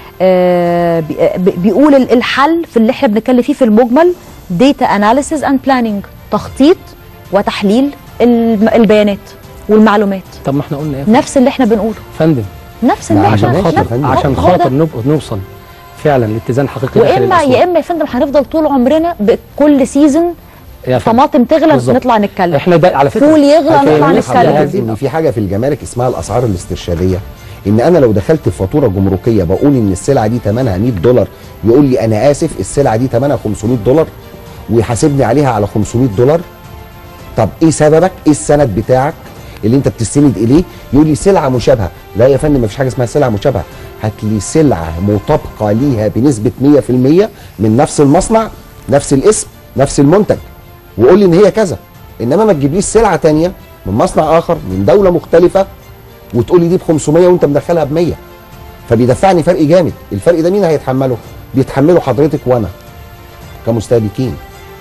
بيقول الحل في اللي احنا بنتكلم فيه في المجمل data analysis and planning تخطيط وتحليل البيانات والمعلومات. طب ما احنا قلنا ايه؟ نفس اللي احنا بنقوله فندم. نفس اللي عشان خاطر نوصل فعلا لاتزان حقيقي داخل الاسواق. يا اما يا فندم هنفضل طول عمرنا بكل سيزون طماطم تغلى نطلع نتكلم. احنا ده على فكره فول يغلى نطلع نتكلم. ان في حاجه في الجمارك اسمها الاسعار الاسترشاديه. ان انا لو دخلت في فاتوره جمركيه بقول ان السلعه دي ثمنها $100 يقول لي انا اسف السلعه دي ثمنها $500 ويحاسبني عليها على $500. طب ايه سببك؟ ايه السند بتاعك اللي انت بتستند اليه؟ يقول لي سلعه مشابهه. لا يا فندم مفيش حاجه اسمها سلعه مشابهه. هات لي سلعه مطابقه ليها بنسبه 100% من نفس المصنع نفس الاسم نفس المنتج وقول لي ان هي كذا. انما ما تجيبليش سلعه ثانيه من مصنع اخر من دوله مختلفه وتقول لي دي ب 500 وانت مدخلها ب 100، فبيدفعني فرق جامد. الفرق ده مين هيتحمله؟ بيتحمله حضرتك وانا كمستهلكين،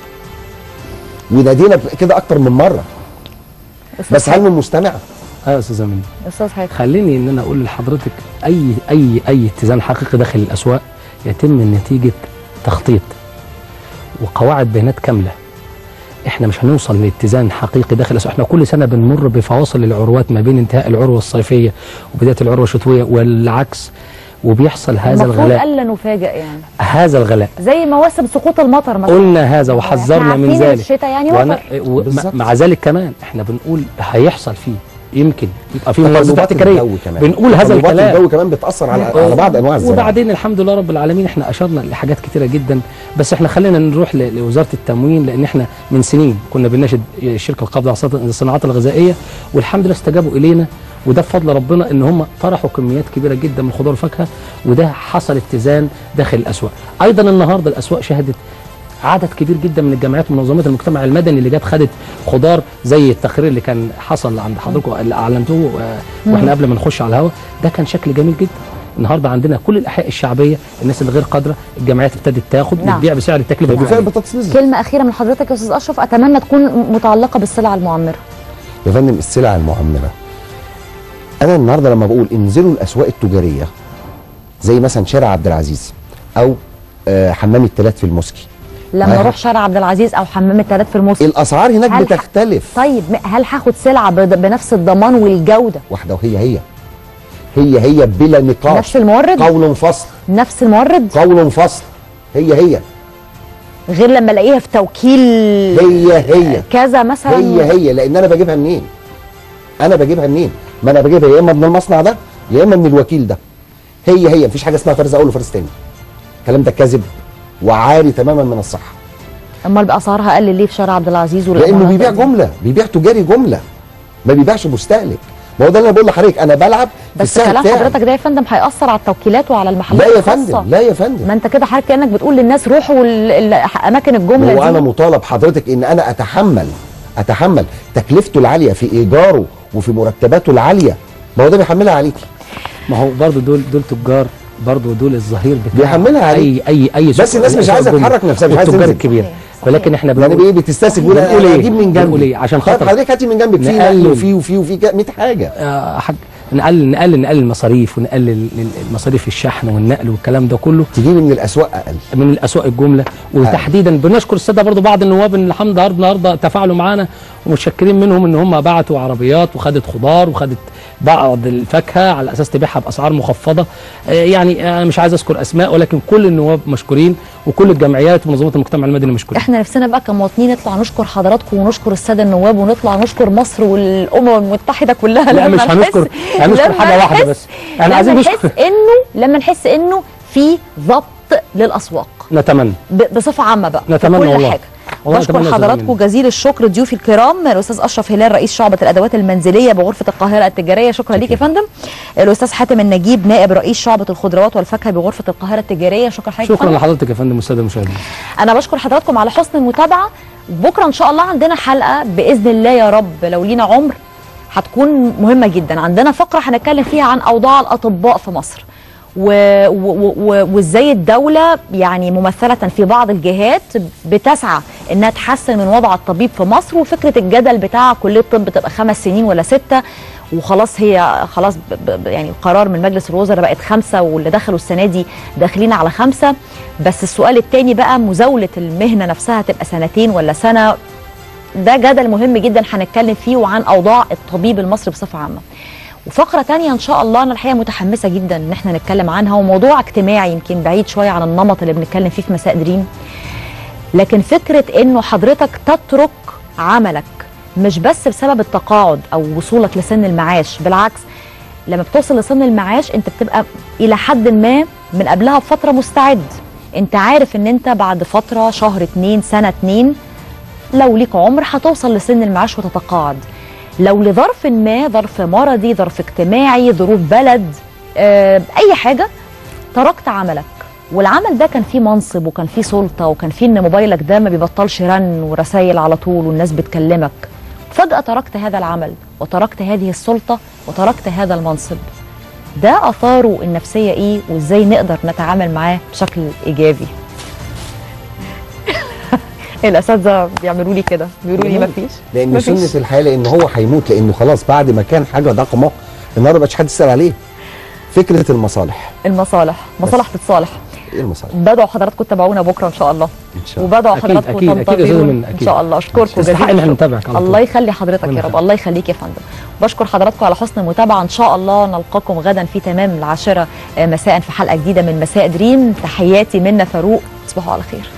ونادينا كده اكتر من مره. بس هل من مستمع؟ يا استاذ امين، استاذ حاتم، خليني ان انا اقول لحضرتك اي اتزان حقيقي داخل الاسواق يتم نتيجه تخطيط وقواعد بيانات كامله. احنا مش هنوصل لاتزان حقيقي داخل الاسواق، احنا كل سنه بنمر بفواصل العروات ما بين انتهاء العروه الصيفيه وبدايه العروه الشتويه والعكس، وبيحصل هذا الغلاء. المفروض الا نفاجئ يعني هذا الغلاء زي مواسم سقوط المطر مثلا، قلنا هذا وحذرنا من ذلك. الشتاء يعني مع ذلك كمان احنا بنقول هيحصل فيه، يمكن يبقى في مصدر احتكاريه، بنقول هذا الكلام. الجو كمان بتاثر على بعض انواع الزراعه. وبعدين الحمد لله رب العالمين احنا اشرنا لحاجات كتيره جدا، بس احنا خلينا نروح لوزاره التموين، لان احنا من سنين كنا بنناشد الشركه القابضه على الصناعات الغذائيه، والحمد لله استجابوا الينا، وده بفضل ربنا ان هم طرحوا كميات كبيره جدا من الخضار والفاكهه، وده حصل اتزان داخل الاسواق. ايضا النهارده الاسواق شهدت عدد كبير جدا من الجمعيات ومنظمات المجتمع المدني اللي جت خدت خضار، زي التقرير اللي كان حصل عند حضراتكم اللي اعلنتوه واحنا قبل ما نخش على الهواء، ده كان شكل جميل جدا. النهارده عندنا كل الاحياء الشعبيه، الناس اللي غير قادره، الجمعيات ابتدت تاخد وتبيع بسعر التكلفه. بفعل بطاطس نزل. كلمه اخيره من حضرتك يا استاذ اشرف، اتمنى تكون متعلقه بالسلع المعمره. يا فندم السلع المعمره، انا النهارده لما بقول انزلوا الاسواق التجاريه زي مثلا شارع عبد العزيز او حمام التلات في الموسكي، لما اروح شارع عبد العزيز او حمام التلات في الموسكي الاسعار هناك بتختلف. طيب هل هاخد سلعه بنفس الضمان والجوده؟ واحده وهي هي بلا نقاش. نفس المورد؟ قول فصل. نفس المورد؟ قول فصل. هي غير لما الاقيها في توكيل هي كذا مثلا. هي لان انا بجيبها منين؟ ما انا بجيبها يا اما من المصنع ده يا اما من الوكيل ده. هي مفيش حاجه اسمها فرز اول وفرز تاني. الكلام ده كذب وعاري تماما من الصحه. امال باسعارها اقل ليه في شارع عبد العزيز؟ لانه بيبيع جمله، بيبيع تجاري جمله، ما بيبيعش مستهلك. ما هو ده اللي انا بقول لحضرتك، انا بلعب في بس كلام حضرتك ده يا فندم هيأثر على التوكيلات وعلى المحلات الخاصة. لا يا فندم ما انت كده حضرتك كانك بتقول للناس روحوا اماكن الجمله دي. وانا مطالب حضرتك ان انا اتحمل تكلفته العاليه في ايجاره وفي مرتباته العاليه. ما هو ده بيحملها عليكي. ما هو برضه دول تجار، برضه دول الظهير بتاع بيحملها عليك. اي بس الناس مش عايزه تحرك نفسها، مش عايزه التجار الكبيره. ولكن احنا بنقول ايه، بتستسهل بنقول ايه، اجيب من جنبي. بنقول ايه عشان خاطر حضرتك هاتي من جنبك في نقل وفي 100 حاجه. نقلل المصاريف، ونقلل مصاريف الشحن والنقل والكلام ده كله، تجيب من الاسواق اقل، من الاسواق الجمله. وتحديدا بنشكر الساده برضو بعض النواب ان الحمد لله النهارده تفاعلوا معانا، ومتشكرين منهم ان هم بعتوا عربيات وخدت خضار وخدت بعض الفاكهه على اساس تبيعها باسعار مخفضه. يعني انا مش عايز اذكر اسماء، ولكن كل النواب مشكورين وكل الجمعيات ومنظمات المجتمع المدني مشكورين. احنا نفسنا بقى كمواطنين نطلع نشكر حضراتكم ونشكر الساده النواب ونطلع نشكر مصر والامم المتحده كلها. لا مش هنشكر حاجه واحده بس، احنا عايزين نشكر لما نحس انه في ضبط للاسواق. نتمنى بصفه عامه بقى نتمنى كل والله. حاجه. بشكر حضراتكم جزيل الشكر ضيوفي الكرام، الاستاذ اشرف هلال رئيس شعبه الادوات المنزليه بغرفه القاهره التجاريه، شكرا ليك يا فندم. الاستاذ حاتم النجيب نائب رئيس شعبه الخضروات والفاكهه بغرفه القاهره التجاريه، شكرا لحضرتك يا فندم والساده المشاهدين. انا بشكر حضراتكم على حسن المتابعه. بكره ان شاء الله عندنا حلقه باذن الله يا رب لو لينا عمر هتكون مهمه جدا. عندنا فقره هنتكلم فيها عن اوضاع الاطباء في مصر وازاي الدوله يعني ممثله في بعض الجهات بتسعى انها تحسن من وضع الطبيب في مصر، وفكره الجدل بتاع كليه الطب تبقى 5 سنين ولا 6 وخلاص. هي خلاص يعني قرار من مجلس الوزراء بقت 5، واللي دخلوا السنه دي داخلين على 5. بس السؤال الثاني بقى مزاوله المهنه نفسها تبقى 2 ولا سنة. ده جدل مهم جدا هنتكلم فيه، وعن اوضاع الطبيب المصري بصفه عامه. وفقره تانية ان شاء الله انا الحقيقه متحمسه جدا ان احنا نتكلم عنها، وموضوع اجتماعي يمكن بعيد شويه عن النمط اللي بنتكلم فيه في مساء دريم. لكن فكره انه حضرتك تترك عملك مش بس بسبب التقاعد او وصولك لسن المعاش، بالعكس لما بتوصل لسن المعاش انت بتبقى الى حد ما من قبلها بفتره مستعد. انت عارف ان انت بعد فتره شهر 2 سنه 2 لو ليك عمر هتوصل لسن المعاش وتتقاعد. لو لظرف ما، ظرف مرضي، ظرف اجتماعي، ظروف بلد، اي حاجه، تركت عملك، والعمل ده كان فيه منصب وكان فيه سلطه وكان فيه ان موبايلك ده ما بيبطلش رن ورسايل على طول والناس بتكلمك، وفجأة تركت هذا العمل وتركت هذه السلطة وتركت هذا المنصب. ده اثاره النفسيه ايه وازاي نقدر نتعامل معاه بشكل ايجابي؟ الاساتذه بيعملوا لي كده، بيقولوا لي مفيش، لان سنه الحياه، لان هو هيموت، لانه خلاص بعد ما كان حاجه ضخمه النهارده مبقاش حد يسال عليه. فكره المصالح مصالح تتصالح. ايه المصالح؟ بدعوا حضراتكم تتابعونا بكره ان شاء الله، ان شاء الله، وبدعوا حضراتكم تنتظرونا ان شاء الله. اشكركم جزيلا، الله يخلي حضرتك يا رب، الله يخليك يا فندم. بشكر حضراتكم على حسن المتابعه، ان شاء الله نلقاكم غدا في تمام 10 مساء في حلقه جديده من مساء دريم. تحياتي منا فاروق، تصبحوا على خير.